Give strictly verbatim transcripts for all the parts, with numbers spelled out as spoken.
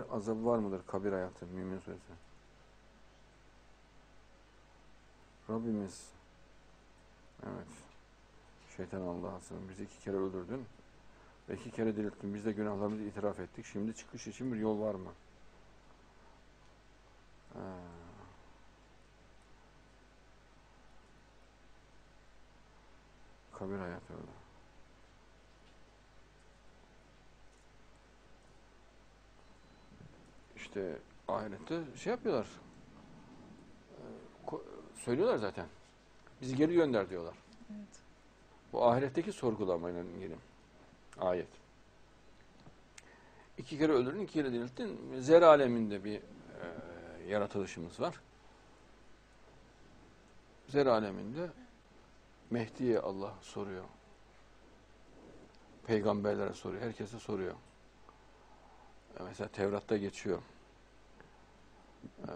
Azabı var mıdır kabir hayatı? Mümin suresi. Rabbimiz, evet, şeytan Allah'a sığın, bizi iki kere öldürdün ve iki kere dirilttin. Biz de günahlarımızı itiraf ettik. Şimdi çıkış için bir yol var mı? Ha. Kabir hayatı öyle. İşte ahirette şey yapıyorlar. Söylüyorlar zaten. Bizi geri gönder diyorlar. Evet. Bu ahiretteki sorgulamayla ilgili ayet. İki kere öldürdün, iki kere dirilttin. Zer aleminde bir e, yaratılışımız var. Zer aleminde Mehdi'ye Allah soruyor. Peygamberlere soruyor. Herkese soruyor. E, mesela Tevrat'ta geçiyor. E,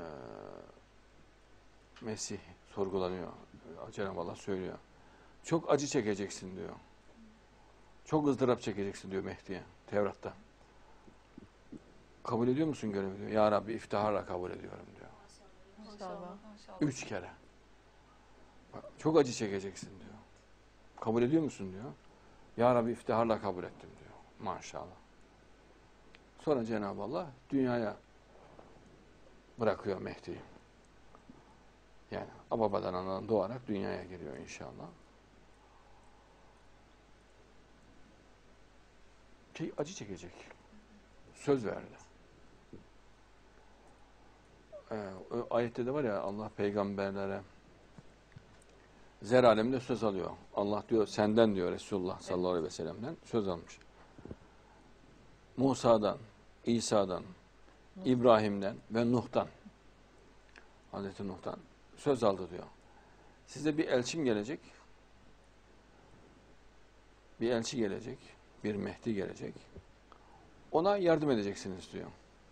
Mesih sorgulanıyor. Cenab-ı Allah söylüyor. Çok acı çekeceksin diyor. Çok ızdırap çekeceksin diyor Mehdi'ye. Tevrat'ta. Kabul ediyor musun görevi diyor. Ya Rabbi iftiharla kabul ediyorum diyor. İnşallah. Üç kere. Çok acı çekeceksin diyor. Kabul ediyor musun diyor. Ya Rabbi iftiharla kabul ettim diyor. Maşallah. Sonra Cenab-ı Allah dünyaya bırakıyor Mehdi'yi. Yani babadan anadan doğarak dünyaya giriyor inşallah. Ki acı çekecek. Söz verdi. Ee, ayette de var ya Allah peygamberlere zer aleminde söz alıyor. Allah diyor senden diyor Resulullah sallallahu aleyhi ve sellem'den söz almış. Musa'dan, İsa'dan, İbrahim'den ve Nuh'tan, Hazreti Nuh'tan söz aldı diyor. Size bir elçim gelecek, bir elçi gelecek, bir Mehdi gelecek. Ona yardım edeceksiniz diyor.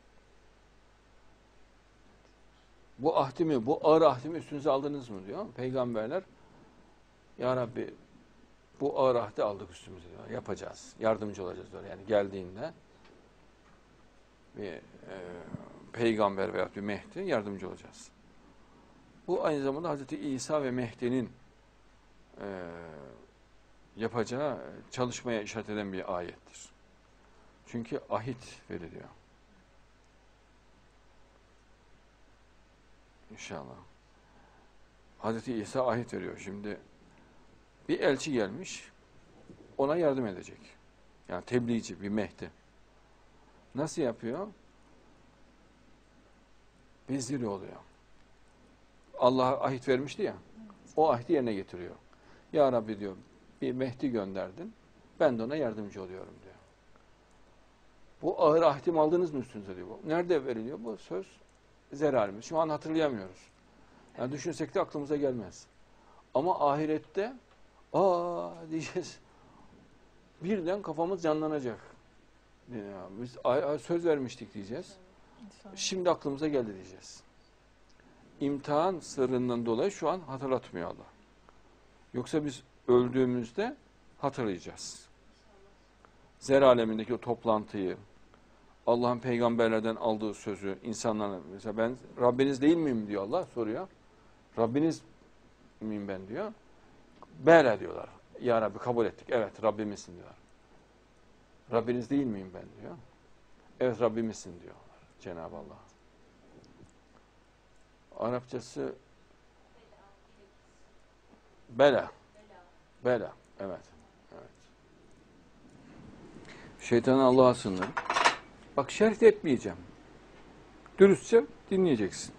Bu ahdimi, bu ağır ahdimi üstünüze aldınız mı diyor. Peygamberler, Ya Rabbi bu ağır ahdi aldık üstümüze diyor. Yapacağız, yardımcı olacağız diyor. Yani geldiğinde bir e, peygamber veya bir Mehdi yardımcı olacağız. Bu aynı zamanda Hazreti İsa ve Mehdi'nin e, yapacağı çalışmaya işaret eden bir ayettir. Çünkü ahit veriliyor. İnşallah. Hazreti İsa ahit veriyor. Şimdi bir elçi gelmiş, ona yardım edecek. Yani tebliğci, bir Mehdi. Nasıl yapıyor? Veziri oluyor. Allah ahit vermişti ya, o ahdi yerine getiriyor. Ya Rabbi diyor, bir Mehdi gönderdin, ben de ona yardımcı oluyorum diyor. Bu ağır ahdim aldınız mı üstünüze diyor. Nerede veriliyor bu söz? Zer aleminde. Şu an hatırlayamıyoruz. Yani düşünsek de aklımıza gelmez. Ama ahirette aa diyeceğiz. Birden kafamız canlanacak. Ya, biz söz vermiştik diyeceğiz. İnşallah. Şimdi aklımıza geldi diyeceğiz. İmtihan sırrından dolayı şu an hatırlatmıyor Allah. Yoksa biz öldüğümüzde hatırlayacağız. Zer alemindeki o toplantıyı, Allah'ın peygamberlerden aldığı sözü insanlara, mesela ben Rabbiniz değil miyim diyor Allah, soruyor. Rabbiniz miyim ben diyor. Bela diyorlar. Ya Rabbi kabul ettik. Evet Rabbimizsin diyorlar. Rabbiniz değil miyim ben diyor. Evet Rabbimizsin diyorlar Cenab-ı Allah. Arapçası bela. Bela. Evet. Evet. Şeytanı Allah'a sığınırım. Bak şerh etmeyeceğim. Dürüstçe dinleyeceksin.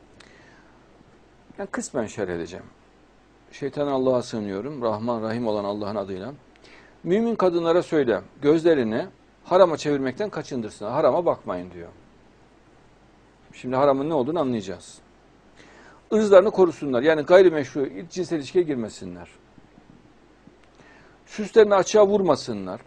Yani kısmen şerh edeceğim. Şeytanı Allah'a sığınıyorum. Rahman Rahim olan Allah'ın adıyla. Mümin kadınlara söyle, gözlerini harama çevirmekten kaçındırsınlar. Harama bakmayın diyor. Şimdi haramın ne olduğunu anlayacağız. Irzlarını korusunlar. Yani gayrimeşru cinsel ilişkiye girmesinler. Süslerini açığa vurmasınlar.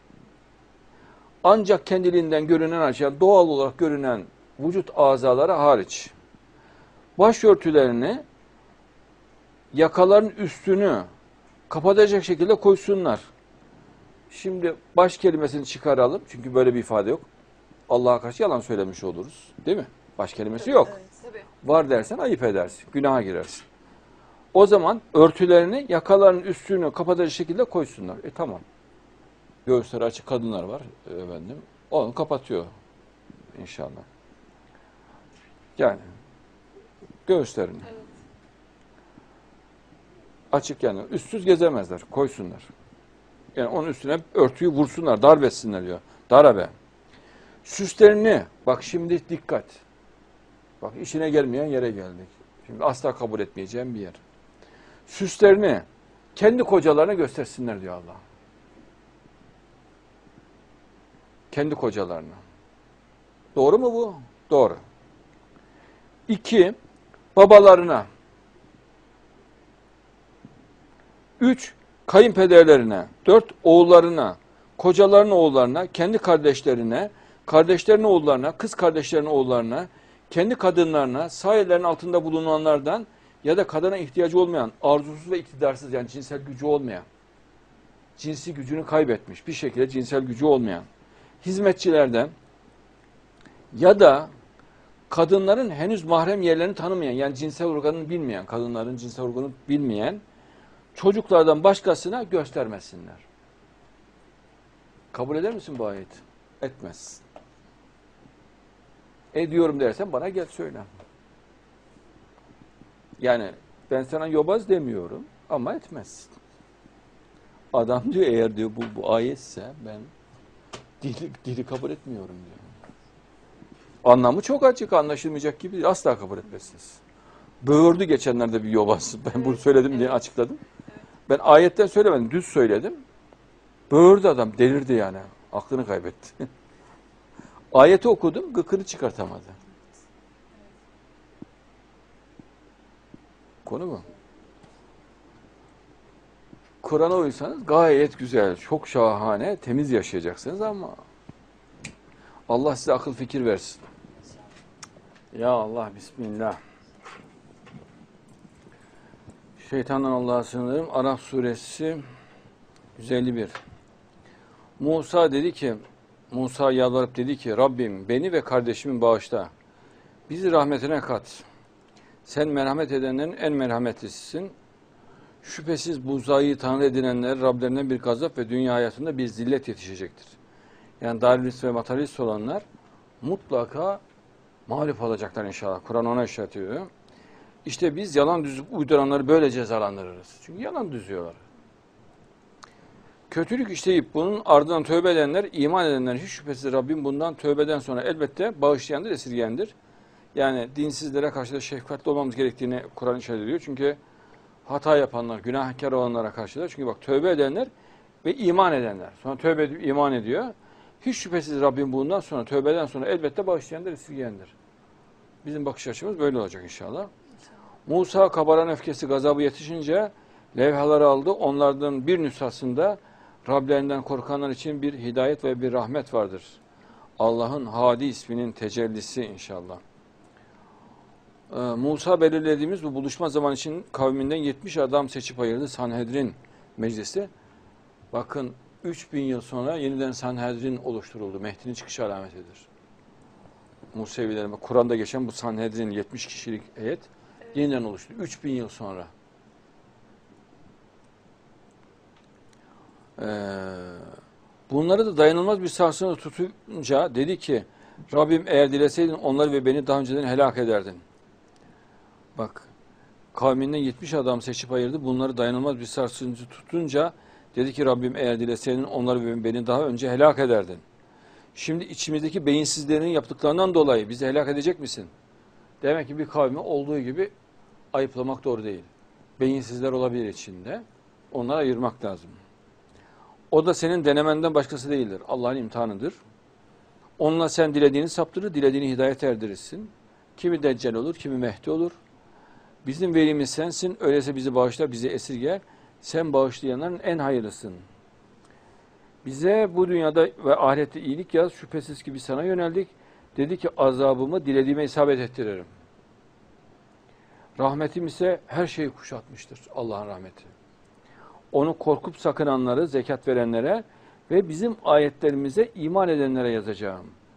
Ancak kendiliğinden görünen açığa, doğal olarak görünen vücut azaları hariç. Başörtülerini yakaların üstünü kapatacak şekilde koysunlar. Şimdi baş kelimesini çıkaralım. Çünkü böyle bir ifade yok. Allah'a karşı yalan söylemiş oluruz. Değil mi? Baş kelimesi yok. Evet. Tabii. Var dersen ayıp edersin. Günaha girersin. O zaman örtülerini yakalarının üstünü kapatacak şekilde koysunlar. E tamam. Göğüsleri açık kadınlar var efendim. Onu kapatıyor inşallah. Yani göğüslerini. Evet. Açık yani. Üstsüz gezemezler. Koysunlar. Yani onun üstüne örtüyü vursunlar. Darbetsinler diyor. Darabe. Süslerini, bak şimdi dikkat. Bak işine gelmeyen yere geldik. Şimdi asla kabul etmeyeceğim bir yer. Süslerini kendi kocalarına göstersinler diyor Allah. Kendi kocalarına. Doğru mu bu? Doğru. İki, babalarına. Üç, kayınpederlerine. Dört, oğullarına. Kocaların oğullarına, kendi kardeşlerine, kardeşlerin oğullarına, kız kardeşlerin oğullarına, kendi kadınlarına, sağ ellerinin altında bulunanlardan ya da kadına ihtiyacı olmayan, arzusuz ve iktidarsız yani cinsel gücü olmayan, cinsi gücünü kaybetmiş, bir şekilde cinsel gücü olmayan hizmetçilerden ya da kadınların henüz mahrem yerlerini tanımayan, yani cinsel organını bilmeyen, kadınların cinsel organını bilmeyen çocuklardan başkasına göstermesinler. Kabul eder misin bu ayeti? Etmez. Ediyorum dersen bana gel söyle. Yani ben sana yobaz demiyorum ama etmez. Adam diyor eğer diyor bu, bu ayetse ben dili, dili kabul etmiyorum diyor. Anlamı çok açık, anlaşılmayacak gibi değil. Asla kabul etmezsiniz. Böğürdü geçenlerde bir yobaz. Ben bunu söyledim diye açıkladım. Ben ayetten söylemedim, düz söyledim. Böğürdü adam, delirdi yani. Aklını kaybetti. Ayeti okudum, gıkını çıkartamadı. Konu mu? Kur'an'a uysanız gayet güzel, çok şahane, temiz yaşayacaksınız ama Allah size akıl fikir versin. Ya Allah, Bismillah. Şeytandan Allah'a sığınırım. Araf suresi yüz elli bir. Musa dedi ki, Musa yalvarıp dedi ki, Rabbim beni ve kardeşimi bağışla. Bizi rahmetine kat. Sen merhamet edenlerin en merhametlisisin. Şüphesiz bu zayi tanrı edinenler Rablerine bir gazap ve dünya hayatında bir zillet yetişecektir. Yani darwinist ve materyalist olanlar mutlaka mağlup olacaklar inşallah. Kur'an ona işaret ediyor. İşte biz yalan düz uyduranları böyle cezalandırırız. Çünkü yalan düzüyorlar. Kötülük işleyip bunun ardından tövbe edenler, iman edenler hiç şüphesiz Rabbim bundan tövbeden sonra elbette bağışlayandır, esirgeyendir. Yani dinsizlere karşı da şefkatli olmamız gerektiğini Kur'an işaret ediyor. Çünkü hata yapanlar, günahkar olanlara karşı da. Çünkü bak tövbe edenler ve iman edenler. Sonra tövbe edip iman ediyor. Hiç şüphesiz Rabbim bundan sonra, tövbeden sonra elbette bağışlayandır, esirgeyendir. Bizim bakış açımız böyle olacak inşallah. Musa kabaran öfkesi, gazabı yetişince levhaları aldı. Onlardan bir nüshasında Rablerinden korkanlar için bir hidayet ve bir rahmet vardır. Allah'ın Hadi isminin tecellisi inşallah. Ee, Musa belirlediğimiz bu buluşma zamanı için kavminden yetmiş adam seçip ayırdı. Sanhedrin meclisi. Bakın üç bin yıl sonra yeniden Sanhedrin oluşturuldu. Mehdi'nin çıkış alametidir. Musevilerime Kur'an'da geçen bu Sanhedrin yetmiş kişilik heyet evet. Yeniden oluştu. üç bin yıl sonra. Ee, bunları da dayanılmaz bir sarsıntı tutunca dedi ki Rabbim eğer dileseydin onları ve beni daha önceden helak ederdin. Bak kavminden yetmiş adam seçip ayırdı. Bunları dayanılmaz bir sarsıntı tutunca dedi ki Rabbim eğer dileseydin onları ve beni daha önce helak ederdin. Şimdi içimizdeki beyinsizlerin yaptıklarından dolayı bizi helak edecek misin? Demek ki bir kavmi olduğu gibi ayıplamak doğru değil. Beyinsizler olabilir içinde. Onları ayırmak lazım. O da senin denemenden başkası değildir. Allah'ın imtihanıdır. Onunla sen dilediğini saptırır, dilediğini hidayet erdirirsin. Kimi Deccal olur, kimi Mehdi olur. Bizim velimiz sensin, öyleyse bizi bağışla, bizi esirge. Sen bağışlayanların en hayırlısın. Bize bu dünyada ve ahirette iyilik yaz, şüphesiz ki biz sana yöneldik. Dedi ki azabımı dilediğime isabet ettiririm. Rahmetim ise her şeyi kuşatmıştır, Allah'ın rahmeti. Onu korkup sakınanları, zekat verenlere ve bizim ayetlerimize iman edenlere yazacağım.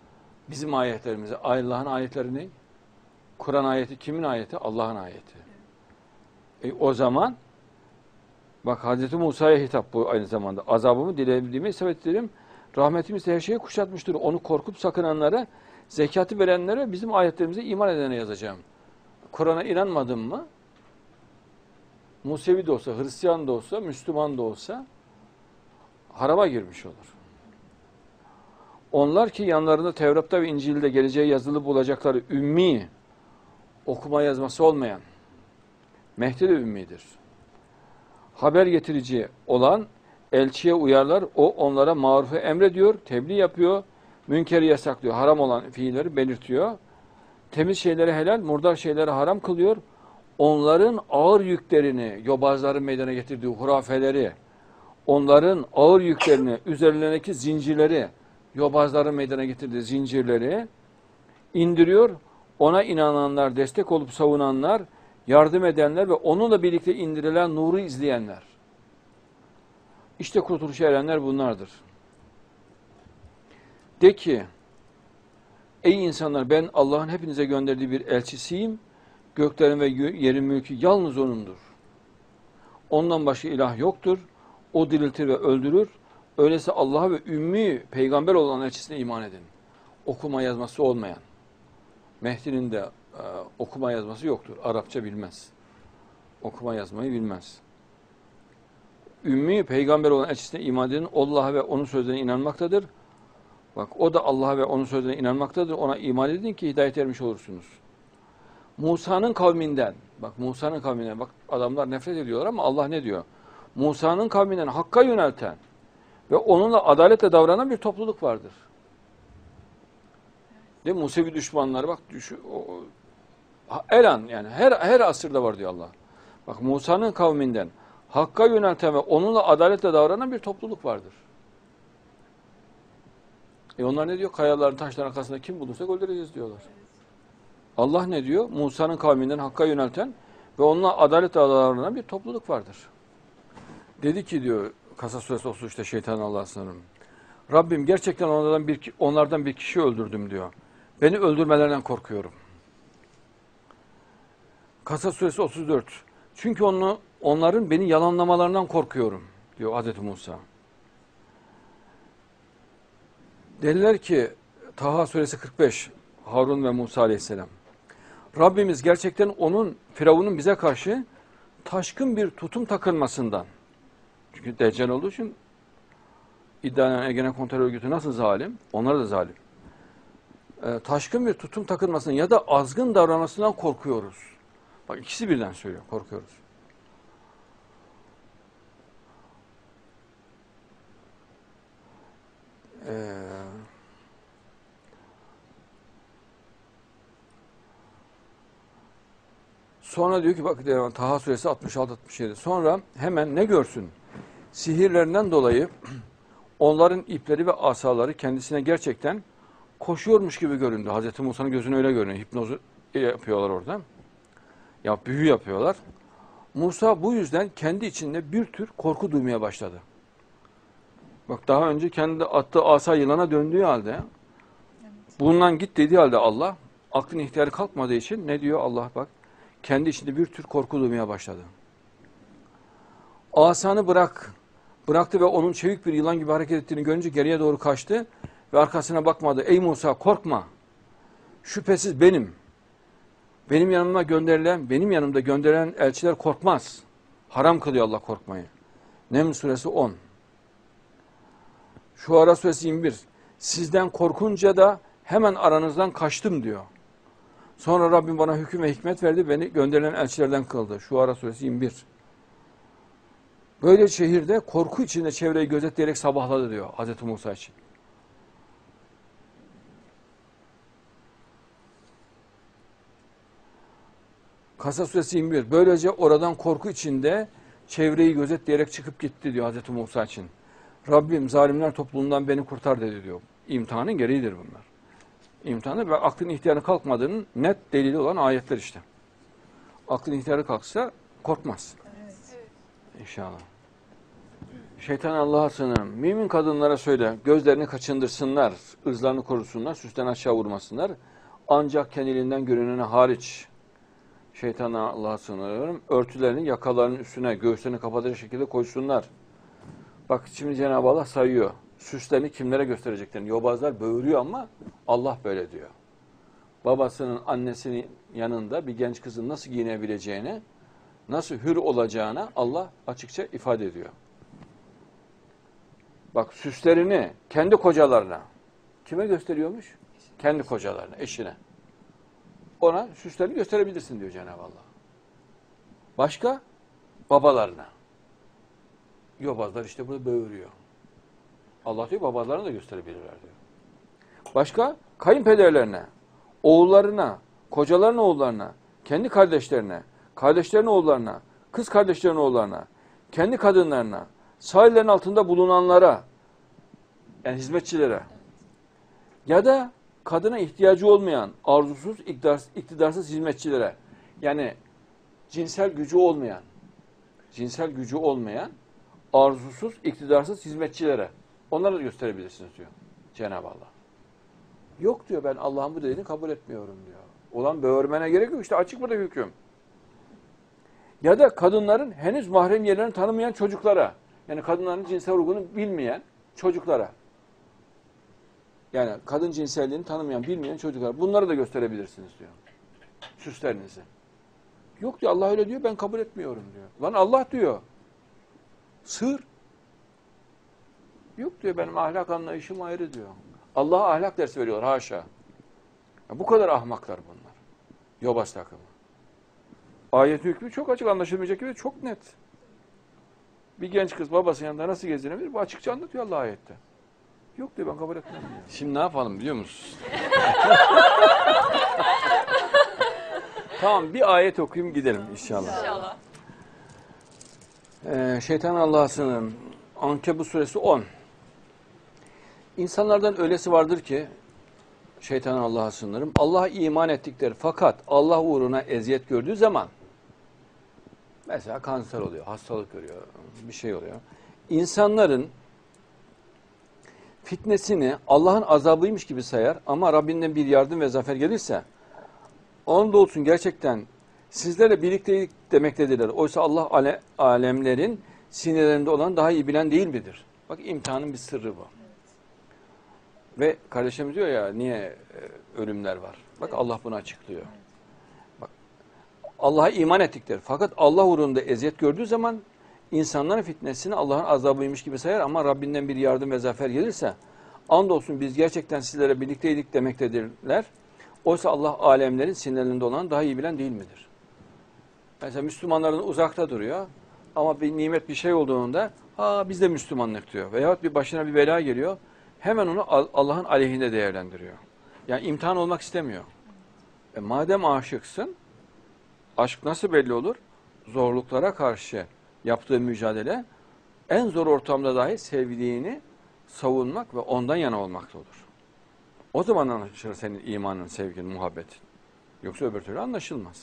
Bizim ayetlerimizi, Allah'ın ayetleri ne? Kur'an ayeti kimin ayeti? Allah'ın ayeti. E, o zaman bak Hazreti Musa'ya hitap bu aynı zamanda. Azabımı dilediğimi isabet ederim. Rahmetimiz her şeyi kuşatmıştır. Onu korkup sakınanlara, zekatı verenlere, bizim ayetlerimize iman edene yazacağım. Kur'an'a inanmadın mı? Musevi de olsa, Hristiyan da olsa, Müslüman da olsa harama girmiş olur. Onlar ki yanlarında Tevrat'ta ve İncil'de geleceği yazılı bulacakları ümmi, okuma yazması olmayan, Mehdi de ümmidir. Haber getirici olan elçiye uyarlar. O onlara marufu emrediyor, tebliğ yapıyor, münkeri yasaklıyor, haram olan fiilleri belirtiyor. Temiz şeyleri helal, murdar şeyleri haram kılıyor. Onların ağır yüklerini, yobazların meydana getirdiği hurafeleri, onların ağır yüklerini, üzerlerindeki zincirleri, yobazların meydana getirdiği zincirleri indiriyor. Ona inananlar, destek olup savunanlar, yardım edenler ve onunla birlikte indirilen nuru izleyenler. İşte kurtuluşa erenler bunlardır. De ki, ey insanlar, ben Allah'ın hepinize gönderdiği bir elçisiyim. Göklerin ve yerin mülkü yalnız O'nundur. Ondan başka ilah yoktur. O diriltir ve öldürür. Öyleyse Allah'a ve ümmi peygamber olan elçisine iman edin. Okuma yazması olmayan. Mehdi'nin de e, okuma yazması yoktur. Arapça bilmez. Okuma yazmayı bilmez. Ümmi peygamber olan elçisine iman edin. Allah'a ve onun sözlerine inanmaktadır. Bak o da Allah'a ve onun sözlerine inanmaktadır. Ona iman edin ki hidayet ermiş olursunuz. Musa'nın kavminden, bak Musa'nın kavminden, bak adamlar nefret ediyorlar ama Allah ne diyor? Musa'nın kavminden Hakk'a yönelten ve onunla adaletle davranan bir topluluk vardır. Değil mi? Musevi düşmanları bak düş, o, el an yani her her asırda var diyor Allah. Bak Musa'nın kavminden Hakk'a yönelten ve onunla adaletle davranan bir topluluk vardır. E onlar ne diyor? Kayaların taşların arkasında kim bulursak öldüreceğiz diyorlar. Allah ne diyor? Musa'nın kavminden Hakk'a yönelten ve onunla adaletle davranan bir topluluk vardır. Dedi ki diyor Kasas suresi otuz üçte şeytan Allah'a sığınırım. Rabbim gerçekten onlardan bir, onlardan bir kişi öldürdüm diyor. Beni öldürmelerinden korkuyorum. Kasas suresi otuz dört. Çünkü onu, onların beni yalanlamalarından korkuyorum diyor Hazreti Musa. Dediler ki Taha suresi kırk beş Harun ve Musa aleyhisselam. Rabbimiz gerçekten onun, Firavun'un bize karşı taşkın bir tutum takılmasından. Çünkü Deccal olduğu için iddianen Egemen Kontrol Örgütü nasıl zalim? Onlar da zalim. E, taşkın bir tutum takılmasından ya da azgın davranmasından korkuyoruz. Bak ikisi birden söylüyor, korkuyoruz. Eee... Sonra diyor ki bak Taha suresi altmış altı altmış yedi. Sonra hemen ne görsün? Sihirlerinden dolayı onların ipleri ve asaları kendisine gerçekten koşuyormuş gibi göründü. Hazreti Musa'nın gözüne öyle görünüyor. Hipnozu yapıyorlar orada. Ya büyü yapıyorlar. Musa bu yüzden kendi içinde bir tür korku duymaya başladı. Bak daha önce kendi attığı asa yılana döndüğü halde evet. Bundan git dediği halde Allah aklın ihtiyarı kalkmadığı için ne diyor Allah bak? Kendi içinde bir tür korku duymaya başladı. Asanı bırak. Bıraktı ve onun çevik bir yılan gibi hareket ettiğini görünce geriye doğru kaçtı ve arkasına bakmadı. Ey Musa korkma. Şüphesiz benim. Benim yanıma gönderilen, benim yanımda gönderilen elçiler korkmaz. Haram kılıyor Allah korkmayı. Neml suresi on. Şuara suresi yirmi bir. Sizden korkunca da hemen aranızdan kaçtım diyor. Sonra Rabbim bana hüküm ve hikmet verdi, beni gönderilen elçilerden kıldı. Şuara suresi yirmi bir. Böyle şehirde korku içinde çevreyi gözetleyerek sabahladı diyor Hazreti Musa için. Kasas suresi yirmi bir. Böylece oradan korku içinde çevreyi gözetleyerek çıkıp gitti diyor Hazreti Musa için. Rabbim zalimler topluluğundan beni kurtar dedi diyor. İmtihanın gereğidir bunlar. İmtihanı ve aklın ihtiyarı kalkmadığının net delili olan ayetler işte. Aklın ihtiyarı kalksa korkmaz. Evet. İnşallah. Şeytan Allah'a sığınırım. Mümin kadınlara söyle, gözlerini kaçındırsınlar, ırzlarını korusunlar, süsten aşağı vurmasınlar. Ancak kendiliğinden görünene hariç. Şeytana Allah'a sığınırım. Örtülerini yakalarının üstüne, göğüslerini kapatacak şekilde koysunlar. Bak şimdi Cenab-ı Allah sayıyor. Süslerini kimlere göstereceklerini. Yobazlar böğürüyor ama Allah böyle diyor. Babasının, annesinin yanında bir genç kızın nasıl giyinebileceğini, nasıl hür olacağını Allah açıkça ifade ediyor. Bak süslerini kendi kocalarına, kime gösteriyormuş? Kendi kocalarına, eşine. Ona süslerini gösterebilirsin diyor Cenab-ı Allah. Başka? Babalarına. Yobazlar işte bunu böğürüyor. Allah diyor babalarına da gösterebilirler diyor. Başka? Kayınpederlerine, oğullarına, kocaların oğullarına, kendi kardeşlerine, kardeşlerin oğullarına, kız kardeşlerin oğullarına, kendi kadınlarına, sahillerin altında bulunanlara, yani hizmetçilere ya da kadına ihtiyacı olmayan, arzusuz, iktidarsız, iktidarsız hizmetçilere, yani cinsel gücü olmayan, cinsel gücü olmayan, arzusuz, iktidarsız hizmetçilere, onlara da gösterebilirsiniz diyor Cenab-ı Allah. Yok diyor, ben Allah'ın bu dediğini kabul etmiyorum diyor. Olan böğürmene gerek yok, işte açık burada hüküm. Ya da kadınların henüz mahrem yerlerini tanımayan çocuklara, yani kadınların cinsel olgunu bilmeyen çocuklara, yani kadın cinselliğini tanımayan, bilmeyen çocuklara, bunları da gösterebilirsiniz diyor. Süslerinizi. Yok diyor, Allah öyle diyor, ben kabul etmiyorum diyor. Lan Allah diyor. Sır. Yok diyor, benim ahlak anlayışım ayrı diyor. Allah'a ahlak dersi veriyorlar, haşa. Ya bu kadar ahmaklar bunlar. Yobaz takımı. Ayet hükmü çok açık, anlaşılmayacak gibi çok net. Bir genç kız babasının yanında nasıl gezinebilir? Bu açıkça anlatıyor Allah ayette. Yok diyor, ben kabul etmem diyor. Şimdi ne yapalım biliyor musunuz? Tamam, bir ayet okuyayım gidelim inşallah. İnşallah. Ee, şeytan Allah'a sığınırım. Ankebut suresi on. İnsanlardan öylesi vardır ki, şeytan Allah'a sığınırım, Allah'a iman ettikleri fakat Allah uğruna eziyet gördüğü zaman, mesela kanser oluyor, hastalık görüyor, bir şey oluyor. İnsanların fitnesini Allah'ın azabıymış gibi sayar ama Rabbinden bir yardım ve zafer gelirse, onda olsun gerçekten sizlerle birlikteydik demektedirler. Oysa Allah ale, alemlerin sinirlerinde olan daha iyi bilen değil midir? Bak imtihanın bir sırrı bu. Ve kardeşimiz diyor ya, niye e, ölümler var? Bak Allah bunu açıklıyor. Bak, Allah'a iman ettikleri fakat Allah uğrunda eziyet gördüğü zaman insanların fitnesini Allah'ın azabıymış gibi sayar ama Rabbinden bir yardım ve zafer gelirse, andolsun biz gerçekten sizlere birlikteydik demektedirler. Oysa Allah alemlerin sinirlerinde olan daha iyi bilen değil midir? Mesela Müslümanların uzakta duruyor ama bir nimet bir şey olduğunda ha biz de Müslümanlık diyor. Veyahut bir başına bir bela geliyor, hemen onu Allah'ın aleyhinde değerlendiriyor. Yani imtihan olmak istemiyor. E madem aşıksın, aşk nasıl belli olur? Zorluklara karşı yaptığı mücadele, en zor ortamda dahi sevdiğini savunmak ve ondan yana olmakta olur. O zaman anlaşılır senin imanın, sevgin, muhabbetin. Yoksa öbür türlü anlaşılmaz.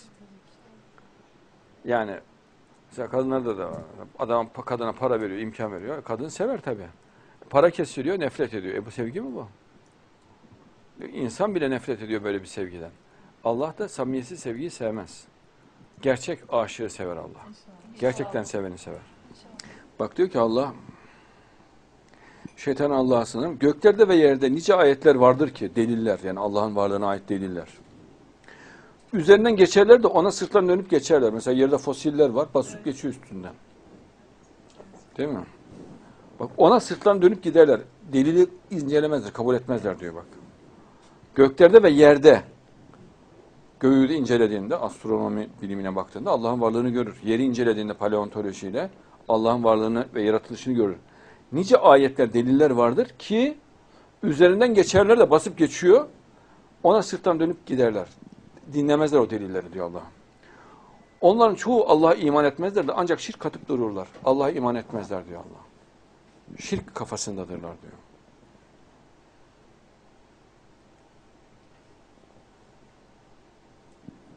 Yani mesela kadınlarda da var. Adam kadına para veriyor, imkan veriyor. Kadın sever tabii. Para kesiliyor, nefret ediyor. E bu sevgi mi bu? İnsan bile nefret ediyor böyle bir sevgiden. Allah da samimiyetsiz sevgiyi sevmez. Gerçek aşığı sever Allah. Gerçekten seveni sever. Bak diyor ki Allah, şeytan Allah'a sığınırım. Göklerde ve yerde nice ayetler vardır ki, deliller, yani Allah'ın varlığına ait deliller. Üzerinden geçerler de ona sırtlarını dönüp geçerler. Mesela yerde fosiller var, basıp geçiyor üstünden. Değil mi? Bak ona sırtlarını dönüp giderler. Delili incelemezler, kabul etmezler diyor bak. Göklerde ve yerde, göğü de incelediğinde, astronomi bilimine baktığında Allah'ın varlığını görür. Yeri incelediğinde paleontolojiyle Allah'ın varlığını ve yaratılışını görür. Nice ayetler, deliller vardır ki üzerinden geçerler de basıp geçiyor. Ona sırttan dönüp giderler. Dinlemezler o delilleri diyor Allah. Onların çoğu Allah'a iman etmezler de ancak şirk katıp dururlar. Allah'a iman etmezler diyor Allah. Şirk kafasındadırlar diyor.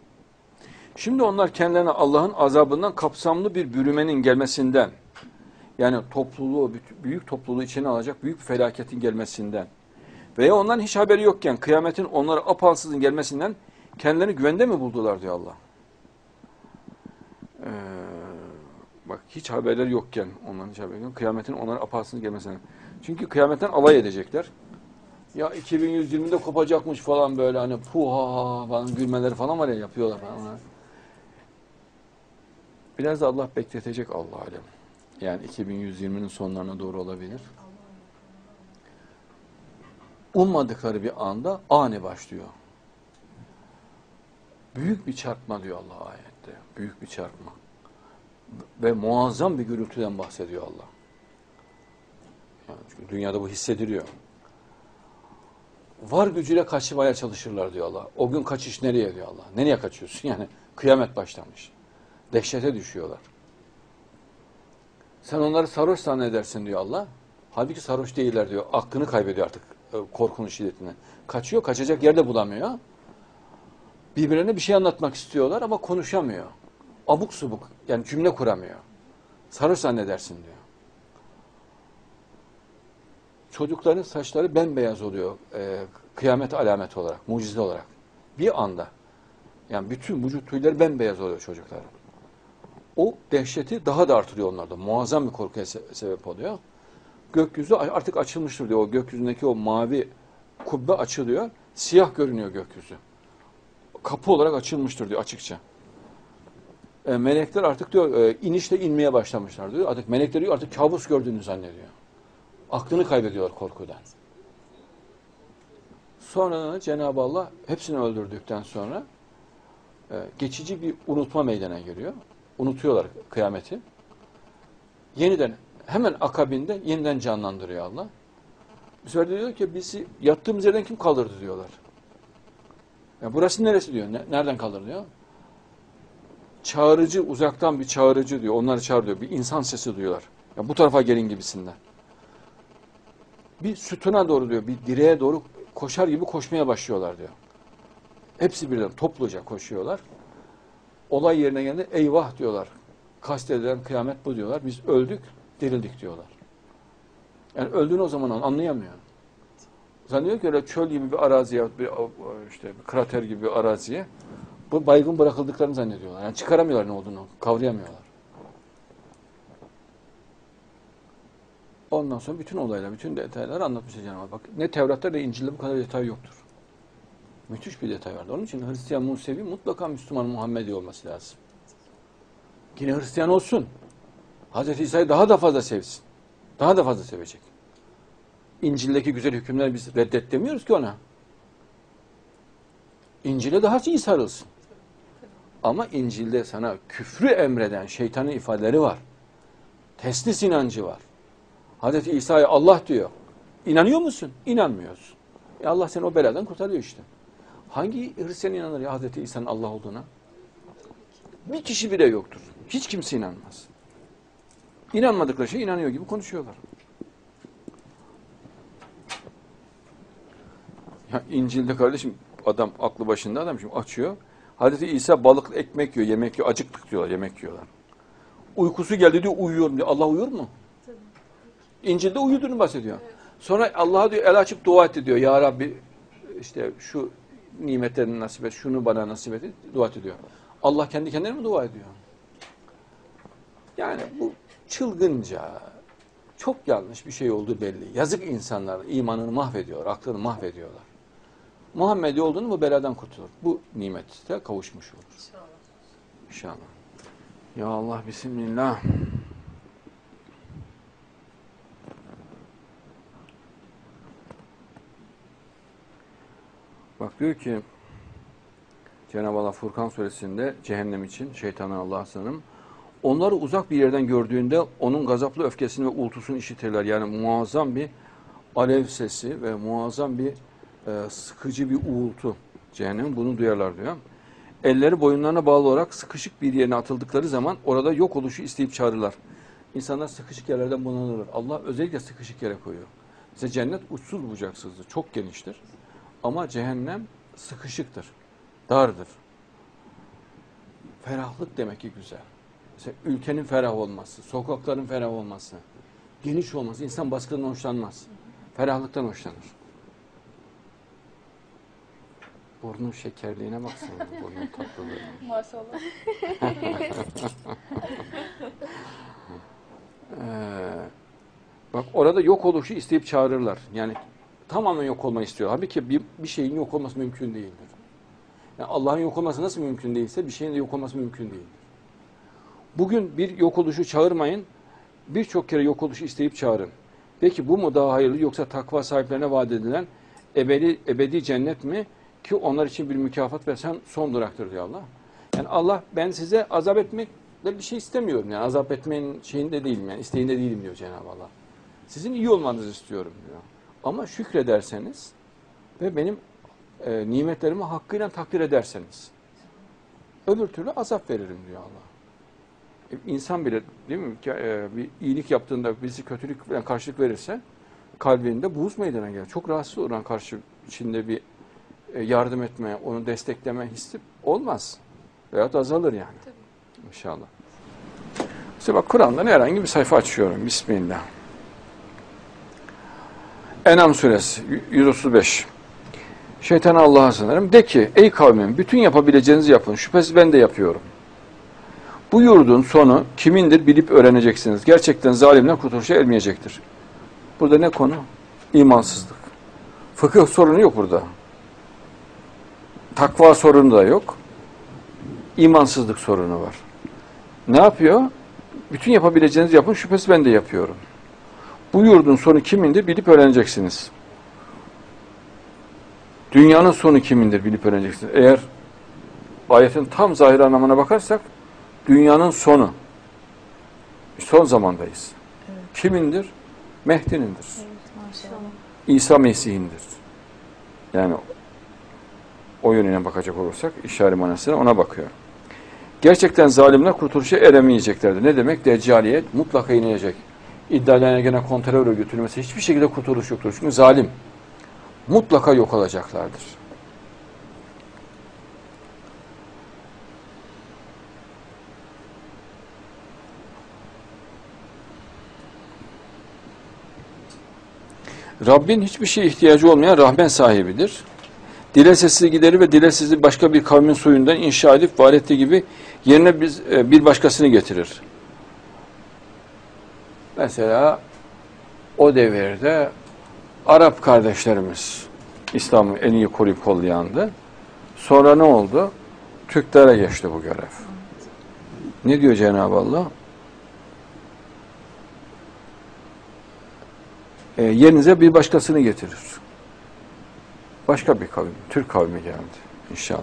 Şimdi onlar kendilerine Allah'ın azabından kapsamlı bir bürümenin gelmesinden, Yani topluluğu, büyük topluluğu içine alacak büyük bir felaketin gelmesinden veya ondan hiç haberi yokken kıyametin onlara apansızın gelmesinden kendilerini güvende mi buldular diyor Allah. Ee, bak hiç haberleri yokken onların hiç haberi yokken kıyametin onlara apansızın gelmesinden. Çünkü kıyametten alay edecekler. Ya iki bin yüz yirmide kopacakmış falan böyle hani puha falan gülmeleri falan var ya yapıyorlar falan. Biraz da Allah bekletecek Allah alem. Yani iki bin yüz yirminin sonlarına doğru olabilir. Ummadıkları bir anda ani başlıyor. Büyük bir çarpma diyor Allah ayette. Büyük bir çarpma. Ve muazzam bir gürültüden bahsediyor Allah. Yani çünkü dünyada bu hissediliyor. Var gücüyle kaçmaya çalışırlar diyor Allah. O gün kaçış nereye diyor Allah. Nereye kaçıyorsun? Yani kıyamet başlamış. Dehşete düşüyorlar. Sen onları sarhoş zannedersin diyor Allah. Halbuki sarhoş değiller diyor. Aklını kaybediyor artık korkunun şiddetine. Kaçıyor, kaçacak yerde bulamıyor. Birbirlerine bir şey anlatmak istiyorlar ama konuşamıyor. Abuk subuk, yani cümle kuramıyor. Sarhoş zannedersin diyor. Çocukların saçları bembeyaz oluyor. E, kıyamet alameti olarak, mucize olarak. Bir anda. Yani bütün vücut tüyleri bembeyaz oluyor çocukların. O dehşeti daha da artırıyor onlarda. Muazzam bir korkuya se- sebep oluyor. Gökyüzü artık açılmıştır diyor. O gökyüzündeki o mavi kubbe açılıyor. Siyah görünüyor gökyüzü. Kapı olarak açılmıştır diyor açıkça. E, melekler artık diyor e, inişle inmeye başlamışlar diyor. Artık melekler diyor artık kabus gördüğünü zannediyor. Aklını kaybediyorlar korkudan. Sonra Cenab-ı Allah hepsini öldürdükten sonra e, geçici bir unutma meydana geliyor. Unutuyorlar kıyameti. Yeniden hemen akabinde yeniden canlandırıyor Allah. Bu sefer de diyor ki bizi yattığımız yerden kim kaldırdı diyorlar. Ya burası neresi diyor. Ne, nereden kaldırdı diyor. Çağırıcı, uzaktan bir çağırıcı diyor. Onları çağırıyor. Bir insan sesi duyuyorlar. Ya bu tarafa gelin gibisinden. Bir sütuna doğru diyor. Bir direğe doğru koşar gibi koşmaya başlıyorlar diyor. Hepsi birden topluca koşuyorlar. Olay yerine geldi. Eyvah diyorlar. Kastedilen kıyamet bu diyorlar. Biz öldük, dirildik diyorlar. Yani öldüğünü o zaman anlayamıyor. Zannediyor ki öyle çöl gibi bir araziye, bir, işte bir krater gibi bir araziye bu baygın bırakıldıklarını zannediyorlar. Yani çıkaramıyorlar ne olduğunu, kavrayamıyorlar. Ondan sonra bütün olaylar, bütün detayları anlatmış Cenab-ı Hak. Bak ne Tevrat'ta ne İncil'de bu kadar detay yoktur. Müthiş bir detay vardı. Onun için Hristiyan, Musevi mutlaka Müslüman, Muhammedi olması lazım. Yine Hristiyan olsun. Hazreti İsa'yı daha da fazla sevsin. Daha da fazla sevecek. İncil'deki güzel hükümleri biz reddet demiyoruz ki ona. İncil'e daha iyi sarılsın. Ama İncil'de sana küfrü emreden şeytanın ifadeleri var. Teslis inancı var. Hazreti İsa'ya Allah diyor. İnanıyor musun? İnanmıyorsun. E Allah seni o beladan kurtarıyor işte. Hangi Hristiyan inanır ya Hazreti İsa'nın Allah olduğuna? Bir kişi bile yoktur. Hiç kimse inanmaz. İnanmadıkları şey inanıyor gibi konuşuyorlar. Ya İncil'de kardeşim adam aklı başında adam şimdi açıyor. Hazreti İsa balıklı ekmek yiyor, yemek yiyor, acıktık diyorlar, yemek yiyorlar. Uykusu geldi diyor, uyuyorum diyor. Allah uyur mu? İncil'de uyuduğunu bahsediyor. Sonra Allah'a diyor el açıp dua etti diyor. Ya Rabbi işte şu nimetlerini nasip et, şunu bana nasip et, dua ediyor. Allah kendi kendine mi dua ediyor? Yani bu çılgınca, çok yanlış bir şey olduğu belli. Yazık insanlar imanını mahvediyor, aklını mahvediyorlar. Muhammedi olduğunu bu beladan kurtulur. Bu nimette kavuşmuş olur. İnşallah. İnşallah. Ya Allah bismillah. Bak diyor ki Cenab-ı Allah Furkan suresinde cehennem için şeytandan Allah'a sığınırım. Onları uzak bir yerden gördüğünde onun gazaplı öfkesini ve uğultusunu işitirler. Yani muazzam bir alev sesi ve muazzam bir e, sıkıcı bir uğultu. Cehennem bunu duyarlar diyor. Elleri boyunlarına bağlı olarak sıkışık bir yerine atıldıkları zaman orada yok oluşu isteyip çağırırlar. İnsanlar sıkışık yerlerden bunalırlar. Allah özellikle sıkışık yere koyuyor. Mesela cennet uçsuz bucaksızdır, çok geniştir. Ama cehennem sıkışıktır, dardır. Ferahlık demek ki güzel. Mesela ülkenin ferah olması, sokakların ferah olması, geniş olması, insan baskından hoşlanmaz. Ferahlıktan hoşlanır. Burnun şekerliğine baksana, burnun tatlılığına. Maşallah. Ee, bak orada yok oluşu isteyip çağırırlar. Yani tamamen yok olmayı istiyor. Halbuki bir, bir şeyin yok olması mümkün değildir. Yani Allah'ın yok olması nasıl mümkün değilse bir şeyin de yok olması mümkün değildir. Bugün bir yok oluşu çağırmayın, birçok kere yok oluşu isteyip çağırın. Peki bu mu daha hayırlı yoksa takva sahiplerine vaat edilen ebedi, ebedi cennet mi? Ki onlar için bir mükafat versen son duraktır diyor Allah. Yani Allah ben size azap etmekle bir şey istemiyorum. Yani azap etmenin şeyinde değilim yani isteğinde değilim diyor Cenab-ı Allah. Sizin iyi olmanızı istiyorum diyor. Ama şükrederseniz ve benim e, nimetlerimi hakkıyla takdir ederseniz öbür türlü azap veririm diyor Allah. E, insan bile değil mi e, bir iyilik yaptığında birisi kötülük karşılık verirse kalbinde buğz meydana gelir. Çok rahatsız olan karşı içinde bir e, yardım etme, onu destekleme hissi olmaz. Veyahut azalır yani. Tabii. İnşallah. İşte bak Kur'an'dan herhangi bir sayfa açıyorum. Bismillah. En'am suresi yüz otuz beş. Şeytana Allah'a sığınırım. De ki ey kavmim bütün yapabileceğinizi yapın. Şüphesiz ben de yapıyorum. Bu yurdun sonu kimindir bilip öğreneceksiniz. Gerçekten zalimler kurtuluşa ermeyecektir. Burada ne konu? İmansızlık. Fıkıh sorunu yok burada. Takva sorunu da yok. İmansızlık sorunu var. Ne yapıyor? Bütün yapabileceğinizi yapın. Şüphesiz ben de yapıyorum. Bu yurdun sonu kimindir bilip öğreneceksiniz. Dünyanın sonu kimindir bilip öğreneceksiniz. Eğer ayetin tam zahir anlamına bakarsak dünyanın sonu. Son zamandayız. Evet. Kimindir? Mehdi'nindir. Evet, maşallah. İsa Mesih'indir. Yani o yönüne bakacak olursak işaret manasına ona bakıyor. Gerçekten zalimler kurtuluşa eremeyeceklerdir. Ne demek? Deccaliyet mutlaka inecek. İddialarına gene kontrol götürülmesi hiçbir şekilde kurtuluş yoktur. Çünkü zalim. Mutlaka yok olacaklardır. Rabbin hiçbir şeye ihtiyacı olmayan Rahmen sahibidir. Dilese sizi giderir ve dilese sizi başka bir kavmin suyundan inşa edip var ettiği gibi yerine biz, bir başkasını getirir. Mesela o devirde Arap kardeşlerimiz İslam'ı en iyi koruyup kollayandı. Sonra ne oldu? Türklere geçti bu görev. Ne diyor Cenab-ı Allah? E, yerinize bir başkasını getirir. Başka bir kavim, Türk kavmi geldi inşallah.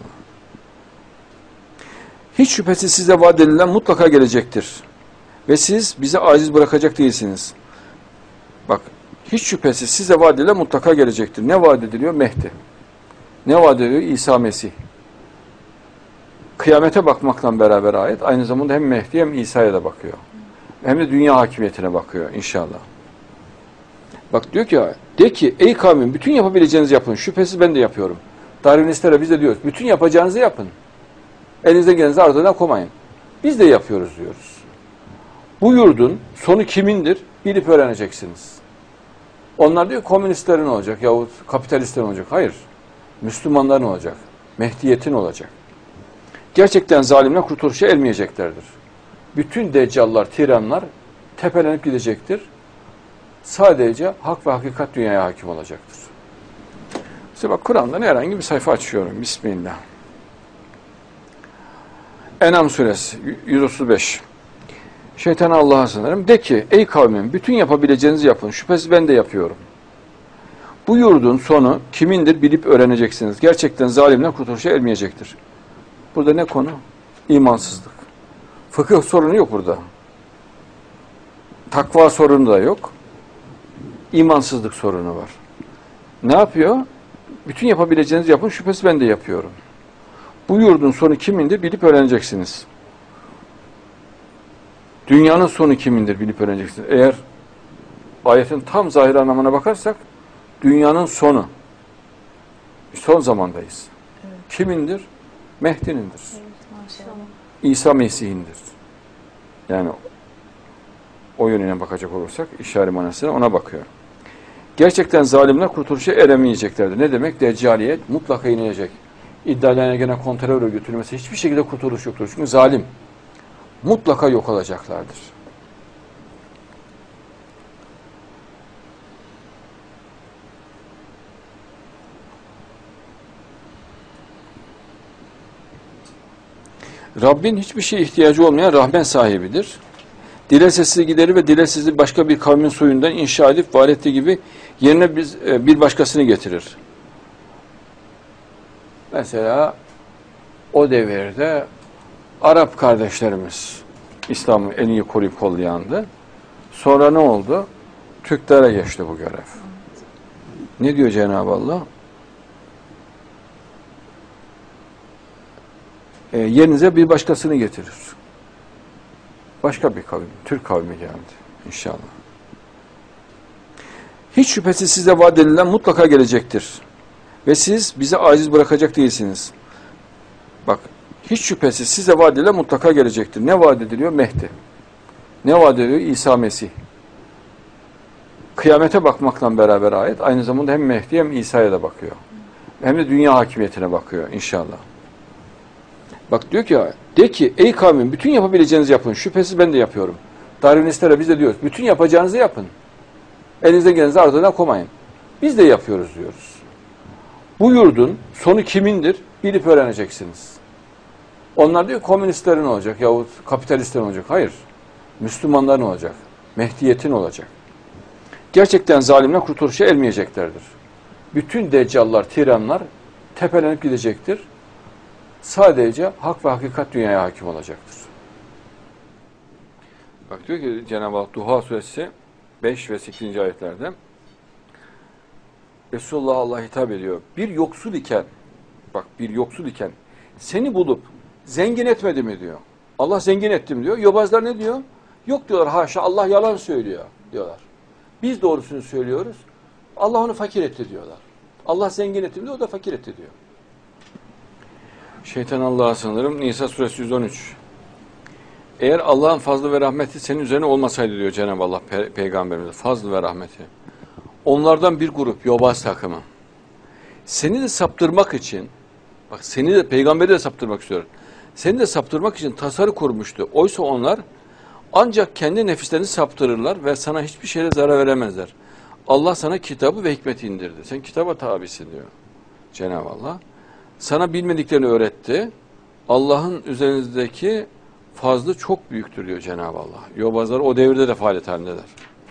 Hiç şüphesiz size vaat edilen mutlaka gelecektir. Ve siz bizi aciz bırakacak değilsiniz. Bak, hiç şüphesiz size vaat edilen mutlaka gelecektir. Ne vaat ediliyor? Mehdi. Ne vaat ediliyor? İsa Mesih. Kıyamete bakmakla beraber ayet aynı zamanda hem Mehdi hem İsa'ya da bakıyor. Hem de dünya hakimiyetine bakıyor inşallah. Bak diyor ki, de ki ey kavmim bütün yapabileceğinizi yapın. Şüphesiz ben de yapıyorum. Darwinistlere biz de diyoruz. Bütün yapacağınızı yapın. Elinizden gelenizi ardından koymayın. Biz de yapıyoruz diyoruz. Bu yurdun sonu kimindir? Bilip öğreneceksiniz. Onlar diyor komünistlerin olacak yahut kapitalistlerin olacak. Hayır. Müslümanların olacak. Mehdiyetin olacak. Gerçekten zalimler kurtuluşa ermeyeceklerdir. Bütün deccallar, tiranlar tepelenip gidecektir. Sadece hak ve hakikat dünyaya hakim olacaktır. İşte bak Kur'an'dan herhangi bir sayfa açıyorum. Bismillah. En'am suresi yüz otuz beş. Şeytana Allah'a sığınırım. De ki ey kavmim bütün yapabileceğinizi yapın. Şüphesiz ben de yapıyorum. Bu yurdun sonu kimindir bilip öğreneceksiniz. Gerçekten zalimler kurtuluşa ermeyecektir. Burada ne konu? İmansızlık. Fıkıh sorunu yok burada. Takva sorunu da yok. İmansızlık sorunu var. Ne yapıyor? Bütün yapabileceğinizi yapın. Şüphesiz ben de yapıyorum. Bu yurdun sonu kimindir bilip öğreneceksiniz. Dünyanın sonu kimindir bilip öğreneceksiniz. Eğer ayetin tam zahir anlamına bakarsak dünyanın sonu. Son zamandayız. Evet. Kimindir? Mehdi'nindir. Evet, maşallah. İsa Mesih'indir. Yani o yönüne bakacak olursak işare manasına ona bakıyor. Gerçekten zalimler kurtuluşa eremeyeceklerdir. Ne demek? Deccaliyet mutlaka inecek. İddialarına gene kontrarı götürülmesi hiçbir şekilde kurtuluş yoktur. Çünkü zalim. Mutlaka yok olacaklardır. Rabbin hiçbir şeye ihtiyacı olmayan Rahmen sahibidir. Dilerse sizi giderir ve dilerse sizi başka bir kavmin soyundan inşa edip var ettiği gibi yerine biz, bir başkasını getirir. Mesela o devirde Arap kardeşlerimiz İslam'ı en iyi koruyup kollayandı. Sonra ne oldu? Türklere geçti bu görev. Ne diyor Cenab-ı Allah? E, yerinize bir başkasını getirir. Başka bir kavim, Türk kavmi geldi inşallah. Hiç şüphesiz size vaat edilen mutlaka gelecektir. Ve siz bizi aciz bırakacak değilsiniz. Bak, hiç şüphesiz size vaat edilen mutlaka gelecektir. Ne vaat ediliyor? Mehdi. Ne vaat ediliyor? İsa Mesih. Kıyamete bakmakla beraber ayet aynı zamanda hem Mehdi hem İsa'ya da bakıyor. Hem de dünya hakimiyetine bakıyor inşallah. Bak diyor ki, de ki ey kavmin bütün yapabileceğinizi yapın. Şüphesiz ben de yapıyorum. Darwinistlere biz de diyoruz. Bütün yapacağınızı yapın. Elinizde gelenizi ardına koymayın. Biz de yapıyoruz diyoruz. Bu yurdun sonu kimindir? Bilip öğreneceksiniz. Onlar diyor komünistlerin olacak yahut kapitalistlerin olacak. Hayır. Müslümanların olacak. Mehdiyetin olacak. Gerçekten zalimler kurtuluşa ermeyeceklerdir. Bütün deccallar, tiranlar tepelenip gidecektir. Sadece hak ve hakikat dünyaya hakim olacaktır. Bak diyor ki Cenab-ı Hak Duha suresi beş ve sekizinci ayetlerde Resulullah Allah hitap ediyor. Bir yoksul iken, bak bir yoksul iken seni bulup zengin etmedi mi diyor. Allah zengin ettim diyor. Yobazlar ne diyor? Yok diyorlar, haşa, Allah yalan söylüyor diyorlar. Biz doğrusunu söylüyoruz. Allah onu fakir etti diyorlar. Allah zengin etti diyor, o da fakir etti diyor. Şeytan Allah'a sığınırım. Nisa suresi yüz on üç. Eğer Allah'ın fazlı ve rahmeti senin üzerine olmasaydı diyor Cenab-ı Allah pe peygamberimize. Fazlı ve rahmeti. Onlardan bir grup yobaz takımı. Seni de saptırmak için, bak seni de peygamberi de saptırmak istiyor. Seni de saptırmak için tasarı kurmuştu. Oysa onlar ancak kendi nefislerini saptırırlar ve sana hiçbir şeyle zarar veremezler. Allah sana kitabı ve hikmeti indirdi. Sen kitaba tabisin diyor Cenab-ı Allah. Sana bilmediklerini öğretti. Allah'ın üzerinizdeki fazlı çok büyüktür diyor Cenab-ı Allah. Yobazlar o devirde de faaliyet halindeler.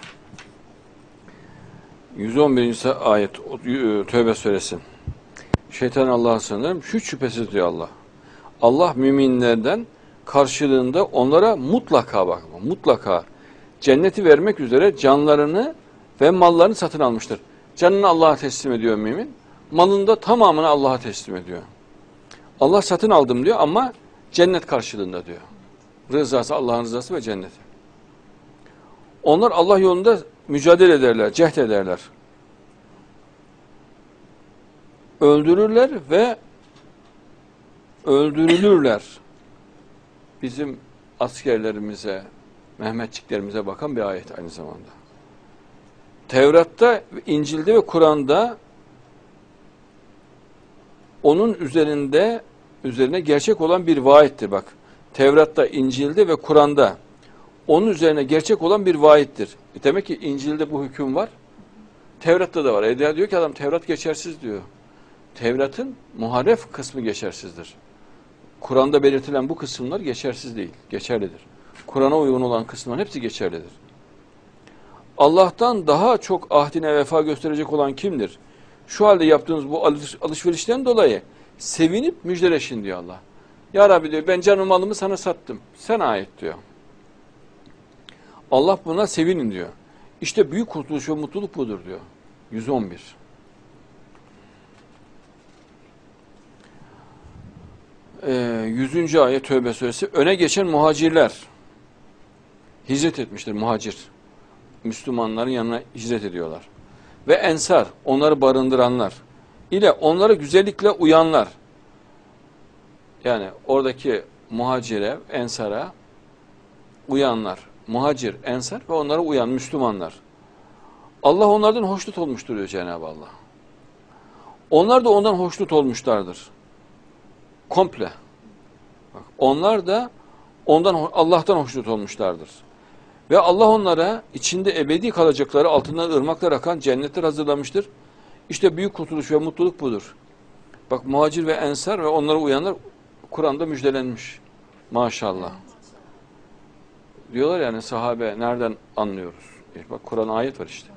yüz on birinci ayet Tövbe suresi. Şeytan Allah'a sığınırım. Şu şüphesiz diyor Allah. Allah müminlerden karşılığında onlara mutlaka bak, mutlaka cenneti vermek üzere canlarını ve mallarını satın almıştır. Canını Allah'a teslim ediyor mümin. Malını da tamamını Allah'a teslim ediyor. Allah satın aldım diyor ama cennet karşılığında diyor. Rızası, Allah'ın rızası ve cenneti. Onlar Allah yolunda mücadele ederler, cehd ederler. Öldürürler ve öldürülürler. Bizim askerlerimize, Mehmetçiklerimize bakan bir ayet aynı zamanda. Tevrat'ta, İncil'de ve Kur'an'da onun üzerinde üzerine gerçek olan bir vaattir bak. Tevrat'ta, İncil'de ve Kur'an'da onun üzerine gerçek olan bir vaattir. E demek ki İncil'de bu hüküm var. Tevrat'ta da var. E diyor ki adam Tevrat geçersiz diyor. Tevrat'ın muharref kısmı geçersizdir. Kur'an'da belirtilen bu kısımlar geçersiz değil, geçerlidir. Kur'an'a uygun olan kısımların hepsi geçerlidir. Allah'tan daha çok ahdine vefa gösterecek olan kimdir? Şu halde yaptığınız bu alış alışverişten dolayı sevinip müjdeleşin diyor Allah. Ya Rabbi diyor ben canım malımı sana sattım. Sana ait diyor. Allah buna sevinin diyor. İşte büyük kurtuluş ve mutluluk budur diyor. yüz on bir. Ee, yüzüncü ayet Tövbe suresi. Öne geçen muhacirler hicret etmiştir, muhacir. Müslümanların yanına hicret ediyorlar. Ve ensar, onları barındıranlar ile onlara güzellikle uyanlar. Yani oradaki muhacire, ensara uyanlar, muhacir, ensar ve onlara uyan Müslümanlar. Allah onlardan hoşnut olmuştur diyor Cenab-ı Allah. Onlar da ondan hoşnut olmuşlardır. Komple. Bak, onlar da ondan Allah'tan hoşnut olmuşlardır. Ve Allah onlara içinde ebedi kalacakları altından ırmaklar akan cennetler hazırlamıştır. İşte büyük kurtuluş ve mutluluk budur. Bak muhacir ve ensar ve onlara uyanlar Kur'an'da müjdelenmiş. Maşallah. Diyorlar yani sahabe nereden anlıyoruz? E bak Kur'an ayet var işte.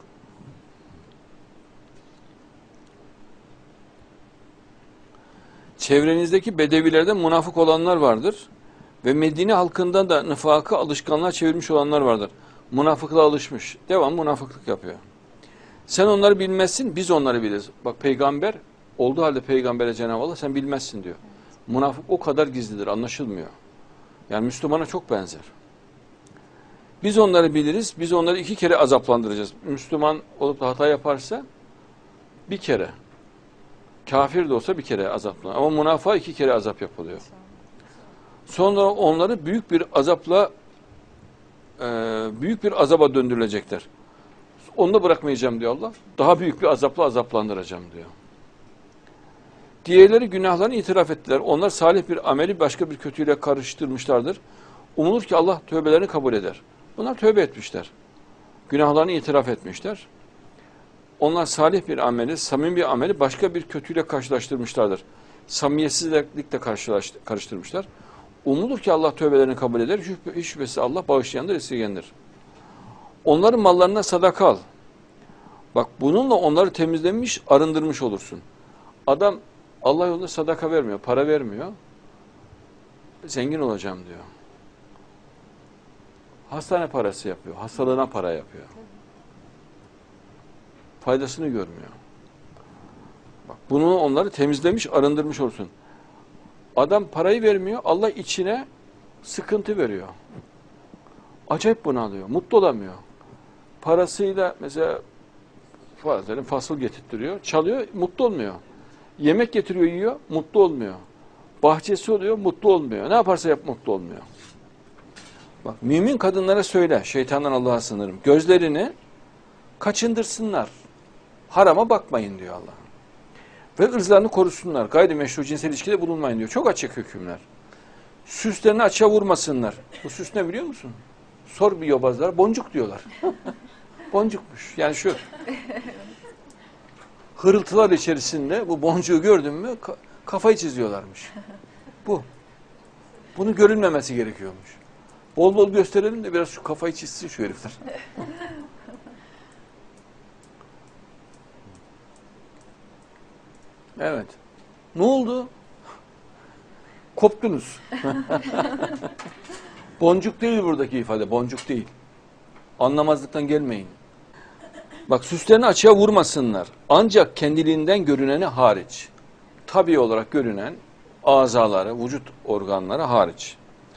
Çevrenizdeki bedevilerden münafık olanlar vardır. Ve Medine halkından da nifakı alışkanlığa çevirmiş olanlar vardır. Münafıklığa alışmış. Devam münafıklık yapıyor. Sen onları bilmezsin, biz onları biliriz. Bak peygamber, olduğu halde peygambere Cenab-ı Allah sen bilmezsin diyor. Münafık o kadar gizlidir, anlaşılmıyor. Yani Müslümana çok benzer. Biz onları biliriz, biz onları iki kere azaplandıracağız. Müslüman olup da hata yaparsa bir kere. Kafir de olsa bir kere azaplanır. Ama münafığa iki kere azap yapılıyor. Sonra onları büyük bir azapla e, büyük bir azaba döndürülecekler. Onu da bırakmayacağım diyor Allah. Daha büyük bir azapla azaplandıracağım diyor. Diğerleri günahlarını itiraf ettiler. Onlar salih bir ameli başka bir kötüyle karıştırmışlardır. Umulur ki Allah tövbelerini kabul eder. Bunlar tövbe etmişler. Günahlarını itiraf etmişler. Onlar salih bir ameli, samimi bir ameli başka bir kötüyle karşılaştırmışlardır. Samimiyetsizlikle karıştırmışlar. Umulur ki Allah tövbelerini kabul eder. Hiç şüphesiz Allah bağışlayandır, esirgeyendir. Onların mallarına sadaka al. Bak bununla onları temizlemiş, arındırmış olursun. Adam Allah yolunda sadaka vermiyor, para vermiyor. Zengin olacağım diyor. Hastane parası yapıyor, hastalığına para yapıyor. Faydasını görmüyor. Bak bunu onları temizlemiş, arındırmış olursun. Adam parayı vermiyor, Allah içine sıkıntı veriyor. Acayip bunalıyor, mutlu olamıyor. Parasıyla mesela fazerin fasıl getirtiyor, çalıyor, mutlu olmuyor. Yemek getiriyor, yiyor, mutlu olmuyor. Bahçesi oluyor, mutlu olmuyor. Ne yaparsa yap mutlu olmuyor. Bak mümin kadınlara söyle, şeytandan Allah'a sığınırım. Gözlerini kaçındırsınlar. Harama bakmayın diyor Allah. Ve ırzlarını korusunlar. Gayrimeşru cinsel ilişkide bulunmayın diyor. Çok açık hükümler. Süslerini açığa vurmasınlar. Bu süs ne biliyor musun? Sor bir yobazlar, boncuk diyorlar. Boncukmuş. Yani şu. Hırıltılar içerisinde bu boncuğu gördün mü kafayı çiziyorlarmış. Bu. Bunun görülmemesi gerekiyormuş. Bol bol gösterelim de biraz şu kafayı çizsin şu herifler. Evet. Ne oldu? Koptunuz. Boncuk değil buradaki ifade. Boncuk değil. Anlamazlıktan gelmeyin. Bak süslerini açığa vurmasınlar. Ancak kendiliğinden görüneni hariç. Tabii olarak görünen azaları, vücut organları hariç.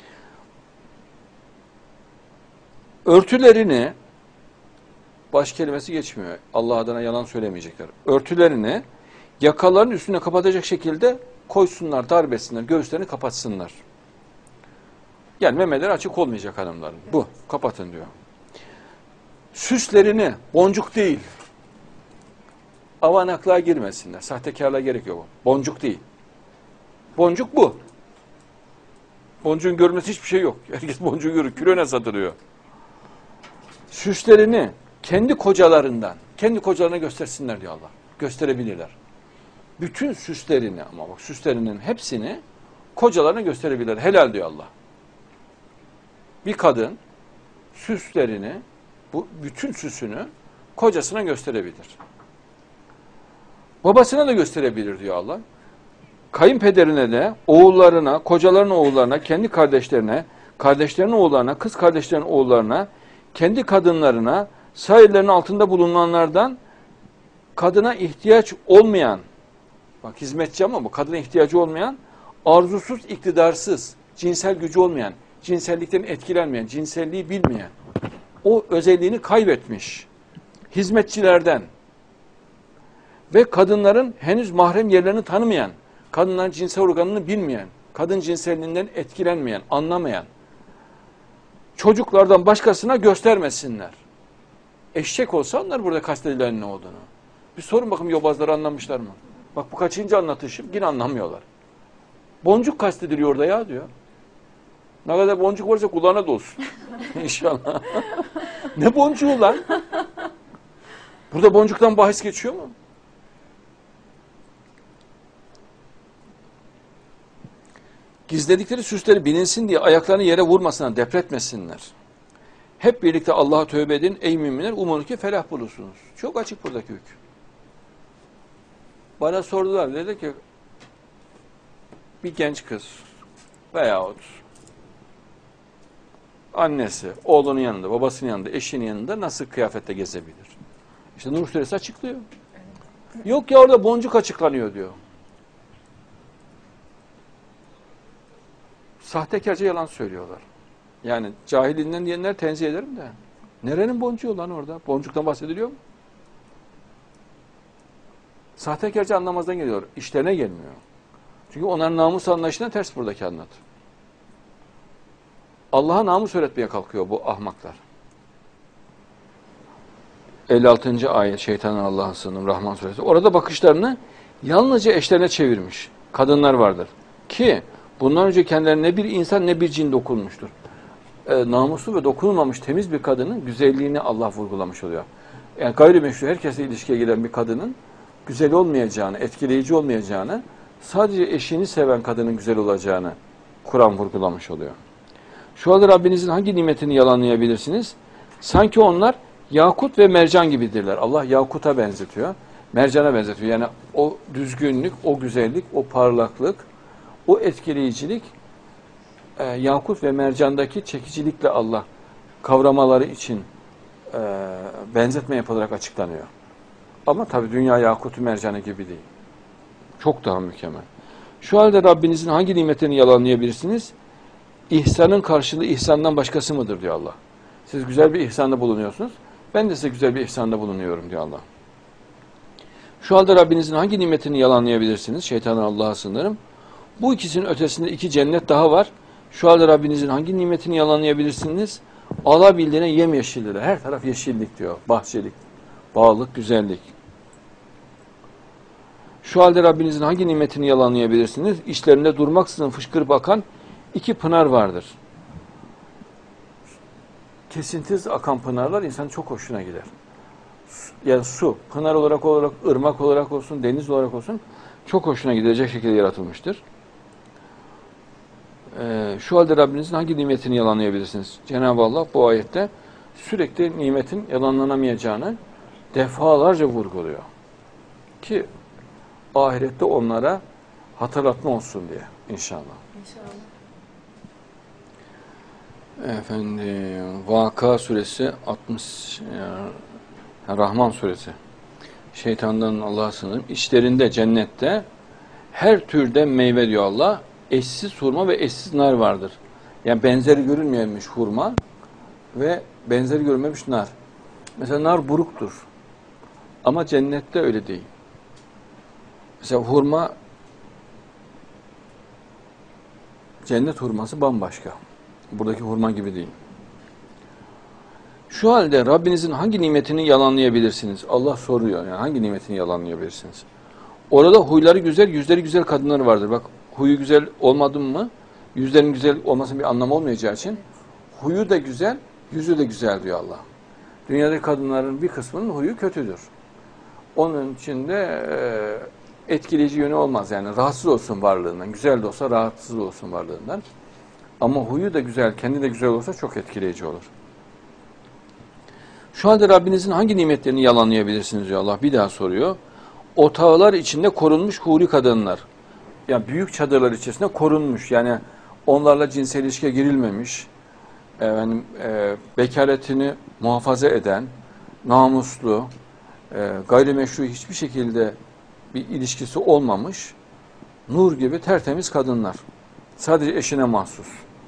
Örtülerini baş kelimesi geçmiyor. Allah adına yalan söylemeyecekler. Örtülerini yakaların üstüne kapatacak şekilde koysunlar, darbesinler, göğüslerini kapatsınlar. Yani memeleri açık olmayacak hanımların. Bu, kapatın diyor. Süslerini, boncuk değil, avanaklığa girmesinler, sahtekarlığa gerek yok. Boncuk değil. Boncuk bu. Boncuğun görmesi hiçbir şey yok. Herkes boncuğu görür, kürene satılıyor. Süslerini kendi kocalarından, kendi kocalarına göstersinler diyor Allah. Gösterebilirler. Bütün süslerini ama bak süslerinin hepsini kocalarına gösterebilirler. Helal diyor Allah. Bir kadın süslerini, bu bütün süsünü kocasına gösterebilir. Babasına da gösterebilir diyor Allah. Kayınpederine de, oğullarına, kocaların oğullarına, kendi kardeşlerine, kardeşlerin oğullarına, kız kardeşlerin oğullarına, kendi kadınlarına, sahillerinin altında bulunanlardan kadına ihtiyaç olmayan, bak hizmetçi ama bu kadına ihtiyacı olmayan, arzusuz, iktidarsız, cinsel gücü olmayan, cinsellikten etkilenmeyen, cinselliği bilmeyen, o özelliğini kaybetmiş hizmetçilerden ve kadınların henüz mahrem yerlerini tanımayan, kadınların cinsel organını bilmeyen, kadın cinselliğinden etkilenmeyen, anlamayan, çocuklardan başkasına göstermesinler. Eşek olsa onlar burada kastedilen ne olduğunu. Bir sorun bakın yobazları anlamışlar mı? Bak bu kaçıncı anlatışım yine anlamıyorlar. Boncuk kastediliyor orada ya diyor. Ne kadar boncuk varsa kulağına dolsun. İnşallah. Ne boncuğu lan? Burada boncuktan bahis geçiyor mu? Gizledikleri süsleri bilinsin diye ayaklarını yere vurmasına, depretmesinler. Hep birlikte Allah'a tövbe edin ey müminler, umarım ki felah bulursunuz. Çok açık buradaki hüküm. Bana sordular, dedi ki bir genç kız veyahut annesi, oğlunun yanında, babasının yanında, eşinin yanında nasıl kıyafette gezebilir? İşte Nur Suresi açıklıyor. Yok ya orada boncuk açıklanıyor diyor. Sahtekarca yalan söylüyorlar. Yani cahilinden diyenler tenzih ederim de. Nerenin boncuğu lan orada? Boncuktan bahsediliyor mu? Sahtekarca anlamazdan geliyor. İşlerine gelmiyor. Çünkü onların namus anlayışına ters buradaki anlat. Allah'a namus öğretmeye kalkıyor bu ahmaklar. elli altıncı ayet şeytanın Allah'a sığınırım Rahman suresi. Orada bakışlarını yalnızca eşlerine çevirmiş. Kadınlar vardır. Ki bundan önce kendilerine ne bir insan ne bir cin dokunmuştur. E, namuslu ve dokunulmamış temiz bir kadının güzelliğini Allah vurgulamış oluyor. Yani gayrimeşru herkesle ilişkiye giren bir kadının güzel olmayacağını, etkileyici olmayacağını, sadece eşini seven kadının güzel olacağını Kur'an vurgulamış oluyor. Şu halde Rabbinizin hangi nimetini yalanlayabilirsiniz? Sanki onlar yakut ve mercan gibidirler. Allah yakuta benzetiyor, mercana benzetiyor. Yani o düzgünlük, o güzellik, o parlaklık, o etkileyicilik e, yakut ve mercandaki çekicilikle Allah kavramaları için e, benzetme yapılarak açıklanıyor. Ama tabii dünya yakutu mercanı gibi değil. Çok daha mükemmel. Şu halde Rabbinizin hangi nimetini yalanlayabilirsiniz? İhsanın karşılığı ihsandan başkası mıdır diyor Allah. Siz güzel bir ihsanda bulunuyorsunuz. Ben de size güzel bir ihsanda bulunuyorum diyor Allah. Şu halde Rabbinizin hangi nimetini yalanlayabilirsiniz? Şeytanın Allah'a sığınırım. Bu ikisinin ötesinde iki cennet daha var. Şu halde Rabbinizin hangi nimetini yalanlayabilirsiniz? Alabildiğine yemyeşildir. Her taraf yeşillik diyor. Bahçelik, bağlık, güzellik. Şu halde Rabbinizin hangi nimetini yalanlayabilirsiniz? İşlerinde durmaksızın fışkırıp akan iki pınar vardır. Kesintisiz akan pınarlar insanın çok hoşuna gider. Yani su, pınar olarak olarak, ırmak olarak olsun, deniz olarak olsun çok hoşuna gidecek şekilde yaratılmıştır. Ee, şu halde Rabbinizin hangi nimetini yalanlayabilirsiniz? Cenab-ı Allah bu ayette sürekli nimetin yalanlanamayacağını defalarca vurguluyor. Ki ahirette onlara hatırlatma olsun diye inşallah. İnşallah. Efendim, Vaka suresi altmış, yani Rahman suresi. Şeytandan Allah'a sığınırım. İçlerinde cennette her türden meyve diyor Allah. Eşsiz hurma ve eşsiz nar vardır. Yani benzeri görünmemiş hurma ve benzeri görülmemiş nar. Mesela nar buruktur. Ama cennette öyle değil. Mesela hurma, cennet hurması bambaşka. Buradaki hurma gibi değil. Şu halde Rabbinizin hangi nimetini yalanlayabilirsiniz? Allah soruyor. Yani hangi nimetini yalanlayabilirsiniz? Orada huyları güzel, yüzleri güzel kadınlar vardır. Bak huyu güzel olmadı mı? Yüzlerin güzel olmasının bir anlamı olmayacağı için huyu da güzel, yüzü de güzel diyor Allah. Dünyadaki kadınların bir kısmının huyu kötüdür. Onun için de e, etkileyici yönü olmaz. Yani rahatsız olsun varlığından. Güzel de olsa rahatsız olsun varlığından. Ama huyu da güzel, kendi de güzel olsa çok etkileyici olur. Şu halde Rabbinizin hangi nimetlerini yalanlayabilirsiniz diyor Allah. Bir daha soruyor. Otağlar içinde korunmuş huri kadınlar. Yani büyük çadırlar içerisinde korunmuş. Yani onlarla cinsel ilişkiye girilmemiş. Efendim, e, bekaretini muhafaza eden, namuslu, e, gayrimeşru hiçbir şekilde bir ilişkisi olmamış, nur gibi tertemiz kadınlar. Sadece eşine mahsus.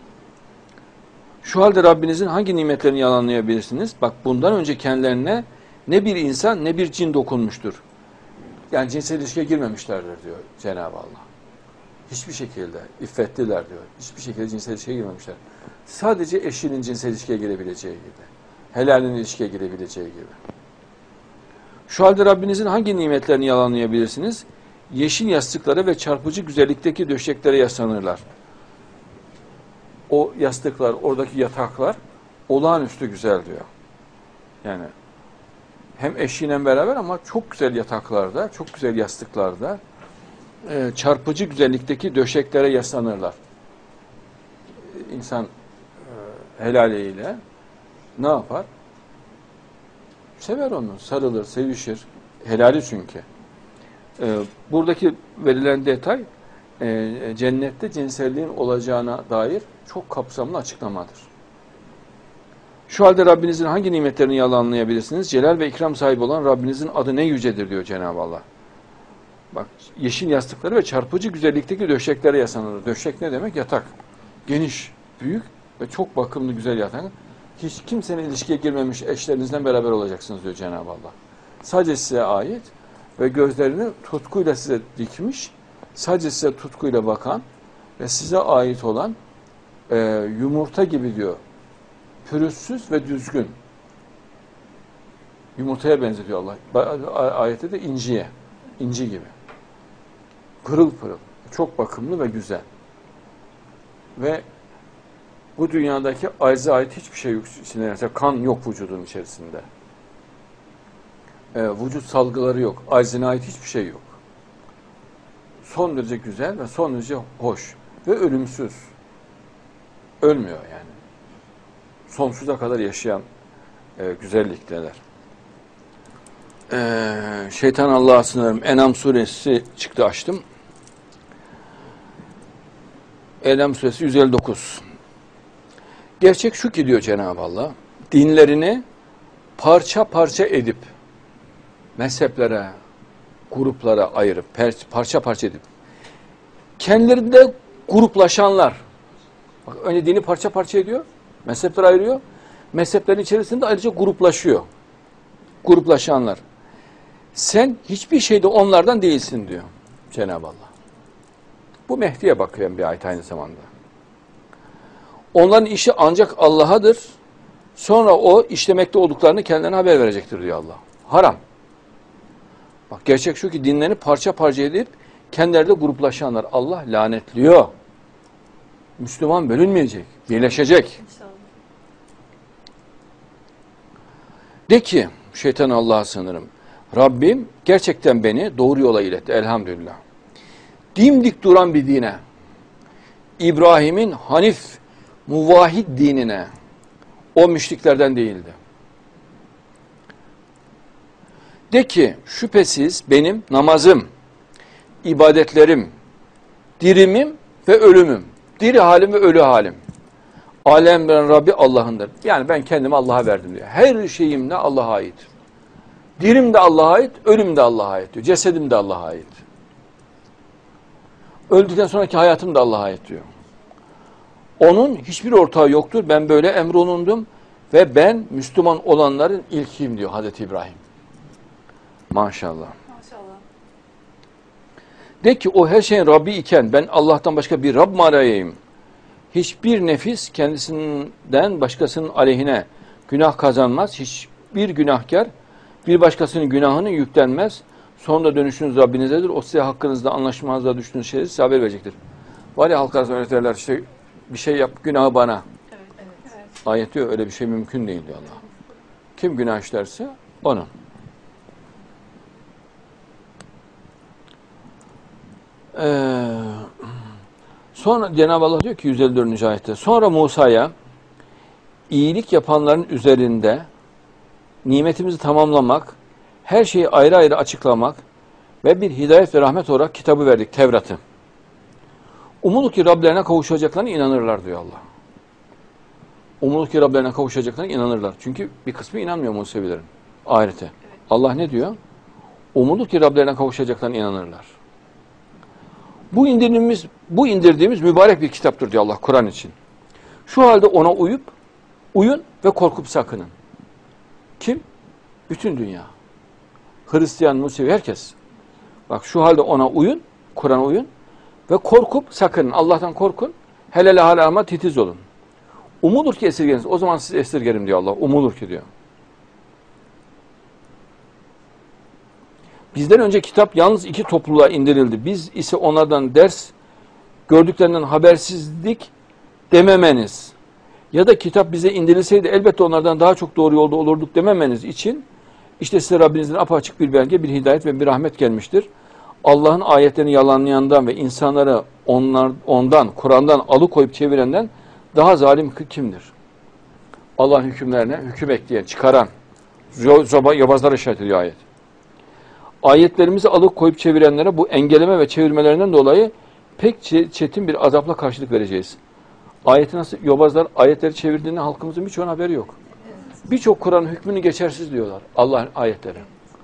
Şu halde Rabbinizin hangi nimetlerini yalanlayabilirsiniz? Bak bundan önce kendilerine ne bir insan ne bir cin dokunmuştur. Yani cinsel ilişkiye girmemişlerdir diyor Cenab-ı Allah. Hiçbir şekilde iffetliler diyor. Hiçbir şekilde cinsel ilişkiye girmemişler. Sadece eşinin cinsel ilişkiye girebileceği gibi. Helalin ilişkiye girebileceği gibi. Şu halde Rabbinizin hangi nimetlerini yalanlayabilirsiniz? Yeşil yastıklara ve çarpıcı güzellikteki döşeklere yaslanırlar. O yastıklar, oradaki yataklar olağanüstü güzel diyor. Yani hem eşiyle beraber ama çok güzel yataklarda, çok güzel yastıklarda e, çarpıcı güzellikteki döşeklere yaslanırlar. İnsan e, helaliyle ne yapar? Sever onu, sarılır, sevişir. Helali çünkü. E, buradaki verilen detay e, cennette cinselliğin olacağına dair çok kapsamlı açıklamadır. Şu halde Rabbinizin hangi nimetlerini yalanlayabilirsiniz? Celal ve ikram sahibi olan Rabbinizin adı ne yücedir diyor Cenab-ı Allah. Bak, yeşil yastıkları ve çarpıcı güzellikteki döşeklere yaslanır. Döşek ne demek? Yatak. Geniş, büyük ve çok bakımlı güzel yatak. Hiç kimsenin ilişkiye girmemiş eşlerinizle beraber olacaksınız diyor Cenab-ı Allah. Sadece size ait ve gözlerini tutkuyla size dikmiş, sadece size tutkuyla bakan ve size ait olan e, yumurta gibi diyor. Pürüzsüz ve düzgün. Yumurtaya benzetiyor Allah. Ayette de inciye. İnci gibi. Pırıl pırıl. Çok bakımlı ve güzel. Ve bu dünyadaki acize ait hiçbir şey yok. Mesela kan yok vücudun içerisinde. Ee, vücut salgıları yok. Acizine ait hiçbir şey yok. Son derece güzel ve son derece hoş. Ve ölümsüz. Ölmüyor yani. Sonsuza kadar yaşayan e, güzellikteler. Ee, şeytan Allah'a sığınırım. En'am suresi çıktı, açtım. En'am suresi yüz elli dokuz. Gerçek şu ki diyor Cenab-ı Allah, dinlerini parça parça edip, mezheplere, gruplara ayırıp, parça parça edip, kendilerinde gruplaşanlar, bak önce dini parça parça ediyor, mezhepler ayırıyor, mezheplerin içerisinde ayrıca gruplaşıyor. Gruplaşanlar. Sen hiçbir şeyde onlardan değilsin diyor Cenab-ı Allah. Bu Mehdi'ye bakıyor bir ayet aynı zamanda. Onların işi ancak Allah'adır. Sonra o işlemekte olduklarını kendilerine haber verecektir diyor Allah. Haram. Bak gerçek şu ki dinlerini parça parça edip kendilerinde gruplaşanlar Allah lanetliyor. Müslüman bölünmeyecek, birleşecek. İnşallah. De ki şeytan Allah'a sığınırım. Rabbim gerçekten beni doğru yola iletti elhamdülillah. Dimdik duran bir dine, İbrahim'in hanif, muvahhid dinine, o müşriklerden değildi. De ki şüphesiz benim namazım, ibadetlerim, dirimim ve ölümüm, diri halim ve ölü halim, alemlerin Rabbi Allah'ındır. Yani ben kendimi Allah'a verdim diyor. Her şeyim de Allah'a ait. Dirim de Allah'a ait, ölüm de Allah'a ait diyor. Cesedim de Allah'a ait. Öldükten sonraki hayatım da Allah'a ait diyor. Onun hiçbir ortağı yoktur. Ben böyle emrolundum ve ben Müslüman olanların ilkiyim diyor Hazreti İbrahim. Maşallah. Maşallah. De ki o her şeyin Rabbi iken ben Allah'tan başka bir Rab mı arayayım? Hiçbir nefis kendisinden başkasının aleyhine günah kazanmaz. Hiçbir günahkar bir başkasının günahını yüklenmez. Sonra dönüşünüz Rabbinizedir. O size hakkınızda anlaşmazlığa düştüğünüz şeyleri size haber verecektir. Var ya halk arasında öğretirler işte bir şey yap günahı bana. Evet, evet, evet. Ayet diyor öyle bir şey mümkün değil diyor Allah. Kim günah işlerse onun. Ee, sonra Cenab-ı Allah diyor ki yüz elli dördüncü ayette sonra Musa'ya iyilik yapanların üzerinde nimetimizi tamamlamak, her şeyi ayrı ayrı açıklamak ve bir hidayet ve rahmet olarak kitabı verdik, Tevrat'ı. Umulur ki Rablerine kavuşacaklarına inanırlar diyor Allah. Umulur ki Rablerine kavuşacaklarına inanırlar. Çünkü bir kısmı inanmıyor Musevilerin ahirete. Evet. Allah ne diyor? Umulur ki Rablerine kavuşacaklarına inanırlar. Bu indirdiğimiz, bu indirdiğimiz mübarek bir kitaptır diyor Allah Kur'an için. Şu halde ona uyup, uyun ve korkup sakının. Kim? Bütün dünya. Hristiyan, Musevi, herkes. Bak şu halde ona uyun, Kur'an'a uyun ve korkup sakının. Allah'tan korkun. Helal harama titiz olun. Umulur ki esirgeniz. O zaman sizi esirgerim diyor Allah. Umulur ki diyor. Bizden önce kitap yalnız iki topluluğa indirildi. Biz ise onlardan ders gördüklerinden habersizlik dememeniz ya da kitap bize indirilseydi elbette onlardan daha çok doğru yolda olurduk dememeniz için işte size Rabbinizin apaçık bir belge, bir hidayet ve bir rahmet gelmiştir. Allah'ın ayetlerini yalanlayandan ve insanları onlar, ondan, Kur'an'dan alıkoyup çevirenden daha zalim kimdir? Allah'ın hükümlerine hüküm ekleyen, çıkaran, zoba, yobazlara işaret ediyor ayet. Ayetlerimizi alıkoyup çevirenlere bu engelleme ve çevirmelerinden dolayı pek çetin bir azapla karşılık vereceğiz. Ayeti nasıl? Yobazlar ayetleri çevirdiğinde halkımızın birçoğunun haberi yok. Evet. Birçok Kur'an hükmünü geçersiz diyorlar. Allah'ın ayetleri.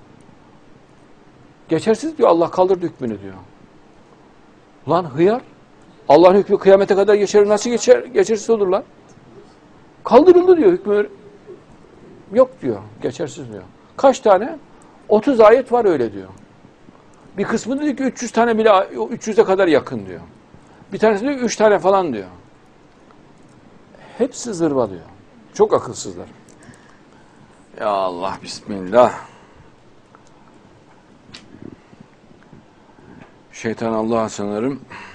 Geçersiz diyor. Allah kaldırdı hükmünü diyor. Lan hıyar. Allah'ın hükmü kıyamete kadar geçer. Nasıl geçer? Geçersiz olur lan. Kaldırıldı diyor hükmü. Yok diyor. Geçersiz diyor. Kaç tane? otuz ayet var öyle diyor. Bir kısmı diyor ki üç yüz tane bile, üç yüze kadar yakın diyor. Bir tanesi diyor üç tane falan diyor. Hepsi zırva diyor. Çok akılsızlar. Ya Allah, bismillah. Şeytan Allah'a sanırım.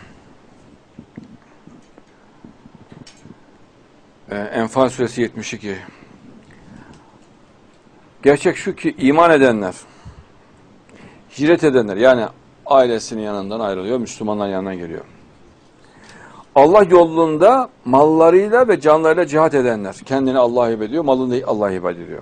Ee, Enfal suresi yetmiş iki. Gerçek şu ki iman edenler, hicret edenler, yani ailesinin yanından ayrılıyor, Müslümanların yanına geliyor. Allah yolunda mallarıyla ve canlarıyla cihat edenler, kendini Allah'a hibe ediyor, malını Allah'a hibe ediyor.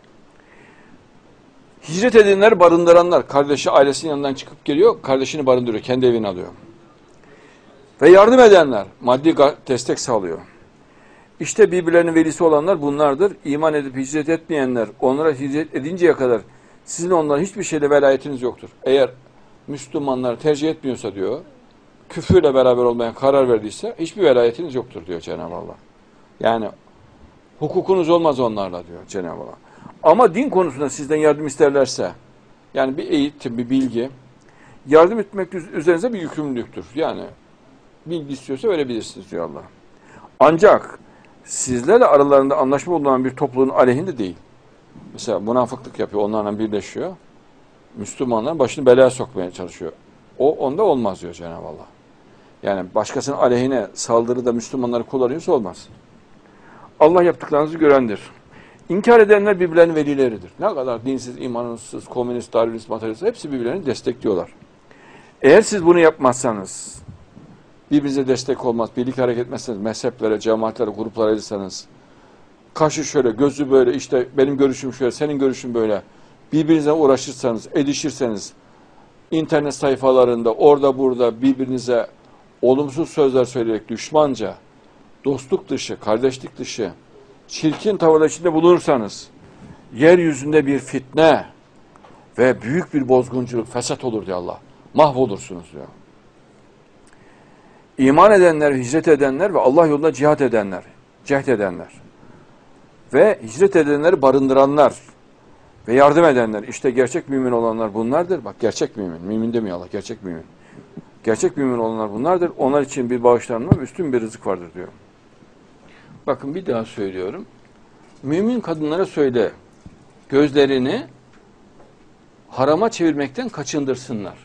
Hicret edenler, barındıranlar, kardeşi ailesinin yanından çıkıp geliyor, kardeşini barındırıyor, kendi evine alıyor. Ve yardım edenler, maddi destek sağlıyor. İşte birbirlerinin velisi olanlar bunlardır. İman edip hicret etmeyenler, onlara hicret edinceye kadar sizin onlara hiçbir şeyle velayetiniz yoktur. Eğer Müslümanlar tercih etmiyorsa diyor, küfürle beraber olmaya karar verdiyse hiçbir velayetiniz yoktur diyor Cenab-ı Allah. Yani hukukunuz olmaz onlarla diyor Cenab-ı Allah. Ama din konusunda sizden yardım isterlerse, yani bir eğitim, bir bilgi, yardım etmek üzerinize bir yükümlülüktür. Yani bilgi istiyorsa verebilirsiniz diyor Allah. Ancak sizlerle aralarında anlaşma bulunan bir topluluğun aleyhinde değil. Mesela münafıklık yapıyor, onlarla birleşiyor. Müslümanların başını belaya sokmaya çalışıyor. O onda olmaz diyor Cenab-ı Allah. Yani başkasının aleyhine saldırıda Müslümanları kullanıyorsa olmaz. Allah yaptıklarınızı görendir. İnkar edenler birbirlerinin velileridir. Ne kadar dinsiz, imansız, komünist, darwinist, materyalist hepsi birbirlerini destekliyorlar. Eğer siz bunu yapmazsanız, birbirinize destek olmaz, birlik hareket etmezseniz, mezheplere, cemaatlere, gruplara ayrılsanız, kaşı şöyle, gözü böyle, işte benim görüşüm şöyle, senin görüşün böyle, birbirinize uğraşırsanız, edişirseniz, internet sayfalarında, orada burada birbirinize olumsuz sözler söyleyerek düşmanca, dostluk dışı, kardeşlik dışı, çirkin tavırlar içinde bulunursanız, yeryüzünde bir fitne ve büyük bir bozgunculuk, fesat olur diyor Allah. Mahvolursunuz diyor. İman edenler, hicret edenler ve Allah yolunda cihat edenler, cehd edenler ve hicret edenleri barındıranlar ve yardım edenler, işte gerçek mümin olanlar bunlardır. Bak, gerçek mümin, mümin demiyor Allah, gerçek mümin. Gerçek mümin olanlar bunlardır. Onlar için bir bağışlanma, üstün bir rızık vardır diyor. Bakın bir daha söylüyorum. Mümin kadınlara söyle, gözlerini harama çevirmekten kaçındırsınlar.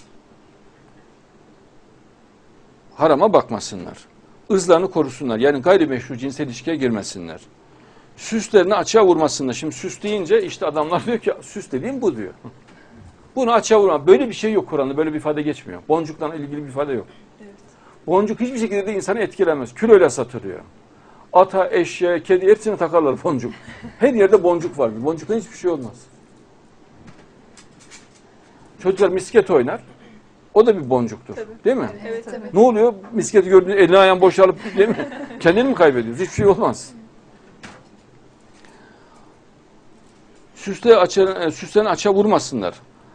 Harama bakmasınlar. Izlarını korusunlar. Yani gayrimeşru cinsel ilişkiye girmesinler. Süslerini açığa vurmasınlar. Şimdi süs deyince işte adamlar diyor ki süs dediğim bu diyor. Bunu açığa vurma. Böyle bir şey yok Kur'an'da. Böyle bir ifade geçmiyor. Boncukla ilgili bir ifade yok. Evet. Boncuk hiçbir şekilde de insanı etkilemez. Kiloyla satılıyor. Ata, eşeğe, kedi hepsini takarlar boncuk. Her yerde boncuk vardır. Boncuktan hiçbir şey olmaz. Çocuklar misket oynar. O da bir boncuktur. Tabii. Değil mi? Evet, tabii. Ne oluyor? Misketi gördüğünde elini ayağını boşalıp değil mi? Kendini mi kaybediyoruz? Hiçbir şey olmaz. Süsle açı, süslerini açığa vurmasınlar.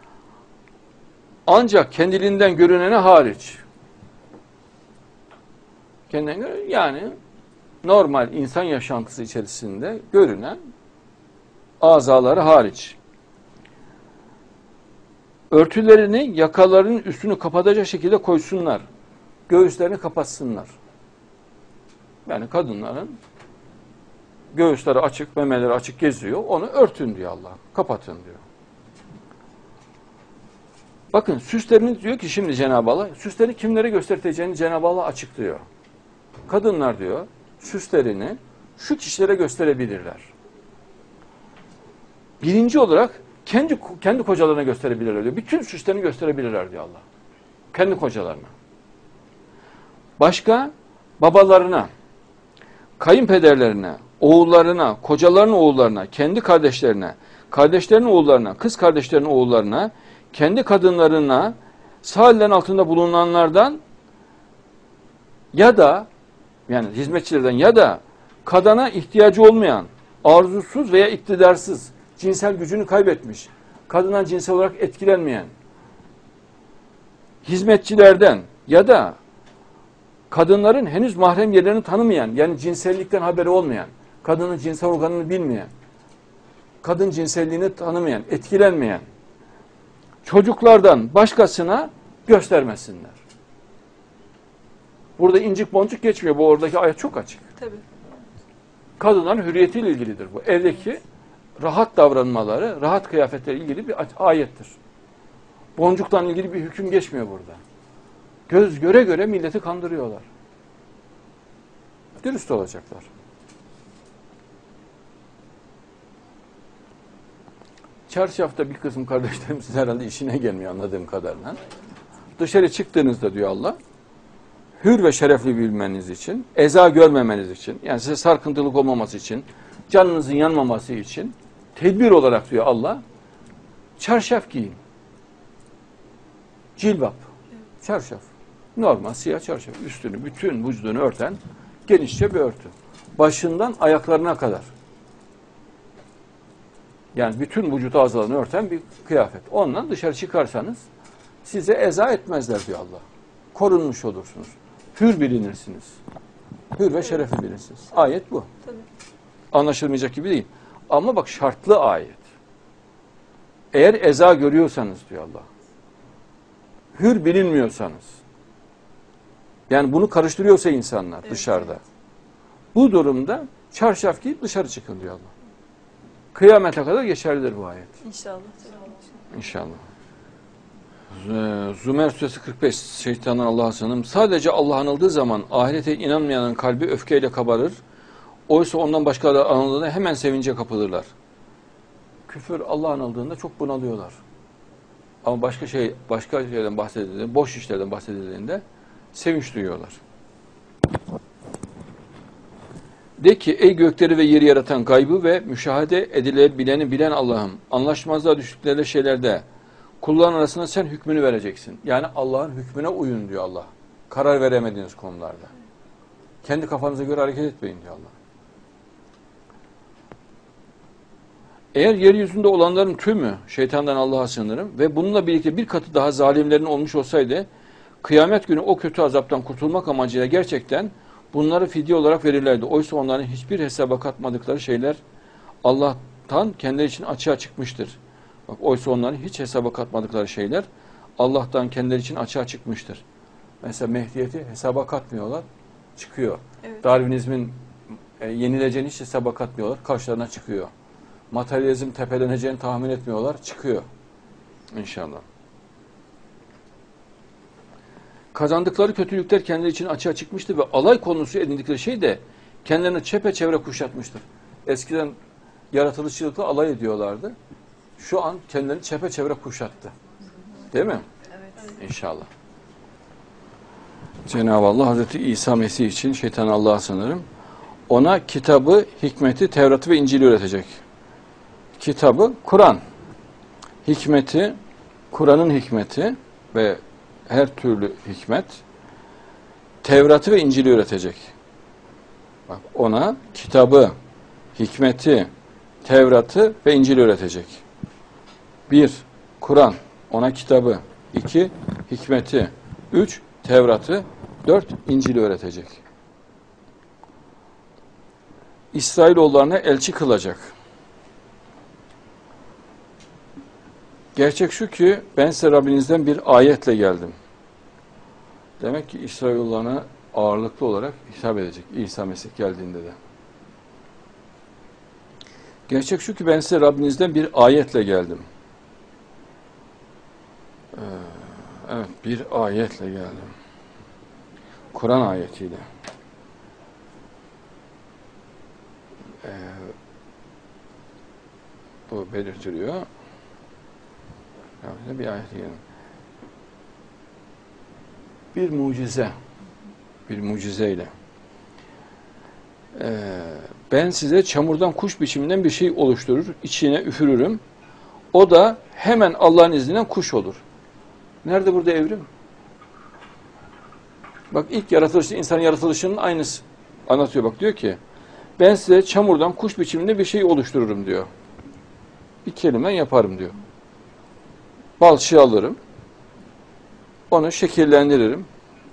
Ancak kendiliğinden görünene hariç. Kendinden göre, yani normal insan yaşantısı içerisinde görünen azaları hariç. Örtülerini yakalarının üstünü kapatacak şekilde koysunlar. Göğüslerini kapatsınlar. Yani kadınların göğüsleri açık, memeleri açık geziyor. Onu örtün diyor Allah. Kapatın diyor. Bakın süslerini diyor ki şimdi Cenab-ı Allah, süsleri kimlere göstereceğini Cenab-ı Allah açıklıyor. Kadınlar diyor, süslerini şu kişilere gösterebilirler. Birinci olarak kendi kendi kocalarına gösterebilirler diyor. Bütün süslerini gösterebilirler diyor Allah. Kendi kocalarına. Başka babalarına, kayınpederlerine, oğullarına, kocaların oğullarına, kendi kardeşlerine, kardeşlerin oğullarına, kız kardeşlerin oğullarına, kendi kadınlarına, sağ ellerin altında bulunanlardan ya da yani hizmetçilerden ya da kadına ihtiyacı olmayan, arzusuz veya iktidarsız, cinsel gücünü kaybetmiş, kadından cinsel olarak etkilenmeyen hizmetçilerden ya da kadınların henüz mahrem yerlerini tanımayan, yani cinsellikten haberi olmayan, kadının cinsel organını bilmeyen, kadın cinselliğini tanımayan, etkilenmeyen çocuklardan başkasına göstermesinler. Burada incik boncuk geçmiyor. Bu oradaki ayet çok açık. Tabii. Kadınların hürriyetiyle ilgilidir bu. Evdeki rahat davranmaları, rahat kıyafetleriyle ilgili bir ayettir. Boncuktan ilgili bir hüküm geçmiyor burada. Göz göre göre milleti kandırıyorlar. Dürüst olacaklar. Çarşafta bir kısım kardeşlerimiz herhalde işine gelmiyor anladığım kadarıyla. Dışarı çıktığınızda diyor Allah, hür ve şerefli bilmeniz için, eza görmemeniz için, yani size sarkıntılık olmaması için, canınızın yanmaması için, tedbir olarak diyor Allah, çarşaf giyin. Cilbap, çarşaf. Normal siyah çarşaf. Üstünü, bütün vücudunu örten genişçe bir örtü. Başından ayaklarına kadar. Yani bütün vücut azalarını örten bir kıyafet. Ondan dışarı çıkarsanız size eza etmezler diyor Allah. Korunmuş olursunuz. Hür bilinirsiniz. Hür ve şerefli bilirsiniz. Ayet bu. Tabii. Anlaşılmayacak gibi değil. Ama bak şartlı ayet. Eğer eza görüyorsanız diyor Allah. Hür bilinmiyorsanız. Yani bunu karıştırıyorsa insanlar evet, dışarıda. Evet. Bu durumda çarşaf giyip dışarı çıkın diyor Allah. Kıyamete kadar geçerlidir bu ayet. İnşallah. İnşallah. Zümer suresi kırk beş. Şeytandan Allah'a sığınırım. Sadece Allah anıldığı zaman ahirete inanmayanın kalbi öfkeyle kabarır. Oysa ondan başkaları anıldığında hemen sevince kapılırlar. Küfür Allah anıldığında çok bunalıyorlar. Ama başka şey, başka şeylerden bahsedildiğinde, boş işlerden bahsedildiğinde sevinç duyuyorlar. De ki ey gökleri ve yeri yaratan gaybı ve müşahede edilebileni bilen Allah'ım, anlaşmazlığa düştükleri şeylerde kulların arasında sen hükmünü vereceksin. Yani Allah'ın hükmüne uyun diyor Allah. Karar veremediğiniz konularda. Kendi kafanıza göre hareket etmeyin diyor Allah. Eğer yeryüzünde olanların tümü şeytandan Allah'a sığınırım ve bununla birlikte bir katı daha zalimlerin olmuş olsaydı kıyamet günü o kötü azaptan kurtulmak amacıyla gerçekten bunları fidye olarak verirlerdi. Oysa onların hiçbir hesaba katmadıkları şeyler Allah'tan kendileri için açığa çıkmıştır. Bak, oysa onların hiç hesaba katmadıkları şeyler Allah'tan kendileri için açığa çıkmıştır. Mesela Mehdiyeti hesaba katmıyorlar, çıkıyor. Evet. Darwinizmin e, yenileceğini hiç hesaba katmıyorlar, karşılarına çıkıyor. Materyalizm tepeleneceğini tahmin etmiyorlar, çıkıyor. İnşallah. Kazandıkları kötülükler kendileri için açığa çıkmıştır ve alay konusu edindikleri şey de kendilerini çepeçevre kuşatmıştır. Eskiden yaratılışçılıkla alay ediyorlardı. Şu an kendilerini çepeçevre kuşattı. Değil mi? Evet. İnşallah. Cenab-ı Allah Hazreti İsa Mesih için şeytan Allah'a sığınırım. Ona kitabı, hikmeti, Tevrat'ı ve İncil'i öğretecek. Kitabı Kur'an. Hikmeti, Kur'an'ın hikmeti ve her türlü hikmet, Tevrat'ı ve İncil'i öğretecek. Bak, ona kitabı, hikmeti, Tevrat'ı ve İncil'i öğretecek. Bir, Kur'an, ona kitabı. İki, hikmeti. Üç, Tevrat'ı. Dört, İncil'i öğretecek. İsrailoğullarına elçi kılacak. Gerçek şu ki ben size Rabbinizden bir ayetle geldim. Demek ki İsrailoğullarına ağırlıklı olarak hitap edecek İsa Mesih geldiğinde de. Gerçek şu ki ben size Rabbinizden bir ayetle geldim. Ee, evet, bir ayetle geldim. Kur'an ayetiyle. Ee, bu belirtiliyor. Yani bir ayet geldim. Bir mucize, bir mucizeyle. Ee, ben size çamurdan kuş biçiminden bir şey oluşturur, içine üfürürüm. O da hemen Allah'ın izniyle kuş olur. Nerede burada evrim? Bak ilk yaratılışta, insan yaratılışının aynısı anlatıyor. Bak diyor ki, ben size çamurdan kuş biçiminde bir şey oluştururum diyor. Bir kelime yaparım diyor. Balçığı alırım. Onu şekillendiririm.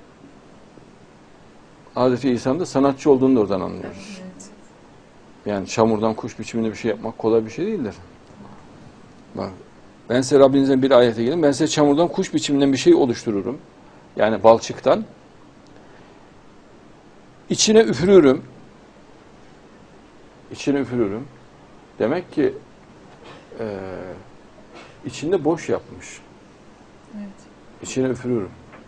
Hazreti İsa'nın da sanatçı olduğunu da oradan anlıyoruz. Evet. Yani çamurdan kuş biçiminde bir şey yapmak kolay bir şey değildir. Bak, ben size Rabbinizden bir ayete gelin. Ben size çamurdan kuş biçiminden bir şey oluştururum. Yani balçıktan. İçine üfürürüm. İçine üfürürüm. Demek ki e, içinde boş yapmış. Evet. İçine üfürürüm.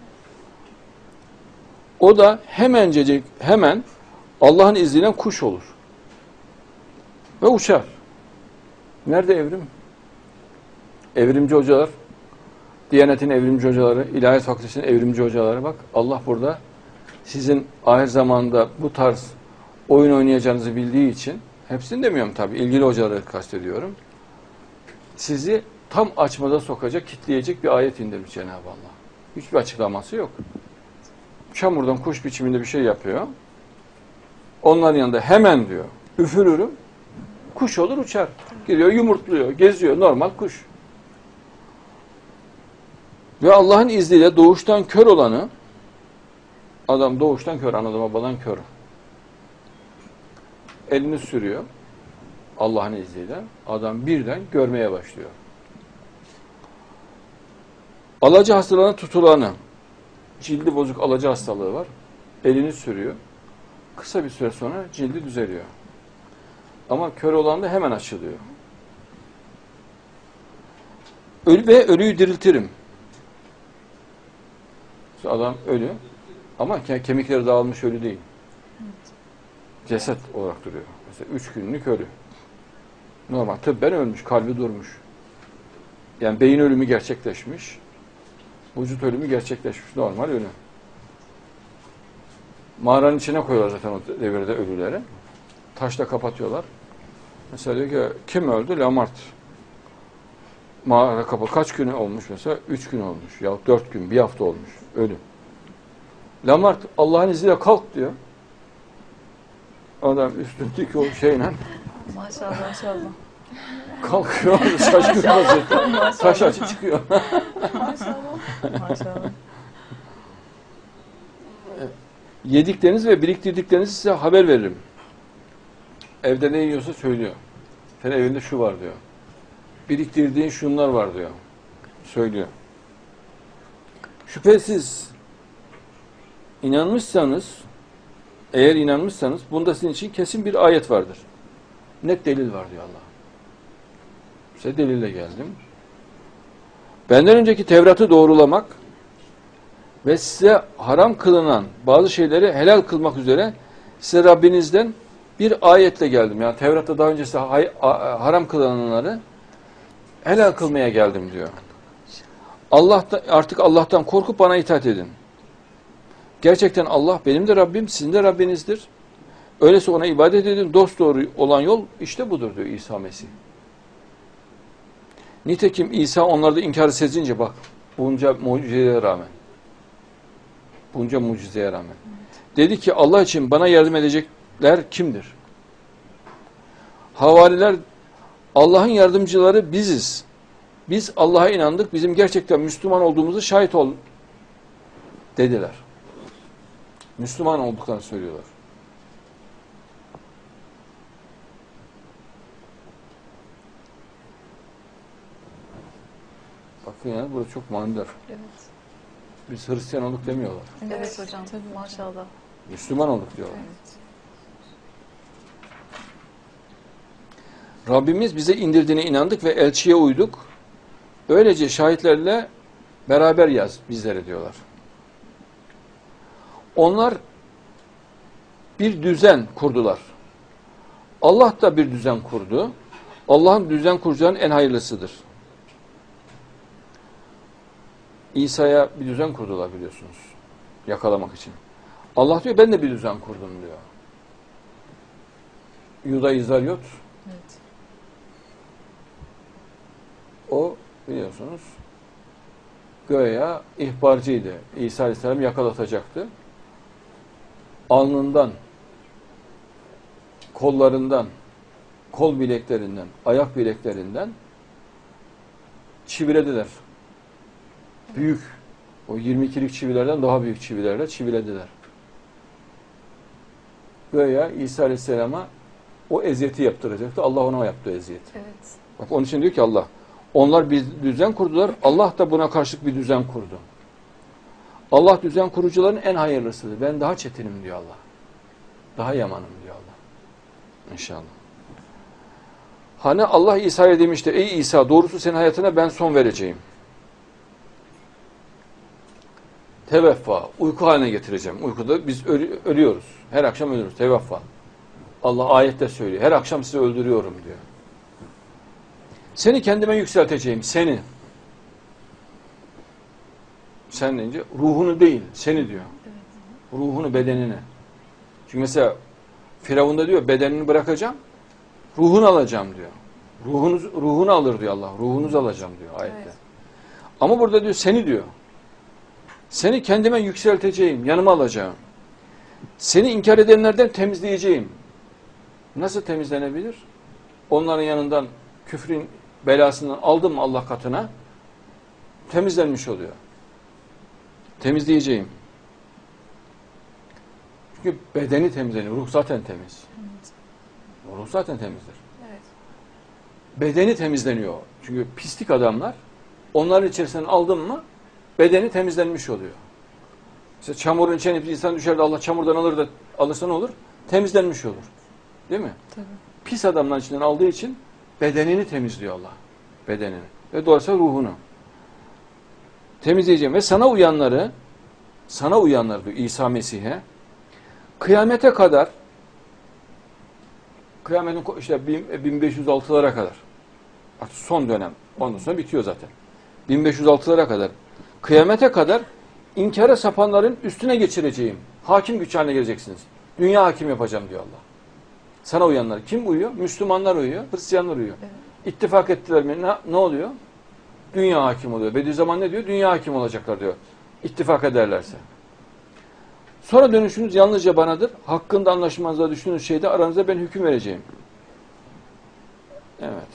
O da hemencecik, hemen Allah'ın izniyle kuş olur. Ve uçar. Nerede evrim? Evrimci hocalar, Diyanet'in evrimci hocaları, İlahiyat Fakültesi'nin evrimci hocaları, bak Allah burada sizin ahir zamanda bu tarz oyun oynayacağınızı bildiği için, hepsini demiyorum tabii, ilgili hocaları kastediyorum, sizi tam açmaza sokacak, kitleyecek bir ayet indirmiş Cenab-ı Allah. Hiçbir açıklaması yok. Çamurdan kuş biçiminde bir şey yapıyor. Onların yanında hemen diyor, üfürürüm, kuş olur uçar. Gidiyor yumurtluyor, geziyor, normal kuş. Ve Allah'ın izniyle doğuştan kör olanı, adam doğuştan kör, anadan babadan kör. Elini sürüyor, Allah'ın izniyle, adam birden görmeye başlıyor. Alacı hastalığına tutulanı, cildi bozuk alacı hastalığı var, elini sürüyor, kısa bir süre sonra cildi düzeliyor. Ama kör olan da hemen açılıyor. Ölü ve ölüyü diriltirim. Adam ölü ama kemikleri dağılmış ölü değil. Ceset olarak duruyor. Mesela üç günlük ölü. Normal tıbben ölmüş, kalbi durmuş. Yani beyin ölümü gerçekleşmiş. Vücut ölümü gerçekleşmiş. Normal ölü. Mağaranın içine koyuyorlar zaten o devirde ölüleri. Taşla kapatıyorlar. Mesela diyor ki kim öldü? Lamart. Mağara kapalı. Kaç gün olmuş mesela? Üç gün olmuş. Ya dört gün, bir hafta olmuş. Ölü. Lamart Allah'ın izniyle kalk diyor. Adam üstündeki o şeyle Maşallah maşallah. kalkıyor. Şaşkın vaziyette. Taş açı çıkıyor. Maşallah. Maşallah. Yedikleriniz ve biriktirdiklerinizi size haber veririm. Evde ne yiyorsa söylüyor. Senin evinde şu var diyor. Biriktirdiğin şunlar var diyor. Söylüyor. Şüphesiz inanmışsanız, eğer inanmışsanız bunda sizin için kesin bir ayet vardır. Net delil var diyor Allah. Size delille geldim. Benden önceki Tevrat'ı doğrulamak ve size haram kılınan bazı şeyleri helal kılmak üzere size Rabbinizden bir ayetle geldim. Yani Tevrat'ta daha önce size haram kılınanları helal kılmaya geldim diyor. Allah'tan, artık Allah'tan korkup bana itaat edin. Gerçekten Allah benim de Rabbim, sizin de Rabbinizdir. Öyleyse ona ibadet edin. Dosdoğru olan yol işte budur diyor İsa Mesih. Nitekim İsa onlarda inkarı sezince bak bunca mucizeye rağmen bunca mucizeye rağmen dedi ki Allah için bana yardım edecekler kimdir? Havariler Allah'ın yardımcıları biziz. Biz Allah'a inandık. Bizim gerçekten Müslüman olduğumuzu şahit ol dediler. Müslüman olduklarını söylüyorlar. Bakın ya burada çok manidar. Evet. Biz Hristiyan olduk demiyorlar. Evet hocam. Tabii maşallah. Müslüman olduk diyorlar. Evet. Rabbimiz bize indirdiğine inandık ve elçiye uyduk. Öylece şahitlerle beraber yaz bizlere diyorlar. Onlar bir düzen kurdular. Allah da bir düzen kurdu. Allah'ın düzen kuracağının en hayırlısıdır. İsa'ya bir düzen kurdular biliyorsunuz. Yakalamak için. Allah diyor ben de bir düzen kurdum diyor. Yuda İzaryot Evet. o biliyorsunuz göya ihbarcıydı. İsa Aleyhisselam yakalatacaktı. Alnından, kollarından, kol bileklerinden, ayak bileklerinden çivilediler. Büyük, o yirmi ikilik çivilerden daha büyük çivilerle çivilediler. Göya İsa Aleyhisselam'a o eziyeti yaptıracaktı. Allah ona yaptı eziyeti. Evet. Bak onun için diyor ki Allah, onlar bir düzen kurdular, Allah da buna karşılık bir düzen kurdu. Allah düzen kurucuların en hayırlısıdır. Ben daha çetinim diyor Allah. Daha yamanım diyor Allah. İnşallah. Hani Allah İsa'ya demişti, ey İsa doğrusu senin hayatına ben son vereceğim. Teveffa, uyku haline getireceğim. Uykuda biz ölü, ölüyoruz. Her akşam ölürüz. Teveffa. Allah ayette söylüyor. Her akşam sizi öldürüyorum diyor. Seni kendime yükselteceğim. Seni. Sen deyince ruhunu değil, seni diyor. Evet. Ruhunu, bedenini. Çünkü mesela Firavun'da diyor bedenini bırakacağım, ruhunu alacağım diyor. Ruhunuz, ruhunu alır diyor Allah. Ruhunuzu alacağım diyor ayette. Evet. Ama burada diyor seni diyor. Seni kendime yükselteceğim, yanıma alacağım. Seni inkar edenlerden temizleyeceğim. Nasıl temizlenebilir? Onların yanından küfrün belasından aldım mı Allah katına? Temizlenmiş oluyor. Temizleyeceğim. Çünkü bedeni temizleniyor. Ruh zaten temiz. Evet. Ruh zaten temizdir. Evet. Bedeni temizleniyor. Çünkü pislik adamlar onların içerisinden aldın mı bedeni temizlenmiş oluyor. Mesela çamurun içine bir insan düşer de Allah çamurdan alır da alırsa ne olur? Temizlenmiş olur. Değil mi? Tabii. Pis adamların içinden aldığı için bedenini temizliyor Allah. Bedenini. Ve dolayısıyla ruhunu. Temizleyeceğim. Ve sana uyanları sana uyanlar diyor İsa Mesih'e kıyamete kadar kıyametin işte bin beş yüz altılara kadar artık son dönem. Ondan sonra bitiyor zaten. bin beş yüz altılara kadar kıyamete kadar inkara sapanların üstüne geçireceğim. Hakim güç haline geleceksiniz. Dünya hakim yapacağım diyor Allah. Sana uyanlar. Kim uyuyor? Müslümanlar uyuyor. Hristiyanlar uyuyor. Evet. İttifak ettiler mi? Ne, ne oluyor? Dünya hakim oluyor. Bediüzzaman ne diyor? Dünya hakim olacaklar diyor. İttifak ederlerse. Sonra dönüşünüz yalnızca banadır. Hakkında anlaşmanıza düştüğünüz şeyde aranızda ben hüküm vereceğim. Evet.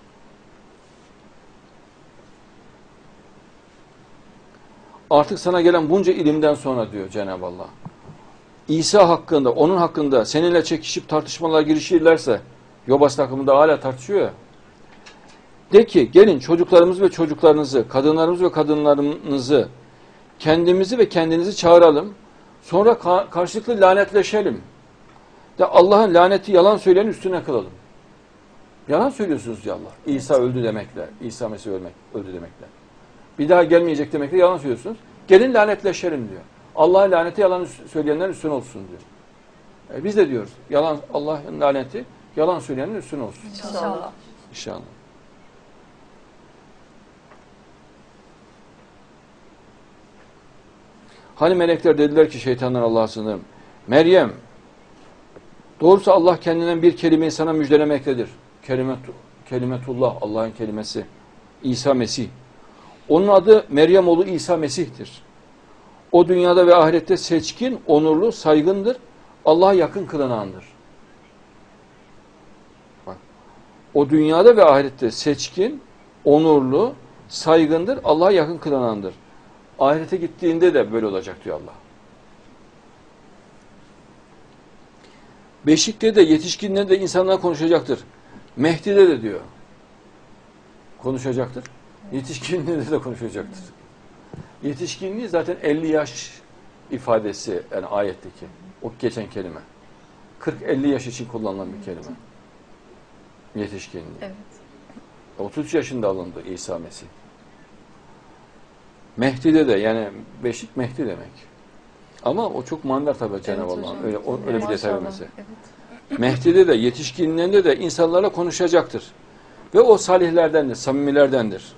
Artık sana gelen bunca ilimden sonra diyor Cenab-ı Allah. İsa hakkında, onun hakkında seninle çekişip tartışmalara girişirlerse, Yobas takımında hala tartışıyor ya. De ki gelin çocuklarımızı ve çocuklarınızı, kadınlarımızı ve kadınlarınızı, kendimizi ve kendinizi çağıralım. Sonra ka karşılıklı lanetleşelim. De Allah'ın laneti yalan söyleyen üstüne kılalım. Yalan söylüyorsunuz diyor Allah. İsa öldü demekle, İsa Mesih ölmek, öldü demekle. Bir daha gelmeyecek demekle yalan söylüyorsunuz. Gelin lanetleşelim diyor. Allah'ın laneti yalan söyleyenlerin üstüne olsun diyor. E biz de diyoruz. Yalan Allah'ın laneti yalan söyleyenin üstüne olsun. İnşallah. İnşallah. Hani melekler dediler ki şeytandan Allah'a sığınırım. Meryem, doğrusu Allah kendinden bir kelimeyi sana müjdelemektedir. Kelimet, kelimetullah, Allah'ın kelimesi. İsa Mesih. Onun adı Meryem oğlu İsa Mesih'tir. O dünyada ve ahirette seçkin, onurlu, saygındır. Allah'a yakın kılınandır. Bak. O dünyada ve ahirette seçkin, onurlu, saygındır. Allah'a yakın kılınandır. Ahirete gittiğinde de böyle olacak diyor Allah. Beşikte de yetişkinler de insanlar konuşacaktır. Mehdi'de de diyor. Konuşacaktır. Yetişkinliğinde de konuşacaktır. Yetişkinliği zaten elli yaş ifadesi yani ayetteki. O geçen kelime. kırk elli yaş için kullanılan bir kelime. Yetişkinliği. Evet. otuz üç yaşında alındı İsa Mesih. Mehdi'de de, yani beşik Mehdi demek. Ama o çok manidar tabii Cenab-ı Evet Allah'ın. hocam. Öyle, o- öyle bir detay Maşallah. vermesi. Evet. Mehdi'de de, yetişkinliğinde de insanlarla konuşacaktır. Ve o salihlerdendir, samimilerdendir.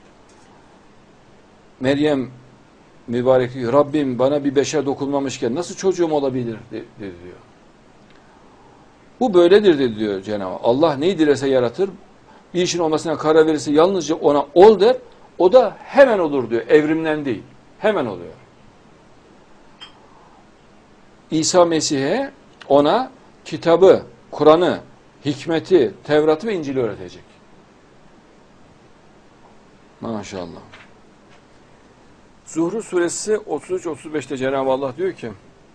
Meryem mübarek diyor, Rabbim bana bir beşer dokunmamışken nasıl çocuğum olabilir dedi diyor. Bu böyledir dedi diyor Cenab-ı Hak. Allah neyi dilerse yaratır. Bir işin olmasına karar verirse yalnızca ona ol der. O da hemen olur diyor. Evrimden değil. Hemen oluyor. İsa Mesih'e, ona kitabı, Kur'an'ı, hikmeti, Tevrat'ı ve İncil'i öğretecek. Maşallah. Zuhruf suresi otuz üç otuz beşte Cenab-ı Allah diyor ki,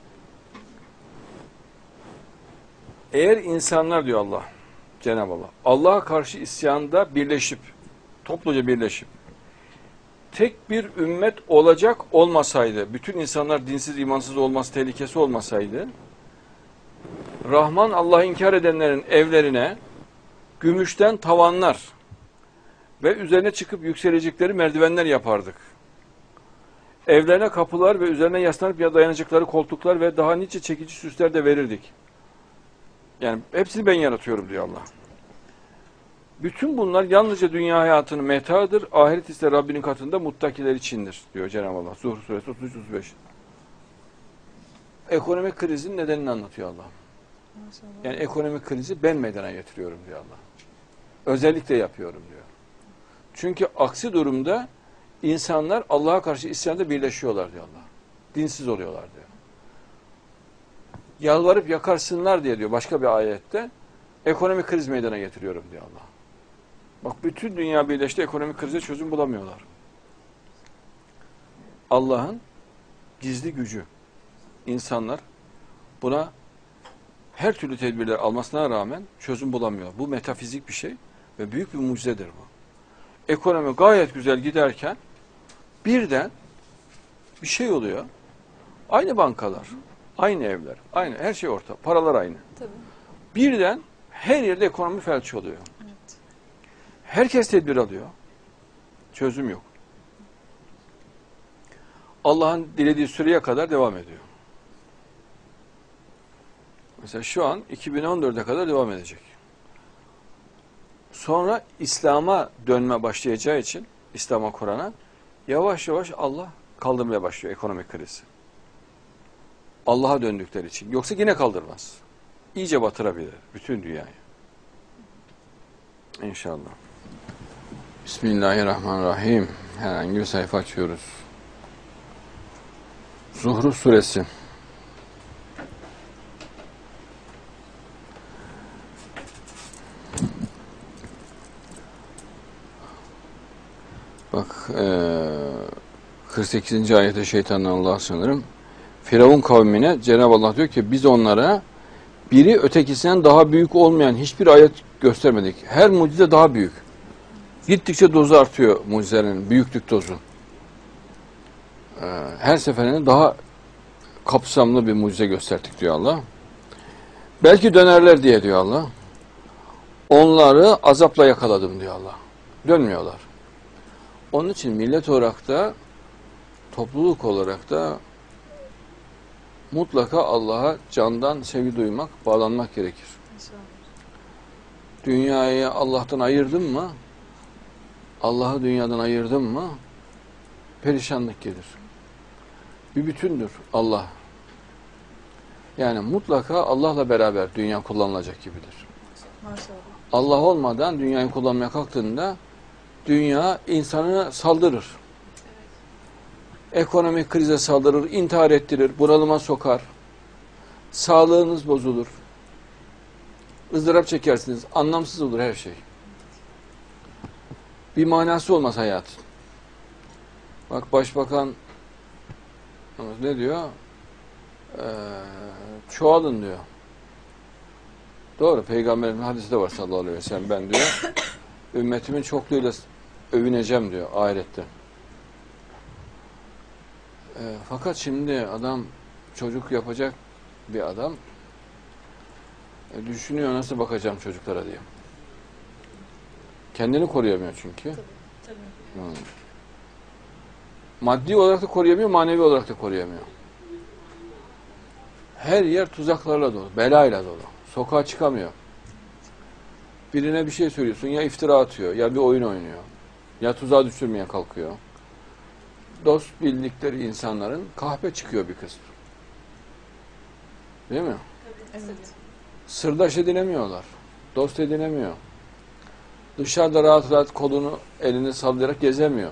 eğer insanlar diyor Allah, Cenab-ı Allah, Allah'a karşı isyanda birleşip, topluca birleşip, tek bir ümmet olacak olmasaydı, bütün insanlar dinsiz, imansız olması tehlikesi olmasaydı, Rahman Allah'ı inkar edenlerin evlerine gümüşten tavanlar ve üzerine çıkıp yükselecekleri merdivenler yapardık. Evlerine kapılar ve üzerine yaslanıp ya dayanacakları koltuklar ve daha nice çekici süsler de verirdik. Yani hepsini ben yaratıyorum diyor Allah. Bütün bunlar yalnızca dünya hayatının metadır. Ahiret ise Rabbinin katında muttakiler içindir diyor Cenab-ı Allah. Zuhruf suresi otuz üç otuz beş. Ekonomik krizin nedenini anlatıyor Allah. Maşallah. Yani ekonomik krizi ben meydana getiriyorum diyor Allah. Özellikle yapıyorum diyor. Çünkü aksi durumda insanlar Allah'a karşı isyanda birleşiyorlar diyor Allah. Dinsiz oluyorlar diyor. Yalvarıp yakarsınlar diye diyor başka bir ayette. Ekonomik kriz meydana getiriyorum diyor Allah. Bak bütün dünya birleşti, ekonomik krize çözüm bulamıyorlar. Allah'ın gizli gücü. İnsanlar buna her türlü tedbirler almasına rağmen çözüm bulamıyor. Bu metafizik bir şey ve büyük bir mucizedir bu. Ekonomi gayet güzel giderken birden bir şey oluyor. Aynı bankalar, aynı evler, aynı her şey orta, paralar aynı. Tabii. Birden her yerde ekonomi felç oluyor. Evet. Herkes tedbir alıyor. Çözüm yok. Allah'ın dilediği süreye kadar devam ediyor. Mesela şu an iki bin on dörde kadar devam edecek. Sonra İslam'a dönme başlayacağı için, İslam'a, Kur'an'a yavaş yavaş Allah kaldırmaya başlıyor ekonomik krizi. Allah'a döndükleri için. Yoksa yine kaldırmaz. İyice batırabilir bütün dünyayı. İnşallah. Bismillahirrahmanirrahim. Herhangi bir sayfa açıyoruz. Zuhruf suresi. Bak kırk sekizinci ayette şeytandan Allah sanırım. Firavun kavmine Cenab-ı Allah diyor ki biz onlara biri ötekisinden daha büyük olmayan hiçbir ayet göstermedik. Her mucize daha büyük. Gittikçe dozu artıyor mucizelerin, büyüklük dozu. Her seferinde daha kapsamlı bir mucize gösterdik diyor Allah. Belki dönerler diye diyor Allah. Onları azapla yakaladım diyor Allah. Dönmüyorlar. Onun için millet olarak da, topluluk olarak da mutlaka Allah'a candan sevgi duymak, bağlanmak gerekir. İnşallah. Dünyayı Allah'tan ayırdın mı, Allah'ı dünyadan ayırdın mı, perişanlık gelir. Bir bütündür Allah. Yani mutlaka Allah'la beraber dünya kullanılacak gibidir. Maşallah. Allah olmadan dünyayı kullanmaya kalktığında dünya insanı saldırır. Ekonomik krize saldırır, intihar ettirir, bunalıma sokar. Sağlığınız bozulur. ızdırap çekersiniz. Anlamsız olur her şey. Bir manası olmaz hayat. Bak başbakan ne diyor? Ee, çoğalın diyor. Doğru. Peygamberin hadisi de var sallallahu aleyhi ve sellem. Ben diyor ümmetimin çokluğuyla övüneceğim diyor ahirette. E, fakat şimdi adam çocuk yapacak bir adam e, düşünüyor nasıl bakacağım çocuklara diyor. Kendini koruyamıyor çünkü. Tabii. Tabii. Hmm. Maddi olarak da koruyamıyor, manevi olarak da koruyamıyor. Her yer tuzaklarla dolu, belayla dolu. Sokağa çıkamıyor. Birine bir şey söylüyorsun, ya iftira atıyor, ya bir oyun oynuyor, ya tuzağa düşürmeye kalkıyor. Dost bildikleri insanların kahpe çıkıyor bir kısmı. Değil mi? Evet. Sırdaş edinemiyorlar. Dost edinemiyor. Dışarıda rahat rahat kolunu, elini sallayarak gezemiyor.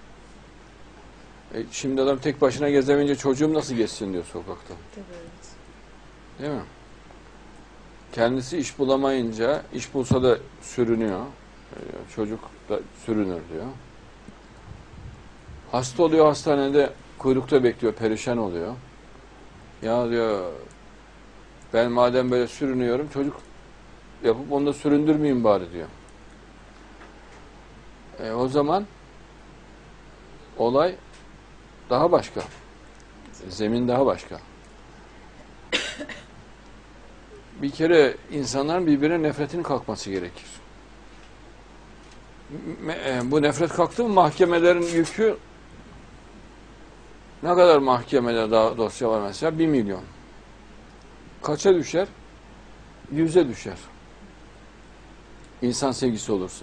E şimdi adam tek başına gezemeyince çocuğum nasıl geçsin diyor sokakta. Tabii, evet. Değil mi? Kendisi iş bulamayınca, iş bulsa da sürünüyor. E, çocuk da sürünür diyor. Hasta oluyor, hastanede kuyrukta bekliyor, perişan oluyor. Ya diyor, ben madem böyle sürünüyorum, çocuk yapıp onu da süründürmeyeyim bari diyor. E, o zaman olay daha başka. Zemin daha başka. Bir kere insanların birbirine nefretinin kalkması gerekir. Me- Bu nefret kalktı mı mahkemelerin yükü, ne kadar mahkemede daha dosya var mesela? Bir milyon. Kaça düşer? Yüze düşer. İnsan sevgisi olursa.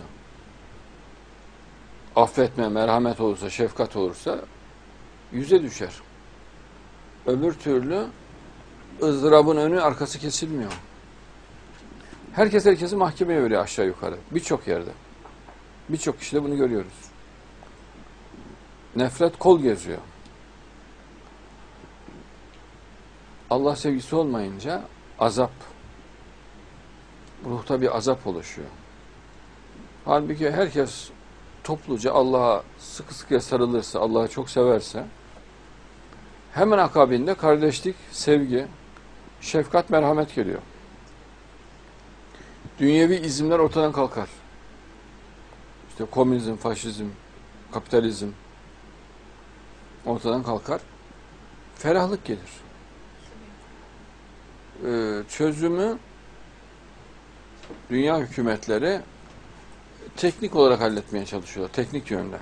Affetme, merhamet olursa, şefkat olursa yüze düşer. Öbür türlü ızdırabın önü arkası kesilmiyor. Herkes herkesi mahkemeye veriyor aşağı yukarı. Birçok yerde. Birçok kişide bunu görüyoruz. Nefret kol geziyor. Allah sevgisi olmayınca azap, ruhta bir azap oluşuyor. Halbuki herkes topluca Allah'a sıkı sıkıya sarılırsa, Allah'ı çok severse, hemen akabinde kardeşlik, sevgi, şefkat, merhamet geliyor. Dünyevi izimler ortadan kalkar. İşte komünizm, faşizm, kapitalizm ortadan kalkar. Ferahlık gelir. Ee, çözümü dünya hükümetleri teknik olarak halletmeye çalışıyorlar. Teknik yönden.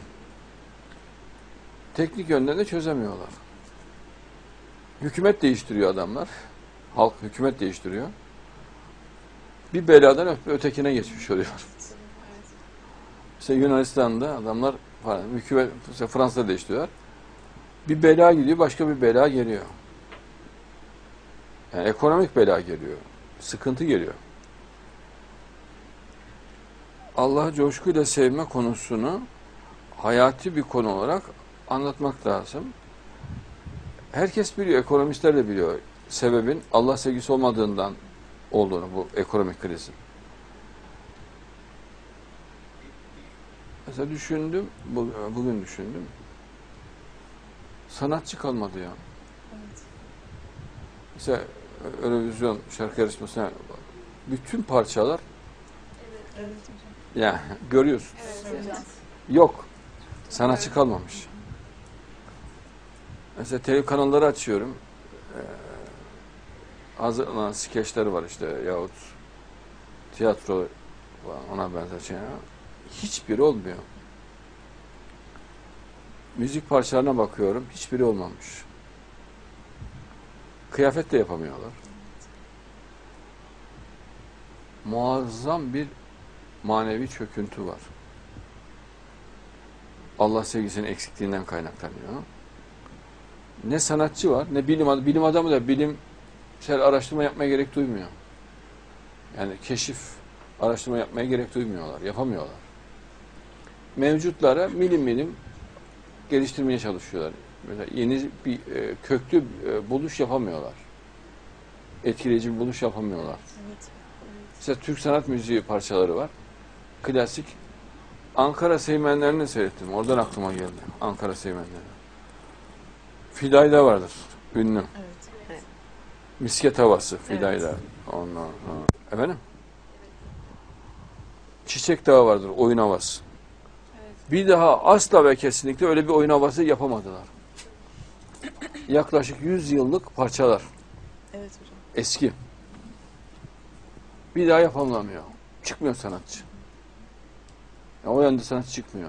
Teknik yönden de çözemiyorlar. Hükümet değiştiriyor adamlar. Halk hükümet değiştiriyor. Bir beladan öte- ötekine geçmiş oluyor. Mesela Yunanistan'da adamlar falan, hükümet, mesela Fransa'da değiştiriyorlar. Bir bela gidiyor, başka bir bela geliyor. Yani ekonomik bela geliyor. Sıkıntı geliyor. Allah'ı coşkuyla sevme konusunu hayati bir konu olarak anlatmak lazım. Herkes biliyor, ekonomistler de biliyor sebebin Allah sevgisi olmadığından olduğunu, bu ekonomik krizin. Mesela düşündüm, bugün düşündüm. Sanatçı kalmadı ya. Evet. Mesela Eurovision şarkı yarışmasına bütün parçalar, Evet hocam. yani görüyorsun. Evet hocam. Yok. Sanatçı kalmamış. Mesela televizyon kanalları açıyorum. Ee, hazırlanan skeçler var işte yahut tiyatro falan, ona benzer şeyler. Hiçbiri olmuyor. Müzik parçalarına bakıyorum. Hiçbiri olmamış. Kıyafet de yapamıyorlar. Muazzam bir manevi çöküntü var. Allah sevgisinin eksikliğinden kaynaklanıyor. Ne sanatçı var, ne bilim adamı. Bilim adamı da bilimsel araştırma yapmaya gerek duymuyor. Yani keşif, araştırma yapmaya gerek duymuyorlar, yapamıyorlar. Mevcutlara milim milim geliştirmeye çalışıyorlar. Mesela yeni bir e, köklü e, buluş yapamıyorlar. Etkileyici bir buluş yapamıyorlar. Evet. Mesela Türk sanat müziği parçaları var. Klasik. Ankara Seymenlerini seyrettim. Oradan aklıma geldi. Ankara Seymenleri. Fidayda vardır. Ünlü. Evet. Evet. Misket havası Fidayda. Ondan sonra. Efendim? Çiçek Dağı vardır. Oyun havası. Evet. Bir daha asla ve kesinlikle öyle bir oyun havası yapamadılar. Yaklaşık yüz yıllık parçalar. Evet hocam. Eski. Bir daha yapılamıyor. Çıkmıyor sanatçı. Yani o yönde sanat çıkmıyor.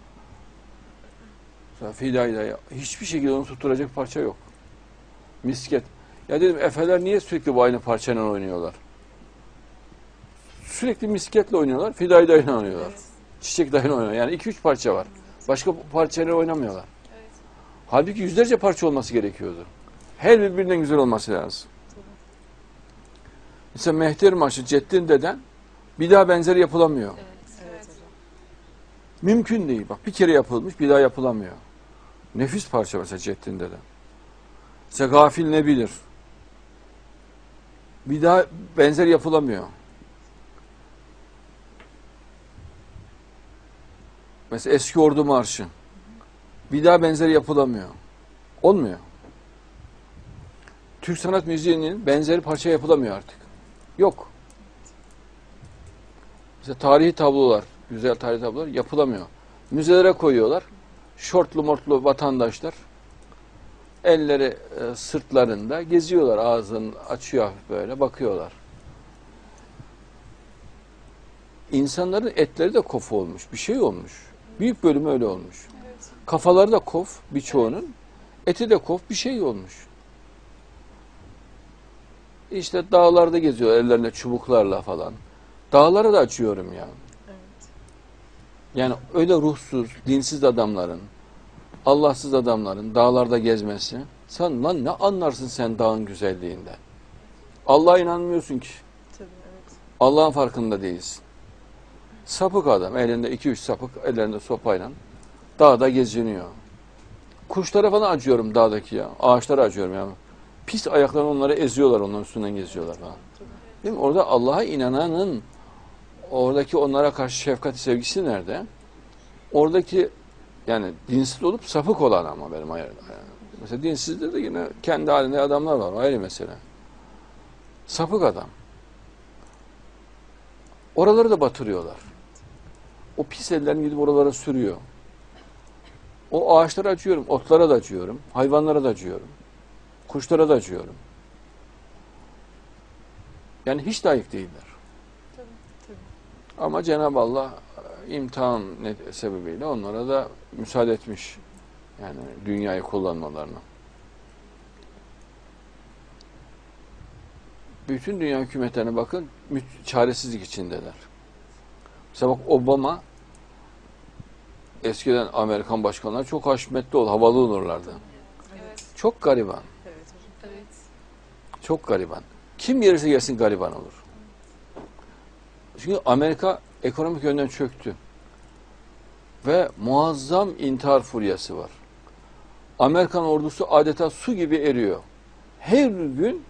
Mesela Fidayda'ya hiçbir şekilde onu tutturacak parça yok. Misket. Ya dedim Efeler niye sürekli bu aynı parçayla oynuyorlar? Sürekli misketle oynuyorlar, Fidayda'yla oynuyorlar. Evet. Çiçek dahil oynuyorlar. Yani iki üç parça var. Başka parçayla oynamıyorlar. Evet. Halbuki yüzlerce parça olması gerekiyordu. Her birbirinden güzel olması lazım. Tabii. Mesela Mehter Marşı Ceddin Deden bir daha benzeri yapılamıyor. Evet. Evet hocam. Mümkün değil. Bak bir kere yapılmış bir daha yapılamıyor. Nefis parça mesela Ceddin Deden. Mesela Gafil ne bilir? Bir daha benzer yapılamıyor. Mesela Eski Ordu Marşı. Bir daha benzeri yapılamıyor. Olmuyor. Türk sanat müziğinin benzeri parça yapılamıyor artık. Yok. Mesela tarihi tablolar, güzel tarihi tablolar yapılamıyor. Müzelere koyuyorlar. Şortlu mortlu vatandaşlar elleri e, sırtlarında geziyorlar. Ağzını açıyor hafif böyle bakıyorlar. İnsanların etleri de kof olmuş. Bir şey olmuş. Büyük bölümü öyle olmuş. Evet. Kafaları da kof birçoğunun. Eti de kof bir şey olmuş. İşte dağlarda geziyor ellerinde çubuklarla falan. Dağlara da açıyorum ya. Evet. Yani öyle ruhsuz, dinsiz adamların, Allahsız adamların dağlarda gezmesi. Sen lan ne anlarsın sen dağın güzelliğinden? Allah'a inanmıyorsun ki. Tabii evet. Allah'ın farkında değilsin. Sapık adam. Elinde iki üç sapık, ellerinde sopayla dağda geziniyor. Kuşlara falan acıyorum dağdaki ya. Ağaçlara acıyorum ya. Pis ayaklarını onları eziyorlar, onların üstünden geziyorlar falan. Değil mi? Orada Allah'a inananın oradaki onlara karşı şefkat sevgisi nerede? Oradaki yani dinsiz olup sapık olan ama benim ayrı. Mesela dinsizde de yine kendi halinde adamlar var. Ayrı mesele. Sapık adam. Oraları da batırıyorlar. O pis ellerini gidip oralara sürüyor. O ağaçlara acıyorum, otlara da acıyorum, hayvanlara da acıyorum, kuşlara da acıyorum. Yani hiç layık değiller. Tabii. Tabii. Ama Cenab-ı Allah imtihan sebebiyle onlara da müsaade etmiş. Yani dünyayı kullanmalarına. Bütün dünya hükümetlerine bakın, çaresizlik içindeler. Mesela bak Obama, eskiden Amerikan başkanları çok haşmetli olur, havalı olurlardı. Evet. Çok gariban, Evet hocam. Evet. çok gariban. Kim gelirse gelsin gariban olur. Çünkü Amerika ekonomik yönden çöktü. Ve muazzam intihar furyası var. Amerikan ordusu adeta su gibi eriyor. Her gün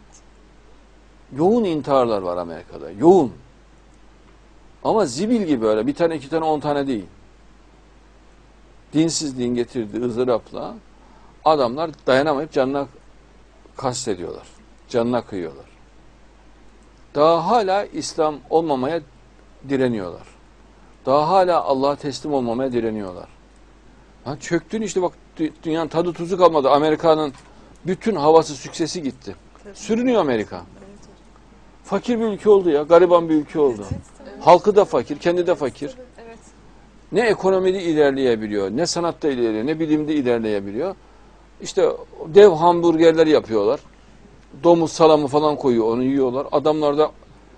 yoğun intiharlar var Amerika'da. Yoğun. Ama zibil gibi öyle. Bir tane, iki tane, on tane değil. Dinsizliğin getirdiği ızdırapla adamlar dayanamayıp canına kastediyorlar. Canına kıyıyorlar. Daha hala İslam olmamaya direniyorlar. Daha hala Allah'a teslim olmamaya direniyorlar. Ha, çöktün işte bak dünyanın tadı tuzu kalmadı. Amerika'nın bütün havası, süksesi gitti. Tabii. Sürünüyor Amerika. Evet hocam. Fakir bir ülke oldu ya. Gariban bir ülke oldu. Evet. Halkı da fakir, kendi de fakir. Evet. Ne ekonomide ilerleyebiliyor, ne sanatta ilerliyor, ne bilimde ilerleyebiliyor. İşte dev hamburgerler yapıyorlar. Domuz salamı falan koyuyor, onu yiyorlar. Adamlar da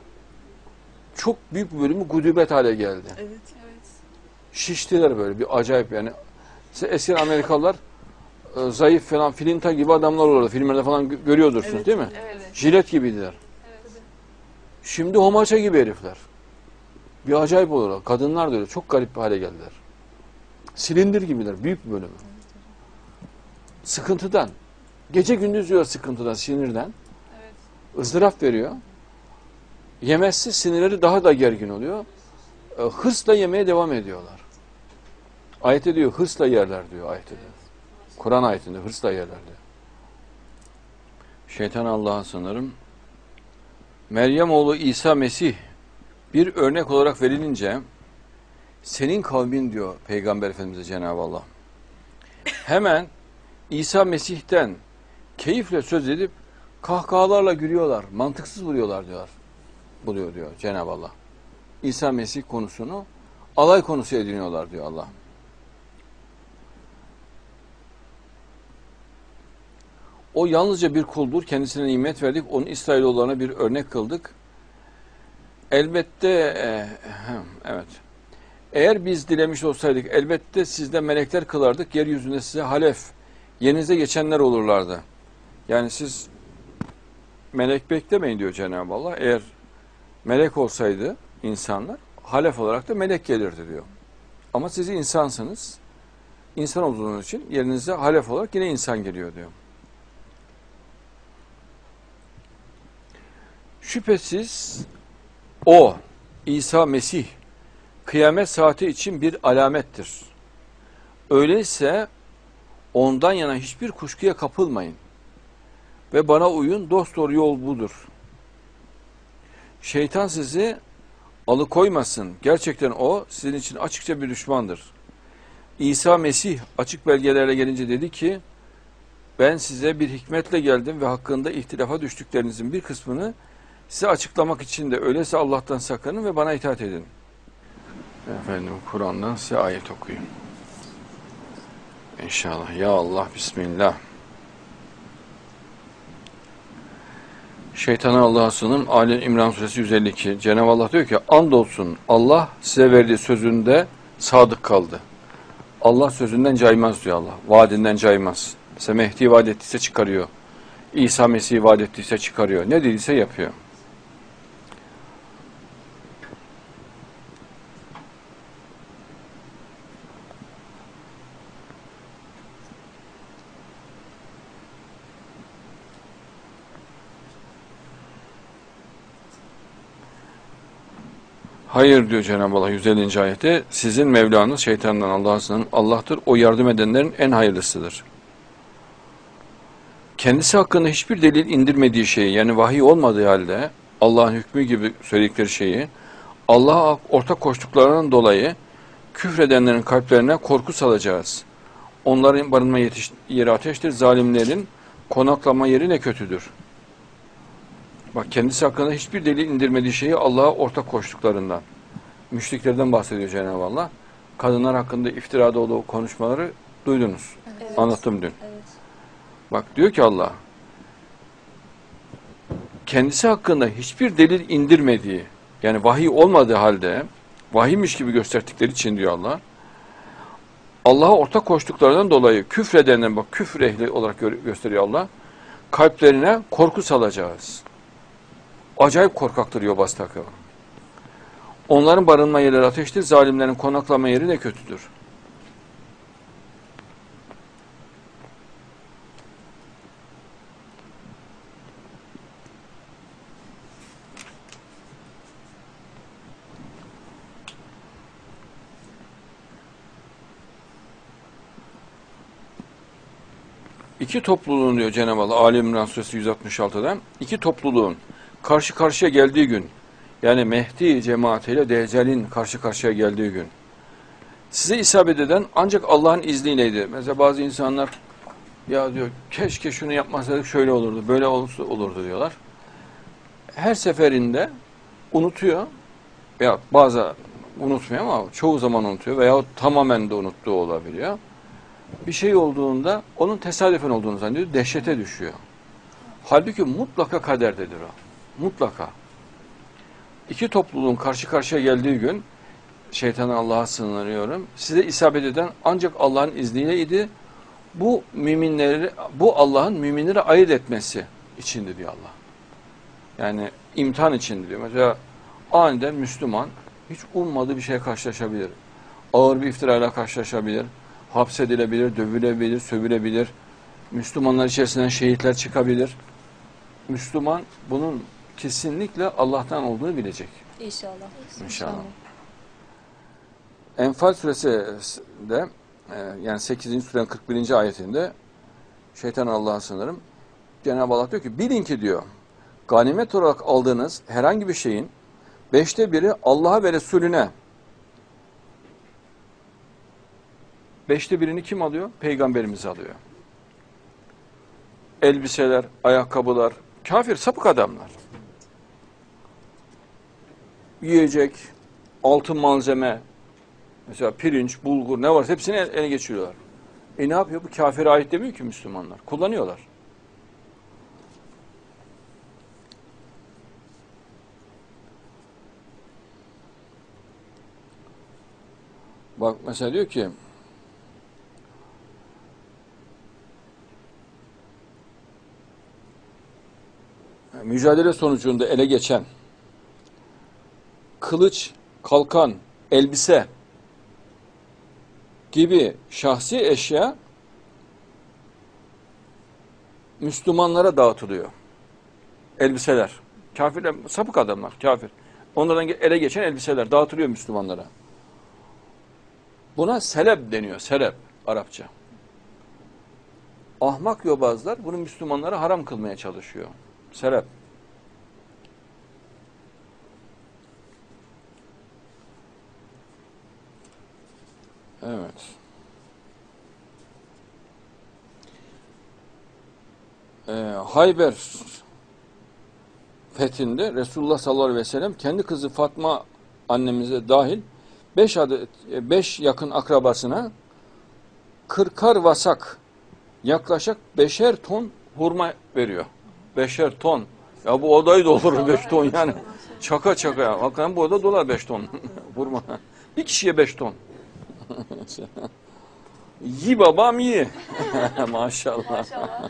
çok büyük bir bölümü gudubet hale geldi. Evet. Evet. Şiştiler böyle bir acayip yani. Eskiden Amerikalılar e, zayıf falan filinta gibi adamlar olurdu. Filmlerde falan gö- görüyordursunuz Evet. değil mi? Evet. Jilet gibiydiler. Evet. Şimdi homaça gibi herifler. Bir acayip olurlar. Kadınlar da öyle. Çok garip bir hale geldiler. Silindir gibiler. Büyük bir bölümü. Sıkıntıdan. Gece gündüz diyor sıkıntıdan, sinirden. Evet. ızdırap veriyor. Yemezse sinirleri daha da gergin oluyor. E, hırsla yemeye devam ediyorlar. Ayette diyor hırsla yerler diyor ayette diyor. Kur'an ayetinde hırsla yerler diyor. Şeytan Allah'a sanırım. Meryem oğlu İsa Mesih bir örnek olarak verilince senin kavmin diyor Peygamber Efendimiz'e Cenab-ı Allah. Hemen İsa Mesih'ten keyifle söz edip kahkahalarla gülüyorlar. Mantıksız buluyorlar diyor. Buluyor diyor Cenab-ı Allah. İsa Mesih konusunu alay konusu ediniyorlar diyor Allah. O yalnızca bir kuldur. Kendisine nimet verdik. Onu İsrailoğullarına bir örnek kıldık. Elbette e, evet. Eğer biz dilemiş olsaydık elbette sizde melekler kılardık. Yeryüzünde size halef, yerinize geçenler olurlardı. Yani siz melek beklemeyin diyor Cenab-ı Allah. Eğer melek olsaydı insanlar halef olarak da melek gelirdi diyor. Ama siz insansınız. İnsan olduğunuz için yerinize halef olarak yine insan geliyor diyor. Şüphesiz o İsa Mesih kıyamet saati için bir alamettir. Öyleyse ondan yana hiçbir kuşkuya kapılmayın. Ve bana uyun, dosdoğru yol budur. Şeytan sizi alıkoymasın. Gerçekten o sizin için açıkça bir düşmandır. İsa Mesih açık belgelerle gelince dedi ki, ben size bir hikmetle geldim ve hakkında ihtilafa düştüklerinizin bir kısmını size açıklamak için de öyleyse Allah'tan sakının ve bana itaat edin. Efendim Kur'an'dan size ayet okuyayım. İnşallah. Ya Allah, Bismillah. Şeytana Allah'a sığınırım. Ali İmran suresi yüz elli iki. Cenab-ı Allah diyor ki, andolsun Allah size verdiği sözünde sadık kaldı. Allah sözünden caymaz diyor Allah. Vaadinden caymaz. Size Mehdi vaat ettiyse çıkarıyor. İsa Mesih vaat ettiyse çıkarıyor. Ne dediyse yapıyor. Hayır diyor Cenab-ı Allah yüz ellinci ayette, sizin Mevlanız şeytandan Allah'a sığının, Allah'tır, o yardım edenlerin en hayırlısıdır. Kendisi hakkında hiçbir delil indirmediği şeyi, yani vahiy olmadığı halde Allah'ın hükmü gibi söyledikleri şeyi, Allah'a ortak koştuklarından dolayı küfredenlerin kalplerine korku salacağız. Onların barınma yetiş, yeri ateştir, zalimlerin konaklama yeri ne kötüdür. Bak, kendisi hakkında hiçbir delil indirmediği şeyi Allah'a ortak koştuklarından. Müşriklerden bahsediyor Cenab-ı Allah. Kadınlar hakkında iftirada olduğu konuşmaları duydunuz. Evet. Anlattım dün. Evet. Bak diyor ki Allah, kendisi hakkında hiçbir delil indirmediği, yani vahiy olmadığı halde, vahiymiş gibi gösterdikleri için diyor Allah, Allah'a ortak koştuklarından dolayı küfredenler, bak küfür ehli olarak gö gösteriyor Allah, kalplerine korku salacağız. Acayip korkaktır yobaz takımı. Onların barınma yerleri ateştir, zalimlerin konaklama yeri de kötüdür. İki topluluğun diyor Cenab-ı Allah Ali İmran suresi yüz altmış altı'dan, iki topluluğun karşı karşıya geldiği gün, yani Mehdi cemaatiyle Deccal'in karşı karşıya geldiği gün, size isabet eden ancak Allah'ın izniyleydi. Mesela bazı insanlar, ya diyor, keşke şunu yapmasaydık şöyle olurdu, böyle olursa olurdu diyorlar. Her seferinde unutuyor, veya bazı unutmuyor ama çoğu zaman unutuyor veya tamamen de unuttuğu olabiliyor. Bir şey olduğunda onun tesadüfen olduğunu zannediyor, dehşete düşüyor. Halbuki mutlaka kaderdedir o. Mutlaka. İki topluluğun karşı karşıya geldiği gün, şeytana Allah'a sığınıyorum, size isabet eden ancak Allah'ın izniyleydi. Bu müminleri, bu Allah'ın müminleri ayırt etmesi içindi diyor Allah. Yani imtihan içindi diyor. Mesela aniden Müslüman hiç ummadığı bir şeye karşılaşabilir. Ağır bir iftirayla karşılaşabilir. Hapsedilebilir, dövülebilir, sövülebilir. Müslümanlar içerisinden şehitler çıkabilir. Müslüman bunun kesinlikle Allah'tan olduğunu bilecek. İnşallah. İnşallah. Enfal suresinde yani sekizinci surenin kırk birinci ayetinde şeytan Allah'a sığınırım. Cenab-ı Allah diyor ki, bilin ki diyor, ganimet olarak aldığınız herhangi bir şeyin beşte biri Allah'a ve Resulüne, beşte birini kim alıyor? Peygamberimiz alıyor. Elbiseler, ayakkabılar, kafir, sapık adamlar. Yiyecek, altın malzeme, Mesela pirinç, bulgur ne varsa hepsini el- ele geçiriyorlar. E ne yapıyor? Bu kafire ait demiyor ki Müslümanlar. Kullanıyorlar. Bak mesela diyor ki mücadele sonucunda ele geçen kılıç, kalkan, elbise gibi şahsi eşya Müslümanlara dağıtılıyor. Elbiseler. Kafirler, sapık adamlar, kafir. Onlardan ele geçen elbiseler dağıtılıyor Müslümanlara. Buna seleb deniyor, seleb Arapça. Ahmak yobazlar bunu Müslümanlara haram kılmaya çalışıyor. Seleb. Evet. Ee, Hayber fethinde Resulullah sallallahu aleyhi ve sellem kendi kızı Fatma annemize dahil beş adet, beş yakın akrabasına kırkar vasak yaklaşık beşer ton hurma veriyor. Beşer ton. Ya bu odayı doldurur beş ton yani. Çaka çaka ya. Hakikaten bu oda dolar beş ton hurma. Bir kişiye beş ton. Yi babam yi. Maşallah. Maşallah.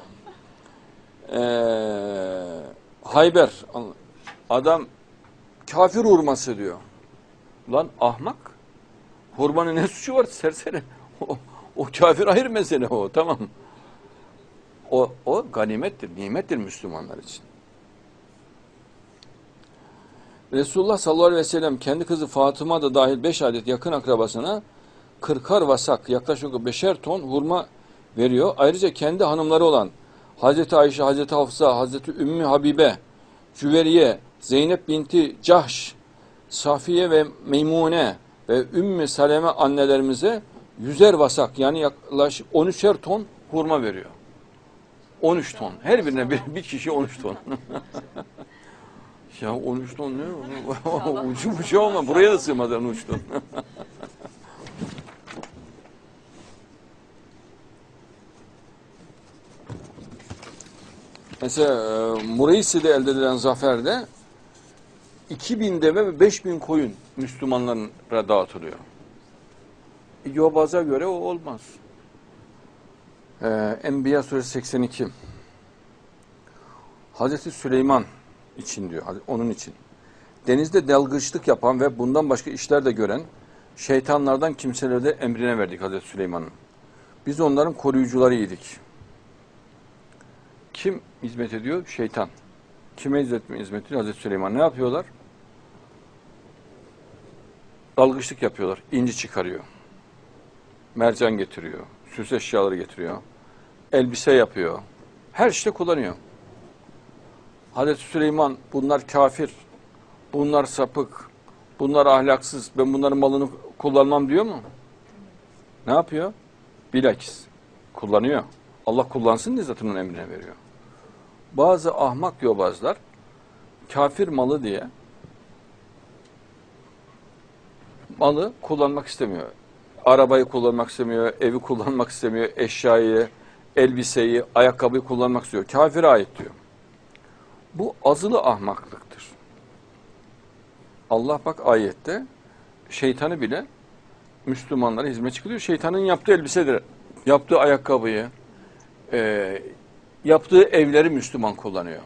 Ee, Hayber adam kafir hurması diyor. Lan ahmak. Hurmanın ne suçu var serseri? O, o kafir ayrı mesele o, tamam. O, o ganimettir, nimettir Müslümanlar için. Resulullah sallallahu aleyhi ve sellem kendi kızı Fatıma da dahil beş adet yakın akrabasına kırkar vasak yaklaşık beşer ton hurma veriyor. Ayrıca kendi hanımları olan Hazreti Ayşe, Hazreti Hafsa, Hazreti Ümmü Habibe, Cüveriye, Zeynep binti Cahş, Safiye ve Meymune ve Ümmü Saleme annelerimize yüzer vasak yani yaklaşık on üçer ton hurma veriyor. on üç ton. Her birine bir, bir kişi on üç ton. Ya on üç ton ne? Ucu bucu olma. Buraya da sığmadı on üç ton. Mesela Mureysi'de elde edilen zaferde iki bin deve ve beş bin koyun Müslümanlara dağıtılıyor. Yobaza göre o olmaz. Ee, Enbiya suresi seksen iki. Hazreti Süleyman için diyor, onun için. Denizde dalgıçlık yapan ve bundan başka işler de gören şeytanlardan kimseleri de emrine verdik Hazreti Süleyman'ın. Biz onların koruyucularıydık. Kim hizmet ediyor? Şeytan. Kime hizmet, hizmet ediyor? Hazreti Süleyman. Ne yapıyorlar? Dalgıçlık yapıyorlar. İnci çıkarıyor. Mercan getiriyor. Süs eşyaları getiriyor. Elbise yapıyor. Her işte kullanıyor. Hazreti Süleyman bunlar kafir, bunlar sapık, bunlar ahlaksız, ben bunların malını kullanmam diyor mu? Ne yapıyor? Bilakis kullanıyor. Allah kullansın diye zaten onun emrine veriyor. Bazı ahmak yobazlar kafir malı diye malı kullanmak istemiyor. Arabayı kullanmak istemiyor, evi kullanmak istemiyor, eşyayı, elbiseyi, ayakkabıyı kullanmak istiyor. Kafire ait diyor. Bu azılı ahmaklıktır. Allah bak ayette şeytanı bile Müslümanlara hizmet kılıyor. Şeytanın yaptığı elbisedir, yaptığı ayakkabıyı, e, yaptığı evleri Müslüman kullanıyor.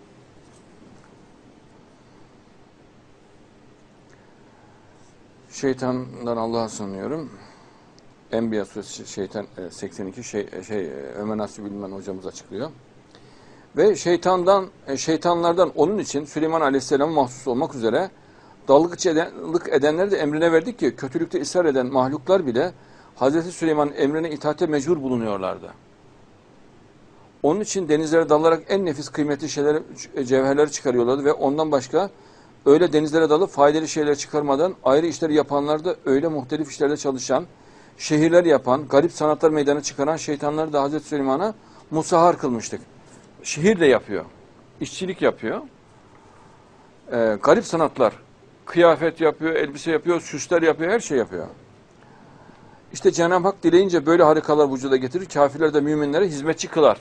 Şeytandan Allah'a sığınıyorum. Enbiya suresi şeytan seksen iki şey şey Ömer Nasuh Bilmen hocamız açıklıyor. Ve şeytandan şeytanlardan onun için Süleyman Aleyhisselam'a mahsus olmak üzere dalgıçlık edenleri de emrine verdik ki kötülükte ısrar eden mahluklar bile Hazreti Süleyman'ın emrine itaate mecbur bulunuyorlardı. Onun için denizlere dalarak en nefis kıymetli şeyleri, cevherleri çıkarıyorlardı ve ondan başka öyle denizlere dalıp faydalı şeyler çıkarmadan ayrı işleri yapanlar da öyle muhtelif işlerde çalışan, şehirler yapan, garip sanatlar meydana çıkaran şeytanları da Hazreti Süleyman'a musahhar kılmıştık. Şehir de yapıyor, işçilik yapıyor, ee, garip sanatlar Kıyafet yapıyor, elbise yapıyor, süsler yapıyor, her şey yapıyor. İşte Cenab-ı Hak dileyince böyle harikalar vücuda getirir. Kafirler de müminlere hizmetçi kılar.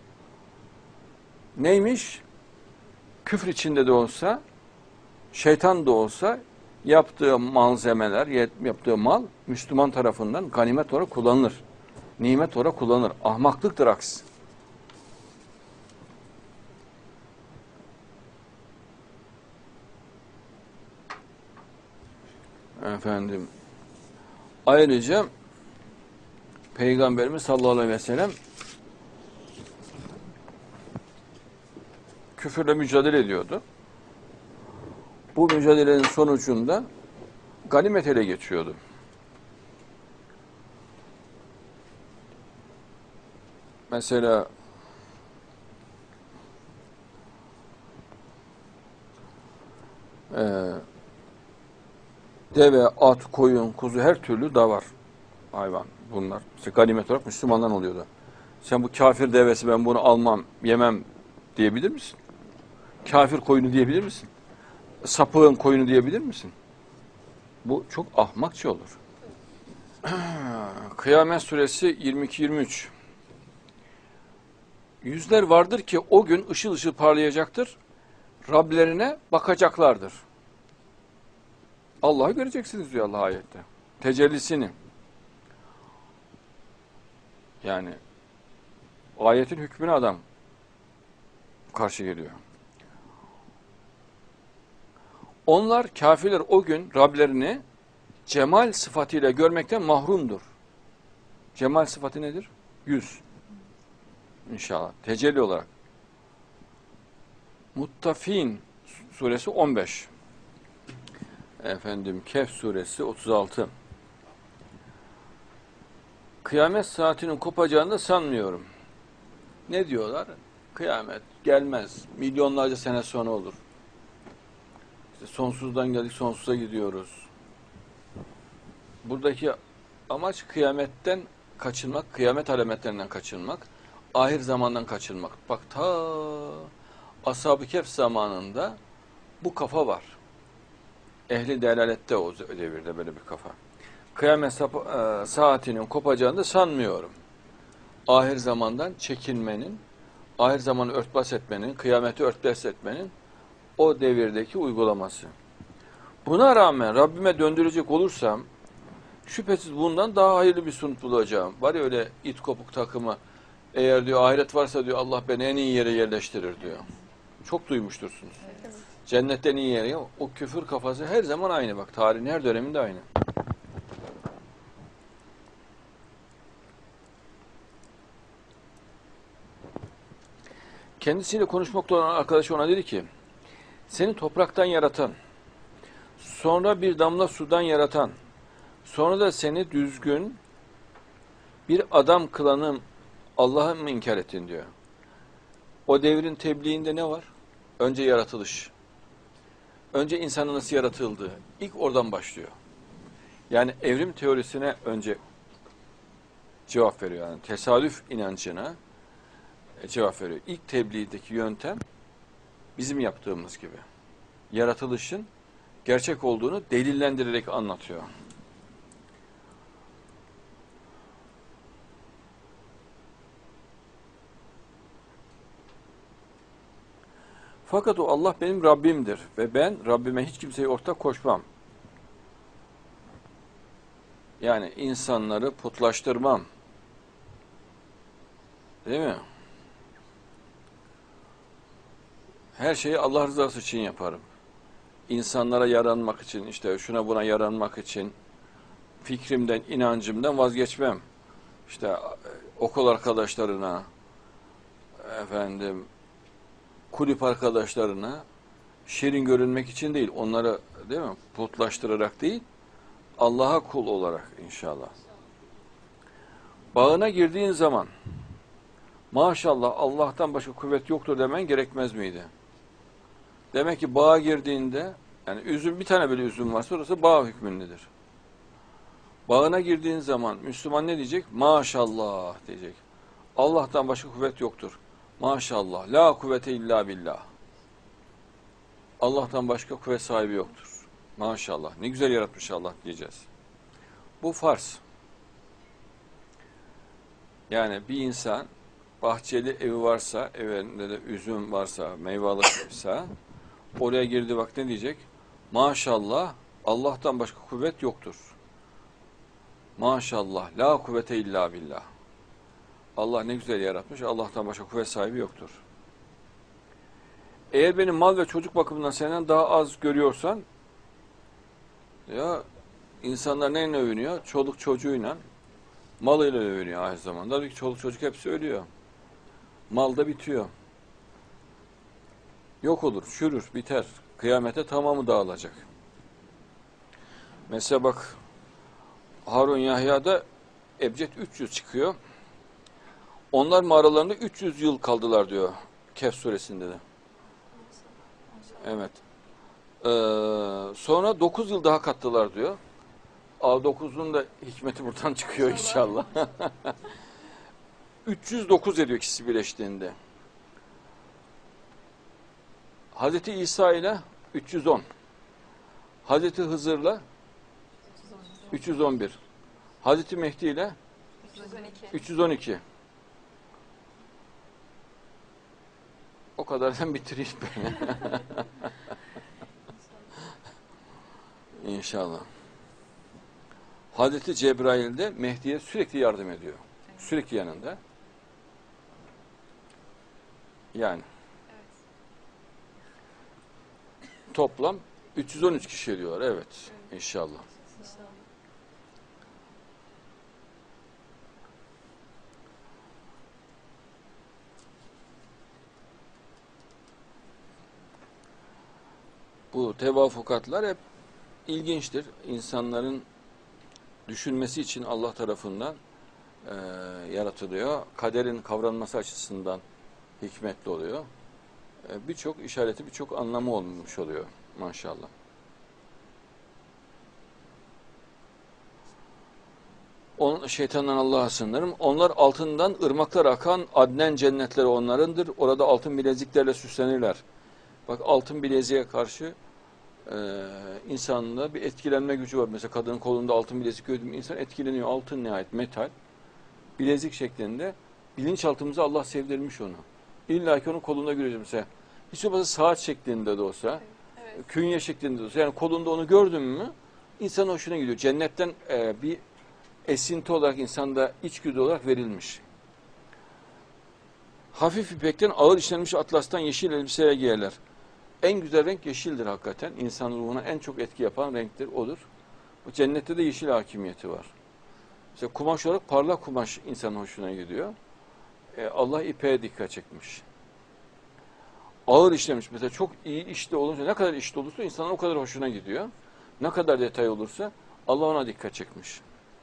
Neymiş? Küfür içinde de olsa, şeytan da olsa yaptığı malzemeler, yaptığı mal Müslüman tarafından ganimet olarak kullanılır. Nimet olarak kullanılır. Ahmaklıktır aksi. Efendim, ayrıca Peygamberimiz sallallahu aleyhi ve sellem küfürle mücadele ediyordu. Bu mücadelenin sonucunda ganimet ele geçiyordu. Mesela e, deve, at, koyun, kuzu her türlü davar hayvan bunlar. İşte ganimet olarak Müslümandan oluyordu. Sen bu kafir devesi ben bunu almam, yemem diyebilir misin? Kafir koyunu diyebilir misin? Sapığın koyunu diyebilir misin? Bu çok ahmakça olur. Kıyamet Suresi yirmi iki yirmi üç. Yüzler vardır ki o gün ışıl ışıl parlayacaktır. Rablerine bakacaklardır. Allah'ı göreceksiniz diyor Allah ayette. Tecellisini. Yani ayetin hükmüne adam karşı geliyor. Onlar kafirler o gün Rablerini cemal sıfatıyla görmekten mahrumdur. Cemal sıfatı nedir? Yüz. İnşallah. Tecelli olarak. Muttafin suresi on beş. Efendim Kehf suresi otuz altı. Kıyamet saatinin kopacağını da sanmıyorum. Ne diyorlar? Kıyamet gelmez. Milyonlarca sene sonra olur. İşte sonsuzdan geldik, sonsuza gidiyoruz. Buradaki amaç kıyametten kaçınmak, kıyamet alametlerinden kaçınmak, ahir zamandan kaçınmak. Bak ta Ashab-ı Kehf zamanında bu kafa var. Ehli delalette o devirde böyle bir kafa. Kıyamet saatinin kopacağını da sanmıyorum. Ahir zamandan çekinmenin, ahir zamanı örtbas etmenin, kıyameti örtbas etmenin o devirdeki uygulaması. Buna rağmen Rabbime döndürecek olursam şüphesiz bundan daha hayırlı bir sonuç bulacağım. Var ya öyle it kopuk takımı, eğer diyor ahiret varsa diyor Allah beni en iyi yere yerleştirir diyor. Çok duymuştursunuz. Evet. Cennetten iyi yere. O küfür kafası her zaman aynı bak. Tarihin her döneminde aynı. Kendisiyle konuşmakta olan arkadaşı ona dedi ki, seni topraktan yaratan, sonra bir damla sudan yaratan, sonra da seni düzgün bir adam kılanım Allah'ı mı inkar ettin diyor. O devrin tebliğinde ne var? Önce yaratılış. Önce insanın nasıl yaratıldığı. İlk oradan başlıyor. Yani evrim teorisine önce cevap veriyor. Yani tesadüf inancına cevap veriyor. İlk tebliğdeki yöntem bizim yaptığımız gibi. Yaratılışın gerçek olduğunu delillendirerek anlatıyor. Fakat o Allah benim Rabbimdir ve ben Rabbime hiç kimseye ortak koşmam. Yani insanları putlaştırmam. Değil mi? Her şeyi Allah rızası için yaparım. İnsanlara yaranmak için, işte şuna buna yaranmak için fikrimden, inancımdan vazgeçmem. İşte okul arkadaşlarına, efendim, kulüp arkadaşlarına şirin görünmek için değil, onları değil mi? Putlaştırarak değil, Allah'a kul olarak inşallah. Bağına girdiğin zaman maşallah Allah'tan başka kuvvet yoktur demen gerekmez miydi? Demek ki bağa girdiğinde, yani üzüm, bir tane böyle üzüm varsa orası bağ hükmündedir. Bağına girdiğin zaman Müslüman ne diyecek? Maşallah diyecek. Allah'tan başka kuvvet yoktur. Maşallah. La kuvvete illa billah. Allah'tan başka kuvvet sahibi yoktur. Maşallah. Ne güzel yaratmış Allah diyeceğiz. Bu farz. Yani bir insan bahçeli evi varsa, evinde de üzüm varsa, meyvalıksa oraya girdi bak ne diyecek? Maşallah Allah'tan başka kuvvet yoktur. Maşallah la kuvvete illa billah. Allah ne güzel yaratmış. Allah'tan başka kuvvet sahibi yoktur. Eğer benim mal ve çocuk bakımından senden daha az görüyorsan ya insanlar neyle övünüyor? Çoluk çocuğuyla, malıyla övünüyor aynı zamanda. Tabii ki çoluk çocuk hepsi ölüyor. Mal da bitiyor. Yok olur, çürür, biter. Kıyamete tamamı dağılacak. Mesela bak Harun Yahya'da Ebced üç yüz çıkıyor. Onlar mağaralarında üç yüz yıl kaldılar diyor Kehf suresinde de. Evet. Ee, sonra dokuz yıl daha kattılar diyor. A dokuzun da hikmeti buradan çıkıyor inşallah. üç yüz dokuz ediyor ikisi birleştiğinde. Hazreti İsa ile üç yüz on. Hazreti Hızır'la üç yüz on bir. Hazreti Mehdi ile üç yüz on iki. O kadardan bitireyim ben. İnşallah. Hazreti Cebrail de Mehdi'ye sürekli yardım ediyor. Sürekli yanında. Yani. Toplam üç yüz on üç kişi diyorlar. Evet. İnşallah. İnşallah. Bu tevafukatlar hep ilginçtir. İnsanların düşünmesi için Allah tarafından e, yaratılıyor. Kaderin kavranması açısından hikmetli oluyor. E, birçok işareti, birçok anlamı olmuş oluyor maşallah. On, şeytandan Allah'a sığınırım. Onlar altından ırmaklar akan Adnen cennetleri onlarındır. Orada altın bileziklerle süslenirler. Bak altın bileziğe karşı e, insanında bir etkilenme gücü var. Mesela kadının kolunda altın bilezik gördüğüm insan etkileniyor. Altın nihayet metal. Bilezik şeklinde. Bilinçaltımıza Allah sevdirmiş onu. İlla ki onun kolunda göreceğim mesela. Hiç olmazsa saat şeklinde de olsa, Evet. künye şeklinde de olsa. Yani kolunda onu gördün mü insan hoşuna gidiyor. Cennetten e, bir esinti olarak insanda içgüdü olarak verilmiş. Hafif ipekten ağır işlenmiş atlastan yeşil elbiseler giyerler. En güzel renk yeşildir hakikaten. İnsan ruhuna en çok etki yapan renktir odur. Bu cennette de yeşil hakimiyeti var. Mesela kumaş olarak parlak kumaş insanın hoşuna gidiyor. Ee, Allah ipeğe dikkat çekmiş. Ağır işlemiş mesela çok iyi işte olunca ne kadar işte olursa insanın o kadar hoşuna gidiyor. Ne kadar detay olursa Allah ona dikkat çekmiş.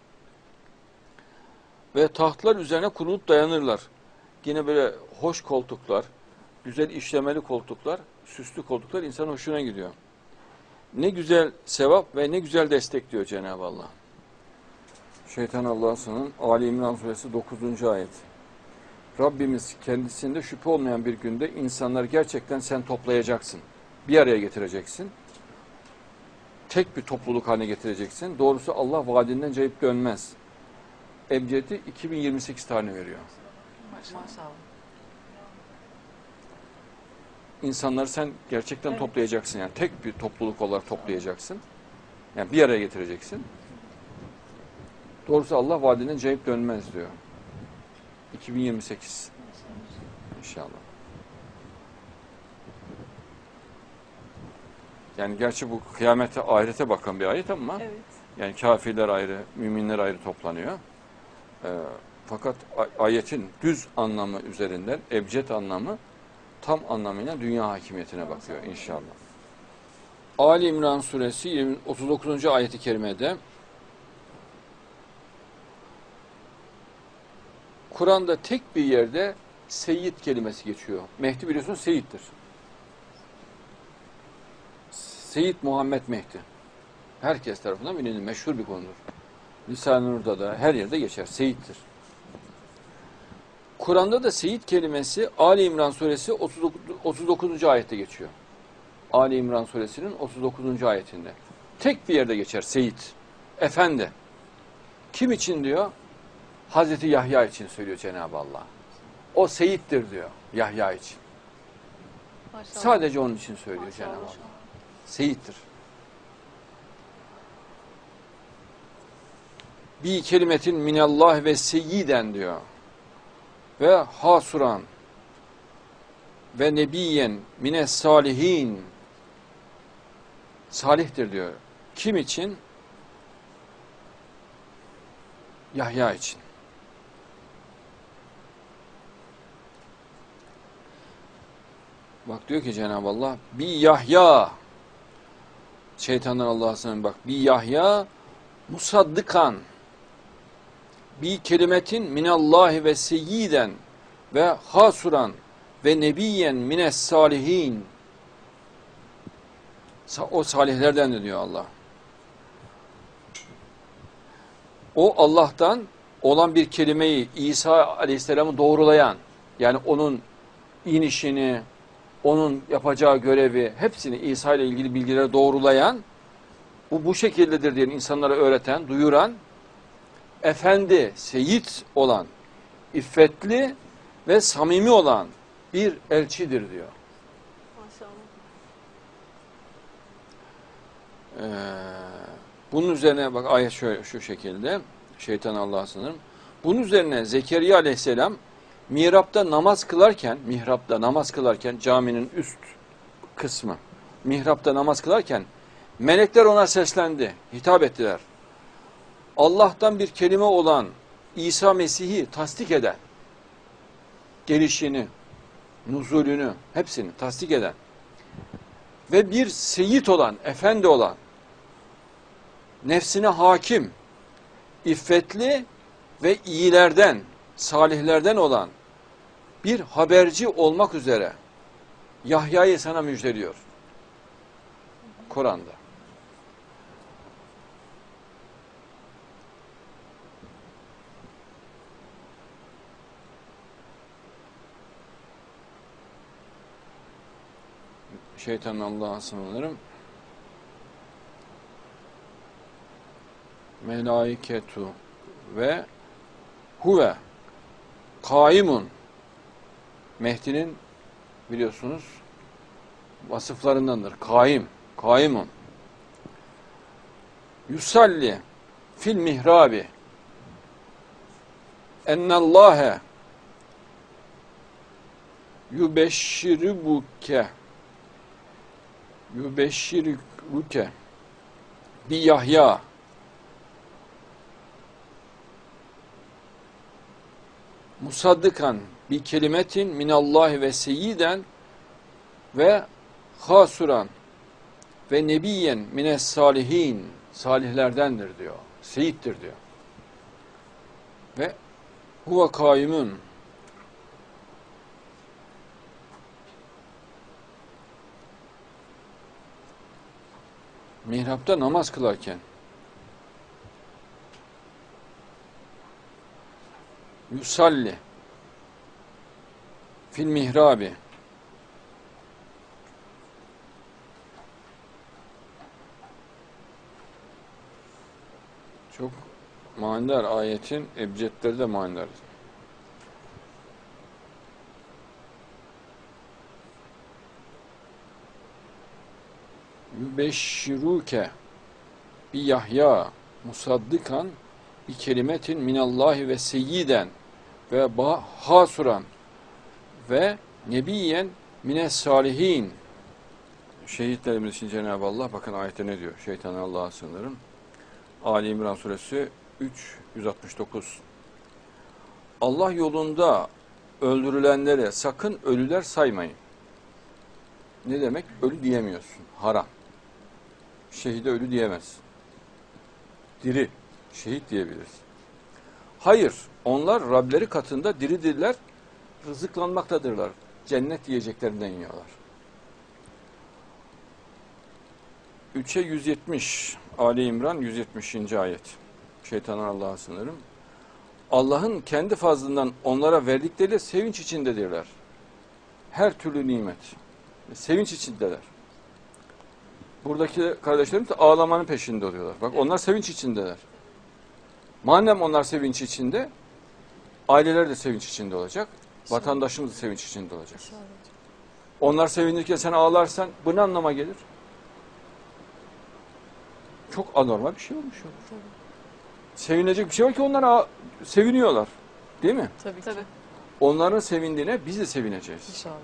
Ve tahtlar üzerine kurulup dayanırlar. Yine böyle hoş koltuklar, güzel işlemeli koltuklar, süslü koltuklar insanın hoşuna gidiyor. Ne güzel sevap ve ne güzel destek diyor Cenab-ı Allah. Şeytan Allah'ın Ali İmran suresi dokuzuncu ayet. Rabbimiz kendisinde şüphe olmayan bir günde insanlar gerçekten sen toplayacaksın. Bir araya getireceksin. Tek bir topluluk haline getireceksin. Doğrusu Allah vaadinden cayıp dönmez. Ebced'i iki bin yirmi sekiz tane veriyor. Maşallah. İnsanları sen gerçekten toplayacaksın. Yani tek bir topluluk olarak toplayacaksın. Yani bir araya getireceksin. Doğrusu Allah vaadinden cayıp dönmez diyor. iki bin yirmi sekiz. İnşallah. Yani gerçi bu kıyamete, ahirete bakan bir ayet ama Evet. yani kafirler ayrı, müminler ayrı toplanıyor. Ee, fakat ayetin düz anlamı üzerinden, ebced anlamı tam anlamıyla dünya hakimiyetine bakıyor inşallah. Ali İmran suresi otuz dokuzuncu ayeti kerimede Kur'an'da tek bir yerde seyyid kelimesi geçiyor. Mehdi biliyorsunuz seyittir. Seyyid Muhammed Mehdi. Herkes tarafından bilinir, meşhur bir konudur. Lisan-ı Nur'da da her yerde geçer. Seyittir. Kur'an'da da seyit kelimesi Ali İmran suresi otuz dokuzuncu ayette geçiyor. Ali İmran suresinin otuz dokuzuncu ayetinde. Tek bir yerde geçer Seyit. Efendi. Kim için diyor? Hazreti Yahya için söylüyor Cenab-ı Allah. O Seyit'tir diyor Yahya için. Maşallah. Sadece onun için söylüyor Maşallah. Cenab-ı Allah. Seyit'tir. Bir kelimetin minallah ve seyyiden diyor. Ve hasuran ve nebiyen mines salihin. Salihtir diyor. Kim için? Yahya için. Bak diyor ki Cenab-ı Allah, bir Yahya, şeytandan Allah'a sığınırım bak, bir Yahya musaddıkan, bir kelimetin minallahi ve seyyiden ve hasuran ve nebiyen mines salihin. O salihlerden de diyor Allah. O Allah'tan olan bir kelimeyi İsa Aleyhisselam'ı doğrulayan, yani onun inişini, onun yapacağı görevi, hepsini İsa ile ilgili bilgileri doğrulayan, bu bu şekildedir diye insanlara öğreten, duyuran, efendi, seyit olan, iffetli ve samimi olan bir elçidir diyor. Maşallah. Ee, bunun üzerine bak ayet şöyle, şu şekilde, şeytan Allah'a sığınırım. Bunun üzerine Zekeriya Aleyhisselam mihrapta namaz kılarken, mihrapta namaz kılarken, caminin üst kısmı, mihrapta namaz kılarken melekler ona seslendi, hitap ettiler. Allah'tan bir kelime olan İsa Mesih'i tasdik eden, gelişini, nuzulünü, hepsini tasdik eden ve bir seyit olan, efendi olan, nefsine hakim, iffetli ve iyilerden, salihlerden olan bir haberci olmak üzere Yahya'yı sana müjdeliyor. Kur'an'da. Şeytan Allah'a sığınırım. Melaiketu ve huve kaimun. Mehdi'nin biliyorsunuz vasıflarındandır. Kaim, kaimun. Yusalli fil mihrabi. Ennallâhe yubeşşiribuke yubeşşiribuke bi Yahya musaddıkan bi kelimetin minallahi ve seyyiden ve hasuran ve nebiyen mines salihin, salihlerdendir diyor. Seyittir diyor. Ve huve kaimun, mihrapta namaz kılarken yusalli fil mihrabi çok manidar ayetin ebcedleri de manidar. Yübeşşiruke bi Yahya musaddikan bi kelimetin minallahi ve seyyiden ve hasuran ve nebiyen mines salihin. Şehitlerimiz için Cenab-ı Allah bakın ayette ne diyor? Şeytan Allah'a sığınırım. Ali İmran suresi üç yüz altmış dokuz. Allah yolunda öldürülenlere sakın ölüler saymayın. Ne demek? Ölü diyemiyorsun. Haram. Şehide ölü diyemez. Diri. Şehit diyebiliriz. Hayır. Onlar Rableri katında diridirler. Rızıklanmaktadırlar. Cennet yiyeceklerinden yiyorlar. üçe yüz yetmiş. Ali İmran yüz yetmişinci ayet. Şeytanın Allah'a sığınırım. Allah'ın kendi fazlından onlara verdikleri sevinç içindedirler. Her türlü nimet. Sevinç içindeler. Buradaki kardeşlerimiz de ağlamanın peşinde oluyorlar. Bak onlar sevinç içindeler. Madem onlar sevinç içinde, aileler de sevinç içinde olacak. Vatandaşımız da sevinç içinde olacak. Onlar sevinirken sen ağlarsan bu ne anlama gelir? Çok anormal bir şey olmuş. Tabii. Sevinecek bir şey var ki onlar ağa- seviniyorlar. Değil mi? Tabii. Tabii. Onların sevindiğine biz de sevineceğiz. İnşallah.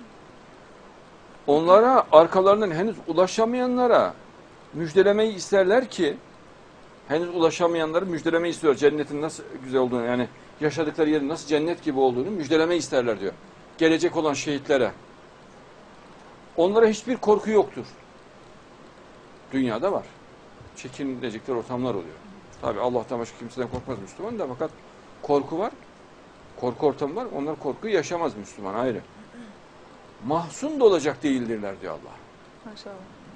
Onlara, arkalarından henüz ulaşamayanlara müjdelemeyi isterler ki, henüz ulaşamayanları müjdelemeyi istiyor. Cennetin nasıl güzel olduğunu, yani yaşadıkları yerin nasıl cennet gibi olduğunu müjdelemeyi isterler diyor. Gelecek olan şehitlere. Onlara hiçbir korku yoktur. Dünyada var. Çekinilecekleri ortamlar oluyor. Tabi Allah'tan başka kimseden korkmaz Müslüman da, fakat korku var. Korku ortamı var. Onlar korkuyu yaşamaz Müslüman, ayrı. Mahzun da olacak değildirler diyor Allah. Maşallah.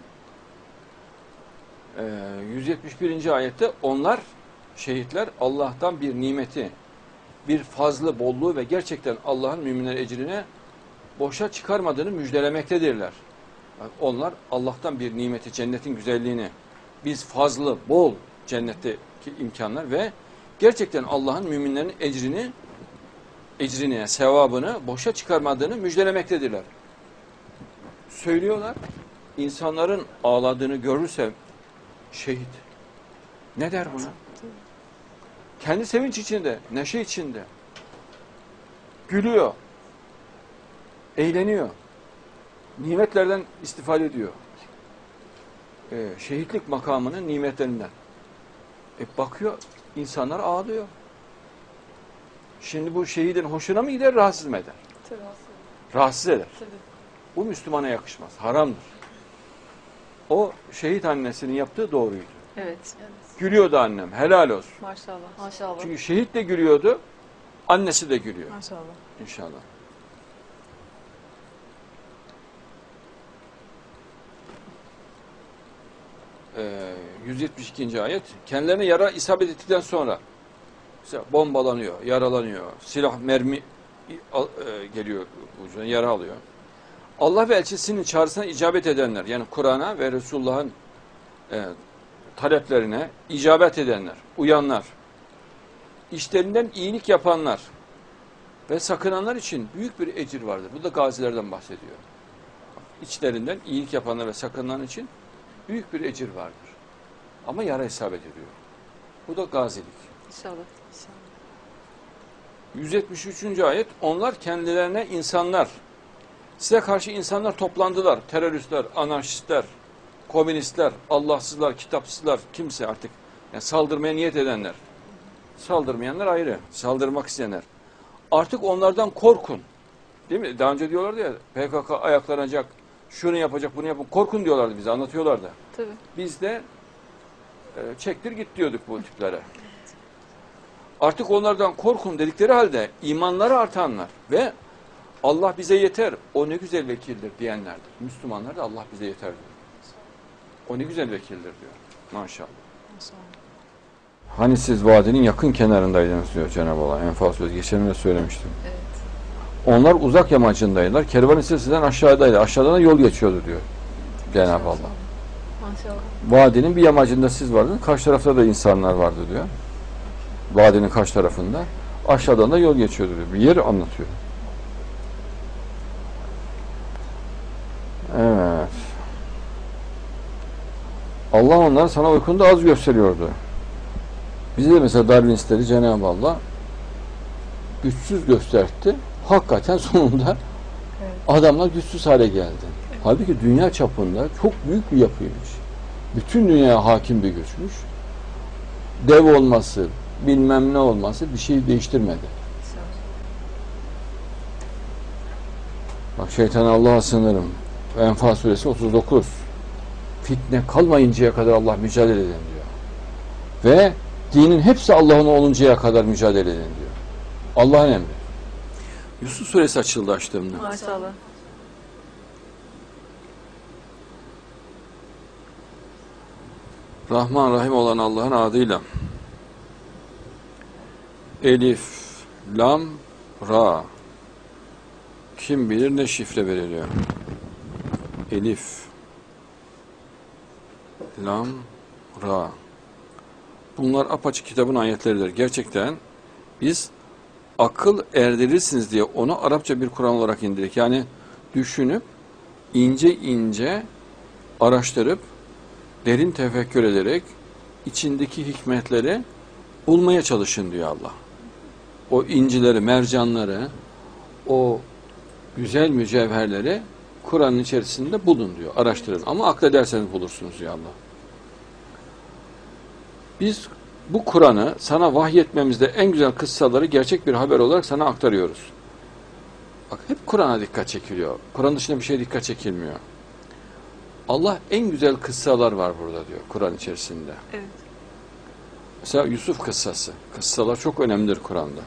Ee, yüz yetmiş birinci ayette onlar, şehitler Allah'tan bir nimeti, bir fazlı, bolluğu ve gerçekten Allah'ın müminler ecrine boşa çıkarmadığını müjdelemektedirler. Yani onlar Allah'tan bir nimeti, cennetin güzelliğini, biz fazlı, bol cennetteki imkanlar ve gerçekten Allah'ın müminlerin ecrini, ecrini, sevabını boşa çıkarmadığını müjdelemektedirler. Söylüyorlar, insanların ağladığını görürse şehit ne der buna? Kendi sevinç içinde, neşe içinde. Gülüyor. Eğleniyor. Nimetlerden istifade ediyor. Ee, şehitlik makamının nimetlerinden. E bakıyor, insanlar ağlıyor. Şimdi bu şehidin hoşuna mı gider, rahatsız mı eder? Tabii. Rahatsız eder. Tabii. Bu Müslümana yakışmaz, haramdır. O şehit annesinin yaptığı doğruydu. Evet. Evet. Gülüyordu annem, helal olsun. Maşallah. Maşallah. Çünkü şehit de gülüyordu, annesi de gülüyor. Maşallah. İnşallah. Ee, yüz yetmiş ikinci ayet. Kendilerine yara isabet ettikten sonra mesela bombalanıyor, yaralanıyor, silah, mermi al- e, geliyor ucuna, yara alıyor. Allah ve elçisinin çağrısına icabet edenler, yani Kur'an'a ve Resulullah'ın e, taleplerine icabet edenler, uyanlar, işlerinden iyilik yapanlar ve sakınanlar için büyük bir ecir vardır. Bu da gazilerden bahsediyor. İçlerinden iyilik yapanlar ve sakınanlar için büyük bir ecir vardır. Ama yara isabet ediyor. Bu da gazilik. İnşallah. yüz yetmiş üçüncü ayet. Onlar kendilerine insanlar, size karşı insanlar toplandılar. Teröristler, anarşistler, komünistler, Allahsızlar, kitapsızlar, kimse artık. Yani saldırmaya niyet edenler. Saldırmayanlar ayrı. Saldırmak isteyenler. Artık onlardan korkun. Değil mi? Daha önce diyorlardı ya, P K K ayaklanacak, şunu yapacak, bunu yapacak. Korkun diyorlardı bize, anlatıyorlardı. Tabii. Biz de e, çektir git diyorduk bu tiplere. Artık onlardan korkun dedikleri halde imanları artanlar ve Allah bize yeter, o ne güzel vekildir diyenlerdir. Müslümanlar da Allah bize yeter diyor. O ne güzel vekildir diyor. Maşallah. Maşallah. Hani siz vadinin yakın kenarındaydınız diyor Cenab-ı Allah. Enfal söz. Geçen de söylemiştim. Evet. Onlar uzak yamacındaydılar. Kervan ise sizden aşağıdaydı. Aşağıdan da yol geçiyordu diyor Cenab-ı Allah. Maşallah. Vadinin bir yamacında siz vardınız. Karşı tarafta da insanlar vardı diyor. Vadinin karşı tarafında. Aşağıdan da yol geçiyordu diyor. Bir yeri anlatıyor. Evet. Allah onları sana uykunda az gösteriyordu. Bize de mesela Darwinistleri Cenab-ı Allah güçsüz gösterdi. Hakikaten sonunda Evet. adamlar güçsüz hale geldi. Halbuki dünya çapında çok büyük bir yapıymış. Bütün dünyaya hakim bir güçmüş. Dev olması, bilmem ne olması bir şey değiştirmedi. İnşallah. Bak şeytana Allah'a sığınırım. Enfal suresi otuz dokuz. Fitne kalmayıncaya kadar Allah mücadele edin diyor. Ve dinin hepsi Allah'ın oluncaya kadar mücadele edin diyor. Allah'ın emri. Yusuf suresi açıldı açtığımda. Maşallah. Rahman Rahim olan Allah'ın adıyla. Elif, Lam, Ra. Kim bilir ne şifre veriliyor. Elif, lam, ra. Bunlar apaçık kitabın ayetleridir. Gerçekten biz akıl erdirirsiniz diye onu Arapça bir Kur'an olarak indirdik. Yani düşünüp, ince ince araştırıp, derin tefekkür ederek içindeki hikmetleri bulmaya çalışın diyor Allah. O incileri, mercanları, o güzel mücevherleri Kur'an'ın içerisinde bulun diyor. Araştırın. Ama aklederseniz bulursunuz diyor Allah. Biz bu Kur'an'ı sana vahyetmemizde en güzel kıssaları gerçek bir haber olarak sana aktarıyoruz. Bak hep Kur'an'a dikkat çekiliyor. Kur'an dışında bir şeye dikkat çekilmiyor. Allah en güzel kıssalar var burada diyor Kur'an içerisinde. Evet. Mesela Yusuf kıssası. Kıssalar çok önemlidir Kur'an'da.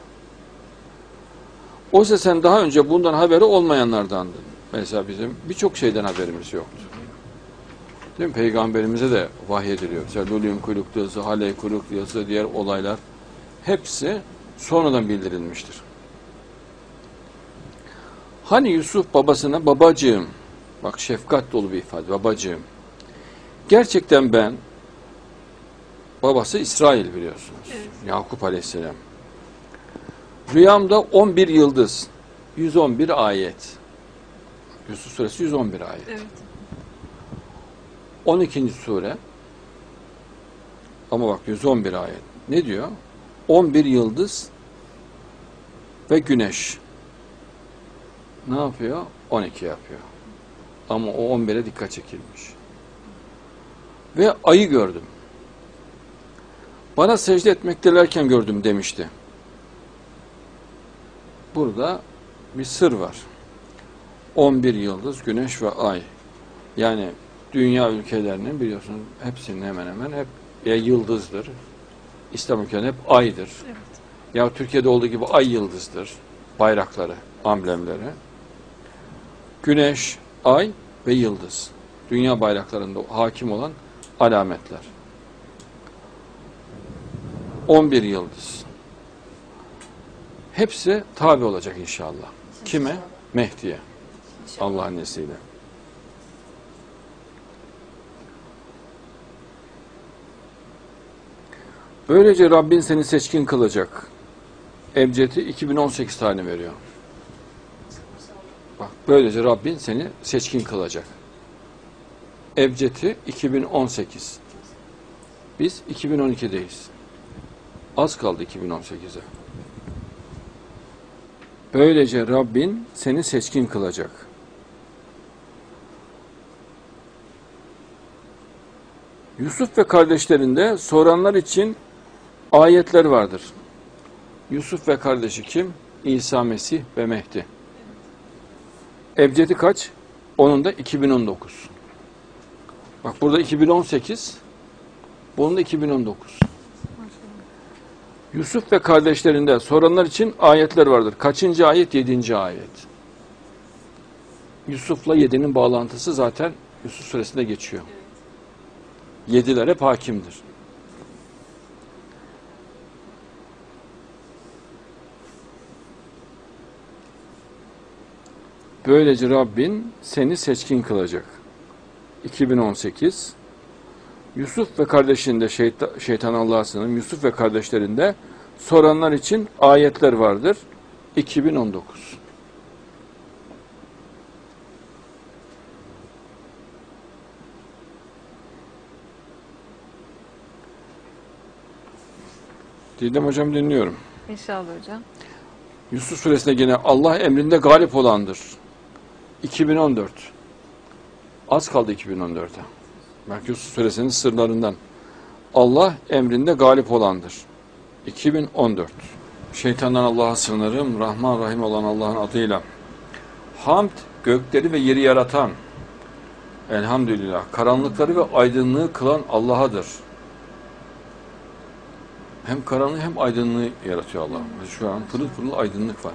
Oysa sen daha önce bundan haberi olmayanlardandın. Mesela bizim birçok şeyden haberimiz yoktu. Değil mi? Peygamberimize de vahyediliyor. Mesela Luluyum kuyruklu yazı, Haley kuyruklu yazı, diğer olaylar hepsi sonradan bildirilmiştir. Hani Yusuf babasına babacığım, bak şefkat dolu bir ifade, babacığım. Gerçekten ben, babası İsrail biliyorsunuz. Evet. Yakup Aleyhisselam. Rüyamda on bir yıldız, yüz on bir ayet. Yusuf suresi yüz on bir ayet. Evet. on ikinci sure. Ama bak yüz on bir ayet. Ne diyor? on bir yıldız ve güneş. Ne yapıyor? on iki yapıyor. Ama o on bire dikkat çekilmiş. Ve ayı gördüm. Bana secde etmektelerken gördüm demişti. Burada bir sır var. on bir yıldız, güneş ve ay. Yani dünya ülkelerinin biliyorsunuz hepsinin hemen hemen hep ya yıldızdır. İslam ülkelerinin hep aydır. Evet. Ya Türkiye'de olduğu gibi ay yıldızdır. Bayrakları, amblemleri. Güneş, ay ve yıldız. Dünya bayraklarında hakim olan alametler. on bir yıldız. Hepsi tabi olacak inşallah. Kime? Mehdi'ye. Allah'ın izniyle. Böylece Rabbin seni seçkin kılacak. Ebced'i iki bin on sekiz tane veriyor. Bak böylece Rabbin seni seçkin kılacak. Ebced'i iki bin on sekiz. Biz iki bin on iki'deyiz. Az kaldı iki bin on sekize. Böylece Rabbin seni seçkin kılacak. Yusuf ve kardeşlerinde soranlar için ayetler vardır. Yusuf ve kardeşi kim? İsa Mesih ve Mehdi. Ebcedi kaç? Onun da iki bin on dokuz. Bak burada iki bin on sekiz, bunun da iki bin on dokuz. Yusuf ve kardeşlerinde soranlar için ayetler vardır. Kaçıncı ayet? Yedinci ayet. Yusuf'la yedinin bağlantısı zaten Yusuf suresinde geçiyor. Yediler hep hakimdir. Böylece Rabbin seni seçkin kılacak. iki bin on sekiz. Yusuf ve kardeşinde şeytan, şeytan Allah'a sığınırım. Yusuf ve kardeşlerinde soranlar için ayetler vardır. iki bin on dokuz. Didem hocam dinliyorum. İnşallah hocam. Yusuf suresinde gene Allah emrinde galip olandır. iki bin on dört. Az kaldı iki bin on dört'e. Bak Yusuf suresinin sırlarından. Allah emrinde galip olandır. iki bin on dört. Şeytandan Allah'a sığınırım. Rahman Rahim olan Allah'ın adıyla. Hamd gökleri ve yeri yaratan. Elhamdülillah. Karanlıkları ve aydınlığı kılan Allah'adır. Hem karanlığı hem aydınlığı yaratıyor Allah. Şu an pırıl pırıl aydınlık var.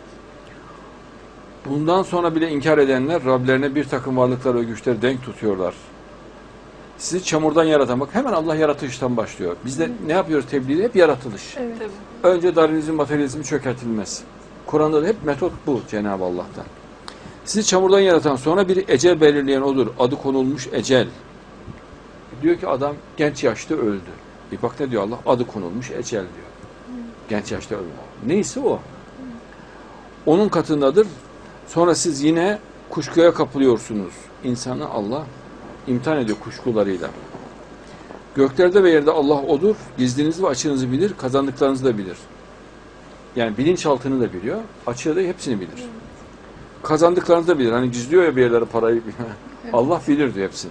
Bundan sonra bile inkar edenler Rablerine bir takım varlıklar ve güçleri denk tutuyorlar. Sizi çamurdan yaratan, bak hemen Allah yaratılıştan başlıyor. Biz de ne yapıyoruz tebliğde? Hep yaratılış. Evet. Önce Darwinizm, materyalizmi çökertilmez. Kur'an'da da hep metot bu Cenab-ı Allah'tan. Sizi çamurdan yaratan, sonra bir ecel belirleyen odur. Adı konulmuş ecel. Diyor ki adam genç yaşta öldü. Bir bak ne diyor Allah? Adı konulmuş ecel diyor. Genç yaşta öldü. Neyse o. Onun katındadır. Sonra siz yine kuşkuya kapılıyorsunuz. İnsanı Allah imtihan ediyor kuşkularıyla. Göklerde ve yerde Allah odur. Gizlinizi ve açığınızı bilir. Kazandıklarınızı da bilir. Yani bilinçaltını da biliyor. Açığı da hepsini bilir. Kazandıklarınızı da bilir. Hani gizliyor ya bir yerlere parayı. Allah bilir diyor hepsini.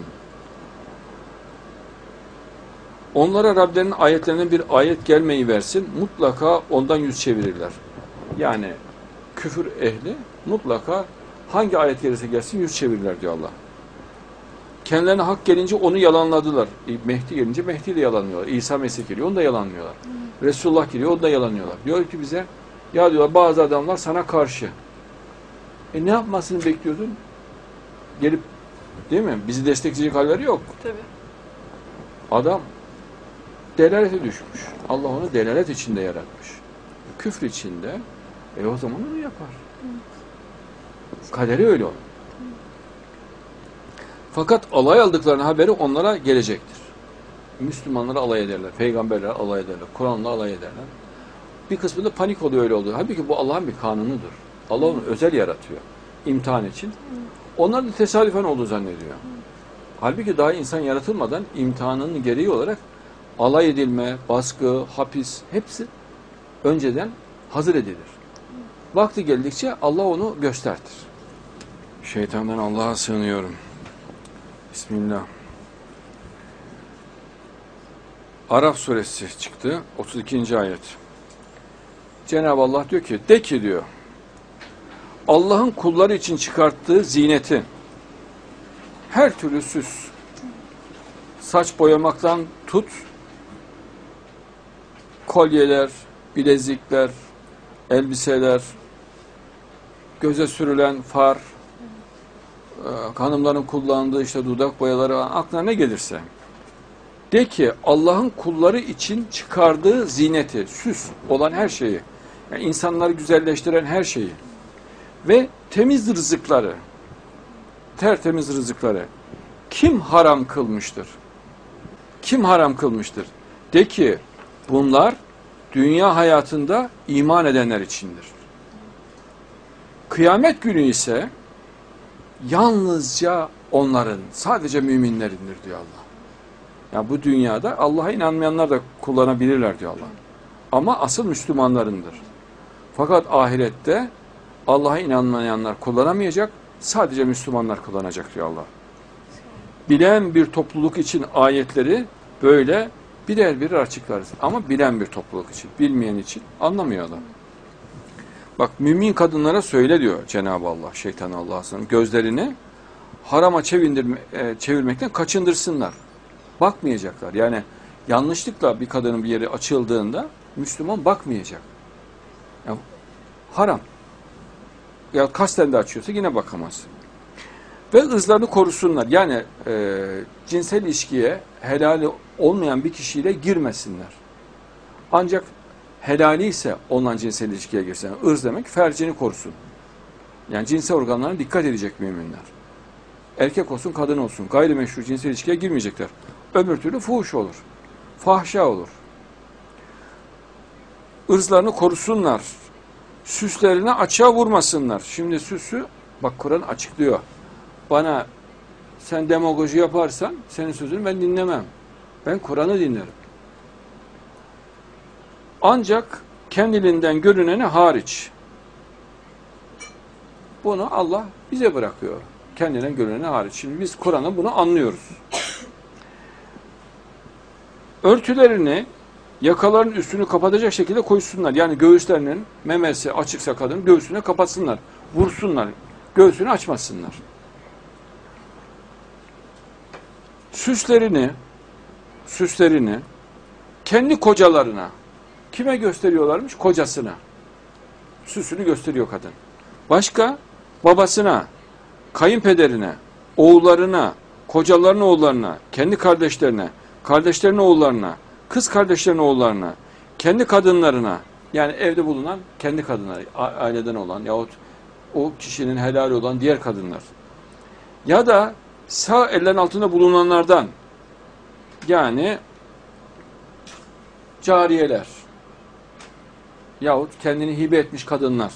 Onlara Rablerinin ayetlerinden bir ayet gelmeyi versin. Mutlaka ondan yüz çevirirler. Yani küfür ehli mutlaka hangi ayet gelirse gelsin yüz çevirirler diyor Allah. Kendilerine hak gelince onu yalanladılar. Mehdi gelince Mehdi'yi de yalanlıyorlar. İsa Mesih geliyor, onu da yalanlıyorlar. Hmm. Resulullah geliyor, onu da yalanlıyorlar. Diyor ki bize, ya diyorlar bazı adamlar sana karşı. E ne yapmasını bekliyordun? Gelip, değil mi? Bizi destekleyecek halleri yok. Tabii. Adam delalete düşmüş. Allah onu delalet içinde yaratmış. Küfür içinde. E o zaman onu yapar. Evet. Kaderi öyle olur. Fakat alay aldıklarının haberi onlara gelecektir. Müslümanları alay ederler, peygamberler alay ederler, Kur'an'la alay ederler. Bir kısmı da panik oluyor öyle oluyor. Halbuki bu Allah'ın bir kanunudur. Allah onu özel yaratıyor. İmtihan için. Onlar da tesadüfen olduğu zannediyor. Halbuki daha insan yaratılmadan imtihanının gereği olarak alay edilme, baskı, hapis hepsi önceden hazır edilir. Vakti geldikçe Allah onu göstertir. Şeytandan Allah'a sığınıyorum. Bismillah. Araf suresi çıktı. otuz ikinci ayet. Cenab-ı Allah diyor ki, de ki diyor, Allah'ın kulları için çıkarttığı zineti, her türlü süs, saç boyamaktan tut, kolyeler, bilezikler, elbiseler, göze sürülen far, hanımların kullandığı işte dudak boyaları, aklına ne gelirse. De ki Allah'ın kulları için çıkardığı zineti, süs olan her şeyi, yani insanları güzelleştiren her şeyi ve temiz rızıkları, tertemiz rızıkları kim haram kılmıştır? Kim haram kılmıştır? De ki bunlar dünya hayatında iman edenler içindir. Kıyamet günü ise yalnızca onların, sadece müminlerindir diyor Allah. Yani bu dünyada Allah'a inanmayanlar da kullanabilirler diyor Allah. Ama asıl Müslümanlarındır. Fakat ahirette Allah'a inanmayanlar kullanamayacak, sadece Müslümanlar kullanacak diyor Allah. Bilen bir topluluk için ayetleri böyle birer birer açıklarız. Ama bilen bir topluluk için, bilmeyen için anlamıyor adam. Bak mümin kadınlara söyle diyor Cenab-ı Allah, şeytan Allah'a sığınırım. Gözlerini harama çevirme, çevirmekten kaçındırsınlar. Bakmayacaklar. Yani yanlışlıkla bir kadının bir yeri açıldığında Müslüman bakmayacak. Yani haram. Ya kasten de açıyorsa yine bakamaz. Ve ırzlarını korusunlar. Yani e, cinsel ilişkiye helali olmayan bir kişiyle girmesinler. Ancak helali ise ondan cinsel ilişkiye girsin. Irz demek fercini korusun. Yani cinsel organlarına dikkat edecek müminler. Erkek olsun, kadın olsun. Gayrimeşru cinsel ilişkiye girmeyecekler. Öbür türlü fuhuş olur. Fahşa olur. Irzlarını korusunlar. Süslerini açığa vurmasınlar. Şimdi süsü, bak Kur'an açıklıyor. Bana sen demagoji yaparsan senin sözünü ben dinlemem. Ben Kur'an'ı dinlerim. Ancak kendiliğinden görüneni hariç. Bunu Allah bize bırakıyor. Kendinden görüneni hariç. Şimdi biz Kur'an'ı bunu anlıyoruz. Örtülerini yakaların üstünü kapatacak şekilde koysunlar. Yani göğüslerinin memesi açıksa kadın göğsüne kapatsınlar. Vursunlar. Göğsünü açmasınlar. Süslerini süslerini kendi kocalarına kime gösteriyorlarmış? Kocasına. Süsünü gösteriyor kadın. Başka? Babasına, kayınpederine, oğullarına, kocaların oğullarına, kendi kardeşlerine, kardeşlerin oğullarına, kız kardeşlerin oğullarına, kendi kadınlarına, yani evde bulunan kendi kadınları, aileden olan yahut o kişinin helali olan diğer kadınlar. Ya da sağ ellerin altında bulunanlardan Yani cariyeler yahut kendini hibe etmiş kadınlar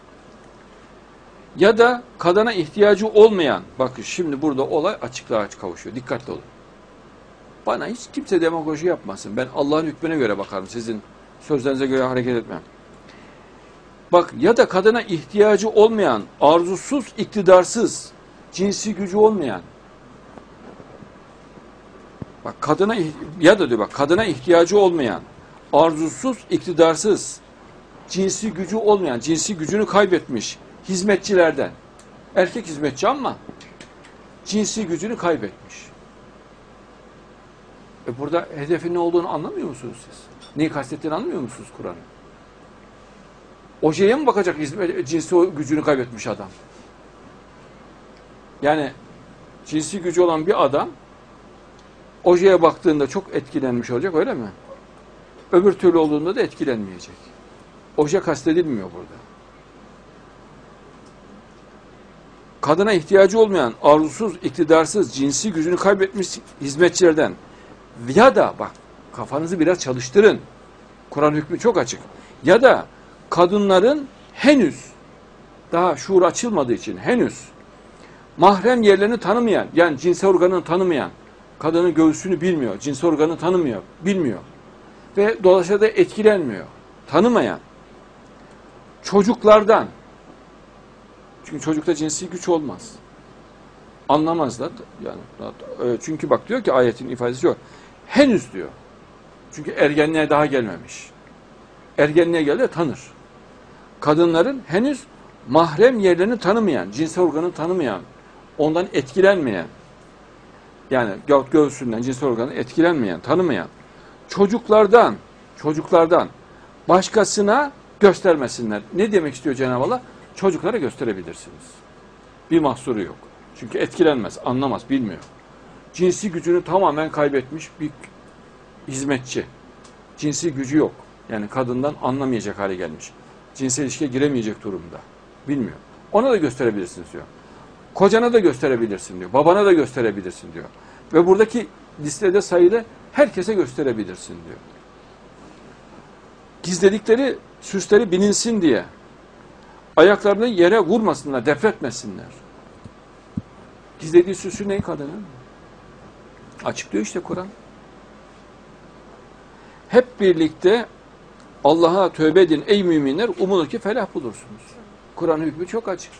ya da kadına ihtiyacı olmayan, bakın şimdi burada olay açıklığa kavuşuyor. Dikkatli olun. Bana hiç kimse demagoji yapmasın. Ben Allah'ın hükmüne göre bakarım. Sizin sözlerinize göre hareket etmem. Bak, ya da kadına ihtiyacı olmayan, arzusuz, iktidarsız, cinsi gücü olmayan. Bak kadına ya da diyor bak kadına ihtiyacı olmayan, arzusuz, iktidarsız, cinsi gücü olmayan, cinsi gücünü kaybetmiş hizmetçilerden. Erkek hizmetçi ama cinsi gücünü kaybetmiş. E burada hedefin ne olduğunu anlamıyor musunuz siz? Neyi kastettiğini anlamıyor musunuz Kur'an'ın? Ojeye mi bakacak hizmet, cinsi gücünü kaybetmiş adam? Yani cinsi gücü olan bir adam ojeye baktığında çok etkilenmiş olacak, öyle mi? Öbür türlü olduğunda da etkilenmeyecek. Oje kastedilmiyor burada. Kadına ihtiyacı olmayan, arzusuz, iktidarsız, cinsi gücünü kaybetmiş hizmetçilerden ya da bak kafanızı biraz çalıştırın. Kur'an hükmü çok açık. Ya da kadınların henüz daha şuur açılmadığı için henüz mahrem yerlerini tanımayan, yani cinsel organını tanımayan, kadının göğsünü bilmiyor, cinsel organını tanımıyor, bilmiyor ve dolayısıyla da etkilenmiyor, tanımayan çocuklardan, çünkü çocukta cinsi güç olmaz, anlamazlar yani, çünkü bak diyor ki ayetin ifadesi yok, henüz diyor, çünkü ergenliğe daha gelmemiş, ergenliğe geldi tanır. Kadınların henüz mahrem yerlerini tanımayan, cinsel organını tanımayan, ondan etkilenmeyen, yani gö göğsünden, cinsel organı etkilenmeyen, tanımayan çocuklardan, çocuklardan başkasına göstermesinler. Ne demek istiyor Cenab-ı Allah? Çocuklara gösterebilirsiniz. Bir mahsuru yok. Çünkü etkilenmez, anlamaz, bilmiyor. Cinsi gücünü tamamen kaybetmiş bir hizmetçi. Cinsi gücü yok. Yani kadından anlamayacak hale gelmiş. Cinsel ilişkiye giremeyecek durumda. Bilmiyor. Ona da gösterebilirsiniz diyor. Kocana da gösterebilirsin diyor. Babana da gösterebilirsin diyor. Ve buradaki listede sayılı herkese gösterebilirsin diyor. Gizledikleri süsleri bilinsin diye. Ayaklarını yere vurmasınlar, defretmesinler. Gizlediği süsü ne kadının? Açıklıyor işte Kur'an. Hep birlikte Allah'a tövbe edin ey müminler, umulur ki felah bulursunuz. Kur'an hükmü çok açık.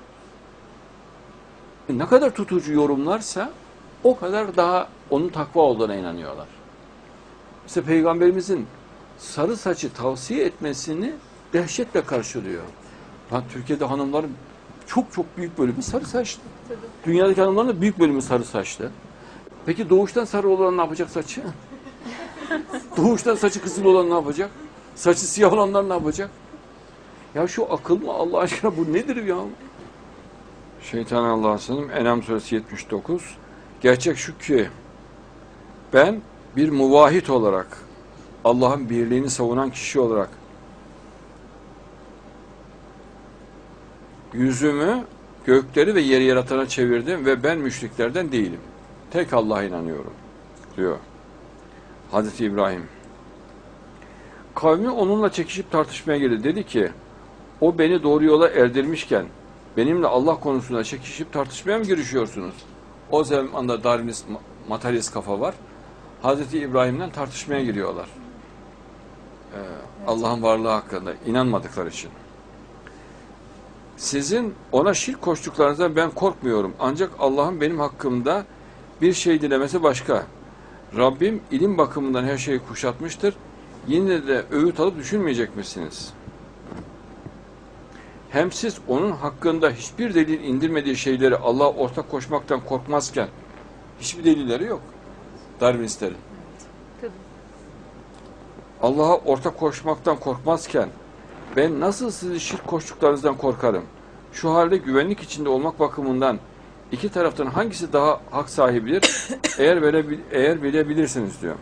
Ne kadar tutucu yorumlarsa o kadar daha onun takva olduğuna inanıyorlar. İşte Peygamberimizin sarı saçı tavsiye etmesini dehşetle karşılıyor. Lan Türkiye'de hanımların çok çok büyük bölümü sarı saçlı. Dünyadaki hanımların da büyük bölümü sarı saçlı. Peki doğuştan sarı olan ne yapacak saçı? Doğuştan saçı kızıl olan ne yapacak? Saçı siyah olanlar ne yapacak? Ya şu akıl mı Allah aşkına, bu nedir ya? Şeytan Allah'a sığınırım. En'am suresi yetmiş dokuz. Gerçek şu ki ben bir muvahhid olarak, Allah'ın birliğini savunan kişi olarak yüzümü gökleri ve yeri yaratana çevirdim ve ben müşriklerden değilim. Tek Allah'a inanıyorum diyor Hazreti İbrahim. Kavmi onunla çekişip tartışmaya girdi. Dedi ki o beni doğru yola erdirmişken benimle Allah konusunda çekişip tartışmaya mı girişiyorsunuz? O zamanda Darwinist, materyalist kafa var. Hazreti İbrahim'den tartışmaya giriyorlar. Ee, Allah'ın varlığı hakkında inanmadıkları için. Sizin ona şirk koştuklarınızdan ben korkmuyorum. Ancak Allah'ın benim hakkımda bir şey dilemesi başka. Rabbim ilim bakımından her şeyi kuşatmıştır. Yine de öğüt alıp düşünmeyecek misiniz? Hem siz onun hakkında hiçbir delil indirmediği şeyleri Allah'a ortak koşmaktan korkmazken, hiçbir delilleri yok Darwinistlerin. Allah'a ortak koşmaktan korkmazken ben nasıl sizi şirk koştuklarınızdan korkarım? Şu halde güvenlik içinde olmak bakımından iki taraftan hangisi daha hak sahibidir? Eğer böyle eğer bilebilirsiniz diyor.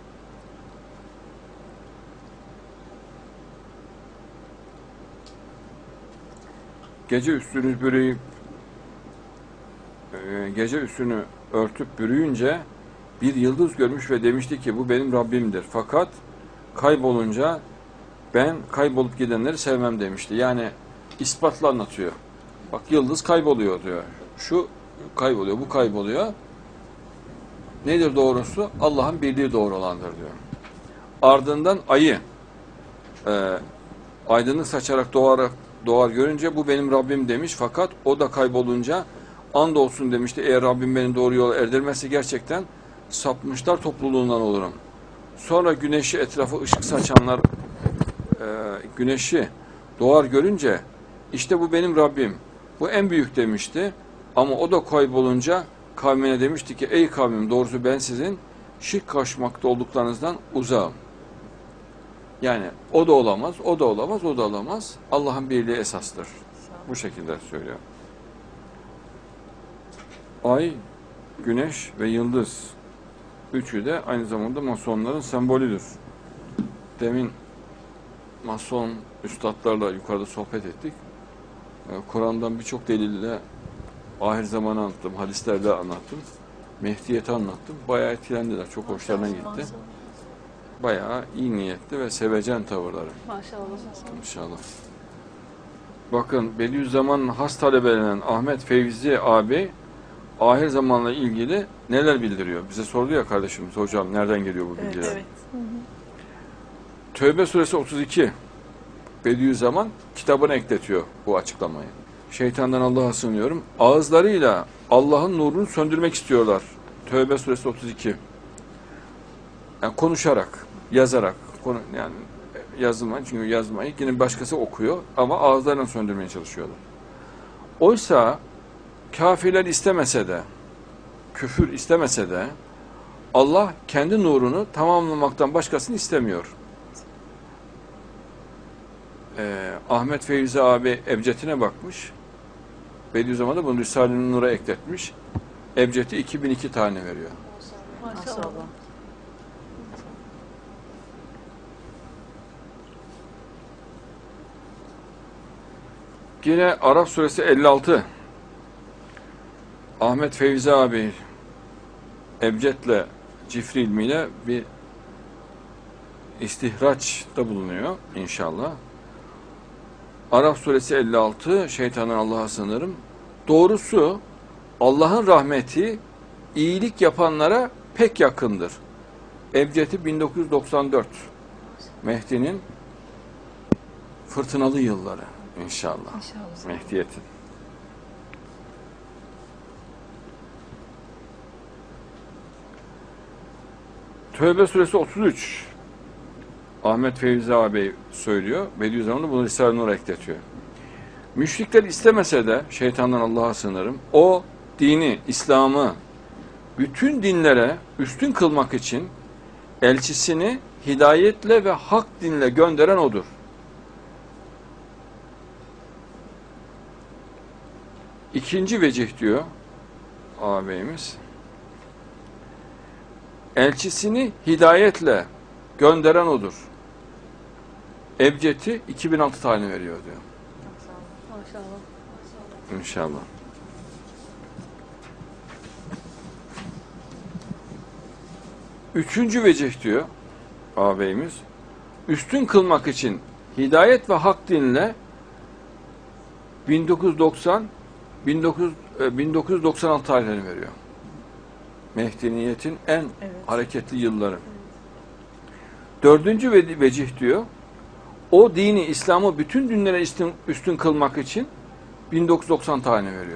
Gece üstünü bürüyüp e, gece üstünü örtüp bürüyünce bir yıldız görmüş ve demişti ki bu benim Rabbimdir. Fakat kaybolunca ben kaybolup gidenleri sevmem demişti. Yani ispatla anlatıyor. Bak yıldız kayboluyor diyor. Şu kayboluyor, bu kayboluyor. Nedir doğrusu? Allah'ın birliği doğru olandır diyor. Ardından ayı e, aydınlık saçarak doğarak doğar görünce bu benim Rabbim demiş. Fakat o da kaybolunca andolsun demişti. Eğer Rabbim beni doğru yola erdirmezse gerçekten sapmışlar topluluğundan olurum. Sonra güneşi etrafı ışık saçanlar e, güneşi doğar görünce işte bu benim Rabbim. Bu en büyük demişti. Ama o da kaybolunca kavmine demişti ki ey kavmim doğrusu ben sizin şirk koşmakta olduklarınızdan uzağım. Yani o da olamaz, o da olamaz, o da olamaz. Allah'ın birliği esastır. Bu şekilde söylüyor. Ay, güneş ve yıldız üçü de aynı zamanda masonların sembolüdür. Demin mason üstadlarla yukarıda sohbet ettik. Kur'an'dan birçok delille ahir zamanı anlattım, hadislerle anlattım. Mehdiyeti anlattım. Bayağı etkilendiler. Çok hoşlarına gitti. Bayağı iyi niyetli ve sevecen tavırları. Maşallah. İnşallah. Bakın Bediüzzaman'ın has talebelerinden Ahmet Fevzi abi ahir zamanla ilgili neler bildiriyor? Bize sordu ya kardeşimiz, hocam nereden geliyor bu bilgiler? Evet. Hı hı. Tövbe suresi otuz iki. Bediüzzaman kitabına ekletiyor bu açıklamayı. Şeytandan Allah'a sığınıyorum. Ağızlarıyla Allah'ın nurunu söndürmek istiyorlar. Tövbe suresi otuz iki. Yani konuşarak, yazarak, konu, yani yazılmayı, çünkü yazmayı yine başkası okuyor ama ağızlarıyla söndürmeye çalışıyorlar. Oysa kafirler istemese de, küfür istemese de Allah kendi nurunu tamamlamaktan başkasını istemiyor. Ee, Ahmet Feyzi abi ebcedine bakmış. Bediüzzaman da bunu Risale-i Nur'a ekletmiş. Ebcedi iki bin iki tane veriyor. Maşallah. Yine Araf suresi elli altı. Ahmet Fevzi abi ebcedle, cifri ilmiyle bir istihraçta bulunuyor inşallah. Araf suresi elli altı, şeytandan Allah'a sığınırım. Doğrusu Allah'ın rahmeti iyilik yapanlara pek yakındır. Ebcedi bin dokuz yüz doksan dört. Mehdi'nin fırtınalı yılları inşallah. İnşallah. Mehdiyet'in. Tövbe suresi otuz üç. Ahmet Fevzi ağabey söylüyor. Bediüzzaman da bunu Risale-i Nur'a ekletiyor. Müşrikler istemese de şeytandan Allah'a sığınırım. O dini, İslam'ı bütün dinlere üstün kılmak için elçisini hidayetle ve hak dinle gönderen odur. İkinci vecih diyor ağabeyimiz. Elçisini hidayetle gönderen odur. Ebced'i iki bin altı tane veriyor diyor. Maşallah. İnşallah. Üçüncü vecih diyor ağabeyimiz. Üstün kılmak için hidayet ve hak dinle bin dokuz yüz doksan bin dokuz yüz doksan altı tarihlerini veriyor. Mehdiyet'in en Evet. hareketli yılları. Dördüncü ve- vecih diyor. O dini, İslam'ı bütün dinlere üstün, üstün kılmak için bin dokuz yüz doksan tane veriyor.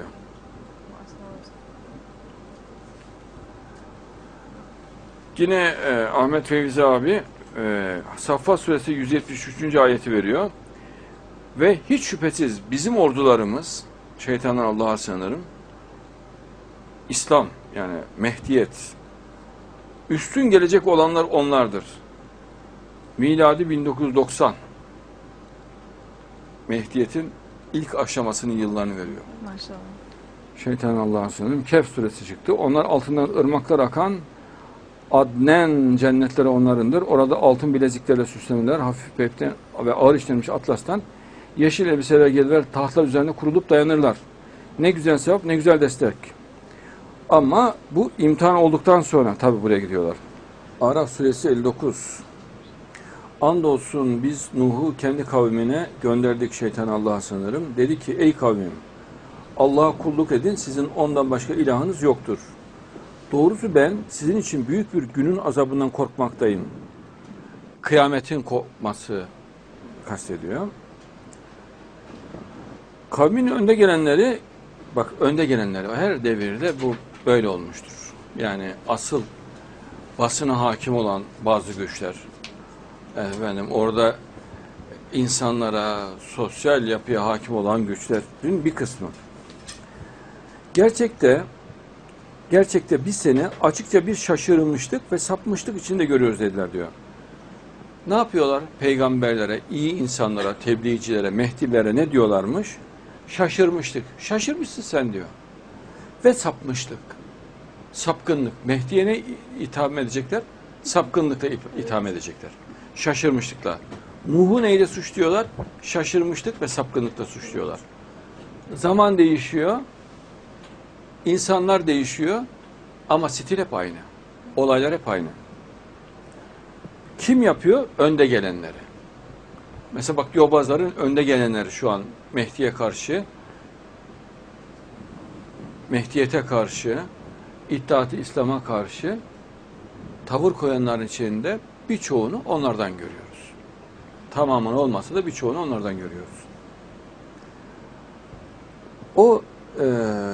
Yine e, Ahmet Fevzi abi e, Saffat suresi yüz yetmiş üçüncü ayeti veriyor. Ve hiç şüphesiz bizim ordularımız, şeytandan Allah'a sığınırım, İslam yani Mehdiyet, üstün gelecek olanlar onlardır. Miladi bin dokuz yüz doksan. Mehdiyet'in ilk aşamasının yıllarını veriyor. Maşallah. Şeytan Allah'a sığınırım. Kehf suresi çıktı. Onlar altından ırmaklar akan Adnen cennetleri onlarındır. Orada altın bileziklerle süslenirler. Hafif pepten ve ağır işlenmiş atlastan yeşil elbiseler gelirler. Tahtlar üzerinde kurulup dayanırlar. Ne güzel sevap, ne güzel destek. Ama bu imtihan olduktan sonra tabi buraya gidiyorlar. Araf suresi elli dokuz. Andolsun biz Nuh'u kendi kavmine gönderdik, şeytan Allah'a sanırım. Dedi ki ey kavmim, Allah'a kulluk edin, sizin ondan başka ilahınız yoktur. Doğrusu ben sizin için büyük bir günün azabından korkmaktayım. Kıyametin kopması kastediyor. Kavmin önde gelenleri, bak önde gelenleri her devirde bu böyle olmuştur. Yani asıl basına hakim olan bazı güçler, efendim orada insanlara, sosyal yapıya hakim olan güçlerin bir kısmı. Gerçekte gerçekte biz seni açıkça bir şaşırmışlık ve sapmışlık içinde görüyoruz dediler diyor. Ne yapıyorlar? Peygamberlere, iyi insanlara, tebliğcilere, Mehdilere ne diyorlarmış? Şaşırmışlık. Şaşırmışsın sen diyor. Ve sapmışlık. Sapkınlık. Mehdi'ye ne itham edecekler? Sapkınlıkla itham edecekler. Şaşırmışlıkla. Nuh'u neyle suçluyorlar? Şaşırmışlık ve sapkınlıkla suçluyorlar. Zaman değişiyor. İnsanlar değişiyor. Ama stil hep aynı. Olaylar hep aynı. Kim yapıyor? Önde gelenleri. Mesela bak Yobazların önde gelenleri şu an Mehdi'ye karşı, Mehdiyete karşı, İttihat-ı İslam'a karşı tavır koyanların içinde birçoğunu onlardan görüyoruz. Tamamını olmasa da birçoğunu onlardan görüyoruz. O e,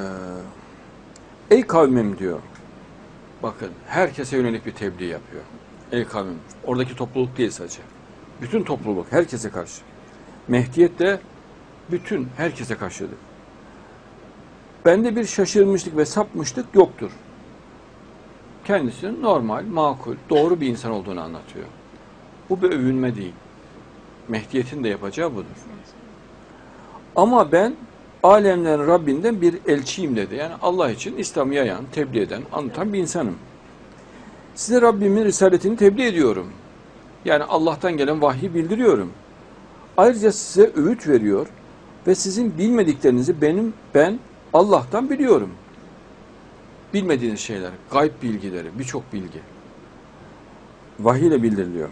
ey kavmim diyor. Bakın herkese yönelik bir tebliğ yapıyor. Ey kavmim. Oradaki topluluk değil sadece. Bütün topluluk herkese karşı. Mehdiyet de bütün herkese karşıdır. Bende bir şaşırmışlık ve sapmışlık yoktur. Kendisinin normal, makul, doğru bir insan olduğunu anlatıyor. Bu bir övünme değil. Mehdiyetin de yapacağı budur. Ama ben alemlerin Rabbinden bir elçiyim dedi. Yani Allah için İslam'ı yayan, tebliğ eden, anlatan bir insanım. Size Rabbimin risaletini tebliğ ediyorum. Yani Allah'tan gelen vahyi bildiriyorum. Ayrıca size öğüt veriyor ve sizin bilmediklerinizi benim ben Allah'tan biliyorum. Bilmediğiniz şeyler, gayb bilgileri, birçok bilgi vahiy ile bildiriliyor.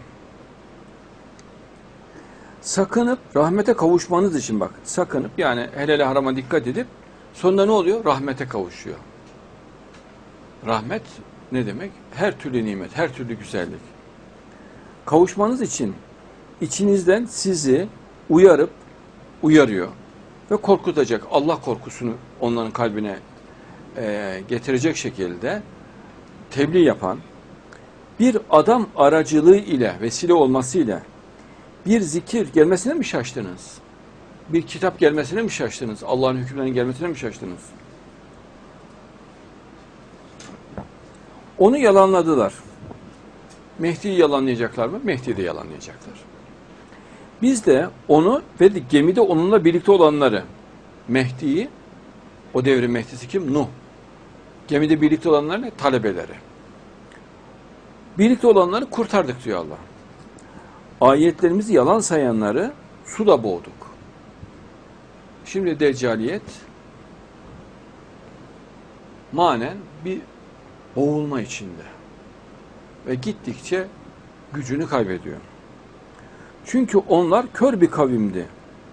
Sakınıp rahmete kavuşmanız için bak, sakınıp yani helal harama dikkat edip sonunda ne oluyor? Rahmete kavuşuyor. Rahmet ne demek? Her türlü nimet, her türlü güzellik. Kavuşmanız için içinizden sizi uyarıp uyarıyor ve korkutacak, Allah korkusunu onların kalbine e, getirecek şekilde tebliğ yapan bir adam aracılığı ile, vesile olmasıyla bir zikir gelmesine mi şaştınız? Bir kitap gelmesine mi şaştınız? Allah'ın hükümlerinin gelmesine mi şaştınız? Onu yalanladılar. Mehdi'yi yalanlayacaklar mı? Mehdi'yi de yalanlayacaklar. Biz de onu ve gemide onunla birlikte olanları, Mehdi'yi, o devrin Mehdi'si kim? Nuh. Gemide birlikte olanlar ne? Talebeleri. Birlikte olanları kurtardık diyor Allah. Ayetlerimizi yalan sayanları suda boğduk. Şimdi deccaliyet manen bir boğulma içinde ve gittikçe gücünü kaybediyor. Çünkü onlar kör bir kavimdi.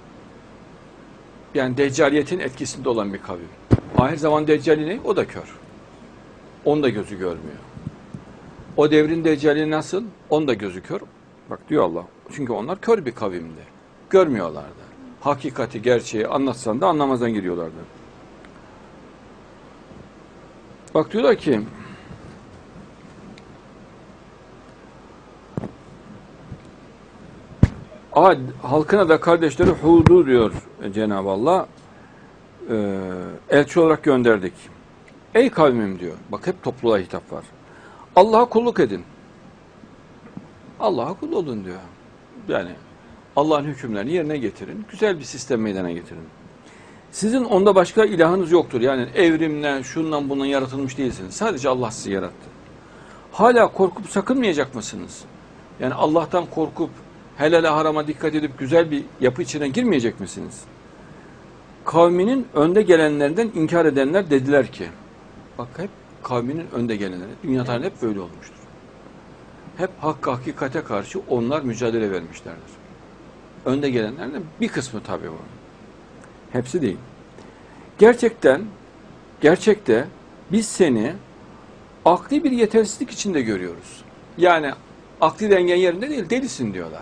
Yani deccaliyetin etkisinde olan bir kavim. Ahir zaman deccali ne? O da kör. Onun da gözü görmüyor. O devrin deccali nasıl? Onun da gözü kör. Bak diyor Allah. Çünkü onlar kör bir kavimdi. Görmüyorlardı. Hakikati, gerçeği anlatsan da anlamazdan giriyorlardı. Bak diyorlar ki Ad halkına da kardeşleri Hud'u diyor Cenab-ı Allah. E, elçi olarak gönderdik. Ey kavmim diyor. Bak hep topluluğa hitap var. Allah'a kulluk edin. Allah'a kul olun diyor. Yani Allah'ın hükümlerini yerine getirin. Güzel bir sistem meydana getirin. Sizin onda başka ilahınız yoktur. Yani evrimle, şundan bundan yaratılmış değilsiniz. Sadece Allah sizi yarattı. Hala korkup sakınmayacak mısınız? Yani Allah'tan korkup helale harama dikkat edip güzel bir yapı içine girmeyecek misiniz? Kavminin önde gelenlerinden inkar edenler dediler ki Bak hep kavminin önde gelenleri. Dünya tarihinde hep böyle olmuştur. Hep hakka, hakikate karşı onlar mücadele vermişlerdir. Önde gelenlerden bir kısmı tabii var. Hepsi değil. Gerçekten, gerçekte biz seni akli bir yetersizlik içinde görüyoruz. Yani akli dengen yerinde değil, delisin diyorlar.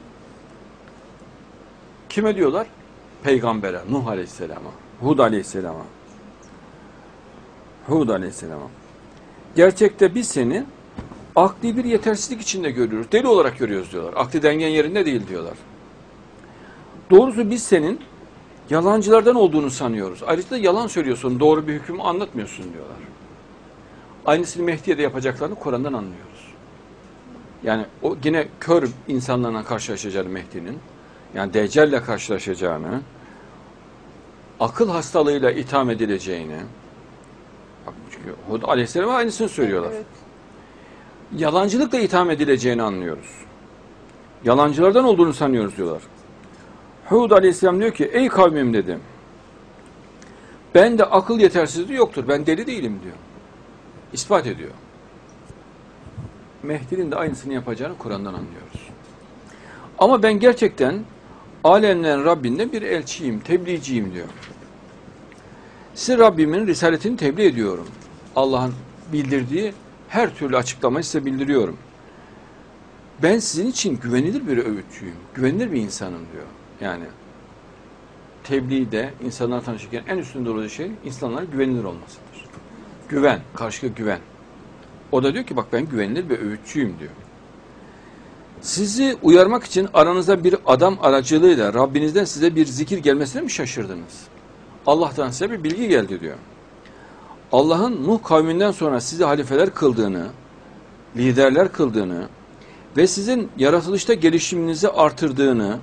Kime diyorlar? Peygambere, Nuh Aleyhisselam'a, Hud Aleyhisselam'a. Hud Aleyhisselam'a. Gerçekte biz seni akli bir yetersizlik içinde görüyoruz. Deli olarak görüyoruz diyorlar. Akli dengen yerinde değil diyorlar. Doğrusu biz senin yalancılardan olduğunu sanıyoruz. Ayrıca da yalan söylüyorsun, doğru bir hükmü anlatmıyorsun diyorlar. Aynısını Mehdi'ye de yapacaklarını Kur'an'dan anlıyoruz. Yani o yine kör insanlarla karşılaşacağını Mehdi'nin, yani Deccal'le karşılaşacağını, akıl hastalığıyla itham edileceğini, çünkü Hud Aleyhisselam'a aynısını söylüyorlar. Evet. Yalancılıkla itham edileceğini anlıyoruz. Yalancılardan olduğunu sanıyoruz diyorlar. Hud Aleyhisselam diyor ki, ey kavmim dedim, ben de akıl yetersizliği yoktur, ben deli değilim diyor. İspat ediyor. Mehdi'nin de aynısını yapacağını Kur'an'dan anlıyoruz. Ama ben gerçekten alemlerin Rabbinden bir elçiyim, tebliğciyim diyor. Size Rabbimin risaletini tebliğ ediyorum. Allah'ın bildirdiği her türlü açıklamayı size bildiriyorum. Ben sizin için güvenilir bir öğütçüyüm, güvenilir bir insanım diyor. Yani tebliğde insanlarla tanışırken en üstünde olduğu şey insanlara güvenilir olmasıdır. Güven, karşılıklı güven. O da diyor ki bak ben güvenilir bir öğütçüyüm diyor. Sizi uyarmak için aranızda bir adam aracılığıyla Rabbinizden size bir zikir gelmesine mi şaşırdınız? Allah'tan size bir bilgi geldi diyor. Allah'ın Nuh kavminden sonra sizi halifeler kıldığını, liderler kıldığını ve sizin yaratılışta gelişiminizi artırdığını,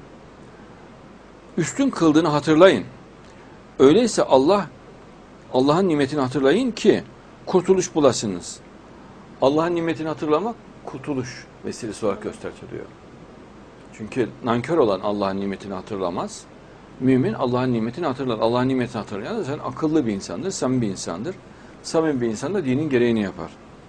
üstün kıldığını hatırlayın. Öyleyse Allah, Allah'ın nimetini hatırlayın ki kurtuluş bulasınız. Allah'ın nimetini hatırlamak kurtuluş vesilesi olarak gösteriliyor. Çünkü nankör olan Allah'ın nimetini hatırlamaz. Mümin Allah'ın nimetini hatırlar. Allah'ın nimetini hatırlayan da sen akıllı bir insandır, samimi bir insandır. Samimi bir insan da dinin gereğini yapar.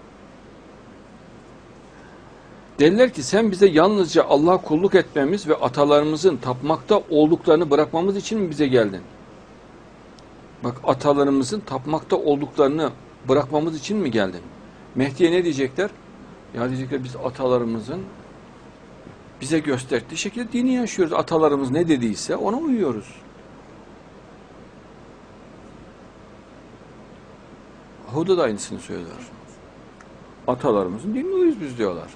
Derler ki sen bize yalnızca Allah'a kulluk etmemiz ve atalarımızın tapmakta olduklarını bırakmamız için mi bize geldin? Bak atalarımızın tapmakta olduklarını bırakmamız için mi geldin? Mehdi'ye ne diyecekler? Ya diyecekler biz atalarımızın bize gösterdiği şekilde dini yaşıyoruz. Atalarımız ne dediyse ona uyuyoruz. Hud'a da aynısını söylüyorlar. Atalarımızın dinine uyuyoruz biz diyorlar.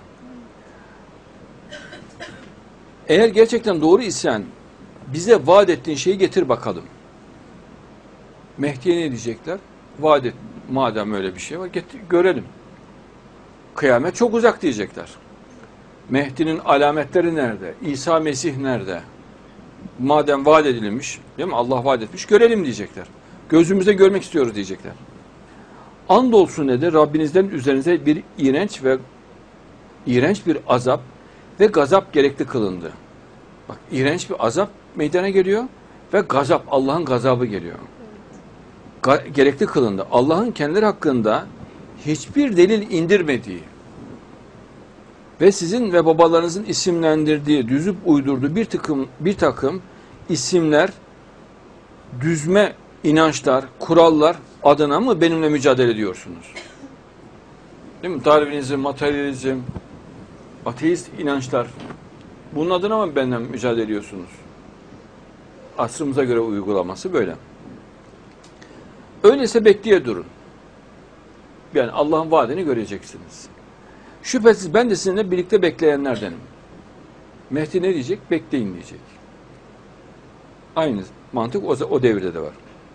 Eğer gerçekten doğru isen bize vaat ettiğin şeyi getir bakalım. Mehdi'ye ne diyecekler? Vaat et, madem öyle bir şey var getir, görelim. Kıyamet çok uzak diyecekler. Mehdi'nin alametleri nerede? İsa Mesih nerede? Madem vaat edilmiş, değil mi? Allah vaat etmiş, görelim diyecekler. Gözümüzde görmek istiyoruz diyecekler. Andolsun nedir? Rabbinizden üzerinize bir iğrenç ve iğrenç bir azap ve gazap gerekli kılındı. Bak iğrenç bir azap meydana geliyor ve gazap, Allah'ın gazabı geliyor. Ga- gerekli kılındı. Allah'ın kendileri hakkında hiçbir delil indirmediği ve sizin ve babalarınızın isimlendirdiği, düzüp uydurduğu bir takım bir takım isimler, düzme inançlar, kurallar adına mı benimle mücadele ediyorsunuz? Değil mi? Darwinizm, materyalizm, ateist inançlar. Bunun adına mı benden mücadele ediyorsunuz? Asrımıza göre uygulaması böyle. Öyleyse bekleye durun. Yani Allah'ın vaadini göreceksiniz. Şüphesiz ben de sizinle birlikte bekleyenlerdenim. Mehdi ne diyecek? Bekleyin diyecek. Aynı mantık o, o devirde de var.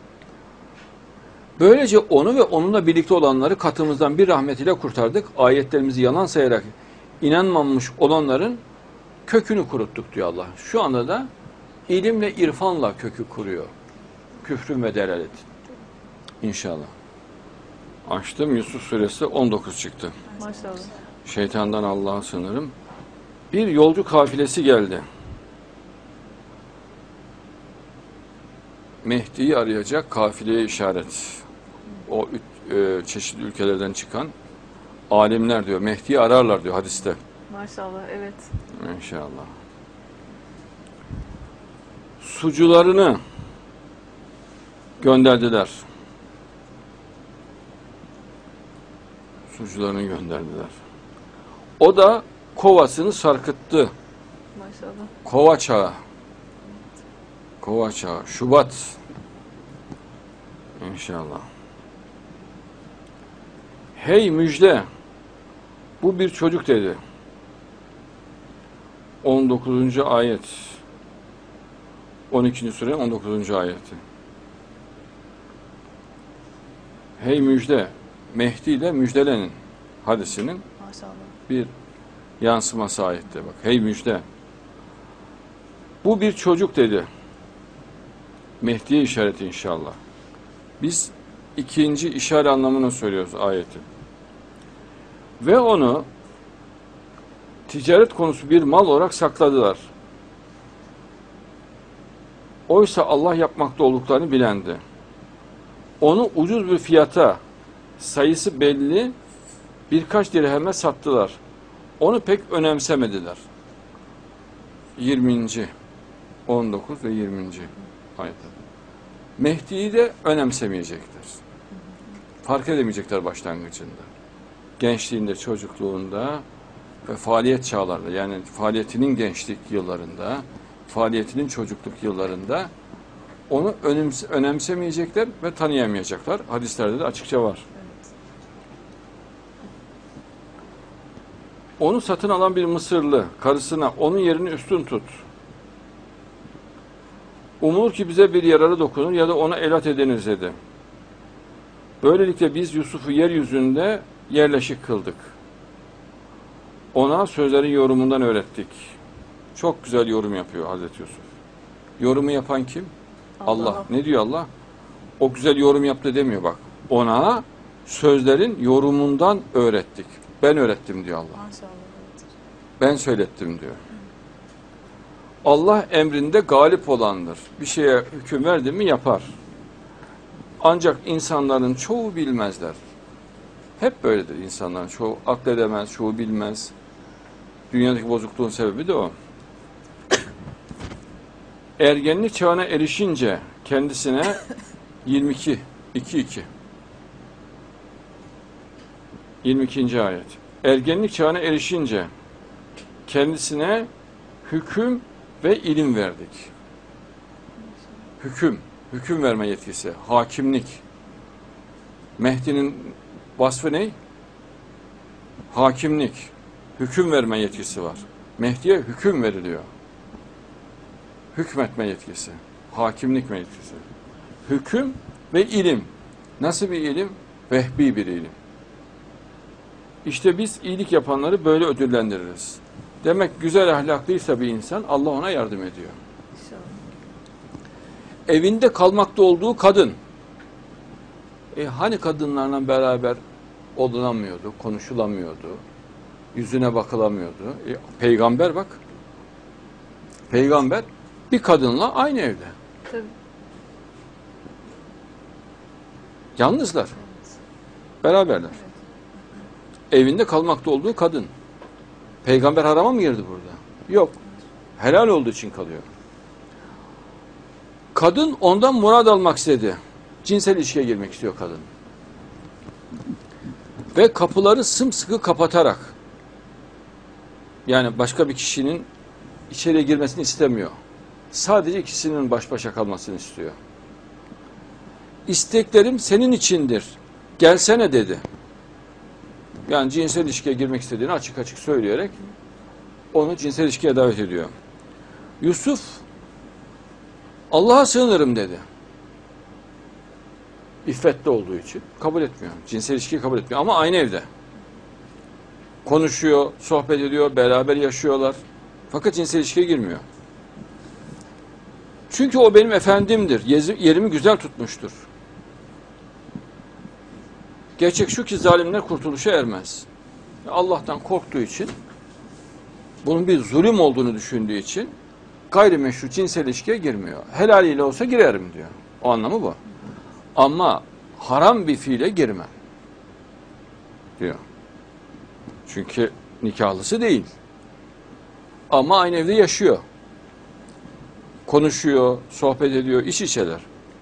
Böylece onu ve onunla birlikte olanları katımızdan bir rahmetiyle kurtardık. Ayetlerimizi yalan sayarak inanmamış olanların kökünü kuruttuk diyor Allah. Şu anda da ilimle, irfanla kökü kuruyor. Küfrün ve delaletin. İnşallah. Açtım. Yusuf suresi on dokuz çıktı. Maşallah. Şeytandan Allah'a sığınırım. Bir yolcu kafilesi geldi. Mehdi'yi arayacak kafileye işaret. O e, çeşitli ülkelerden çıkan alimler diyor, Mehdi'yi ararlar diyor hadiste. Maşallah, evet. İnşallah. Sucularını gönderdiler. Sucularını gönderdiler. O da kovasını sarkıttı. Maşallah. Kova çağı. Kova çağı. Şubat. İnşallah. Hey müjde. Bu bir çocuk dedi. on dokuzuncu ayet. on ikinci sure on dokuzuncu ayeti. Hey müjde. Mehdi ile müjdelenin hadisinin Maşallah. bir yansıması ayette bak. Hey müjde. Bu bir çocuk dedi. Mehdi'ye işaret inşallah. Biz ikinci işare anlamını söylüyoruz ayeti. Ve onu ticaret konusu bir mal olarak sakladılar. Oysa Allah yapmakta olduklarını bilendi. Onu ucuz bir fiyata, sayısı belli birkaç dirheme sattılar. Onu pek önemsemediler. yirminci on dokuz ve yirminci ayetler. Mehdi'yi de önemsemeyecekler. Fark edemeyecekler başlangıcında. Gençliğinde, çocukluğunda ve faaliyet çağlarında, yani faaliyetinin gençlik yıllarında, faaliyetinin çocukluk yıllarında onu önemse, önemsemeyecekler ve tanıyamayacaklar. Hadislerde de açıkça var. Evet. Onu satın alan bir Mısırlı karısına onun yerini üstün tut. Umulur ki bize bir yararı dokunur ya da ona elat ediniz dedi. Böylelikle biz Yusuf'u yeryüzünde yerleşik kıldık. Ona sözlerin yorumundan öğrettik. Çok güzel yorum yapıyor Hazreti Yusuf. Yorumu yapan kim? Allah. Allah. Ne diyor Allah? O güzel yorum yaptı demiyor bak. Ona sözlerin yorumundan öğrettik. Ben öğrettim diyor Allah. Maşallah, evet. Ben söylettim diyor. Allah emrinde galip olandır. Bir şeye hüküm verdi mi yapar. Ancak insanların çoğu bilmezler. Hep böyledir insanların çoğu. Akledemez, çoğu bilmez. Dünyadaki bozukluğun sebebi de o. Ergenlik çağına erişince kendisine yirmi iki iki iki yirmi ikinci ayet. Ergenlik çağına erişince kendisine hüküm ve ilim verdik. Hüküm, hüküm verme yetkisi, hakimlik. Mehdi'nin vasfı ne? Hakimlik, hüküm verme yetkisi var. Mehdi'ye hüküm veriliyor. Hükmetme yetkisi, hakimlik yetkisi. Hüküm ve ilim. Nasıl bir ilim? Vehbi bir ilim. İşte biz iyilik yapanları böyle ödüllendiririz. Demek güzel ahlaklıysa bir insan, Allah ona yardım ediyor. İnşallah. Evinde kalmakta olduğu kadın. E hani kadınlarla beraber olunamıyordu, konuşulamıyordu, yüzüne bakılamıyordu. E, peygamber bak. Peygamber bir kadınla aynı evde. Tabii. Yalnızlar. Evet. Beraberler. Evinde kalmakta olduğu kadın. Peygamber harama mı girdi burada? Yok. Helal olduğu için kalıyor. Kadın ondan murad almak istedi. Cinsel ilişkiye girmek istiyor kadın. Ve kapıları sımsıkı kapatarak, yani başka bir kişinin içeriye girmesini istemiyor. Sadece ikisinin baş başa kalmasını istiyor. İsteklerim senin içindir. Gelsene dedi. Yani cinsel ilişkiye girmek istediğini açık açık söyleyerek onu cinsel ilişkiye davet ediyor. Yusuf Allah'a sığınırım dedi. İffetli olduğu için kabul etmiyor. Cinsel ilişkiyi kabul etmiyor ama aynı evde. Konuşuyor, sohbet ediyor, beraber yaşıyorlar. Fakat cinsel ilişkiye girmiyor. Çünkü o benim efendimdir. Yerimi güzel tutmuştur. Gerçek şu ki zalimler kurtuluşa ermez. Allah'tan korktuğu için, bunun bir zulüm olduğunu düşündüğü için gayrimeşru cinsel ilişkiye girmiyor. Helaliyle olsa girerim diyor. O anlamı bu. Ama haram bir fiile girme diyor. Çünkü nikahlısı değil. Ama aynı evde yaşıyor. Konuşuyor, sohbet ediyor, iç içeler.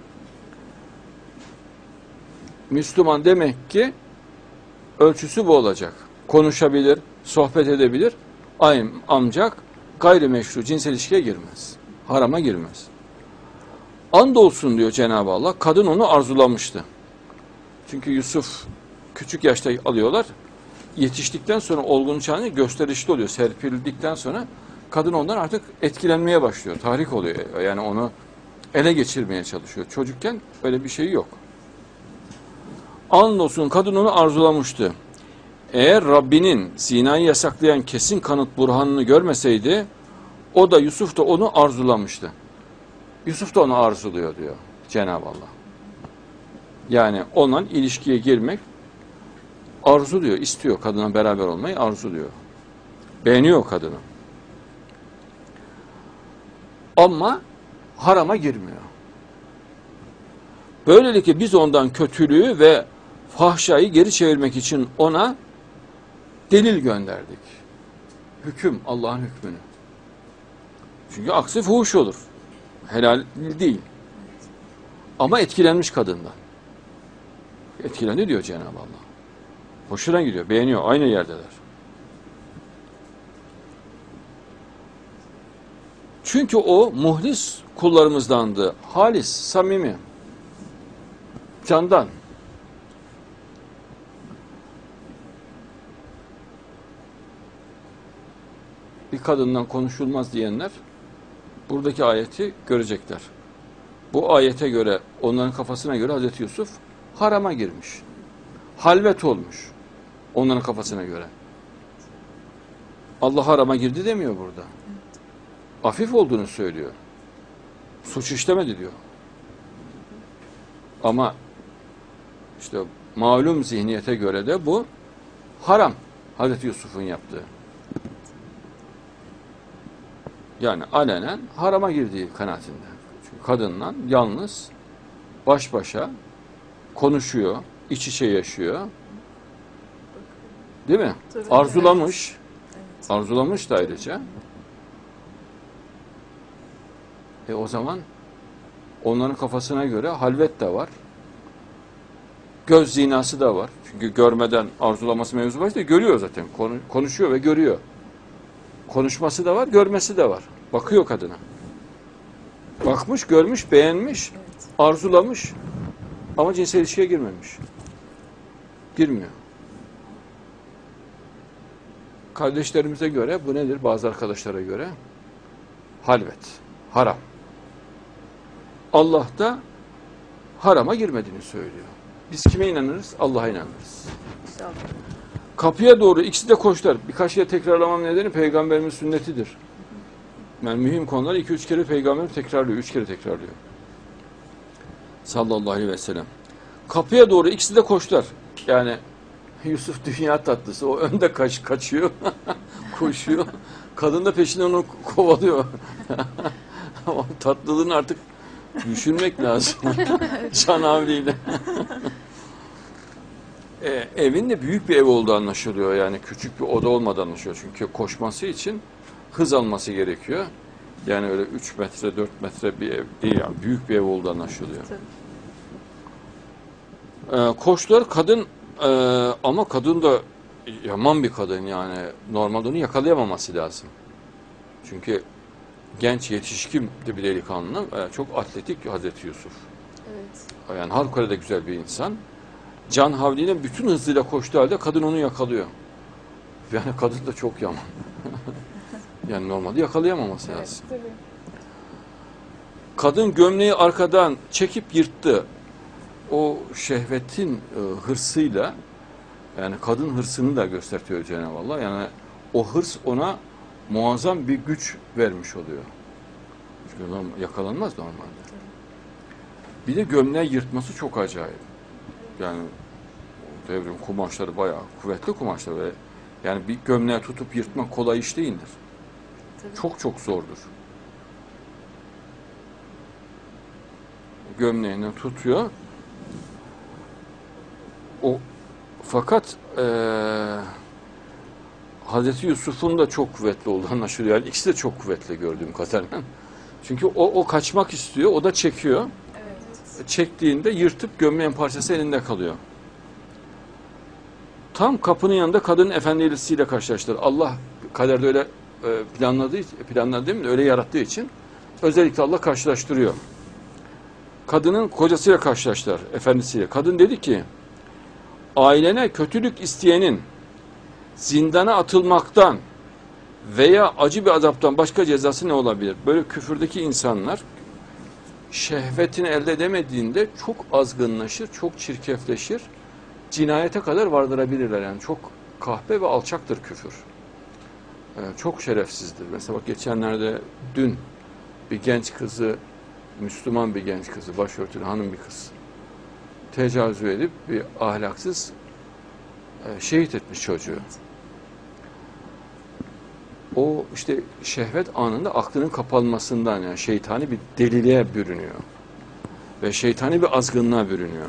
Müslüman demek ki ölçüsü bu olacak. Konuşabilir, sohbet edebilir. Aynı ancak gayrimeşru cinsel ilişkiye girmez. Harama girmez. Andolsun diyor Cenab-ı Allah, kadın onu arzulamıştı. Çünkü Yusuf küçük yaşta alıyorlar. Yetiştikten sonra olgun çağını gösterişli oluyor. Serpildikten sonra kadın ondan artık etkilenmeye başlıyor. Tahrik oluyor. Yani onu ele geçirmeye çalışıyor. Çocukken öyle bir şey yok. Andolsun kadın onu arzulamıştı. Eğer Rabbinin zinayı yasaklayan kesin kanıt burhanını görmeseydi, o da Yusuf da onu arzulamıştı. Yusuf da onu arzuluyor diyor Cenab-ı Allah. Yani onunla ilişkiye girmek arzuluyor, istiyor. Kadına beraber olmayı arzuluyor. Beğeniyor kadını. Ama harama girmiyor. Böylelikle biz ondan kötülüğü ve fahşayı geri çevirmek için ona delil gönderdik. Hüküm, Allah'ın hükmünü. Çünkü aksi fuhuş olur. Helal değil. Ama etkilenmiş kadından. Etkilendi diyor Cenab-ı Allah. Hoşuna gidiyor, beğeniyor. Aynı yerdeler. Çünkü o muhlis kullarımızdandı. Halis, samimi. Candan. Bir kadından konuşulmaz diyenler buradaki ayeti görecekler. Bu ayete göre, onların kafasına göre Hazreti Yusuf harama girmiş. Halvet olmuş. Onların kafasına göre. Allah harama girdi demiyor burada. Afif olduğunu söylüyor. Suç işlemedi diyor. Ama işte malum zihniyete göre de bu haram. Hazreti Yusuf'un yaptığı. Yani alenen harama girdiği kanaatinde. Çünkü kadınla yalnız, baş başa konuşuyor, iç içe yaşıyor. Değil mi? Tabii, Arzulamış. evet. Arzulamış da ayrıca. E o zaman onların kafasına göre halvet de var. Göz zinası da var. Çünkü görmeden arzulaması mevzu başta görüyor zaten. Konu, konuşuyor ve görüyor. Konuşması da var, görmesi de var. Bakıyor kadına. Bakmış, görmüş, beğenmiş, Evet. arzulamış ama cinsel ilişkiye girmemiş. Girmiyor. Kardeşlerimize göre bu nedir? Bazı arkadaşlara göre halvet, haram. Allah da harama girmediğini söylüyor. Biz kime inanırız? Allah'a inanırız. İnşallah. Kapıya doğru ikisi de koştular. Birkaç kere tekrarlamam nedeni Peygamberimiz sünnetidir. Yani mühim konular iki üç kere Peygamber tekrarlıyor. Üç kere tekrarlıyor. Sallallahu aleyhi ve sellem. Kapıya doğru ikisi de koştular. Yani Yusuf dünya tatlısı. O önde kaç, kaçıyor. Koşuyor. Kadın da peşinden onu kovalıyor. Ama tatlılığını artık düşünmek lazım. Can havliyle. E, evin de büyük bir ev olduğu anlaşılıyor. Yani küçük bir oda olmadan anlaşılıyor. Çünkü koşması için hız alması gerekiyor. Yani öyle üç metre, dört metre bir ev değil. Yani büyük bir ev olduğu anlaşılıyor. E, koştular. Kadın e, ama kadın da yaman bir kadın yani. Normalde onu yakalayamaması lazım. Çünkü genç, yetişkin de bir delikanlı. E, çok atletik Hazreti Yusuf. Evet. Yani harikulade güzel bir insan. Can havliyle bütün hızıyla koştuğu halde kadın onu yakalıyor. Yani kadın da çok yaman. Yani normalde yakalayamaması Evet, lazım. tabii. Kadın gömleği arkadan çekip yırttı. O şehvetin e, hırsıyla, yani kadın hırsını da gösteriyor Cenab-ı Allah. Yani o hırs ona muazzam bir güç vermiş oluyor. Çünkü yakalanmaz normalde. Bir de gömleği yırtması çok acayip. Yani devrim kumaşları bayağı kuvvetli kumaşlar ve yani bir gömleği tutup yırtmak kolay iş değildir. Tabii. Çok çok zordur. Gömleğini tutuyor. O fakat eee Hazreti Yusuf'un da çok kuvvetli olduğu anlaşılıyor. Yani ikisi de çok kuvvetli gördüğüm kadarıyla. Çünkü o, o kaçmak istiyor, o da çekiyor. Evet. Çektiğinde yırtıp gömleğin parçası elinde kalıyor. Tam kapının yanında kadının efendisiyle karşılaştılar. Allah kaderde öyle e, planladığı, planladığı değil mi? Öyle yarattığı için özellikle Allah karşılaştırıyor. Kadının kocasıyla karşılaştılar, efendisiyle. Kadın dedi ki, ailene kötülük isteyenin zindana atılmaktan veya acı bir azaptan başka cezası ne olabilir? Böyle küfürdeki insanlar şehvetini elde edemediğinde çok azgınlaşır, çok çirkefleşir, cinayete kadar vardırabilirler. Yani çok kahpe ve alçaktır küfür. Ee, çok şerefsizdir. Mesela bak geçenlerde dün bir genç kızı, Müslüman bir genç kızı, başörtülü hanım bir kız tecavüz edip bir ahlaksız e, şehit etmiş çocuğu. O işte şehvet anında aklının kapanmasından, yani şeytani bir deliliğe bürünüyor. Ve şeytani bir azgınlığa bürünüyor.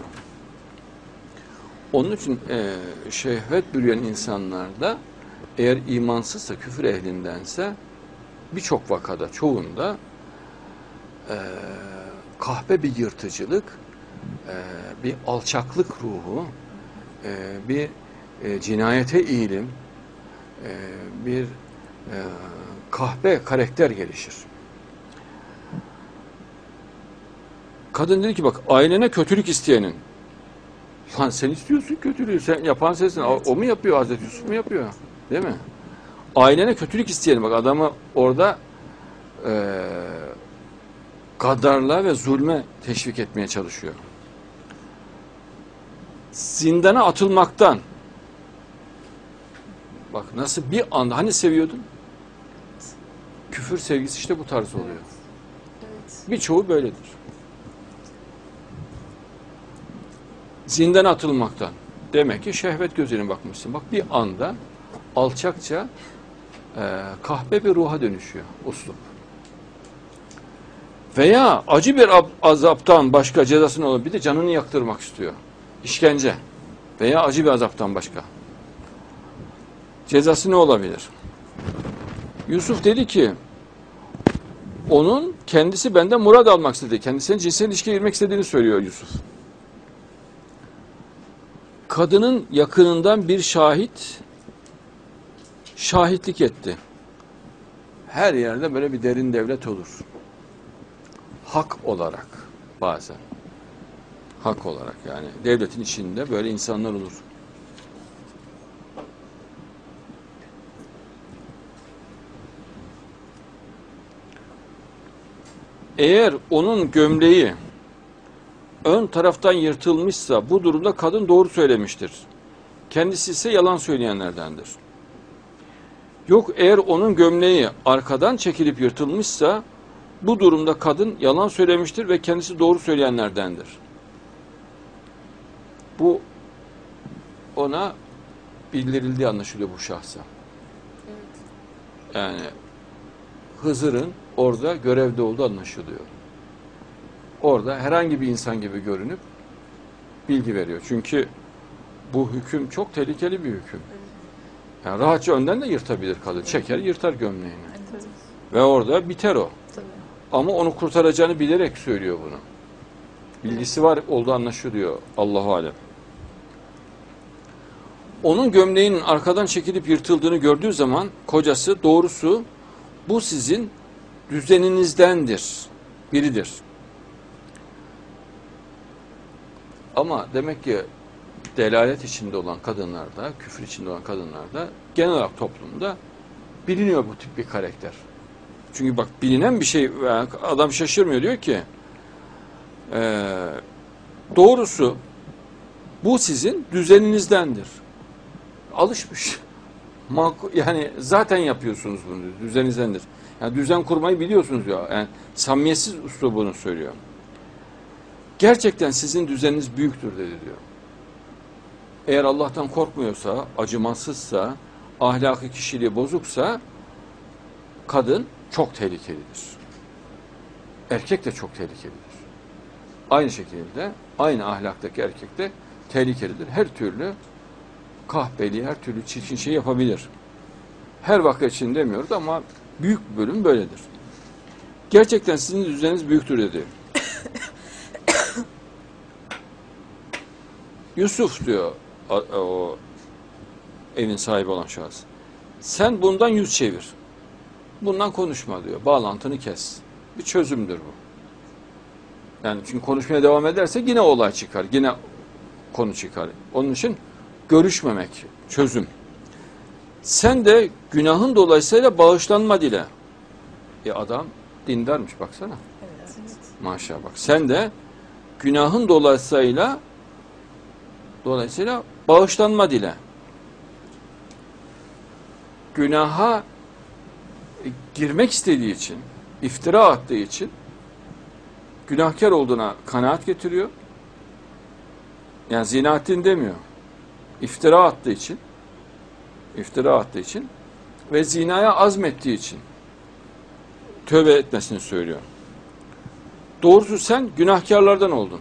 Onun için e, şehvet bürüyen insanlarda eğer imansızsa, küfür ehlindense birçok vakada, çoğunda e, kahpe bir yırtıcılık, e, bir alçaklık ruhu, e, bir e, cinayete eğilim, e, bir e, kahpe karakter gelişir. Kadın dedi ki bak, ailene kötülük isteyenin, lan sen istiyorsun kötülüğü, sen yapan sensin. Evet. O mu yapıyor, Hazreti Yusuf mu yapıyor? Değil mi? Ailene kötülük isteyenin, bak adamı orada e, gadarlığa ve zulme teşvik etmeye çalışıyor. Zindana atılmaktan, bak nasıl bir anda, hani seviyordun? Küfür sevgisi işte bu tarz oluyor. Evet. Birçoğu böyledir. Zindana atılmaktan. Demek ki şehvet gözüne bakmışsın. Bak bir anda alçakça e, kahpe bir ruha dönüşüyor uslup. Veya acı bir azaptan başka cezasını olur. Bir de canını yaktırmak istiyor. İşkence. Veya acı bir azaptan başka. Cezası ne olabilir? Yusuf dedi ki, onun kendisi benden murad almak istedi. Kendisine cinsel ilişkiye girmek istediğini söylüyor Yusuf. Kadının yakınından bir şahit şahitlik etti. Her yerde böyle bir derin devlet olur. Hak olarak bazen. Hak olarak yani. Devletin içinde böyle insanlar olur. Eğer onun gömleği ön taraftan yırtılmışsa bu durumda kadın doğru söylemiştir. Kendisi ise yalan söyleyenlerdendir. Yok eğer onun gömleği arkadan çekilip yırtılmışsa bu durumda kadın yalan söylemiştir ve kendisi doğru söyleyenlerdendir. Bu ona bildirildiği anlaşılıyor bu şahsa. Evet. Yani Hızır'ın orada görevde olduğu anlaşılıyor. Orada herhangi bir insan gibi görünüp bilgi veriyor. Çünkü bu hüküm çok tehlikeli bir hüküm. Yani rahatça önden de yırtabilir kadın. Çeker yırtar gömleğini. Tabii. Ve orada biter o. Tabii. Ama onu kurtaracağını bilerek söylüyor bunu. Bilgisi var olduğu anlaşılıyor. Allahu alem. Onun gömleğinin arkadan çekilip yırtıldığını gördüğü zaman kocası doğrusu bu sizin düzeninizdendir. Biridir. Ama demek ki delalet içinde olan kadınlarda, küfür içinde olan kadınlarda genel olarak toplumda biliniyor bu tip bir karakter. Çünkü bak bilinen bir şey, adam şaşırmıyor, diyor ki e, doğrusu bu sizin düzeninizdendir. Alışmış. Yani zaten yapıyorsunuz bunu, düzeninizdendir. Yani düzen kurmayı biliyorsunuz ya. Yani samimiyetsiz üslubunu söylüyor. Gerçekten sizin düzeniniz büyüktür dedi diyor. Eğer Allah'tan korkmuyorsa, acımasızsa, ahlaki kişiliği bozuksa kadın çok tehlikelidir. Erkek de çok tehlikelidir. Aynı şekilde aynı ahlaktaki erkek de tehlikelidir. Her türlü kahpeliği, her türlü çirkin şey yapabilir. Her vaka için demiyoruz ama büyük bir bölüm böyledir. Gerçekten sizin düzeniniz büyüktür dedi. Yusuf diyor o, o evin sahibi olan şahıs. Sen bundan yüz çevir. Bundan konuşma diyor. Bağlantını kes. Bir çözümdür bu. Yani çünkü konuşmaya devam ederse yine olay çıkar. Yine konu çıkar. Onun için görüşmemek çözüm. Sen de günahın dolayısıyla bağışlanma dile. E adam dindarmış baksana. Evet. Maşallah bak. Sen de günahın dolayısıyla dolayısıyla bağışlanma dile. Günaha girmek istediği için, iftira attığı için günahkar olduğuna kanaat getiriyor. Yani zina ettin demiyor. İftira attığı için, iftira attığı için ve zinaya azmettiği için tövbe etmesini söylüyor. Doğrusu sen günahkarlardan oldun.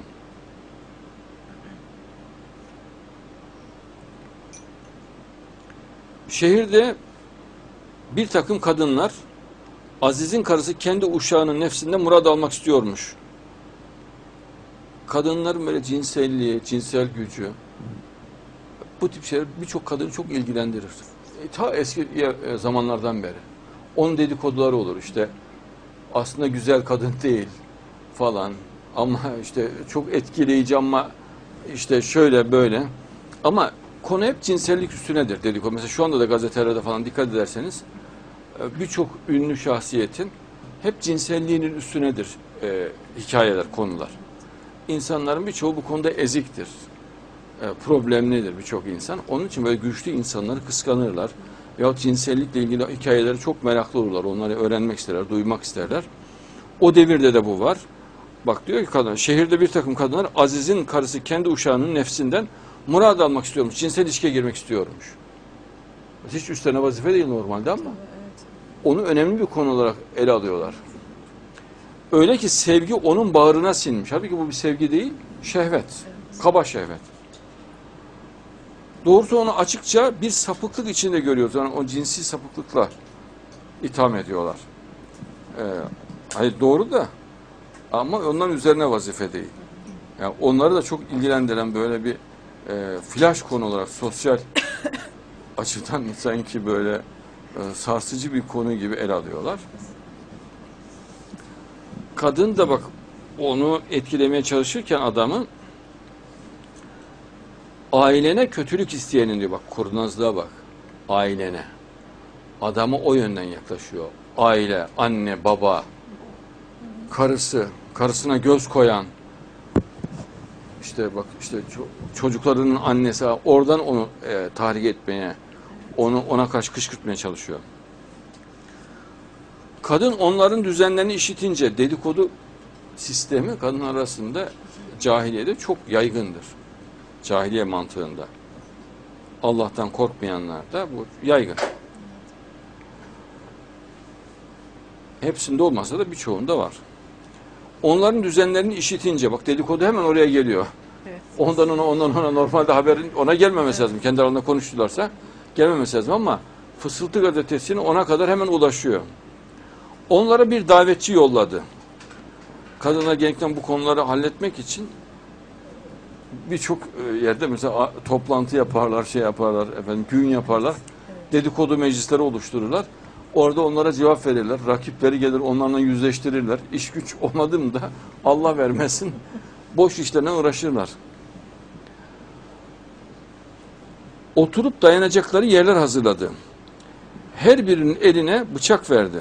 Şehirde bir takım kadınlar Aziz'in karısı kendi uşağının nefsinden murad almak istiyormuş. Kadınların böyle cinselliği, cinsel gücü, bu tip şeyler birçok kadını çok ilgilendirir. E, ta eski zamanlardan beri. Onun dedikoduları olur işte. Aslında güzel kadın değil falan. Ama işte çok etkileyici ama işte şöyle böyle. Ama konu hep cinsellik üstünedir dedikodu. Mesela şu anda da gazetelerde falan dikkat ederseniz birçok ünlü şahsiyetin hep cinselliğinin üstünedir e, hikayeler, konular. İnsanların birçoğu bu konuda eziktir. E, problemlidir birçok insan. Onun için böyle güçlü insanları kıskanırlar. Veyahut cinsellikle ilgili hikayeleri çok meraklı olurlar. Onları öğrenmek isterler, duymak isterler. O devirde de bu var. Bak diyor ki kadın, şehirde bir takım kadınlar Aziz'in karısı kendi uşağının nefsinden murad almak istiyormuş. Cinsel ilişkiye girmek istiyormuş. Hiç üstlerine vazife değil normalde ama onu önemli bir konu olarak ele alıyorlar. Öyle ki sevgi onun bağrına sinmiş. Halbuki bu bir sevgi değil, şehvet. Evet. Kaba şehvet. Doğrusu onu açıkça bir sapıklık içinde görüyoruz. Yani o cinsi sapıklıkla itham ediyorlar. Ee, hayır doğru da ama onların üzerine vazife değil. Yani onları da çok ilgilendiren böyle bir e, flash konu olarak sosyal açıdan sanki böyle e, sarsıcı bir konu gibi ele alıyorlar. Kadın da bak onu etkilemeye çalışırken adamı ailene kötülük isteyenin diyor bak kurnazlığa bak. Ailene. Adamı o yönden yaklaşıyor. Aile, anne, baba, karısı, karısına göz koyan işte bak işte çocuklarının annesi oradan onu e, tahrik etmeye, onu ona karşı kışkırtmaya çalışıyor. Kadın onların düzenlerini işitince dedikodu sistemi kadın arasında cahiliyede çok yaygındır. Cahiliye mantığında. Allah'tan korkmayanlarda bu yaygın. Hepsinde olmasa da birçoğunda var. Onların düzenlerini işitince bak dedikodu hemen oraya geliyor. Evet. Ondan ona ondan ona normalde haberin ona gelmemesi lazım. Kendi aralarında konuştularsa gelmemesi lazım ama Fısıltı gazetesini ona kadar hemen ulaşıyor. Onlara bir davetçi yolladı. Kadına gençten bu konuları halletmek için birçok yerde mesela toplantı yaparlar, şey yaparlar, efendim gün yaparlar. Evet. Dedikodu meclisleri oluştururlar. Orada onlara cevap verirler. Rakipleri gelir onlarla yüzleştirirler. İş güç olmadığında Allah vermesin boş işlerine uğraşırlar. Oturup dayanacakları yerler hazırladı. Her birinin eline bıçak verdi.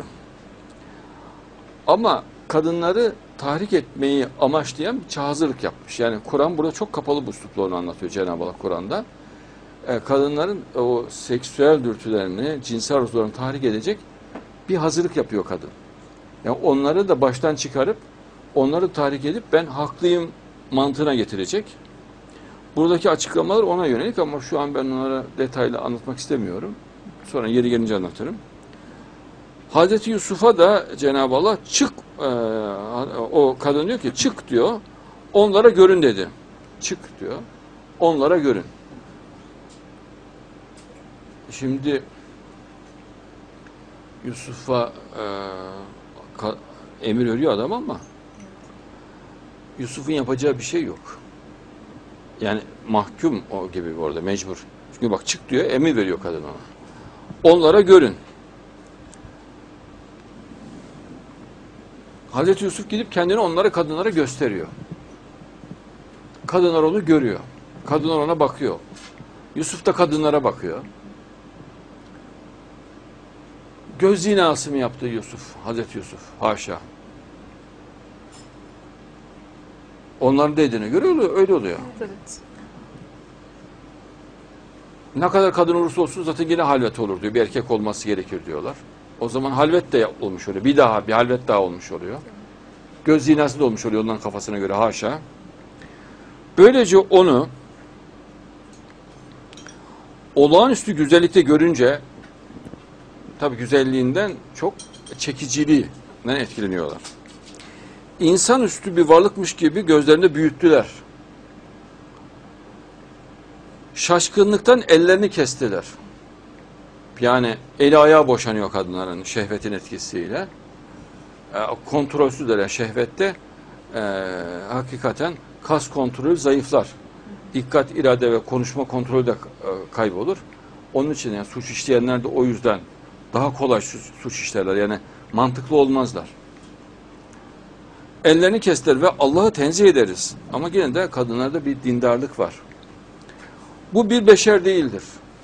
Ama kadınları tahrik etmeyi amaçlayan bir hazırlık yapmış. Yani Kur'an burada çok kapalı bir üslupla onu anlatıyor Cenab-ı Allah Kur'an'da. E, kadınların o seksüel dürtülerini, cinsel arzularını tahrik edecek bir hazırlık yapıyor kadın. Yani onları da baştan çıkarıp onları tahrik edip ben haklıyım mantığına getirecek. Buradaki açıklamalar ona yönelik ama şu an ben onlara detaylı anlatmak istemiyorum. Sonra yeri gelince anlatırım. Hazreti Yusuf'a da Cenab-ı Allah çık, e, o kadın diyor ki çık diyor, onlara görün dedi. Çık diyor. onlara görün. Şimdi Yusuf'a e, ka- emir veriyor adam ama Yusuf'un yapacağı bir şey yok. Yani mahkum o gibi orada, mecbur. Çünkü bak çık diyor, emir veriyor kadın ona. Onlara görün. Hazreti Yusuf gidip kendini onlara, kadınlara gösteriyor. Kadınlar onu görüyor. Kadınlar ona bakıyor. Yusuf da kadınlara bakıyor. Göz zinası mı yaptı Yusuf? Hazreti Yusuf. Haşa. Onların dediğine göre oluyor, öyle oluyor. Evet. Ne kadar kadın olursa olsun zaten yine halvet olur diyor. Bir erkek olması gerekir diyorlar. O zaman halvet de olmuş oluyor. Bir daha, bir halvet daha olmuş oluyor. Göz zinası da olmuş oluyor onların kafasına göre, haşa. Böylece onu olağanüstü güzellikte görünce, tabii güzelliğinden çok çekiciliğinden etkileniyorlar. İnsanüstü bir varlıkmış gibi gözlerinde büyüttüler. Şaşkınlıktan ellerini kestiler. Yani eli ayağı boşanıyor kadınların şehvetin etkisiyle. E, kontrolsüzler şehvette. E, hakikaten kas kontrolü zayıflar. Dikkat, irade ve konuşma kontrolü de e, kaybolur. Onun için yani suç işleyenler de o yüzden daha kolay suç, suç işlerler. Yani mantıklı olmazlar. Ellerini kestiler ve Allah'ı tenzih ederiz. Ama yine de kadınlarda bir dindarlık var. Bu bir beşer değildir.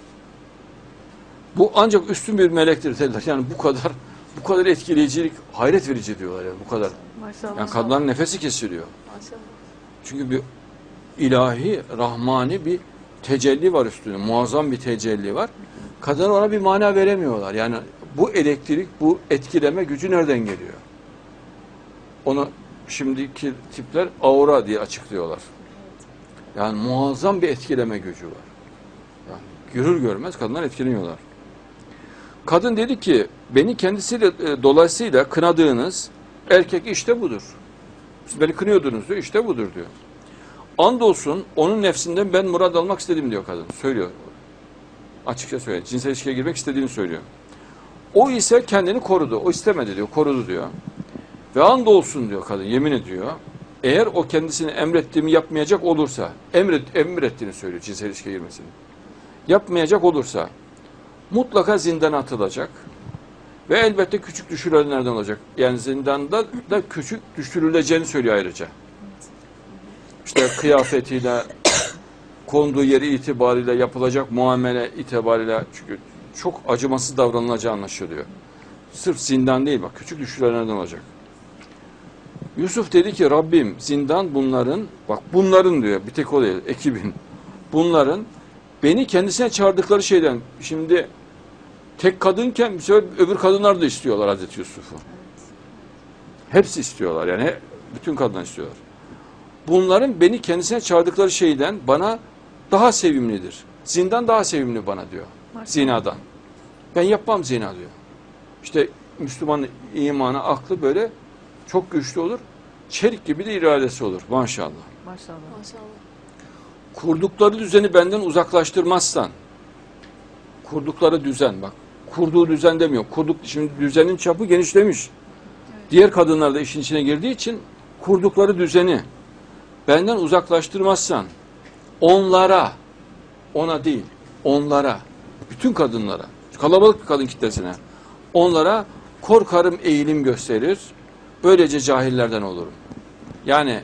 Bu ancak üstün bir melektir dediler. Yani bu kadar bu kadar etkileyicilik, hayret verici diyorlar yani bu kadar. Maşallah. Yani kadınların nefesi kesiliyor. Maşallah. Çünkü bir ilahi, rahmani bir tecelli var üstünde. Muazzam bir tecelli var. Kadın ona bir mana veremiyorlar. Yani bu elektrik, bu etkileme gücü nereden geliyor? Onu şimdiki tipler aura diye açıklıyorlar. Yani muazzam bir etkileme gücü var. Yani görür görmez kadınlar etkileniyorlar. Kadın dedi ki, beni kendisiyle e, dolayısıyla kınadığınız erkek işte budur. Siz beni kınıyordunuz diyor, işte budur diyor. Andolsun onun nefsinden ben murad almak istedim diyor kadın. Söylüyor. Açıkça söylüyor. Cinsel ilişkiye girmek istediğini söylüyor. O ise kendini korudu. O istemedi diyor, korudu diyor. Ve andolsun diyor kadın, yemin ediyor. Eğer o kendisine emrettiğimi yapmayacak olursa, emret, emrettiğini söylüyor cinsel ilişkiye girmesini. Yapmayacak olursa mutlaka zindana atılacak ve elbette küçük düşürülenlerden olacak. Yani zindanda da küçük düşürüleceğini söylüyor ayrıca. İşte kıyafetiyle, konduğu yeri itibariyle, yapılacak muamele itibariyle, çünkü çok acımasız davranılacağı anlaşılıyor. Sırf zindan değil bak, küçük düşürülenlerden olacak. Yusuf dedi ki Rabbim zindan bunların, bak bunların diyor, bir tek o değil, ekibin. Bunların beni kendisine çağırdıkları şeyden, şimdi tek kadınken bir sefer öbür kadınlar da istiyorlar Hazreti Yusuf'u. Hepsi istiyorlar yani, bütün kadınlar istiyorlar. Bunların beni kendisine çağırdıkları şeyden bana daha sevimlidir. Zindan daha sevimli bana diyor. Maşallah. Zinadan. Ben yapmam zina diyor. İşte Müslüman imanı, aklı böyle çok güçlü olur. Çelik gibi de iradesi olur maşallah. Maşallah. Maşallah. Kurdukları düzeni benden uzaklaştırmazsan, kurdukları düzen bak, kurduğu düzen demiyor. Kurduk, şimdi düzenin çapı genişlemiş. Evet. Diğer kadınlar da işin içine girdiği için kurdukları düzeni benden uzaklaştırmazsan onlara, ona değil, onlara, bütün kadınlara, kalabalık bir kadın kitlesine, onlara korkarım eğilim gösterir, böylece cahillerden olurum. Yani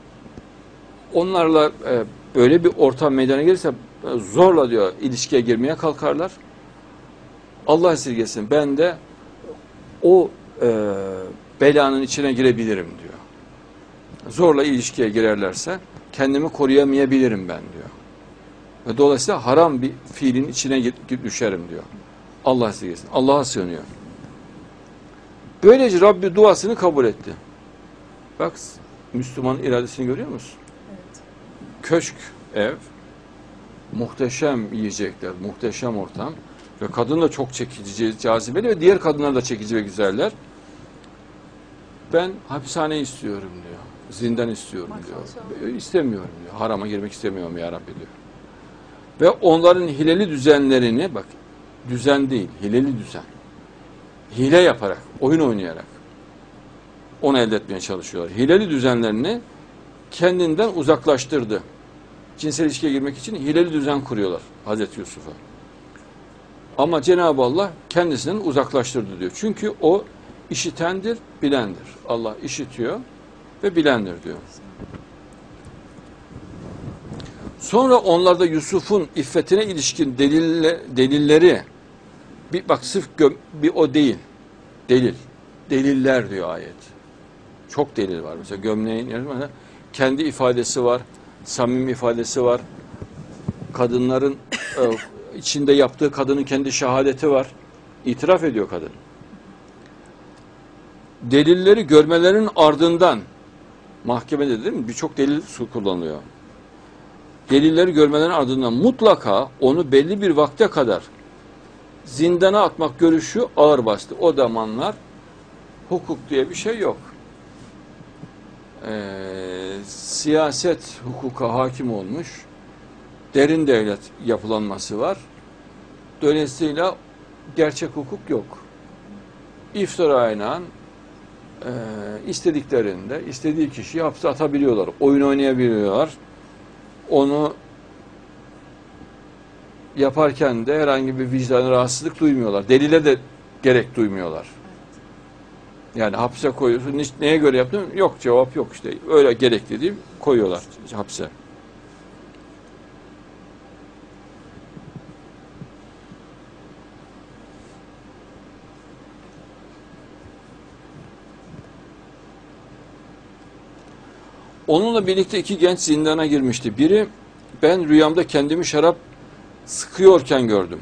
onlarla e, böyle bir ortam meydana gelirse e, zorla diyor ilişkiye girmeye kalkarlar. Allah esirgesin, ben de o e, belanın içine girebilirim diyor. Zorla ilişkiye girerlerse kendimi koruyamayabilirim ben diyor. Ve dolayısıyla haram bir fiilin içine düşerim diyor. Allah esirgesin. Allah'a sığınıyor. Böylece Rabbi duasını kabul etti. Bak Müslüman iradesini görüyor musun? Evet. Köşk, ev, muhteşem yiyecekler, muhteşem ortam ve kadın da çok çekici, cazibeli ve diğer kadınlar da çekici ve güzeller. Ben hapishane istiyorum diyor. Zindan istiyorum Maşallah. diyor. İstemiyorum diyor. Harama girmek istemiyorum ya Rabbi diyor. Ve onların hileli düzenlerini, bak düzen değil, hileli düzen. Hile yaparak, oyun oynayarak onu elde etmeye çalışıyorlar. Hileli düzenlerini kendinden uzaklaştırdı. Cinsel ilişkiye girmek için hileli düzen kuruyorlar Hazreti Yusuf'a. Ama Cenab-ı Allah kendisinden uzaklaştırdı diyor. Çünkü o işitendir, bilendir. Allah işitiyor ve bilendir diyor. Sonra onlarda Yusuf'un iffetine ilişkin delille, delilleri, bir bak sırf göm, bir o değil, delil, deliller diyor ayet. Çok delil var. Mesela gömleğin kendi ifadesi var, samimi ifadesi var. Kadınların e, içinde yaptığı kadının kendi şehadeti var. İtiraf ediyor kadın. Delilleri görmelerinin ardından mahkemede değil mi? Birçok delil kullanılıyor. Delilleri görmelerinin ardından mutlaka onu belli bir vakte kadar zindana atmak görüşü ağır bastı. O zamanlar hukuk diye bir şey yok. Ee, siyaset hukuka hakim olmuş. Derin devlet yapılanması var. Dolayısıyla gerçek hukuk yok. İftirayla e, istediklerinde istediği kişiyi hapse atabiliyorlar. Oyun oynayabiliyorlar. Onu yaparken de herhangi bir vicdan rahatsızlık duymuyorlar. Delile de gerek duymuyorlar. Yani hapse koyuyorsun. Neye göre yaptın? Yok, cevap yok işte. Öyle gerekli değil, koyuyorlar hapse. Onunla birlikte iki genç zindana girmişti. Biri, ben rüyamda kendimi şarap sıkıyorken gördüm.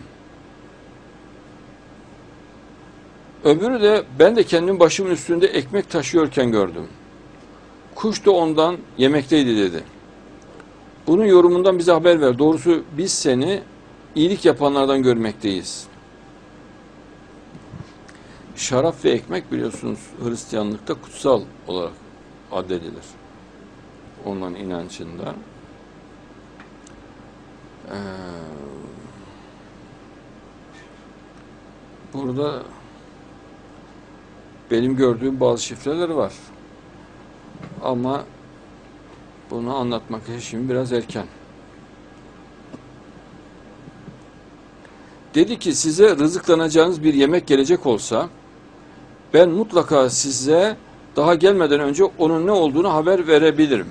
Öbürü de, ben de kendimi başımın üstünde ekmek taşıyorken gördüm. Kuş da ondan yemekteydi dedi. Bunun yorumundan bize haber ver. Doğrusu biz seni iyilik yapanlardan görmekteyiz. Şarap ve ekmek biliyorsunuz Hristiyanlıkta kutsal olarak addedilir. Onların inancında. Ee, burada benim gördüğüm bazı şifreler var. Ama bunu anlatmak için şimdi biraz erken. Dedi ki size rızıklanacağınız bir yemek gelecek olsa ben mutlaka size daha gelmeden önce onun ne olduğunu haber verebilirim.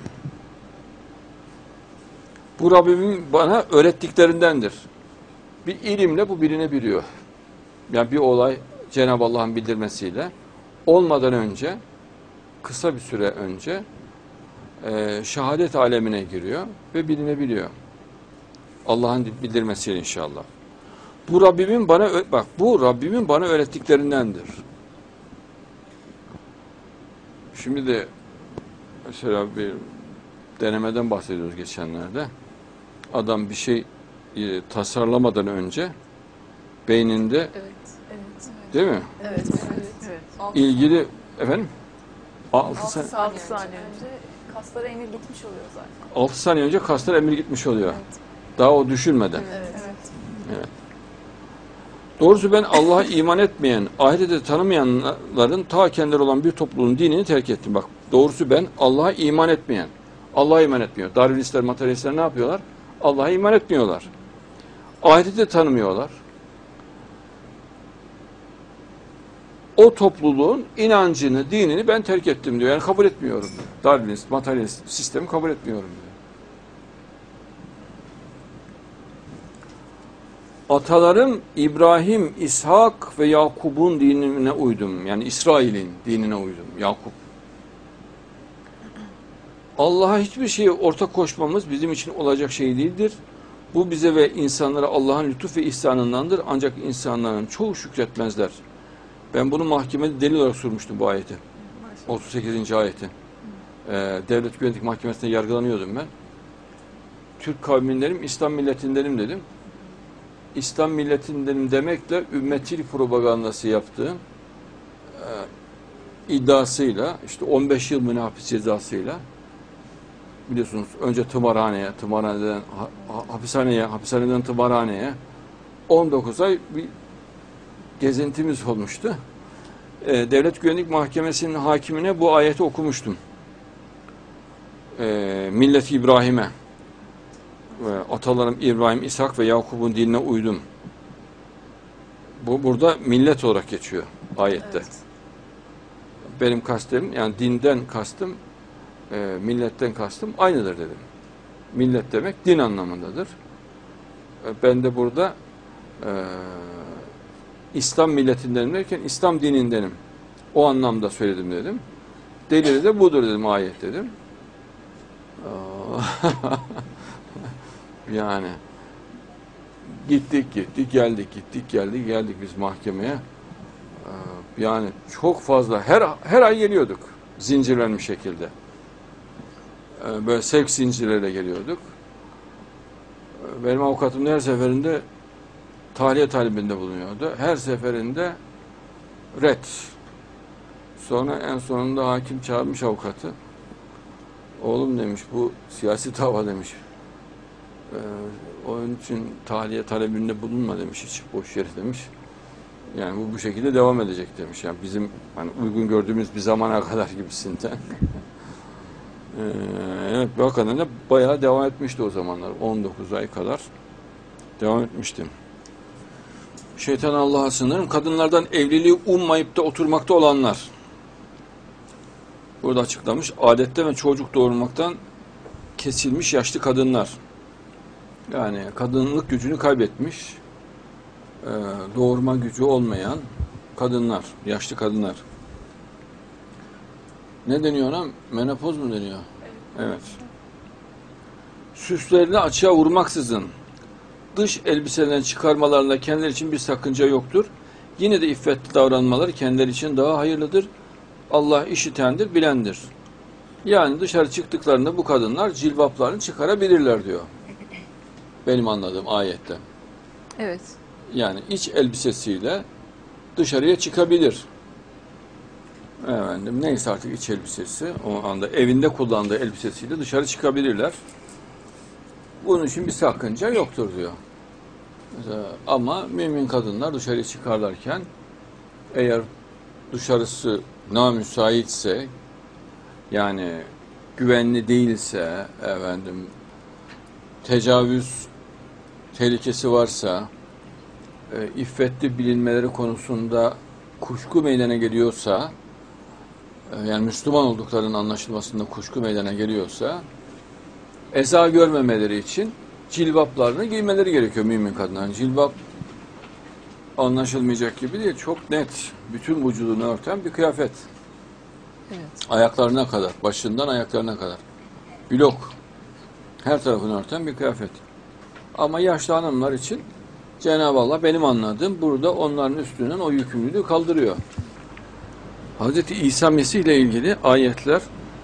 Bu Rabbimin bana öğrettiklerindendir. Bir ilimle bu bilinebiliyor. Yani bir olay Cenab-ı Allah'ın bildirmesiyle olmadan önce, kısa bir süre önce e, şehadet alemine giriyor ve bilinebiliyor. Allah'ın bildirmesiyle inşallah. Bu Rabbimin bana bak bu Rabbimin bana öğrettiklerindendir. Şimdi de mesela bir denemeden bahsediyoruz geçenlerde. Adam bir şey e, tasarlamadan önce beyninde Evet, evet, evet. değil mi? Evet, Evet, evet. İlgili efendim altı altı saniye, altı saniye önce kaslara emir gitmiş oluyor zaten. altı saniye önce kaslar emir gitmiş oluyor. Evet. Daha o düşünmeden. Evet. Evet. Evet. Doğrusu ben Allah'a iman etmeyen, ahireti tanımayanların ta kendileri olan bir topluluğun dinini terk ettim. Bak doğrusu ben Allah'a iman etmeyen, Allah'a iman etmiyor. Darwinistler, materyalistler ne yapıyorlar? Allah'a iman etmiyorlar. Ahireti de tanımıyorlar. O topluluğun inancını, dinini ben terk ettim diyor. Yani kabul etmiyorum diyor. Darwinist, materyalist sistemi kabul etmiyorum diyor. Atalarım İbrahim, İshak ve Yakub'un dinine uydum. Yani İsrail'in dinine uydum. Yakup. Allah'a hiçbir şeye ortak koşmamız bizim için olacak şey değildir. Bu bize ve insanlara Allah'ın lütuf ve ihsanındandır. Ancak insanların çoğu şükretmezler. Ben bunu mahkemede delil olarak sormuştum bu ayeti. otuz sekizinci ayeti. Ee, Devlet Güvenlik Mahkemesi'nde yargılanıyordum ben. Türk kavmindenim, İslam milletindenim dedim. İslam milletindenim demekle ümmetçilik propagandası yaptığım e, iddiasıyla, işte on beş yıl mı ne hapis cezasıyla biliyorsunuz önce tımarhaneye, tımarhaneden ha- ha- hapishaneye, hapishaneden tımarhaneye on dokuz ay bir gezintimiz olmuştu. Ee, Devlet Güvenlik Mahkemesi'nin hakimine bu ayeti okumuştum. Ee, millet İbrahim'e ve atalarım İbrahim, İshak ve Yakub'un dinine uydum. Bu burada millet olarak geçiyor ayette. Evet. Benim kastım, yani dinden kastım, e, milletten kastım aynıdır dedim. Millet demek din anlamındadır. E, ben de burada e, İslam milletinden derken İslam dinindenim. O anlamda söyledim dedim. Delili de budur dedim, ayet dedim. Yani gittik gittik geldik gittik geldik geldik biz mahkemeye. Yani çok fazla her her ay geliyorduk zincirlenmiş şekilde. Böyle sevk zincirleriyle geliyorduk. Benim avukatım her seferinde tahliye talebinde bulunuyordu. Her seferinde ret. Sonra en sonunda hakim çağırmış avukatı. Oğlum demiş, bu siyasi dava demiş. Ee, onun için tahliye talebinde bulunma demiş, hiç boş yere demiş. Yani bu bu şekilde devam edecek demiş. Yani bizim hani uygun gördüğümüz bir zamana kadar gibisinden. ee, evet, hakikaten de bayağı devam etmişti o zamanlar. on dokuz ay kadar devam etmiştim. Şeytan Allah'a sığınırım. Kadınlardan evliliği ummayıp da oturmakta olanlar. Burada açıklamış. Adette ve çocuk doğurmaktan kesilmiş yaşlı kadınlar. Yani kadınlık gücünü kaybetmiş, e, doğurma gücü olmayan kadınlar, yaşlı kadınlar. Ne deniyor ona? Menopoz mu deniyor? Evet. Süslerini açığa vurmaksızın dış elbiselerini çıkarmalarında kendileri için bir sakınca yoktur. Yine de iffetli davranmaları kendileri için daha hayırlıdır. Allah işitendir, bilendir. Yani dışarı çıktıklarında bu kadınlar cilvaplarını çıkarabilirler diyor. Benim anladığım ayette. Evet. Yani iç elbisesiyle dışarıya çıkabilir. Efendim, neyse artık iç elbisesi, o anda evinde kullandığı elbisesiyle dışarı çıkabilirler. Bunun için bir sakınca yoktur diyor. Mesela, ama mümin kadınlar dışarıya çıkarlarken eğer dışarısı namüsaitse, yani güvenli değilse, efendim tecavüz tehlikesi varsa, e, iffetli bilinmeleri konusunda kuşku meydana geliyorsa, e, yani Müslüman olduklarının anlaşılmasında kuşku meydana geliyorsa, eza görmemeleri için cilvaplarını giymeleri gerekiyor mümin kadınların. Cilvap anlaşılmayacak gibi değil, çok net, bütün vücudunu örten bir kıyafet. Evet. Ayaklarına kadar, başından ayaklarına kadar. Blok. Her tarafını örten bir kıyafet. Ama yaşlı hanımlar için Cenab-ı Allah benim anladığım burada onların üstünden o yükümlülüğü kaldırıyor. Hazreti İsa Mesih ile ilgili ayetler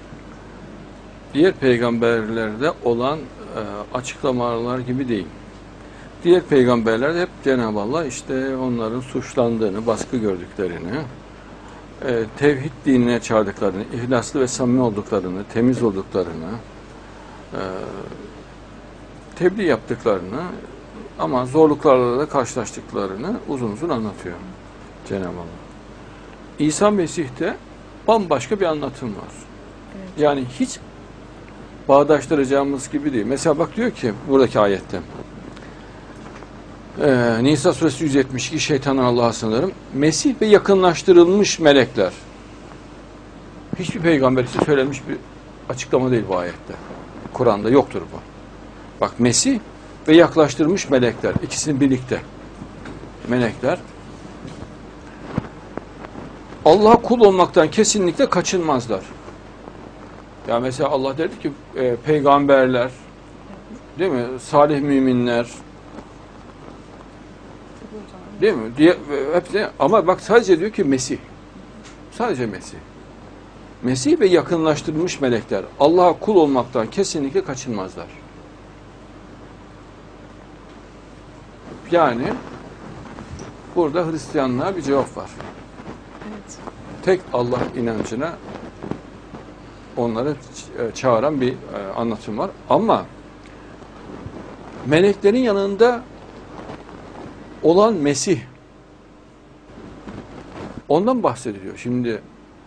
diğer peygamberlerde olan e, açıklamalar gibi değil. Diğer peygamberlerde hep Cenab-ı Allah işte onların suçlandığını, baskı gördüklerini, e, tevhid dinine çağırdıklarını, ihlaslı ve samimi olduklarını, temiz olduklarını, e, tebliğ yaptıklarını ama zorluklarla da karşılaştıklarını uzun uzun anlatıyor Cenab-ı Allah. İsa Mesih'te bambaşka bir anlatım var. Evet. Yani hiç bağdaştıracağımız gibi değil. Mesela bak diyor ki buradaki ayette ee, Nisa suresi yüz yetmiş iki şeytandan Allah'a sığınırım. Mesih ve yakınlaştırılmış melekler. Hiçbir peygamber için söylenmiş bir açıklama değil bu ayette. Kur'an'da yoktur bu. Bak, Mesih ve yaklaştırmış melekler. İkisini birlikte. Melekler. Allah'a kul olmaktan kesinlikle kaçınmazlar. Ya mesela Allah dedi ki e, peygamberler, değil mi? Salih müminler, değil mi? Diye, hepsi, ama bak sadece diyor ki Mesih. Sadece Mesih. Mesih ve yakınlaştırılmış melekler Allah'a kul olmaktan kesinlikle kaçınmazlar. Yani burada Hristiyanlığa bir cevap var. Evet. Tek Allah inancına onları çağıran bir anlatım var. Ama meleklerin yanında olan Mesih, ondan bahsediliyor. Şimdi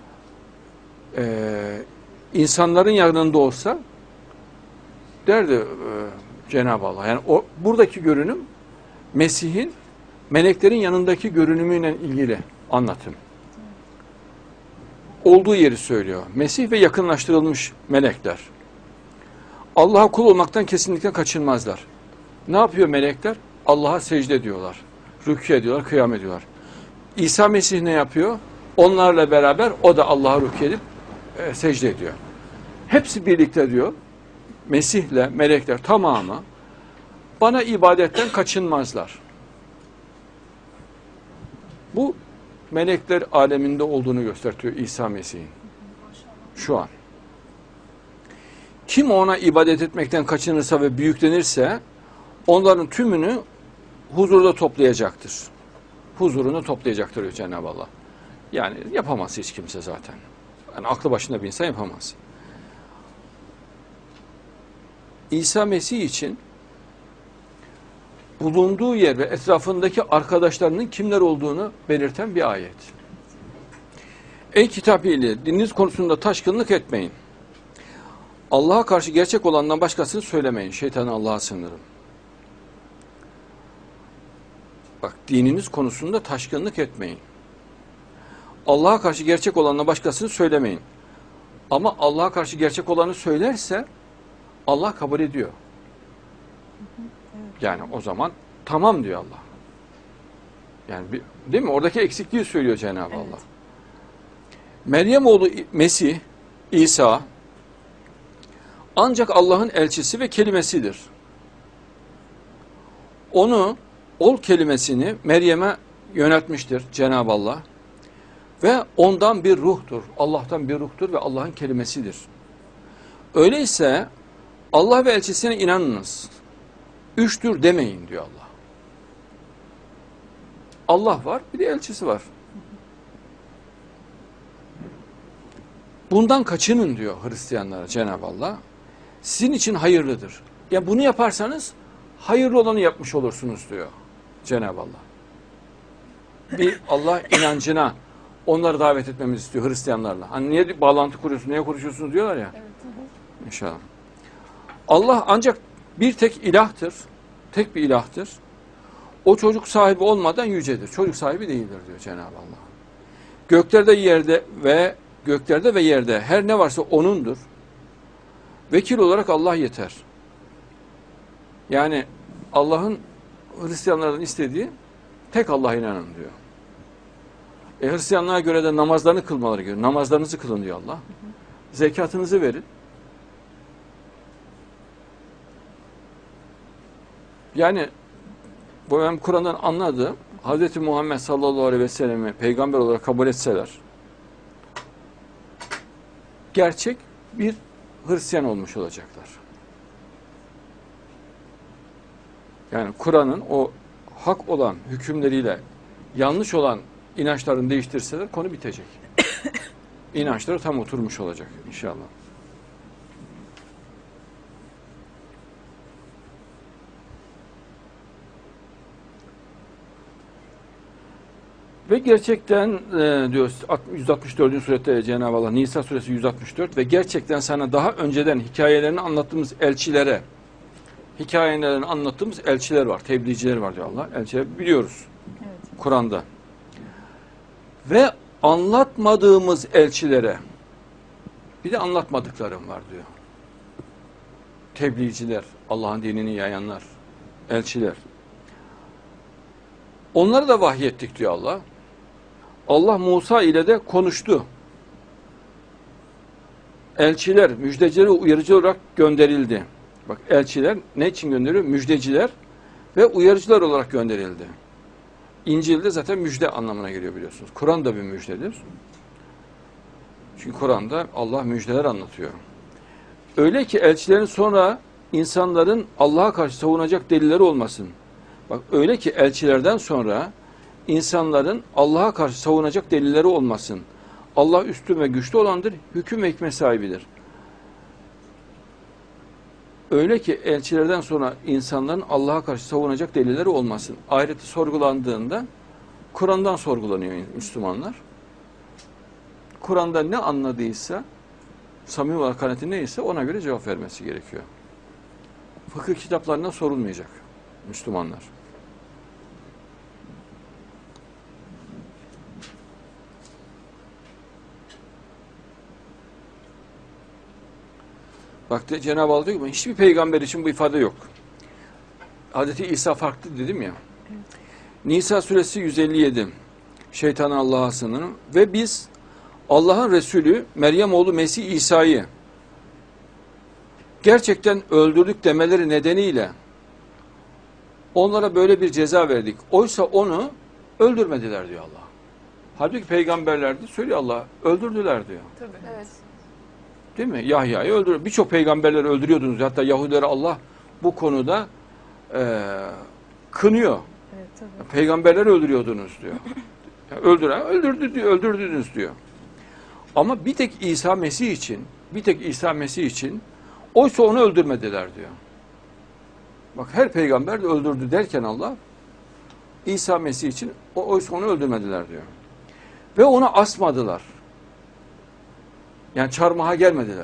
e, insanların yanında olsa derdi e, Cenab-ı Allah. Yani o buradaki görünüm Mesih'in meleklerin yanındaki görünümüyle ilgili anlatım. Olduğu yeri söylüyor. Mesih ve yakınlaştırılmış melekler. Allah'a kul olmaktan kesinlikle kaçınmazlar. Ne yapıyor melekler? Allah'a secde ediyorlar. Rükû ediyorlar, kıyam ediyorlar. İsa Mesih ne yapıyor? Onlarla beraber o da Allah'a rükû edip e, secde ediyor. Hepsi birlikte diyor. Mesih'le melekler tamamı bana ibadetten kaçınmazlar. Bu melekler aleminde olduğunu gösteriyor İsa Mesih'in. Şu an. Kim ona ibadet etmekten kaçınırsa ve büyüklenirse onların tümünü huzurda toplayacaktır. Huzurunu toplayacaktır diyor Cenab-ı Allah. Yani yapamaz hiç kimse zaten. Yani aklı başında bir insan yapamaz. İsa Mesih için bulunduğu yer ve etrafındaki arkadaşlarının kimler olduğunu belirten bir ayet. Ey kitap ehli, dininiz konusunda taşkınlık etmeyin. Allah'a karşı gerçek olandan başkasını söylemeyin. Şeytanı Allah'a sığınırım. Bak, dininiz konusunda taşkınlık etmeyin. Allah'a karşı gerçek olandan başkasını söylemeyin. Ama Allah'a karşı gerçek olanı söylerse Allah kabul ediyor. Yani o zaman tamam diyor Allah. Yani bir, değil mi? Oradaki eksikliği söylüyor Cenab-ı Evet. Allah. Meryem oğlu Mesih, İsa ancak Allah'ın elçisi ve kelimesidir. Onu, ol kelimesini Meryem'e yöneltmiştir Cenab-ı Allah. Ve ondan bir ruhtur. Allah'tan bir ruhtur ve Allah'ın kelimesidir. Öyleyse Allah ve elçisine inanınız. Üçtür demeyin diyor Allah. Allah var, bir de elçisi var. Bundan kaçının diyor Hristiyanlara Cenab-ı Allah. Sizin için hayırlıdır. Ya bunu yaparsanız hayırlı olanı yapmış olursunuz diyor Cenab-ı Allah. Bir Allah inancına onları davet etmemizi istiyor Hristiyanlarla. Hani niye bir bağlantı kuruyorsun, niye konuşuyorsunuz diyorlar ya. Evet. Hı hı. İnşallah. Allah ancak bir tek ilahtır. Tek bir ilahtır. O çocuk sahibi olmadan yücedir. Çocuk sahibi değildir diyor Cenab-ı Allah. Göklerde yerde ve göklerde ve yerde her ne varsa O'nundur. Vekil olarak Allah yeter. Yani Allah'ın Hristiyanlardan istediği tek Allah'a inanın diyor. E, Hristiyanlığa göre de namazlarını kılmaları gerekiyor. Namazlarınızı kılın diyor Allah. Hı hı. Zekatınızı verin. Yani bu benim Kur'an'dan anladığım, Hz. Muhammed sallallahu aleyhi ve sellem'i peygamber olarak kabul etseler, gerçek bir Hristiyan olmuş olacaklar. Yani Kur'an'ın o hak olan hükümleriyle yanlış olan inançlarını değiştirseler konu bitecek. İnançları tam oturmuş olacak inşallah. Ve gerçekten e, diyor yüz altmış dördüncü surette Cenab-ı Allah, Nisa suresi yüz altmış dört, ve gerçekten sana daha önceden hikayelerini anlattığımız elçilere, hikayelerini anlattığımız elçiler var, tebliğciler var diyor Allah. Elçiler biliyoruz Evet. Kur'an'da. Ve anlatmadığımız elçilere bir de anlatmadıklarım var diyor. Tebliğciler, Allah'ın dinini yayanlar, elçiler. Onları da vahyettik diyor Allah. Allah Musa ile de konuştu. Elçiler, müjdeciler ve uyarıcı olarak gönderildi. Bak, elçiler ne için gönderiliyor? Müjdeciler ve uyarıcılar olarak gönderildi. İncil'de zaten müjde anlamına geliyor biliyorsunuz. Kur'an da bir müjdedir. Çünkü Kur'an'da Allah müjdeler anlatıyor. Öyle ki elçilerin sonra insanların Allah'a karşı savunacak delilleri olmasın. Bak, öyle ki elçilerden sonra insanların Allah'a karşı savunacak delilleri olmasın. Allah üstün ve güçlü olandır, hüküm ve hikmet sahibidir. Öyle ki elçilerden sonra insanların Allah'a karşı savunacak delilleri olmasın. Ahireti sorgulandığında Kur'an'dan sorgulanıyor Müslümanlar. Kur'an'da ne anladıysa, samimi olarak kanaati neyse ona göre cevap vermesi gerekiyor. Fıkıh kitaplarından sorulmayacak Müslümanlar. Bak de, Cenab-ı Allah diyor ki hiçbir peygamber için bu ifade yok. Hazreti İsa farklı dedim ya. Evet. Nisa suresi yüz elli yedi. Şeytanın Allah'a sınırı. Ve biz Allah'ın Resulü Meryem oğlu Mesih İsa'yı gerçekten öldürdük demeleri nedeniyle onlara böyle bir ceza verdik. Oysa onu öldürmediler diyor Allah. Halbuki peygamberler de söylüyor Allah, öldürdüler diyor. Tabii. Evet. Değil mi? Yahya'yı öldürüyor. Birçok peygamberleri öldürüyordunuz. Hatta Yahudileri Allah bu konuda e, kınıyor. Evet, tabii. Peygamberleri öldürüyordunuz diyor. Yani öldüren öldürdü diyor, öldürdünüz diyor. Ama bir tek İsa Mesih için, bir tek İsa Mesih için oysa onu öldürmediler diyor. Bak her peygamber de öldürdü derken Allah İsa Mesih için oysa onu öldürmediler diyor. Ve onu asmadılar. Yani çarmıha gelmediler.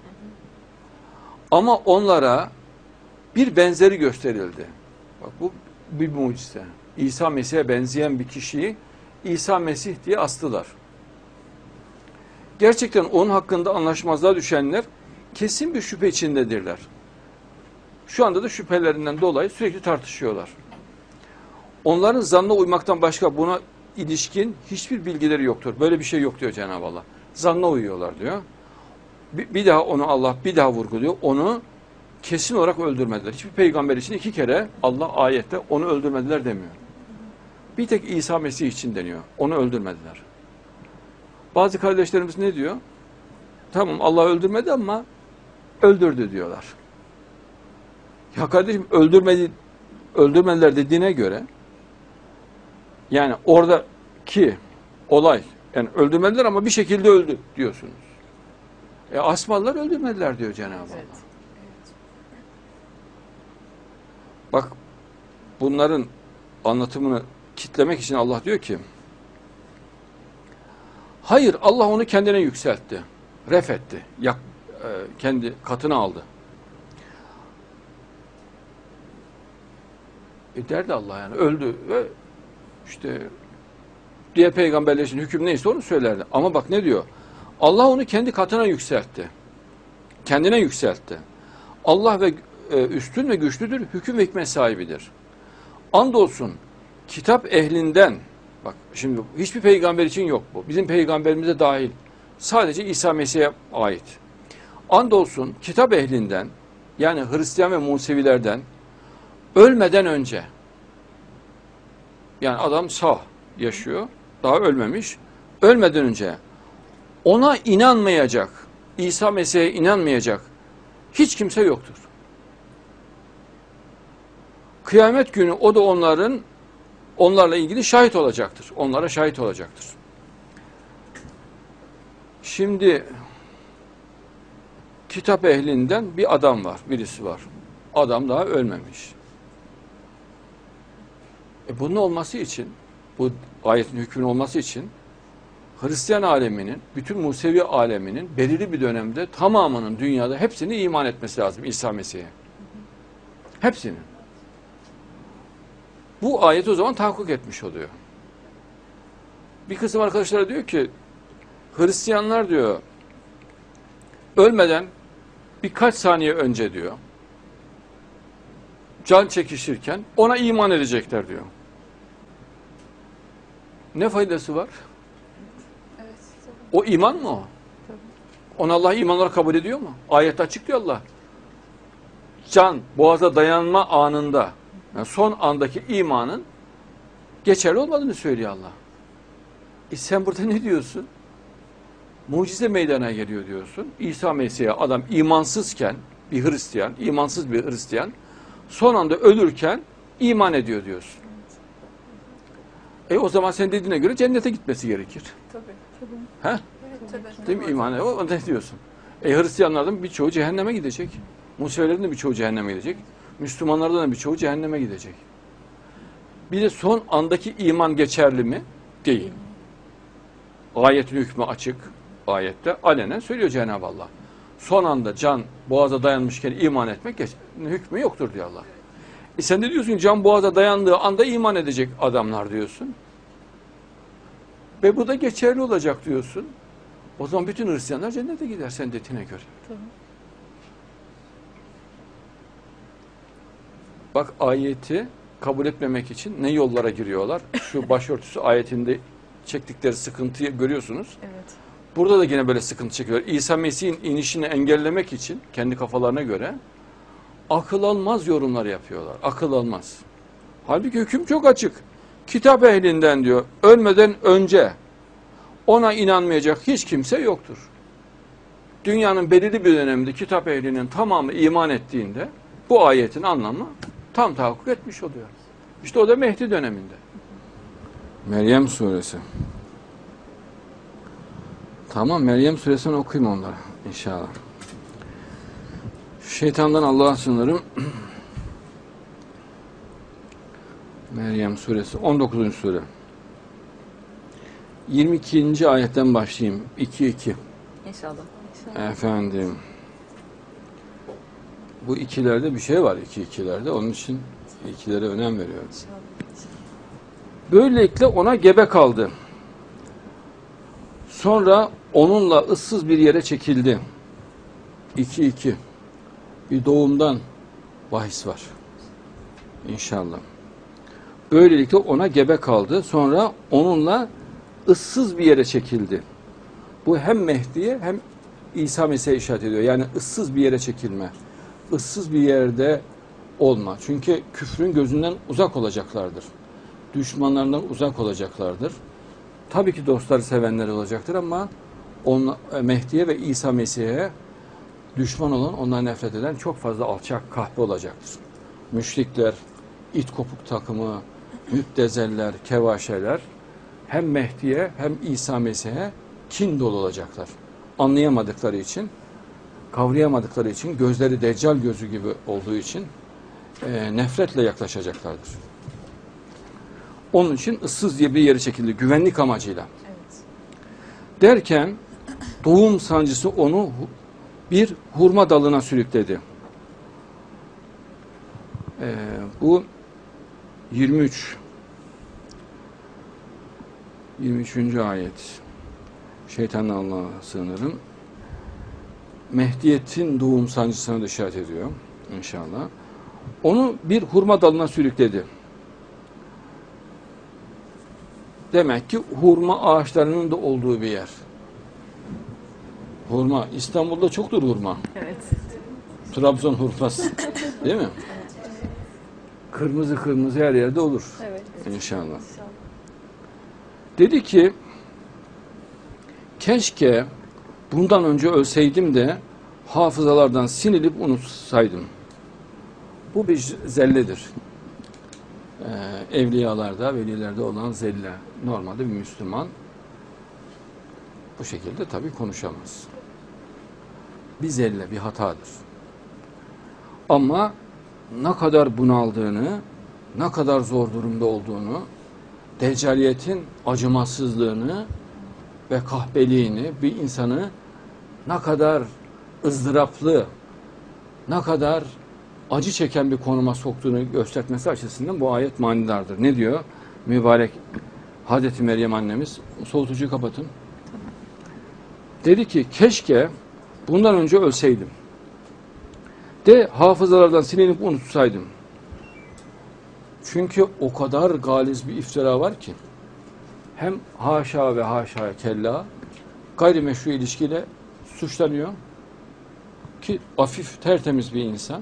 Ama onlara bir benzeri gösterildi. Bak bu bir mucize. İsa Mesih'e benzeyen bir kişiyi İsa Mesih diye astılar. Gerçekten onun hakkında anlaşmazlığa düşenler kesin bir şüphe içindedirler. Şu anda da şüphelerinden dolayı sürekli tartışıyorlar. Onların zannına uymaktan başka buna ilişkin hiçbir bilgileri yoktur. Böyle bir şey yok diyor Cenab-ı Allah. Zanna uyuyorlar diyor. Bir, bir daha onu Allah bir daha vurguluyor. Onu kesin olarak öldürmediler. Hiçbir peygamber için iki kere Allah ayette onu öldürmediler demiyor. Bir tek İsa Mesih için deniyor. Onu öldürmediler. Bazı kardeşlerimiz ne diyor? Tamam Allah öldürmedi ama öldürdü diyorlar. Ya kardeşim öldürmedi, öldürmediler dediğine göre yani oradaki olay yani öldürmediler ama bir şekilde öldü diyorsunuz. E asmalılar öldürmediler diyor Cenab-ı Allah. Evet. Bak bunların anlatımını kitlemek için Allah diyor ki hayır Allah onu kendine yükseltti. Ref etti. Yak, e, kendi katına aldı. E derdi Allah yani öldü ve işte diğer peygamberler için hüküm neyse onu söylerdi. Ama bak ne diyor? Allah onu kendi katına yükseltti. Kendine yükseltti. Allah ve e, üstün ve güçlüdür, hüküm ve hikmet sahibidir. Andolsun kitap ehlinden, bak şimdi hiçbir peygamber için yok bu. Bizim peygamberimize dahil. Sadece İsa Mesih'e ait. Andolsun kitap ehlinden, yani Hristiyan ve Musevilerden ölmeden önce, yani adam sağ yaşıyor, daha ölmemiş, ölmeden önce ona inanmayacak, İsa Mesih'e inanmayacak hiç kimse yoktur. Kıyamet günü o da onların onlarla ilgili şahit olacaktır. Onlara şahit olacaktır. Şimdi kitap ehlinden bir adam var, birisi var. Adam daha ölmemiş. E bunun olması için, bu ayetin hükmünün olması için Hristiyan aleminin, bütün Musevi aleminin belirli bir dönemde tamamının dünyada hepsini iman etmesi lazım İsa Mesih'e. Hepsinin. Bu ayet o zaman tahakkuk etmiş oluyor. Bir kısım arkadaşlara diyor ki Hristiyanlar diyor ölmeden birkaç saniye önce diyor can çekişirken ona iman edecekler diyor. Ne faydası var? Evet. O iman mı o? Onu Allah iman olarak kabul ediyor mu? Ayette açıklıyor Allah. Can boğaza dayanma anında, yani son andaki imanın geçerli olmadığını söylüyor Allah. E sen burada ne diyorsun? Mucize meydana geliyor diyorsun. İsa Mesih'e adam imansızken, bir Hristiyan, imansız bir Hristiyan, son anda ölürken iman ediyor diyorsun. E o zaman sen dediğine göre cennete gitmesi gerekir. Tabii. Tabii. He? Evet, tabii. Değil mi? İman o ne diyorsun? E Hristiyanlardan birçoğu cehenneme gidecek. Musevilerin de birçoğu cehenneme gidecek. Müslümanlardan da birçoğu cehenneme gidecek. Bir de son andaki iman geçerli mi? Değil. Ayetin hükmü açık. Ayette alenen söylüyor Cenab-ı Allah. Son anda can boğaza dayanmışken iman etmek geç, hükmü yoktur diyor Allah. E sen de diyorsun can boğaza dayandığı anda iman edecek adamlar diyorsun. Ve bu da geçerli olacak diyorsun. O zaman bütün Hristiyanlar cennete gider sen dediğine göre. Tabii. Bak ayeti kabul etmemek için ne yollara giriyorlar? Şu başörtüsü ayetinde çektikleri sıkıntıyı görüyorsunuz. Evet. Burada da yine böyle sıkıntı çekiyor. İsa Mesih'in inişini engellemek için kendi kafalarına göre akıl almaz yorumlar yapıyorlar. Akıl almaz. Halbuki hüküm çok açık. Kitap ehlinden diyor, ölmeden önce ona inanmayacak hiç kimse yoktur. Dünyanın belirli bir döneminde kitap ehlinin tamamı iman ettiğinde bu ayetin anlamı tam tahakkuk etmiş oluyor. İşte o da Mehdi döneminde. Meryem suresi. Tamam, Meryem suresini okuyayım onlara inşallah. Şeytandan Allah'a sığınırım. Meryem suresi on dokuzuncu sure. yirmi ikinci ayetten başlayayım. iki iki. İnşallah. İnşallah. Efendim. Bu ikilerde bir şey var, iki ikilerde. Onun için ikilere önem veriyorum. Böylelikle ona gebe kaldı. Sonra onunla ıssız bir yere çekildi. iki iki. Bir doğumdan bahis var. İnşallah. Böylelikle ona gebe kaldı. Sonra onunla ıssız bir yere çekildi. Bu hem Mehdi'ye hem İsa Mesih'e işaret ediyor. Yani ıssız bir yere çekilme. Issız bir yerde olma. Çünkü küfrün gözünden uzak olacaklardır. Düşmanlarından uzak olacaklardır. Tabii ki dostları sevenler olacaktır ama on, Mehdi'ye ve İsa Mesih'e düşman olan, ondan nefret eden çok fazla alçak kahpe olacaktır. Müşrikler, it kopuk takımı, müptezeller, kevaşeler hem Mehdi'ye hem İsa Mesih'e kin dolu olacaklar. Anlayamadıkları için, kavrayamadıkları için, gözleri deccal gözü gibi olduğu için e, nefretle yaklaşacaklardır. Onun için ıssız diye bir yere çekildi, güvenlik amacıyla. Evet. Derken doğum sancısı onu bir hurma dalına sürükledi. Ee, bu yirmi üç yirmi üçüncü ayet. Şeytandan Allah'a sığınırım. Mehdiyetin doğum sancısına da işaret ediyor inşallah. Onu bir hurma dalına sürükledi. Demek ki hurma ağaçlarının da olduğu bir yer. Hurma. İstanbul'da çoktur hurma. Evet. Trabzon hurması. Değil mi? Kırmızı kırmızı her yerde olur. Evet. İnşallah. İnşallah. Dedi ki keşke bundan önce ölseydim de hafızalardan sinilip unutsaydım. Bu bir zelledir. Ee, evliyalarda, velilerde olan zelle. Normalde bir Müslüman bu şekilde tabii konuşamaz. Bir zelle, bir hatadır. Ama ne kadar bunaldığını, ne kadar zor durumda olduğunu, deccaliyetin acımasızlığını ve kahpeliğini, bir insanı ne kadar ızdıraplı, ne kadar acı çeken bir konuma soktuğunu göstermesi açısından bu ayet manidardır. Ne diyor? Mübarek Hazreti Meryem annemiz, soğutucuyu kapatın. Dedi ki keşke bundan önce ölseydim. De hafızalardan silinip unutsaydım. Çünkü o kadar galiz bir iftira var ki hem haşa ve haşa kella gayrimeşru ilişkiyle suçlanıyor ki afif tertemiz bir insan.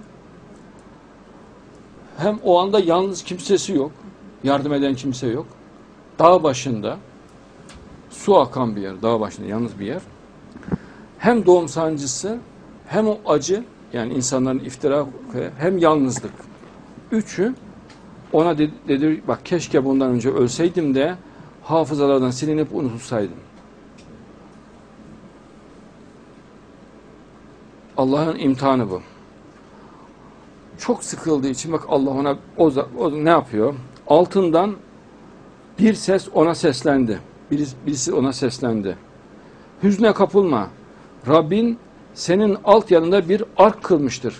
Hem o anda yalnız kimsesi yok. Yardım eden kimse yok. Dağ başında su akan bir yer. Dağ başında yalnız bir yer. Hem doğum sancısı hem o acı yani insanların iftira hem yalnızlık. Üçü ona dedi, dedi bak keşke bundan önce ölseydim de hafızalardan silinip unutulsaydım. Allah'ın imtihanı bu. çok sıkıldığı için bak Allah ona o, o ne yapıyor? Altından bir ses ona seslendi. Birisi, birisi ona seslendi. Hüzne kapılma. Rabbin senin alt yanında bir ark kılmıştır.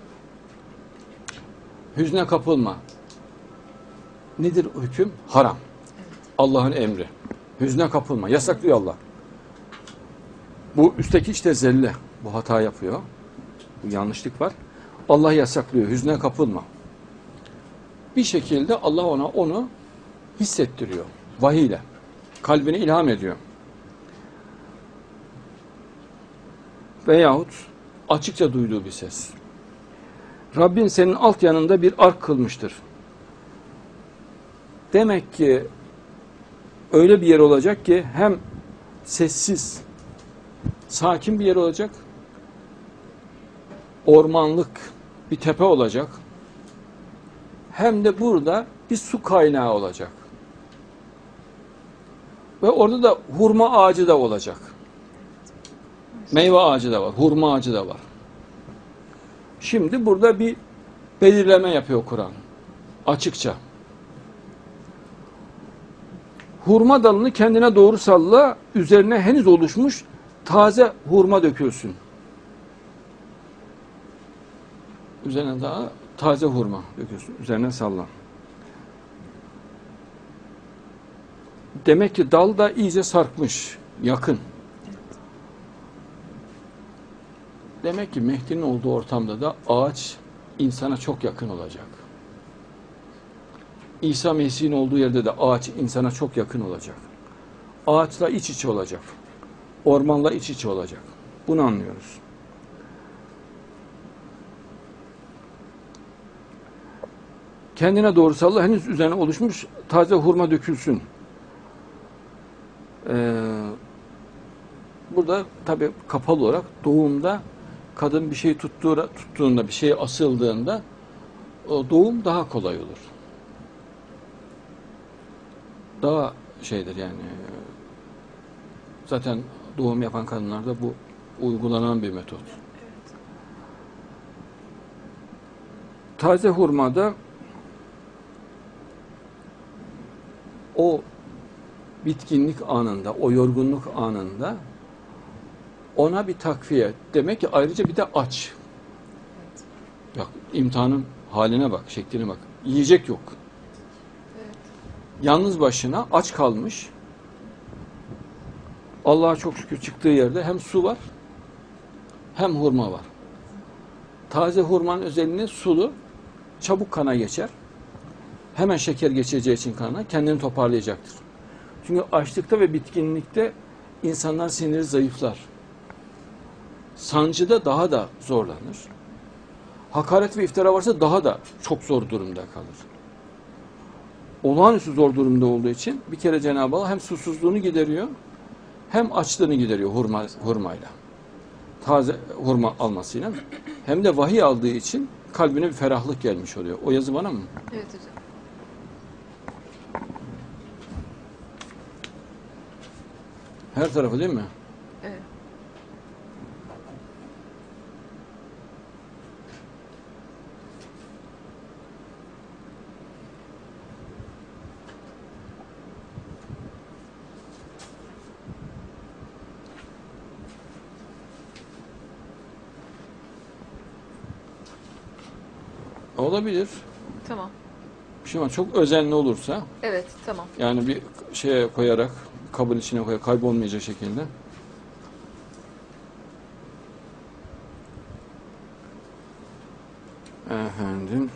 Hüzne kapılma. Nedir o hüküm? Haram. Allah'ın emri. Hüzne kapılma. Yasaklıyor Allah. Bu üstteki işte zelle. Bu hata yapıyor. Bu yanlışlık var. Allah yasaklıyor. Hüzne kapılma. Bir şekilde Allah ona onu hissettiriyor. Vahiy ile. Kalbine ilham ediyor. Veyahut açıkça duyduğu bir ses. Rabbin senin alt yanında bir ark kılmıştır. Demek ki öyle bir yer olacak ki hem sessiz, sakin bir yer olacak, ormanlık bir tepe olacak, hem de burada bir su kaynağı olacak. Ve orada da hurma ağacı da olacak. Meyve ağacı da var, hurma ağacı da var. Şimdi burada bir belirleme yapıyor Kur'an. Açıkça. Hurma dalını kendine doğru salla, üzerine henüz oluşmuş taze hurma dökülsün. Üzerine daha taze hurma dökülsün. Üzerine salla. Demek ki dal da iyice sarkmış, yakın. Demek ki Mehdi'nin olduğu ortamda da ağaç insana çok yakın olacak. İsa Mesih'in olduğu yerde de ağaç insana çok yakın olacak. Ağaçla iç içe olacak. Ormanla iç içe olacak. Bunu anlıyoruz. Kendine doğru salla, henüz üzerine oluşmuş taze hurma dökülsün. Ee, burada tabii kapalı olarak doğumda kadın bir şey tuttuğu, tuttuğunda, bir şey asıldığında o doğum daha kolay olur. Daha şeydir yani. Zaten doğum yapan kadınlarda bu uygulanan bir metot. Evet. Taze hurmada o bitkinlik anında, o yorgunluk anında ona bir takviye. Demek ki ayrıca bir de aç. Evet. Bak imtihanın haline bak, şekline bak. Yiyecek yok. Evet. Yalnız başına aç kalmış. Allah'a çok şükür çıktığı yerde hem su var hem hurma var. Taze hurmanın özelliği sulu, çabuk kana geçer. Hemen şeker geçeceği için kana kendini toparlayacaktır. Çünkü açlıkta ve bitkinlikte insanlar siniri zayıflar. Sancıda daha da zorlanır. Hakaret ve iftira varsa daha da çok zor durumda kalır. Olağanüstü zor durumda olduğu için bir kere Cenab-ı Allah hem susuzluğunu gideriyor hem açlığını gideriyor hurma, hurmayla. Taze hurma almasıyla. Hem de vahiy aldığı için kalbine bir ferahlık gelmiş oluyor. O yazı bana mı? Evet hocam. Her tarafı değil mi? Evet. Olabilir. Tamam. Şimdi çok özenli olursa, Evet, tamam. yani bir şeye koyarak, kabın içine koyarak kaybolmayacak şekilde. Efendim.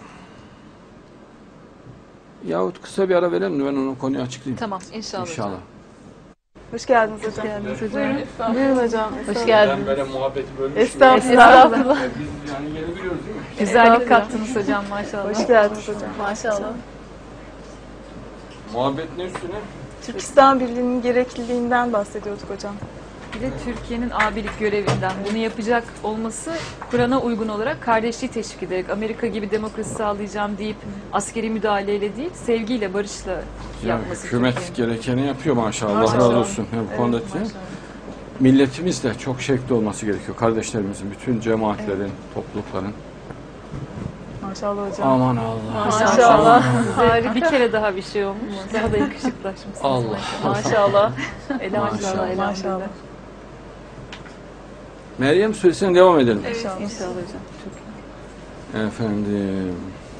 Yahut kısa bir ara verelim de ben onun konuyu açıklayayım. Tamam, inşallah. İnşallah. hocam. Hoş geldiniz hocam. Hoş geldiniz hocam. Buyurun, buyurun hocam. Hoş geldiniz. böyle muhabbeti bölmüştüm. Estağfurullah. Biz yani yeni biliyoruz değil mi? Güzellik kattınız hocam maşallah. Hoş geldiniz hocam. Maşallah. Muhabbet ne üstüne? Türkistan Birliği'nin gerekliliğinden bahsediyorduk hocam. Bir de Türkiye'nin abilik görevinden bunu yapacak olması Kur'an'a uygun olarak kardeşliği teşvik ederek Amerika gibi demokrasi sağlayacağım deyip askeri müdahaleyle değil sevgiyle, barışla Yani yapması. hükümet Türkiye'nin. gerekeni yapıyor maşallah. Allah Maşallah. razı olsun. Yani bu Evet, konuda maşallah. milletimiz de çok şevkli olması gerekiyor. Kardeşlerimizin, bütün cemaatlerin, toplulukların. Maşallah hocam. Aman Allah. Maşallah. Harika. Bir kere daha bir şey olmuş. Daha da yakışıklaşmışsınız. Allah. Maşallah. Elhamdülillah. Maşallah. Elhamdülillah. Meryem suresine devam edelim. Evet, İnşallah. inşallah hocam. Çok iyi. Efendim.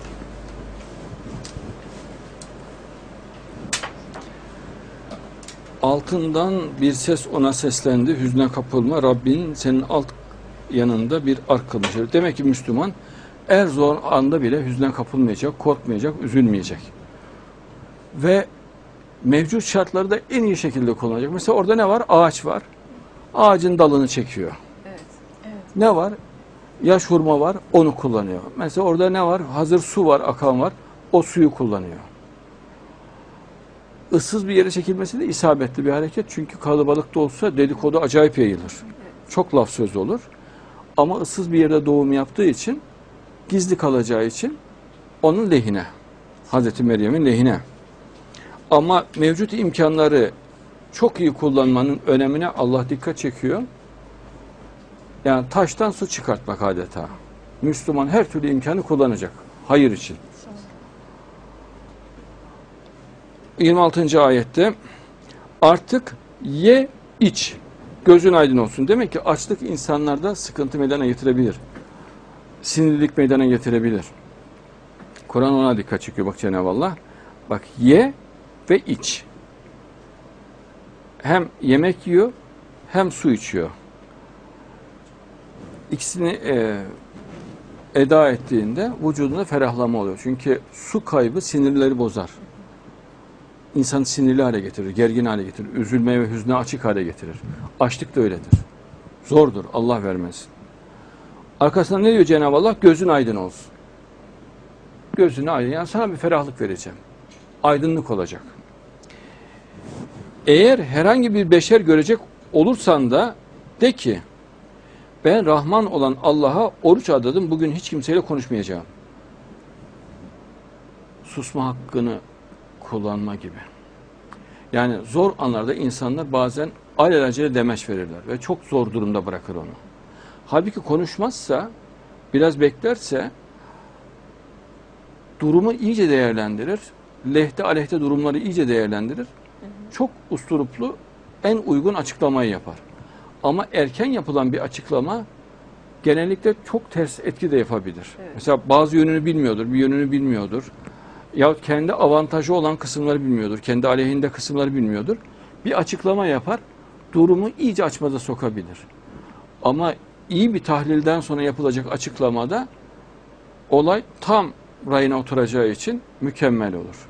Altından bir ses ona seslendi. Hüzne kapılma. Rabbin senin alt yanında bir ark kılmıştır. Demek ki Müslüman er zor anda bile hüzne kapılmayacak, korkmayacak, üzülmeyecek. Ve mevcut şartları da en iyi şekilde kullanacak. Mesela orada ne var? Ağaç var. Ağacın dalını çekiyor. Evet. Ne var? Yaş hurma var, onu kullanıyor. Mesela orada ne var? Hazır su var, akan var, o suyu kullanıyor. Issız bir yere çekilmesi de isabetli bir hareket. Çünkü kalabalıkta olsa dedikodu acayip yayılır. Çok laf söz olur. Ama ıssız bir yerde doğum yaptığı için, gizli kalacağı için onun lehine. Hazreti Meryem'in lehine. Ama mevcut imkanları çok iyi kullanmanın önemine Allah dikkat çekiyor. Yani taştan su çıkartmak adeta. Müslüman her türlü imkanı kullanacak. Hayır için. yirmi altıncı ayette artık ye iç. Gözün aydın olsun. Demek ki açlık insanlarda sıkıntı meydana getirebilir. Sinirlilik meydana getirebilir. Kur'an ona dikkat çekiyor bak Cenab-ı Allah. Bak ye ve iç. Hem yemek yiyor hem su içiyor. İkisini e, eda ettiğinde vücudunda ferahlama oluyor. Çünkü su kaybı sinirleri bozar. İnsanı sinirli hale getirir, gergin hale getirir, üzülmeye ve hüzne açık hale getirir. Açlık da öyledir. Zordur, Allah vermesin. Arkasından ne diyor Cenab-ı Allah? Gözün aydın olsun. Gözün aydın. Yani sana bir ferahlık vereceğim. Aydınlık olacak. Eğer herhangi bir beşer görecek olursan da de ki ben Rahman olan Allah'a oruç adadım, bugün hiç kimseyle konuşmayacağım. Susma hakkını kullanma gibi. Yani zor anlarda insanlar bazen alelacele demeç verirler ve çok zor durumda bırakır onu. Halbuki konuşmazsa, biraz beklerse durumu iyice değerlendirir, lehte aleyhte durumları iyice değerlendirir, çok usturuplu en uygun açıklamayı yapar. Ama erken yapılan bir açıklama genellikle çok ters etki de yapabilir. Evet. Mesela bazı yönünü bilmiyordur, bir yönünü bilmiyordur. Yahut kendi avantajı olan kısımları bilmiyordur, kendi aleyhinde kısımları bilmiyordur. Bir açıklama yapar, durumu iyice açmaza sokabilir. Ama iyi bir tahlilden sonra yapılacak açıklamada olay tam rayına oturacağı için mükemmel olur.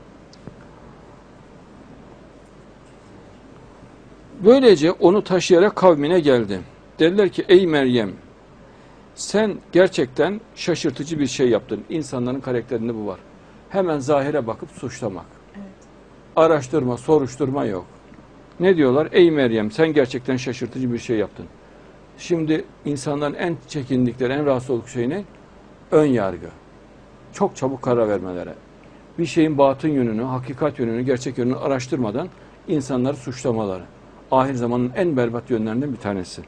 Böylece onu taşıyarak kavmine geldi. Dediler ki ey Meryem sen gerçekten şaşırtıcı bir şey yaptın. İnsanların karakterinde bu var. Hemen zahire bakıp suçlamak. Evet. Araştırma, soruşturma yok. Ne diyorlar? Ey Meryem sen gerçekten şaşırtıcı bir şey yaptın. Şimdi insanların en çekindikleri, en rahatsız oldukları şey ne? Ön yargı. Çok çabuk karar vermelere. Bir şeyin batın yönünü, hakikat yönünü, gerçek yönünü araştırmadan insanları suçlamaları. Ahir zamanın en berbat yönlerinden bir tanesi.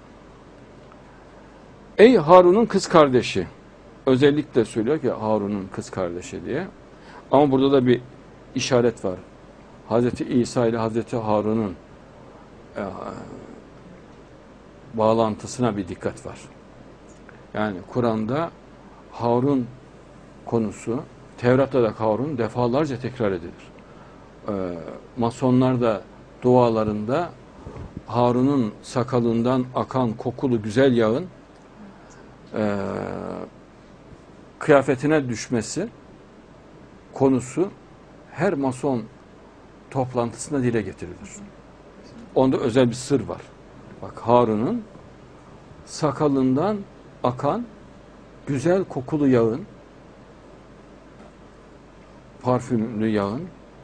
Ey Harun'un kız kardeşi. Özellikle söylüyor ki Harun'un kız kardeşi diye. Ama burada da bir işaret var. Hazreti İsa ile Hazreti Harun'un e, bağlantısına bir dikkat var. Yani Kur'an'da Harun konusu, Tevrat'ta da Harun defalarca tekrar edilir. E, Masonlar da dualarında Harun'un sakalından akan kokulu güzel yağın e, kıyafetine düşmesi konusu her mason toplantısında dile getirilir. Onda özel bir sır var. Bak Harun'un sakalından akan güzel kokulu yağın, parfümlü yağın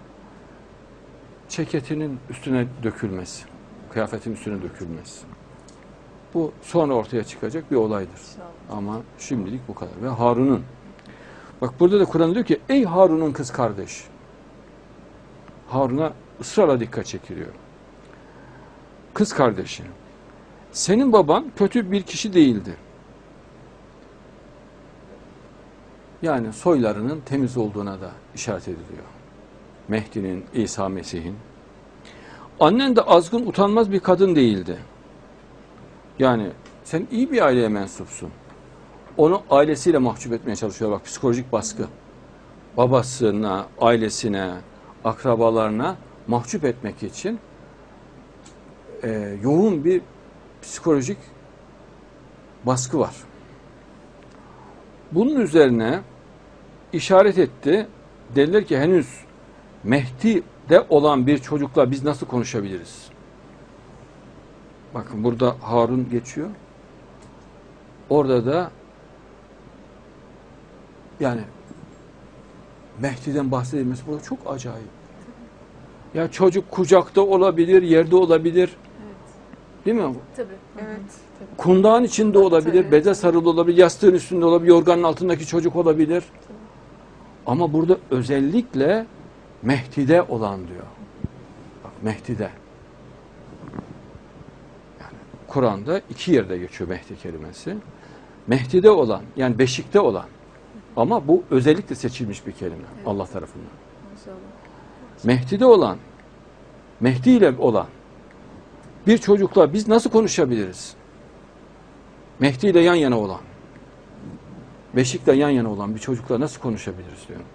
ceketinin üstüne dökülmesi, kıyafetin üstüne dökülmesi. Bu sonra ortaya çıkacak bir olaydır. İnşallah. Ama şimdilik bu kadar. Ve Harun'un, bak burada da Kur'an diyor ki ey Harun'un kız kardeş. Harun'a ısrarla dikkat çekiliyor. Kız kardeşi. Senin baban kötü bir kişi değildi. Yani soylarının temiz olduğuna da işaret ediliyor. Mehdi'nin, İsa Mesih'in. Annen de azgın, utanmaz bir kadın değildi. Yani sen iyi bir aileye mensupsun. Onu ailesiyle mahcup etmeye çalışıyor. Bak, psikolojik baskı. Babasına, ailesine, akrabalarına mahcup etmek için e, yoğun bir psikolojik baskı var. Bunun üzerine işaret etti. Dediler ki henüz Mehdi'de olan bir çocukla biz nasıl konuşabiliriz? Bakın burada Harun geçiyor. Orada da yani Mehdi'den bahsedilmesi burada çok acayip. Ya çocuk kucakta olabilir, yerde olabilir. Evet. Değil mi? Tabii. Evet. Tabii. Kundağın içinde olabilir, Tabii. beze sarılı olabilir, yastığın üstünde olabilir, yorganın altındaki çocuk olabilir. Tabii. Ama burada özellikle Mehdi'de olan diyor. Bak, Mehdi'de. Yani Kur'an'da iki yerde geçiyor Mehdi kelimesi. Mehdi'de olan, yani beşikte olan. Ama bu özellikle seçilmiş bir kelime Evet. Allah tarafından. Maşallah. Mehdi'de olan, Mehdi ile olan bir çocukla biz nasıl konuşabiliriz? Mehdi ile yan yana olan, beşikle yan yana olan bir çocukla nasıl konuşabiliriz diyor.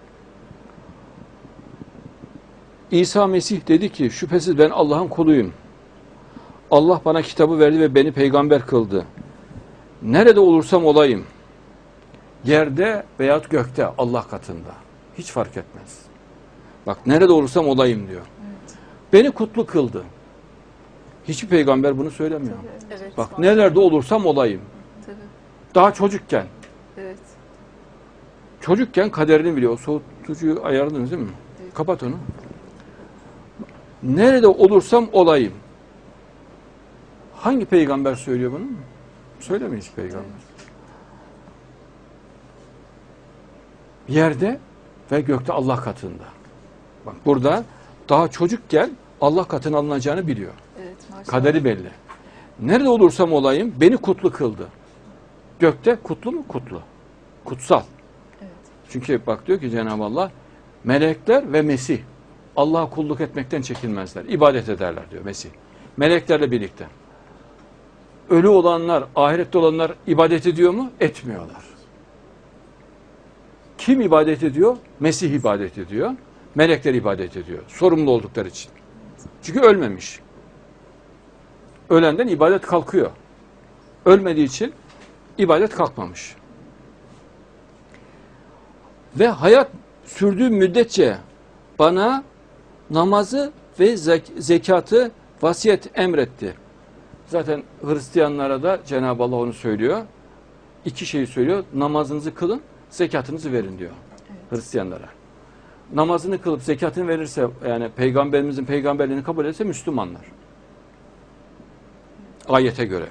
İsa Mesih dedi ki, şüphesiz ben Allah'ın kuluyum. Allah bana kitabı verdi ve beni peygamber kıldı. Nerede olursam olayım, yerde veyahut gökte, Allah katında, hiç fark etmez. Bak, nerede olursam olayım diyor. Evet. Beni kutlu kıldı. Hiçbir peygamber bunu söylemiyor. Tabii. Evet. Bak, nelerde olursam olayım. Tabii. Daha çocukken, Evet. çocukken kaderini biliyor. O soğutucuyu ayardınız değil mi? Evet. Kapat onu. Nerede olursam olayım. Hangi peygamber söylüyor bunu? Söylemiyor hiç peygamber. Yerde ve gökte, Allah katında. Bak, burada daha çocukken Allah katına alınacağını biliyor. Evet. Maşallah. Kaderi belli. Nerede olursam olayım beni kutlu kıldı. Gökte kutlu mu? Kutlu. Kutsal. Evet. Çünkü bak diyor ki Cenab-ı Allah, melekler ve Mesih Allah'a kulluk etmekten çekinmezler. İbadet ederler diyor Mesih. Meleklerle birlikte. Ölü olanlar, ahirette olanlar ibadet ediyor mu? Etmiyorlar. Kim ibadet ediyor? Mesih ibadet ediyor. Melekler ibadet ediyor. Sorumlu oldukları için. Çünkü ölmemiş. Ölenden ibadet kalkıyor. Ölmediği için ibadet kalkmamış. Ve hayat sürdüğü müddetçe bana namazı ve zek- zekatı vasiyet emretti. Zaten Hristiyanlara da Cenab-ı Allah onu söylüyor. İki şeyi söylüyor. Namazınızı kılın, zekatınızı verin diyor. Evet. Hristiyanlara. Namazını kılıp zekatını verirse, yani peygamberimizin peygamberliğini kabul etse Müslümanlar. Ayete göre.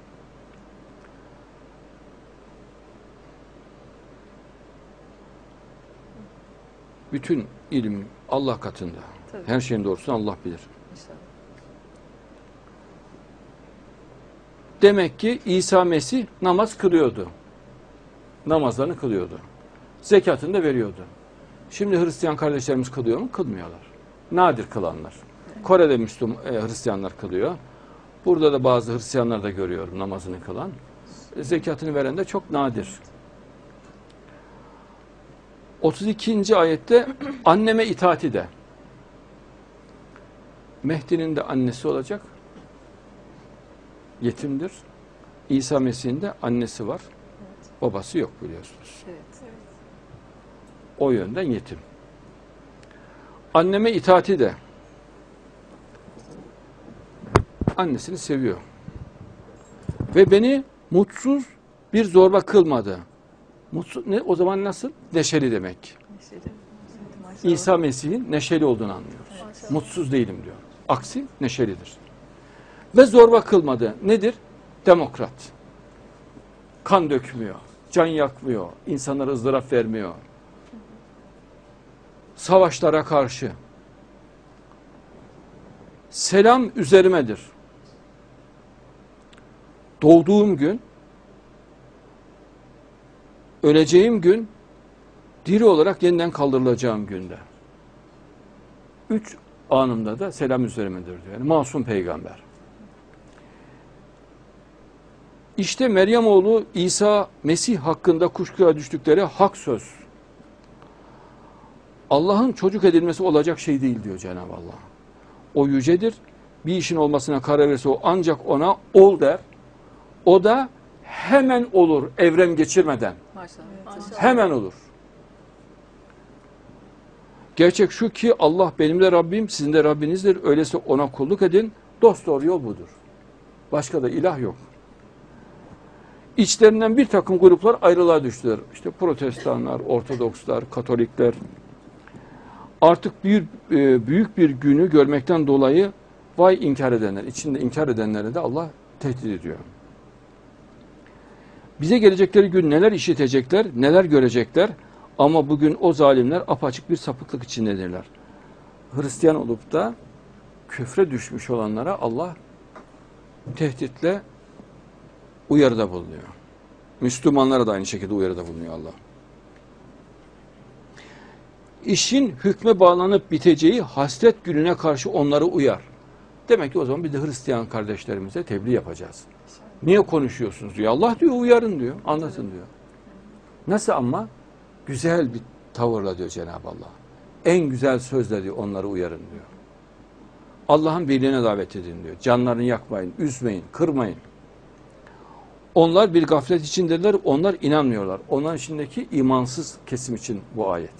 Bütün ilim Allah katında. Tabii. Her şeyin doğrusunu Allah bilir. İnşallah. Demek ki İsa Mesih namaz kılıyordu. Namazlarını kılıyordu. Zekatını da veriyordu. Şimdi Hristiyan kardeşlerimiz kılıyor mu? Kılmıyorlar. Nadir kılanlar. Kore'de Müslüman e, Hristiyanlar kılıyor. Burada da bazı Hristiyanlar da görüyorum namazını kılan. E, zekatını veren de çok nadir. otuz ikinci ayette anneme itaati de. Mehdi'nin de annesi olacak. Yetimdir. İsa Mesih'in de annesi var. Evet. Babası yok biliyorsunuz. Evet. O yönden yetim. Anneme itaati de. Annesini seviyor. Ve beni mutsuz bir zorba kılmadı. Mutsuz ne? O zaman nasıl? Neşeli demek. Neşeli. Maşallah. İsa Mesih'in neşeli olduğunu anlıyoruz. Maşallah. Mutsuz değilim diyor. Aksi neşelidir. Ve zorba kılmadı. Nedir? Demokrat. Kan dökmüyor. Can yakmıyor. İnsanlara ızdırap vermiyor. Savaşlara karşı. Selam üzerimedir. Doğduğum gün, öleceğim gün diri olarak yeniden kaldırılacağım günde. Üç anımda da selam üzerimedir diyor. Yani masum peygamber. İşte Meryem oğlu İsa Mesih hakkında kuşkuya düştükleri hak söz. Allah'ın çocuk edilmesi olacak şey değil diyor Cenab-ı Allah. O yücedir. Bir işin olmasına karar verirse o ancak ona ol der. O da hemen olur evren geçirmeden. Maşallah. Maşallah. Hemen olur. Gerçek şu ki Allah benim de Rabbim, sizin de Rabbinizdir. Öyleyse ona kulluk edin. Dosdoğru yol budur. Başka da ilah yok. İçlerinden bir takım gruplar ayrılığa düştüler. İşte protestanlar, ortodokslar, katolikler. Artık büyük, büyük bir günü görmekten dolayı vay inkar edenler. İçinde inkar edenlere de Allah tehdit ediyor. Bize gelecekleri gün neler işitecekler, neler görecekler. Ama bugün o zalimler apaçık bir sapıklık içindedirler. Hristiyan olup da küfre düşmüş olanlara Allah tehditle uyarıda bulunuyor. Müslümanlara da aynı şekilde uyarıda bulunuyor Allah. İşin hükme bağlanıp biteceği hasret gününe karşı onları uyar. Demek ki o zaman bir de Hristiyan kardeşlerimize tebliğ yapacağız. Niye konuşuyorsunuz diyor. Allah diyor uyarın diyor, anlatın diyor. Nasıl ama? Güzel bir tavırla diyor Cenab-ı Allah. En güzel sözle diyor onları uyarın diyor. Allah'ın birliğine davet edin diyor. Canlarını yakmayın, üzmeyin, kırmayın. Onlar bir gaflet içindeler, onlar inanmıyorlar. Onların içindeki imansız kesim için bu ayet.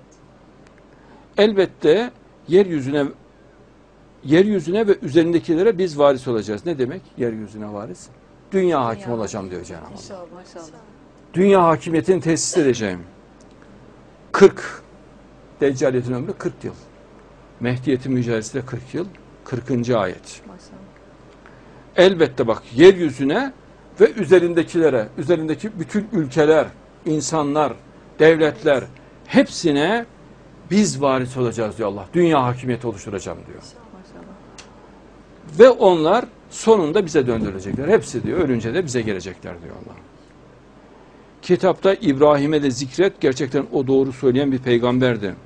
Elbette yeryüzüne yeryüzüne ve üzerindekilere biz varis olacağız. Ne demek? Yeryüzüne varis. Dünya hakim Dünya olacağım diyor Cenab-ı Allah. İnşallah, maşallah. Dünya hakimiyetini tesis edeceğim. kırk. Deccaliyetin ömrü kırk yıl. Mehdiyetin mücadelesi de kırk yıl. kırkıncı ayet. Maşallah. Elbette bak yeryüzüne ve üzerindekilere, üzerindeki bütün ülkeler, insanlar, devletler hepsine biz varis olacağız diyor Allah. Dünya hakimiyeti oluşturacağım diyor. Maşallah. Ve onlar sonunda bize döndürülecekler. Hepsi diyor. Ölünce de bize gelecekler diyor Allah. Kitapta İbrahim'e de zikret. Gerçekten o doğru söyleyen bir peygamberdi.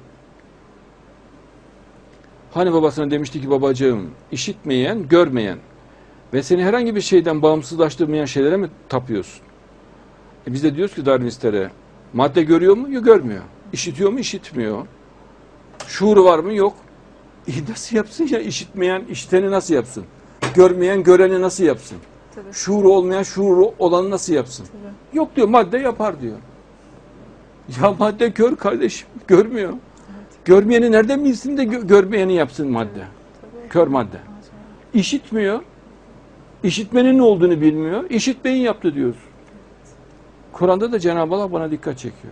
Hani babasına demişti ki babacığım işitmeyen, görmeyen ve seni herhangi bir şeyden bağımsızlaştırmayan şeylere mi tapıyorsun? E biz de diyoruz ki Darwinistlere madde görüyor mu? Yok, görmüyor. İşitiyor mu? İşitmiyor. Şuuru var mı? Yok. E nasıl yapsın ya? İşitmeyen işiteni nasıl yapsın? Görmeyen göreni nasıl yapsın? Tabii. Şuuru olmayan şuuru olanı nasıl yapsın? Tabii. Yok diyor, madde yapar diyor. Ya madde kör kardeşim, görmüyor. Evet. Görmeyeni nereden bilsin de gö görmeyeni yapsın madde. Tabii. Kör madde. İşitmiyor. İşitmenin ne olduğunu bilmiyor. İşitmeyin yaptı diyoruz. Kur'an'da da Cenab-ı Allah bana dikkat çekiyor.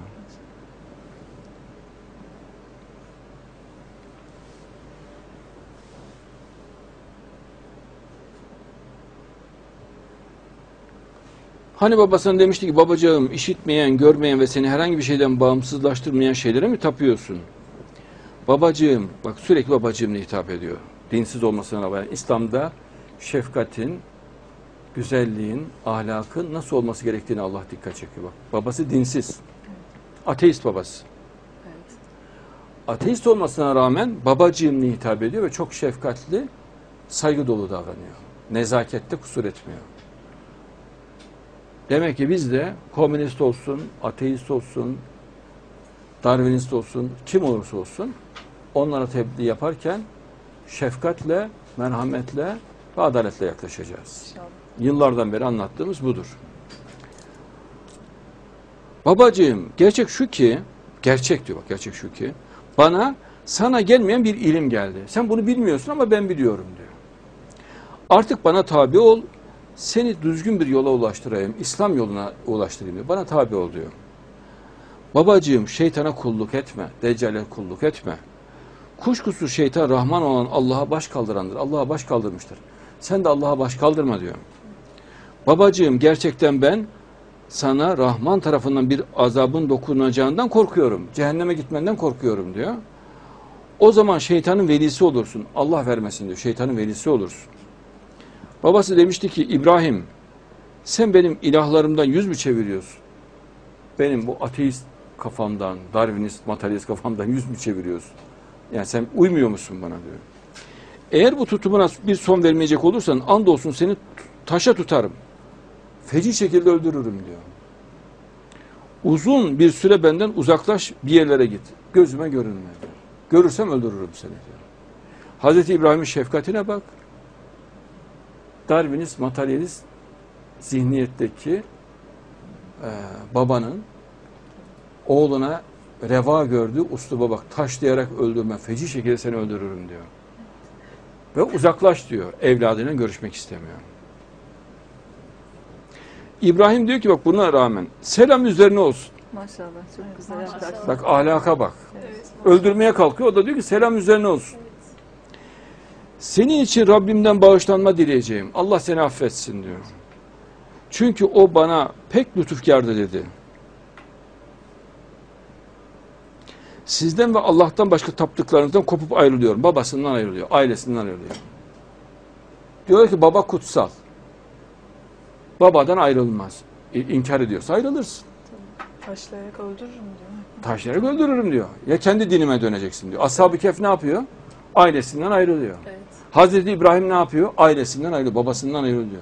Hani babasına demişti ki babacığım işitmeyen, görmeyen ve seni herhangi bir şeyden bağımsızlaştırmayan şeylere mi tapıyorsun? Babacığım, bak sürekli babacığımla hitap ediyor. Dinsiz olmasına rağmen İslam'da şefkatin, güzelliğin, ahlakın nasıl olması gerektiğini Allah dikkat çekiyor. Bak, babası dinsiz. Ateist babası. Evet. Ateist olmasına rağmen babacığımla hitap ediyor ve çok şefkatli, saygı dolu davranıyor. Nezakette kusur etmiyor. Demek ki biz de komünist olsun, ateist olsun, Darwinist olsun, kim olursa olsun onlara tebliğ yaparken şefkatle, merhametle ve adaletle yaklaşacağız. İnşallah. Yıllardan beri anlattığımız budur. Babacığım, gerçek şu ki, gerçek diyor bak, gerçek şu ki, bana sana gelmeyen bir ilim geldi. Sen bunu bilmiyorsun ama ben biliyorum diyor. Artık bana tabi ol, seni düzgün bir yola ulaştırayım, İslam yoluna ulaştırayım diyor. Bana tabi ol diyor. Babacığım şeytana kulluk etme, Deccal'e kulluk etme. Kuşkusuz şeytan Rahman olan Allah'a baş kaldırandır. Allah'a baş kaldırmıştır. Sen de Allah'a baş kaldırma diyor. Babacığım gerçekten ben sana Rahman tarafından bir azabın dokunacağından korkuyorum. Cehenneme gitmenden korkuyorum diyor. O zaman şeytanın velisi olursun. Allah vermesin diyor. Şeytanın velisi olursun. Babası demişti ki İbrahim sen benim ilahlarımdan yüz mü çeviriyorsun? Benim bu ateist kafamdan, Darwinist, materyalist kafamdan yüz mü çeviriyorsun? Yani sen uymuyor musun bana diyor. Eğer bu tutumuna bir son vermeyecek olursan andolsun seni taşa tutarım. Feci şekilde öldürürüm diyor. Uzun bir süre benden uzaklaş, bir yerlere git. Gözüme görünme diyor. Görürsem öldürürüm seni diyor. Hazreti İbrahim'in şefkatine bak. Darwinist, materyalist zihniyetteki e, babanın oğluna reva gördüğü usluba bak. Taşlayarak öldürme, feci şekilde seni öldürürüm diyor. Ve uzaklaş diyor. Evladıyla görüşmek istemiyor. İbrahim diyor ki bak buna rağmen selam üzerine olsun. Maşallah çok güzel. Maşallah. yaklaştın. Bak ahlaka bak. Evet. Öldürmeye kalkıyor. O da diyor ki selam üzerine olsun. Senin için Rabbimden bağışlanma dileyeceğim. Allah seni affetsin diyor. Çünkü o bana pek lütufkardı dedi. Sizden ve Allah'tan başka taptıklarınızdan kopup ayrılıyorum. Babasından ayrılıyor. Ailesinden ayrılıyor. Diyor ki baba kutsal. Babadan ayrılmaz. İ- İnkar ediyorsa ayrılırsın. Taşlayarak öldürürüm diyor. Taşlayarak öldürürüm diyor. Ya kendi dinime döneceksin diyor. Ashab-ı Kehf ne yapıyor? Ailesinden ayrılıyor. Evet. Hazreti İbrahim ne yapıyor? Ailesinden ayrılıyor. Babasından ayrılıyor.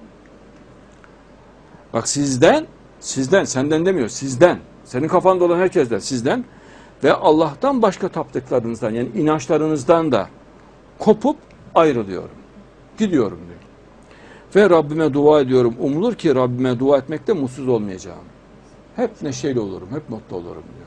Bak sizden, sizden, senden demiyor. Sizden. Senin kafanda olan herkesten. Sizden ve Allah'tan başka taptıklarınızdan yani inançlarınızdan da kopup ayrılıyorum. Gidiyorum diyor. Ve Rabbime dua ediyorum. Umulur ki Rabbime dua etmekte mutsuz olmayacağım. Hep neşeyle olurum, hep mutlu olurum diyor.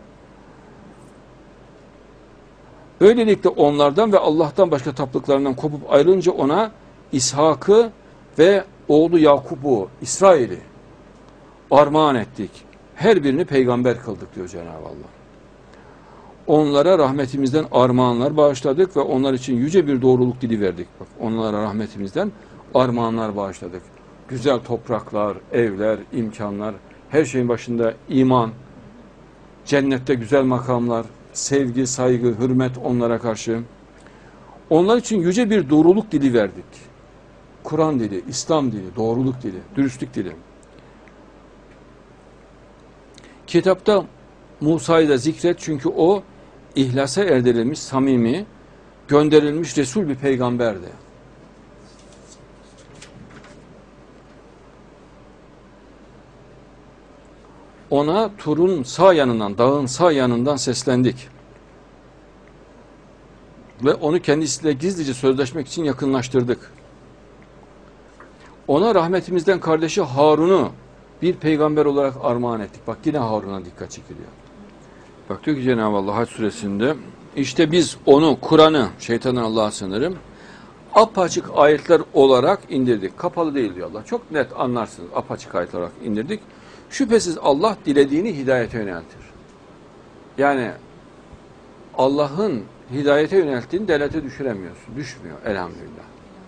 Böylelikle onlardan ve Allah'tan başka taptıklarından kopup ayrılınca ona İshak'ı ve oğlu Yakup'u, İsrail'i armağan ettik. Her birini peygamber kıldık diyor Cenab-ı Allah. Onlara rahmetimizden armağanlar bağışladık ve onlar için yüce bir doğruluk dili verdik. Bak, onlara rahmetimizden armağanlar bağışladık. Güzel topraklar, evler, imkanlar, her şeyin başında iman, cennette güzel makamlar, sevgi, saygı, hürmet onlara karşı. Onlar için yüce bir doğruluk dili verdik. Kur'an dili, İslam dili, doğruluk dili, dürüstlük dili. Kitapta Musa'yı da zikret çünkü o ihlasa erdirilmiş, samimi, gönderilmiş Resul bir peygamberdi. Ona Tur'un sağ yanından, dağın sağ yanından seslendik. Ve onu kendisiyle gizlice sözleşmek için yakınlaştırdık. Ona rahmetimizden kardeşi Harun'u bir peygamber olarak armağan ettik. Bak yine Harun'a dikkat çekiliyor. Bak diyor ki Cenab-ı Allah Hac suresinde işte biz onu, Kur'an'ı, şeytandan Allah'a sınırım, apaçık ayetler olarak indirdik. Kapalı değil diyor Allah. Çok net anlarsınız. Apaçık ayetler olarak indirdik. Şüphesiz Allah dilediğini hidayete yöneltir. Yani Allah'ın hidayete yönelttiğini delete düşüremiyorsun. Düşmüyor elhamdülillah.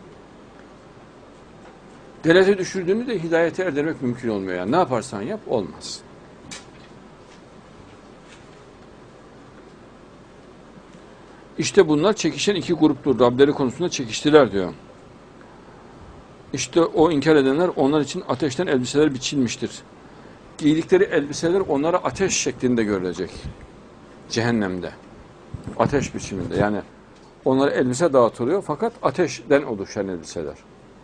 Delete düşürdüğünü de hidayete erdirmek mümkün olmuyor. Yani ne yaparsan yap olmaz. İşte bunlar çekişen iki gruptur. Rableri konusunda çekiştiler diyor. İşte o inkar edenler onlar için ateşten elbiseler biçilmiştir. Giydikleri elbiseler onlara ateş şeklinde görülecek. Cehennemde. Ateş biçiminde. Yani onlara elbise dağıtılıyor fakat ateşten oluşan elbiseler.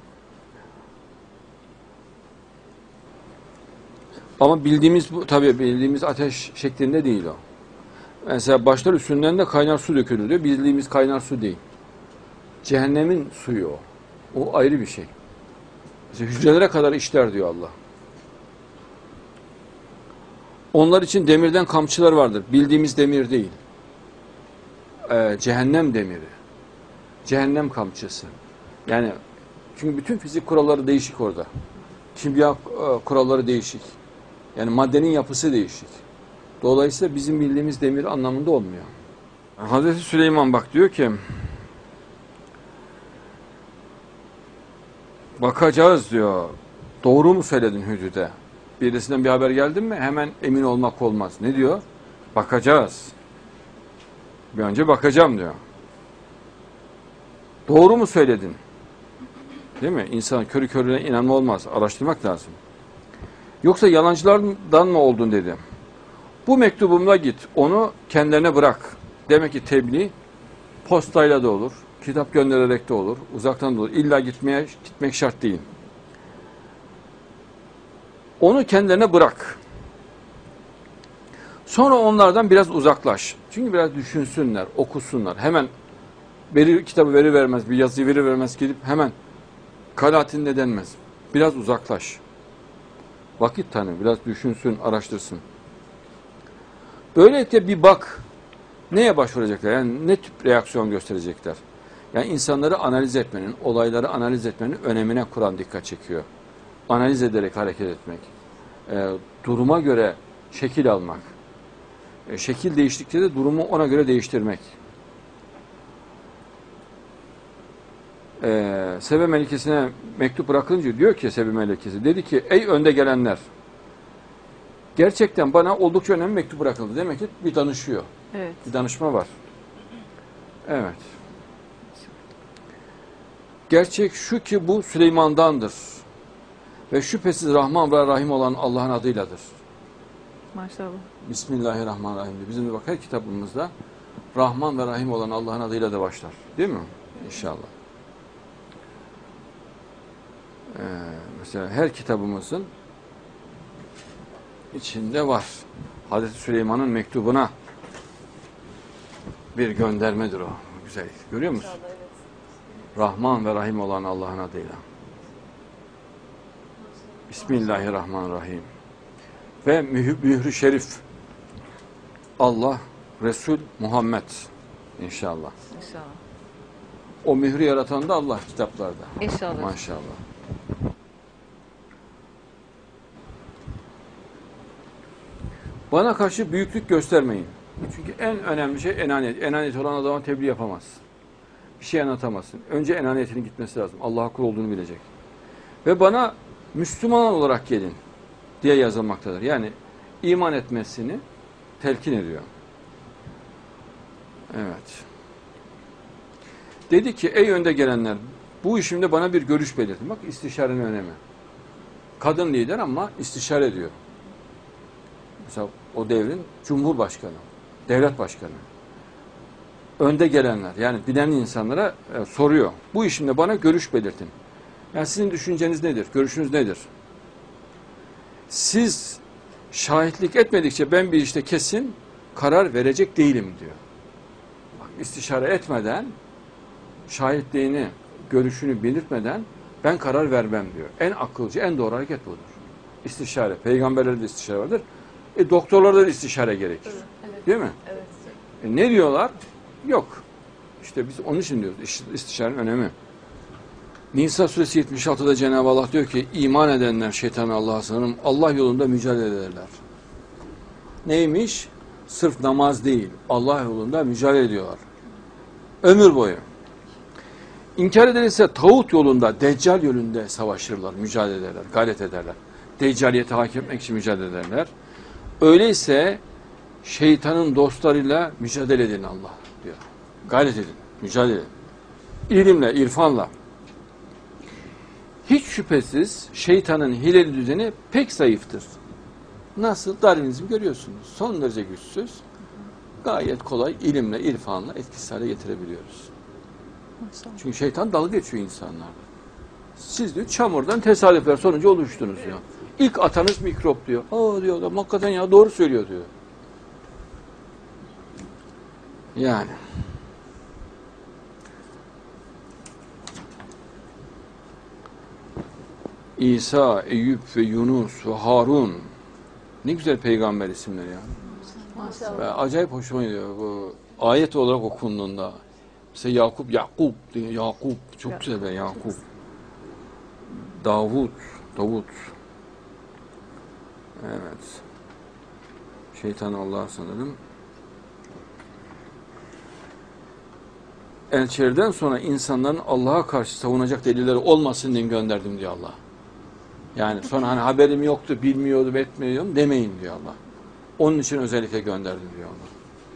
Ama bildiğimiz bu tabii bildiğimiz ateş şeklinde değil o. Mesela başlar üstünden de kaynar su dökülüyor. Bildiğimiz kaynar su değil. Cehennemin suyu o. O ayrı bir şey. Mesela hücrelere kadar işler diyor Allah. Onlar için demirden kamçılar vardır. Bildiğimiz demir değil. Ee, cehennem demiri. Cehennem kamçısı. Yani çünkü bütün fizik kuralları değişik orada. Kimya e, kuralları değişik. Yani maddenin yapısı değişik. Dolayısıyla bizim bildiğimiz demir anlamında olmuyor. Hazreti Süleyman bak diyor ki bakacağız diyor. Doğru mu söyledin Hüdüd'e? Birisinden bir haber geldi mi hemen emin olmak olmaz. Ne diyor? Bakacağız. Bir önce bakacağım diyor. Doğru mu söyledin? Değil mi? İnsan körü körüne inanma olmaz. Araştırmak lazım. Yoksa yalancılardan mı oldun dedi. Bu mektubumla git. Onu kendilerine bırak. Demek ki tebliğ postayla da olur. Kitap göndererek de olur. Uzaktan da olur. İlla gitmeye gitmek şart değil. Onu kendilerine bırak. Sonra onlardan biraz uzaklaş. Çünkü biraz düşünsünler, okusunlar. Hemen veri, kitabı veri vermez, bir yazıyı veri vermez gidip hemen kanaatinde denmez. Biraz uzaklaş. Vakit tanı, biraz düşünsün, araştırsın. Böylelikle bir bak neye başvuracaklar, yani ne tip reaksiyon gösterecekler. Yani insanları analiz etmenin, olayları analiz etmenin önemine Kur'an dikkat çekiyor. Analiz ederek hareket etmek, e, duruma göre şekil almak, e, şekil değiştikçe de durumu ona göre değiştirmek. E, Sebe Melikesi'ne mektup bırakınca diyor ki Sebe Melikesi, dedi ki ey önde gelenler, gerçekten bana oldukça önemli mektup bırakıldı. Demek ki bir danışıyor. Evet. Bir danışma var. Evet. Gerçek şu ki bu Süleyman'dandır. Ve şüphesiz Rahman ve Rahim olan Allah'ın adıyladır. Maşallah. Bismillahirrahmanirrahim. Bizim de bak her kitabımızda Rahman ve Rahim olan Allah'ın adıyla da başlar. Değil mi? İnşallah. Ee, mesela her kitabımızın içinde var. Hazreti Süleyman'ın mektubuna bir göndermedir o. Güzel. Görüyor musun? İnşallah, evet. Rahman ve Rahim olan Allah'ın adıyla. Bismillahirrahmanirrahim. Ve mühür, mührü şerif. Allah, Resul, Muhammed. İnşallah. İnşallah. O mührü yaratan da Allah kitaplarda. İnşallah. Maşallah. Bana karşı büyüklük göstermeyin. Çünkü en önemli şey enaniyet. Enaniyet olan adama tebliğ yapamaz. Bir şey anlatamazsın. Önce enaniyetinin gitmesi lazım. Allah'a kul olduğunu bilecek. Ve bana Müslüman olarak gelin diye yazılmaktadır. Yani iman etmesini telkin ediyor. Evet. Dedi ki ey önde gelenler, bu işimde bana bir görüş belirtin. Bak istişarenin önemi. Kadın lider ama istişare ediyor. Mesela o devrin cumhurbaşkanı, devlet başkanı. Önde gelenler, yani bilen insanlara e, soruyor. Bu işimde bana görüş belirtin. Yani sizin düşünceniz nedir? Görüşünüz nedir? Siz şahitlik etmedikçe ben bir işte kesin karar verecek değilim diyor. Bak, istişare etmeden, şahitliğini, görüşünü belirtmeden ben karar vermem diyor. En akılcı, en doğru hareket budur. İstişare. Peygamberlerde de istişare vardır. E, doktorlarda da istişare gerekir. Evet. Değil mi? Evet. E, ne diyorlar? Yok. İşte biz onun için diyoruz. İstişarenin önemi. Nisa suresi yetmiş altıda Cenab-ı Allah diyor ki iman edenler şeytanı Allah'a sığınırım. Allah yolunda mücadele ederler. Neymiş? Sırf namaz değil. Allah yolunda mücadele ediyorlar. Ömür boyu. İnkar ederse tağut yolunda, deccal yolunda savaşırlar, mücadele ederler, gayret ederler. Deccaliyete hakim etmek için mücadele ederler. Öyleyse şeytanın dostlarıyla mücadele edin Allah diyor. Gayret edin, mücadele edin. İlimle, irfanla. Hiç şüphesiz şeytanın hileli düzeni pek zayıftır. Nasıl? Darwinizm görüyorsunuz. Son derece güçsüz. Gayet kolay ilimle, irfanla etkisiz hale getirebiliyoruz. Maşallah. Çünkü şeytan dalga geçiyor insanlarla. Siz diyor çamurdan tesadüfler sonucu oluştunuz diyor. İlk atanız mikrop diyor. Aa diyor adam hakikaten ya doğru söylüyor diyor. Yani. İsa, Eyüp ve Yunus ve Harun. Ne güzel peygamber isimleri ya. Maşallah. Ve acayip hoşuma gidiyor bu ayet olarak okunduğunda. Mesela Yakup, Yakup diyor. Yakup. Çok güzel be Yakup. Davut, Davut. Evet. Şeytan Allah sanırım. Elçilerden sonra insanların Allah'a karşı savunacak delilleri olmasın diye gönderdim diyor Allah. Yani sonra hani haberim yoktu, bilmiyordum, etmiyordum demeyin diyor Allah. Onun için özellikle gönderdim diyor Allah.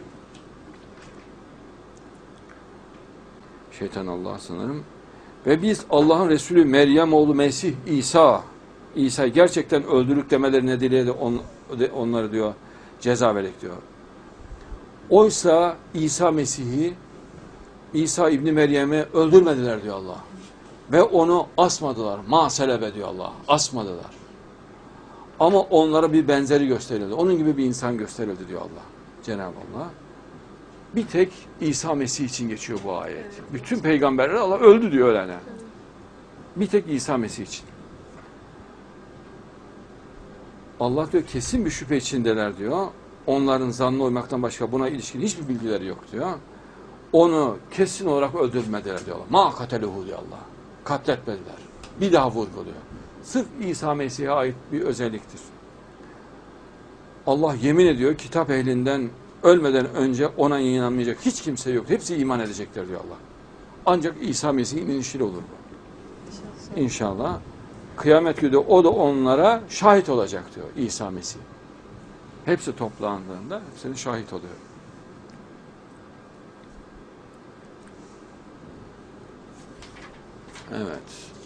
Şeytan Allah sanırım. Ve biz Allah'ın Resulü Meryem oğlu Mesih İsa, İsa gerçekten öldürük demeleri nedeniyle de on, de onları diyor ceza verecek diyor. Oysa İsa Mesih'i, İsa İbni Meryem'i öldürmediler diyor Allah. Ve onu asmadılar. Ma selebe diyor Allah. Asmadılar. Ama onlara bir benzeri gösterildi. Onun gibi bir insan gösterildi diyor Allah. Cenab-ı Allah. Bir tek İsa Mesih için geçiyor bu ayet. Bütün peygamberler Allah öldü diyor ölene. Bir tek İsa Mesih için. Allah diyor kesin bir şüphe içindeler diyor. Onların zannına uymaktan başka buna ilişkin hiçbir bilgileri yok diyor. Onu kesin olarak öldürmediler diyor Allah. Ma kateluhu diyor Allah. Katletmediler. Bir daha vurguluyor. Sırf İsa Mesih'e ait bir özelliktir. Allah yemin ediyor kitap ehlinden ölmeden önce ona inanmayacak hiç kimse yok. Hepsi iman edecekler diyor Allah. Ancak İsa Mesih'in inişiyle olur bu. İnşallah. Kıyamet günü o da onlara şahit olacak diyor İsa Mesih. Hepsi toplandığında hepsine şahit oluyor. Evet.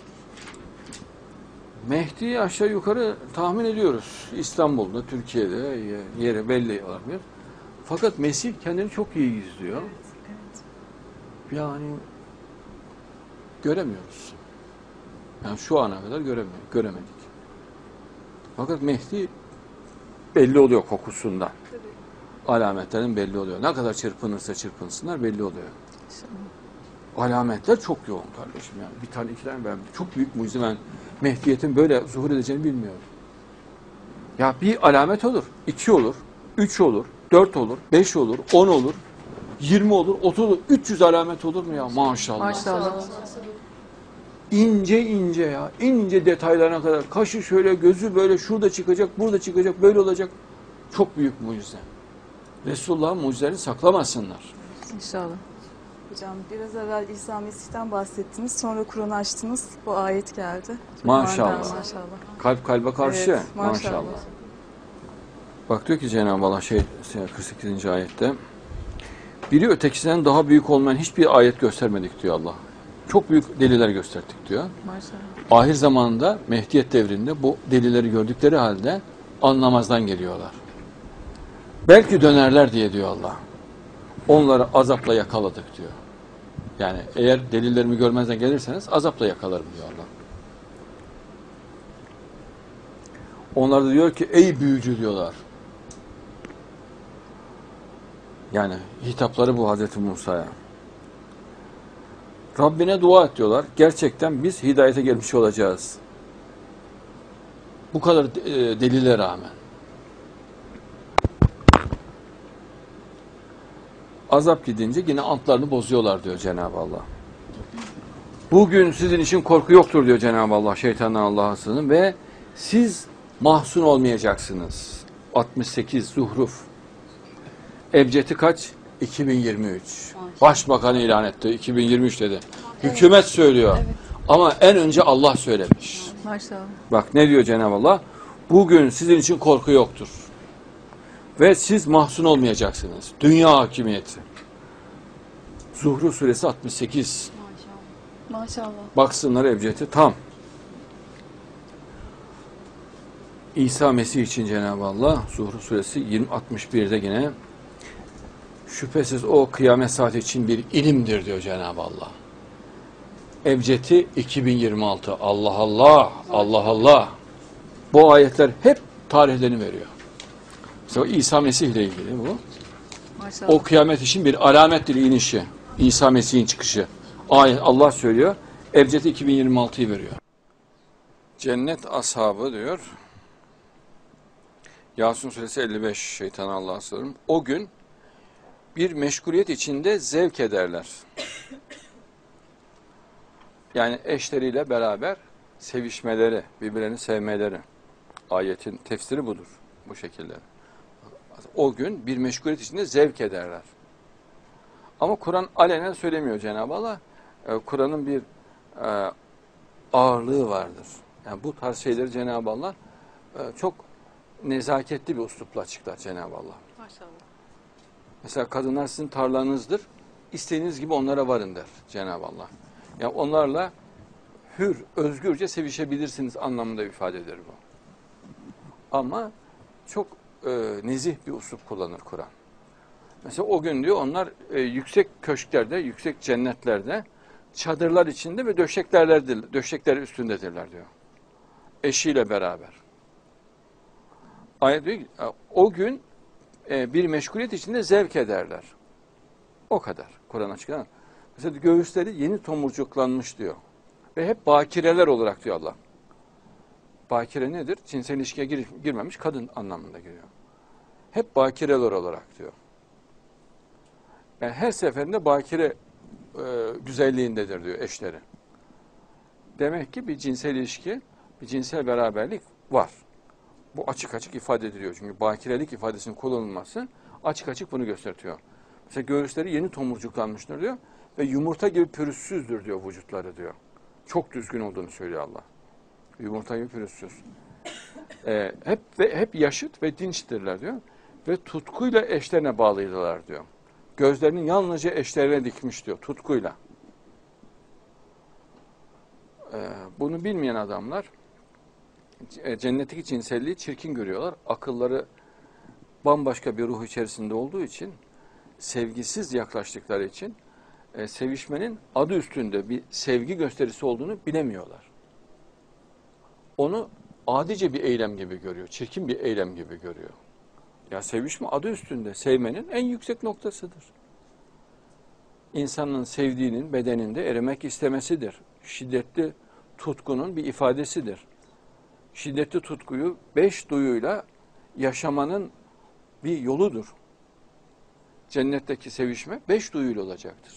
Mehdi'yi aşağı yukarı tahmin ediyoruz. İstanbul'da, Türkiye'de yeri belli olabilir. Fakat Mesih kendini çok iyi gizliyor. Evet, evet. Yani göremiyoruz. Yani şu ana kadar göreme, göremedik. Fakat Mehdi belli oluyor kokusundan. Tabii. Alametlerin belli oluyor. Ne kadar çırpınırsa çırpınsınlar belli oluyor. Alametler çok yoğun kardeşim yani. Bir tane iki tane ben çok büyük mucize, ben Mehdiyet'in böyle zuhur edeceğini bilmiyorum. Ya bir alamet olur, iki olur, üç olur, dört olur, beş olur, on olur, yirmi olur, otuz olur, üç yüz alamet olur mu ya? Maşallah. Maşallah. İnce ince ya, ince detaylarına kadar. Kaşı şöyle, gözü böyle, şurada çıkacak, burada çıkacak, böyle olacak. Çok büyük mucize. Resulullah'ın mucizelerini saklamasınlar. İnşallah. Hocam biraz evvel İsa Mesih'ten bahsettiniz. Sonra Kur'an'ı açtınız. Bu ayet geldi. Çok Maşallah. manidar, maşallah. Kalp kalbe karşı. Evet, maşallah. maşallah. Bak diyor ki Cenab-ı Allah şey kırk sekizinci ayette, biri ötekisinden daha büyük olmayan hiçbir ayet göstermedik diyor Allah. Çok büyük deliller gösterdik diyor. Maşallah. Ahir zamanında Mehdiyet devrinde bu delilleri gördükleri halde anlamazdan geliyorlar. Belki dönerler diye diyor Allah. Onları azapla yakaladık diyor. Yani eğer delillerimi görmezden gelirseniz azapla yakalarım diyor Allah. Onlar da diyor ki ey büyücü diyorlar. Yani hitapları bu Hazreti Musa'ya. Rabbine dua et diyorlar. Gerçekten biz hidayete gelmiş olacağız. Bu kadar e, delile rağmen. Azap gidince yine antlarını bozuyorlar diyor Cenab-ı Allah. Bugün sizin için korku yoktur diyor Cenab-ı Allah şeytandan Allah'a sığının ve siz mahzun olmayacaksınız. altmış sekiz Zuhruf. Ebcedi kaç? iki bin yirmi üç. Başbakan ilan etti. iki bin yirmi üç dedi. Evet. Hükümet söylüyor. Evet. Ama en önce Allah söylemiş. Maşallah. Bak ne diyor Cenab-ı Allah? Bugün sizin için korku yoktur. Ve siz mahzun olmayacaksınız. Dünya hakimiyeti. Zuhruf suresi altmış sekiz. Maşallah. Maşallah. Baksınlar Ebced'i tam. İsa Mesih için Cenab-ı Allah Zuhruf suresi yirmi altmış birde yine şüphesiz o kıyamet saati için bir ilimdir diyor Cenab-ı Allah. Ebced'i iki bin yirmi altı. Allah Allah, Allah Allah. Bu ayetler hep tarihlerini veriyor. Mesela İsa Mesih ile ilgili bu. Maşallah. O kıyamet için bir alamettir inişi. İsa Mesih'in çıkışı. Ayet Allah söylüyor. Ebced'i iki bin yirmi altıyı veriyor. Cennet ashabı diyor. Yasin suresi elli beş şeytan Allah'a sığınırım. O gün bir meşguliyet içinde zevk ederler. Yani eşleriyle beraber sevişmeleri, birbirlerini sevmeleri. Ayetin tefsiri budur. Bu şekilde. O gün bir meşguliyet içinde zevk ederler. Ama Kur'an alenen söylemiyor Cenab-ı Allah. Kur'an'ın bir e, ağırlığı vardır. Yani bu tarz şeyleri Cenab-ı Allah e, çok nezaketli bir üslupla açıklar Cenab-ı Allah. Maşallah. Mesela kadınlar sizin tarlanızdır. İstediğiniz gibi onlara varın der Cenab-ı Allah. Yani onlarla hür, özgürce sevişebilirsiniz anlamında ifadedir bu. Ama çok e, nezih bir usul kullanır Kur'an. Mesela o gün diyor onlar e, yüksek köşklerde, yüksek cennetlerde, çadırlar içinde ve döşeklerler, döşekler üstündedirler diyor. Eşiyle beraber. Ayet diyor ki, o gün e, bir meşguliyet içinde zevk ederler. O kadar Kur'an açıklanan. Mesela göğüsleri yeni tomurcuklanmış diyor. Ve hep bakireler olarak diyor Allah. Bakire nedir? Cinsel ilişkiye gir, girmemiş kadın anlamında giriyor. Hep bakireler olarak diyor. Yani her seferinde bakire e, güzelliğindedir diyor eşleri. Demek ki bir cinsel ilişki, bir cinsel beraberlik var. Bu açık açık ifade ediliyor. Çünkü bakirelik ifadesinin kullanılması açık açık bunu gösteriyor. Mesela göğüsleri yeni tomurcuklanmıştır diyor ve yumurta gibi pürüzsüzdür diyor vücutları diyor. Çok düzgün olduğunu söylüyor Allah. Yumurta gibi pürüzsüz. Ee, hep ve hep yaşıt ve dinçtirler diyor. Ve tutkuyla eşlerine bağlıydılar diyor. Gözlerini yalnızca eşlerine dikmiş diyor, tutkuyla. Ee, bunu bilmeyen adamlar cennetteki cinselliği çirkin görüyorlar. Akılları bambaşka bir ruh içerisinde olduğu için, sevgisiz yaklaştıkları için e, sevişmenin adı üstünde bir sevgi gösterisi olduğunu bilemiyorlar. Onu adice bir eylem gibi görüyor, çirkin bir eylem gibi görüyor. Ya sevişme adı üstünde, sevmenin en yüksek noktasıdır. İnsanın sevdiğinin bedeninde erimek istemesidir. Şiddetli tutkunun bir ifadesidir. Şiddetli tutkuyu beş duyuyla yaşamanın bir yoludur. Cennetteki sevişme beş duyuyla olacaktır.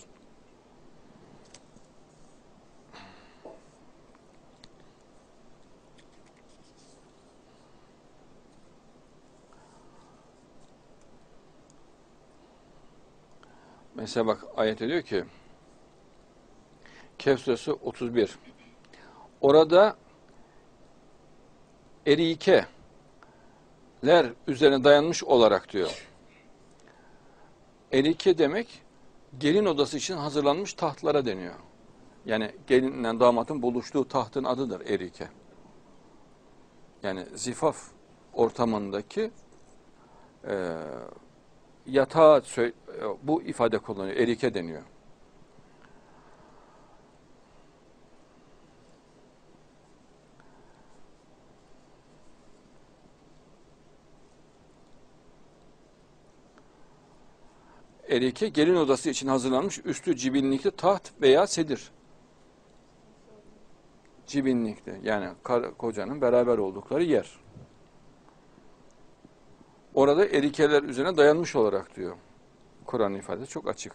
Mesela bak ayet diyor ki Kehf suresi otuz bir. Orada erikeler üzerine dayanmış olarak diyor. Erike demek gelin odası için hazırlanmış tahtlara deniyor. Yani gelinle damatın buluştuğu tahtın adıdır erike. Yani zifaf ortamındaki e, yatağa bu ifade kullanıyor. Erike deniyor. Erike gelin odası için hazırlanmış üstü cibinlikli taht veya sedir. Cibinlikli yani kar, kocanın beraber oldukları yer. Orada erikeler üzerine dayanmış olarak diyor. Kur'an ifadesi çok açık.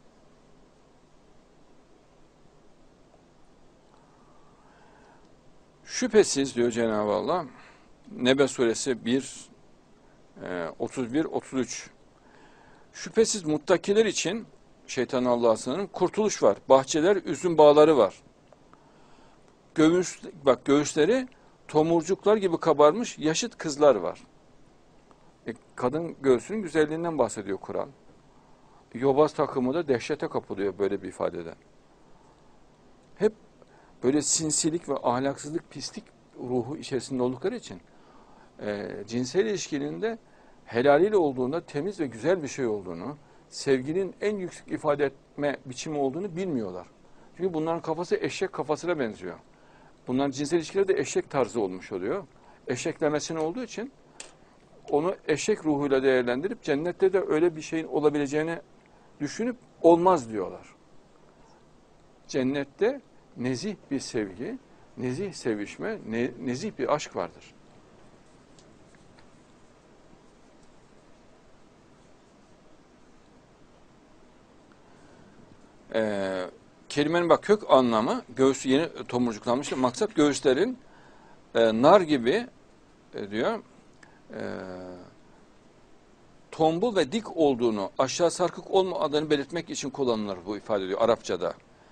Şüphesiz diyor Cenab-ı Allah Nebe suresi bir otuz bir otuz üç. Şüphesiz muttakiler için şeytan Allah'a sığınırım kurtuluş var. Bahçeler, üzüm bağları var. Göğüs, bak göğüsleri tomurcuklar gibi kabarmış yaşıt kızlar var. E, kadın göğsünün güzelliğinden bahsediyor Kur'an. Yobaz takımı da dehşete kapılıyor böyle bir ifadeden. Hep böyle sinsilik ve ahlaksızlık, pislik ruhu içerisinde oldukları için e, cinsel ilişkinin de helaliyle olduğunda temiz ve güzel bir şey olduğunu, sevginin en yüksek ifade etme biçimi olduğunu bilmiyorlar. Çünkü bunların kafası eşek kafasına benziyor. Bunların cinsel ilişkileri de eşek tarzı olmuş oluyor. Eşeklemesine olduğu için onu eşek ruhuyla değerlendirip cennette de öyle bir şeyin olabileceğini düşünüp olmaz diyorlar. Cennette nezih bir sevgi, nezih sevişme, ne, nezih bir aşk vardır. Ee, kelimenin bak kök anlamı göğsü yeni tomurcuklanmıştır. Maksat göğüslerin e, nar gibi e, diyor e, tombul ve dik olduğunu, aşağı sarkık olmadığını belirtmek için kullanılır bu ifade ediyor Arapçada.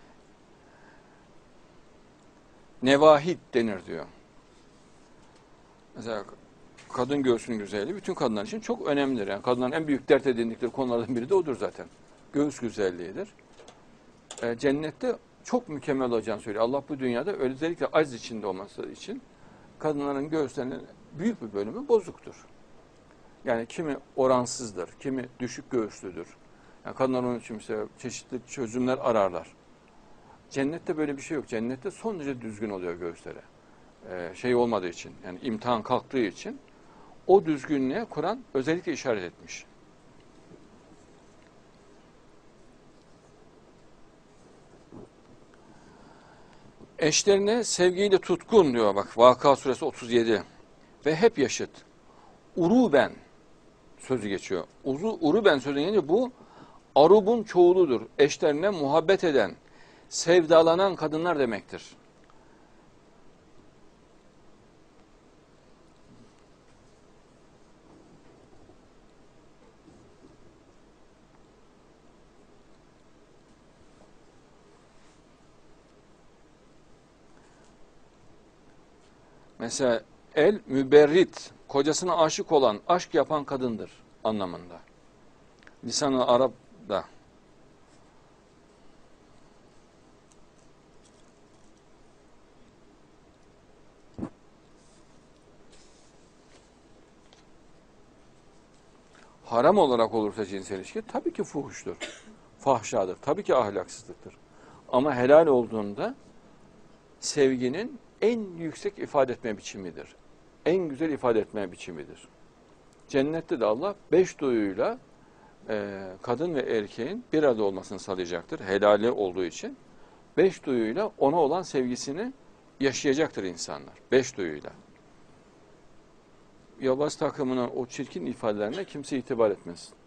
Nevahid denir diyor. Mesela kadın göğsünün güzelliği bütün kadınlar için çok önemlidir. Yani kadınların en büyük dert edindikleri konulardan biri de odur zaten. Göğüs güzelliğidir. E, cennette çok mükemmel olacağını söylüyor. Allah bu dünyada özellikle aciz içinde olması için kadınların göğüslerinin büyük bir bölümü bozuktur. Yani kimi oransızdır, kimi düşük göğüslüdür. Yani kadınlar onun için mesela çeşitli çözümler ararlar. Cennette böyle bir şey yok. Cennette son derece düzgün oluyor göğüsleri. Ee, şey olmadığı için, yani imtihan kalktığı için o düzgünlüğe Kur'an özellikle işaret etmiş. Eşlerine sevgiyle tutkun diyor bak Vakıa suresi otuz yedi. Ve hep yaşıt. Uruben sözü geçiyor. Uzu, uruben sözü gelince bu arubun çoğuludur. Eşlerine muhabbet eden, sevdalanan kadınlar demektir. Mesela el müberrit, kocasına aşık olan, aşk yapan kadındır anlamında. Lisan-ı Arap'da. Haram olarak olursa cinsel ilişki tabii ki fuhuştur, fahşadır, tabii ki ahlaksızlıktır. Ama helal olduğunda sevginin en yüksek ifade etme biçimidir. En güzel ifade etme biçimidir. Cennette de Allah beş duyuyla e, kadın ve erkeğin bir arada olmasını sağlayacaktır. Helali olduğu için. Beş duyuyla ona olan sevgisini yaşayacaktır insanlar. Beş duyuyla. Yalvaç takımının o çirkin ifadelerine kimse itibar etmez.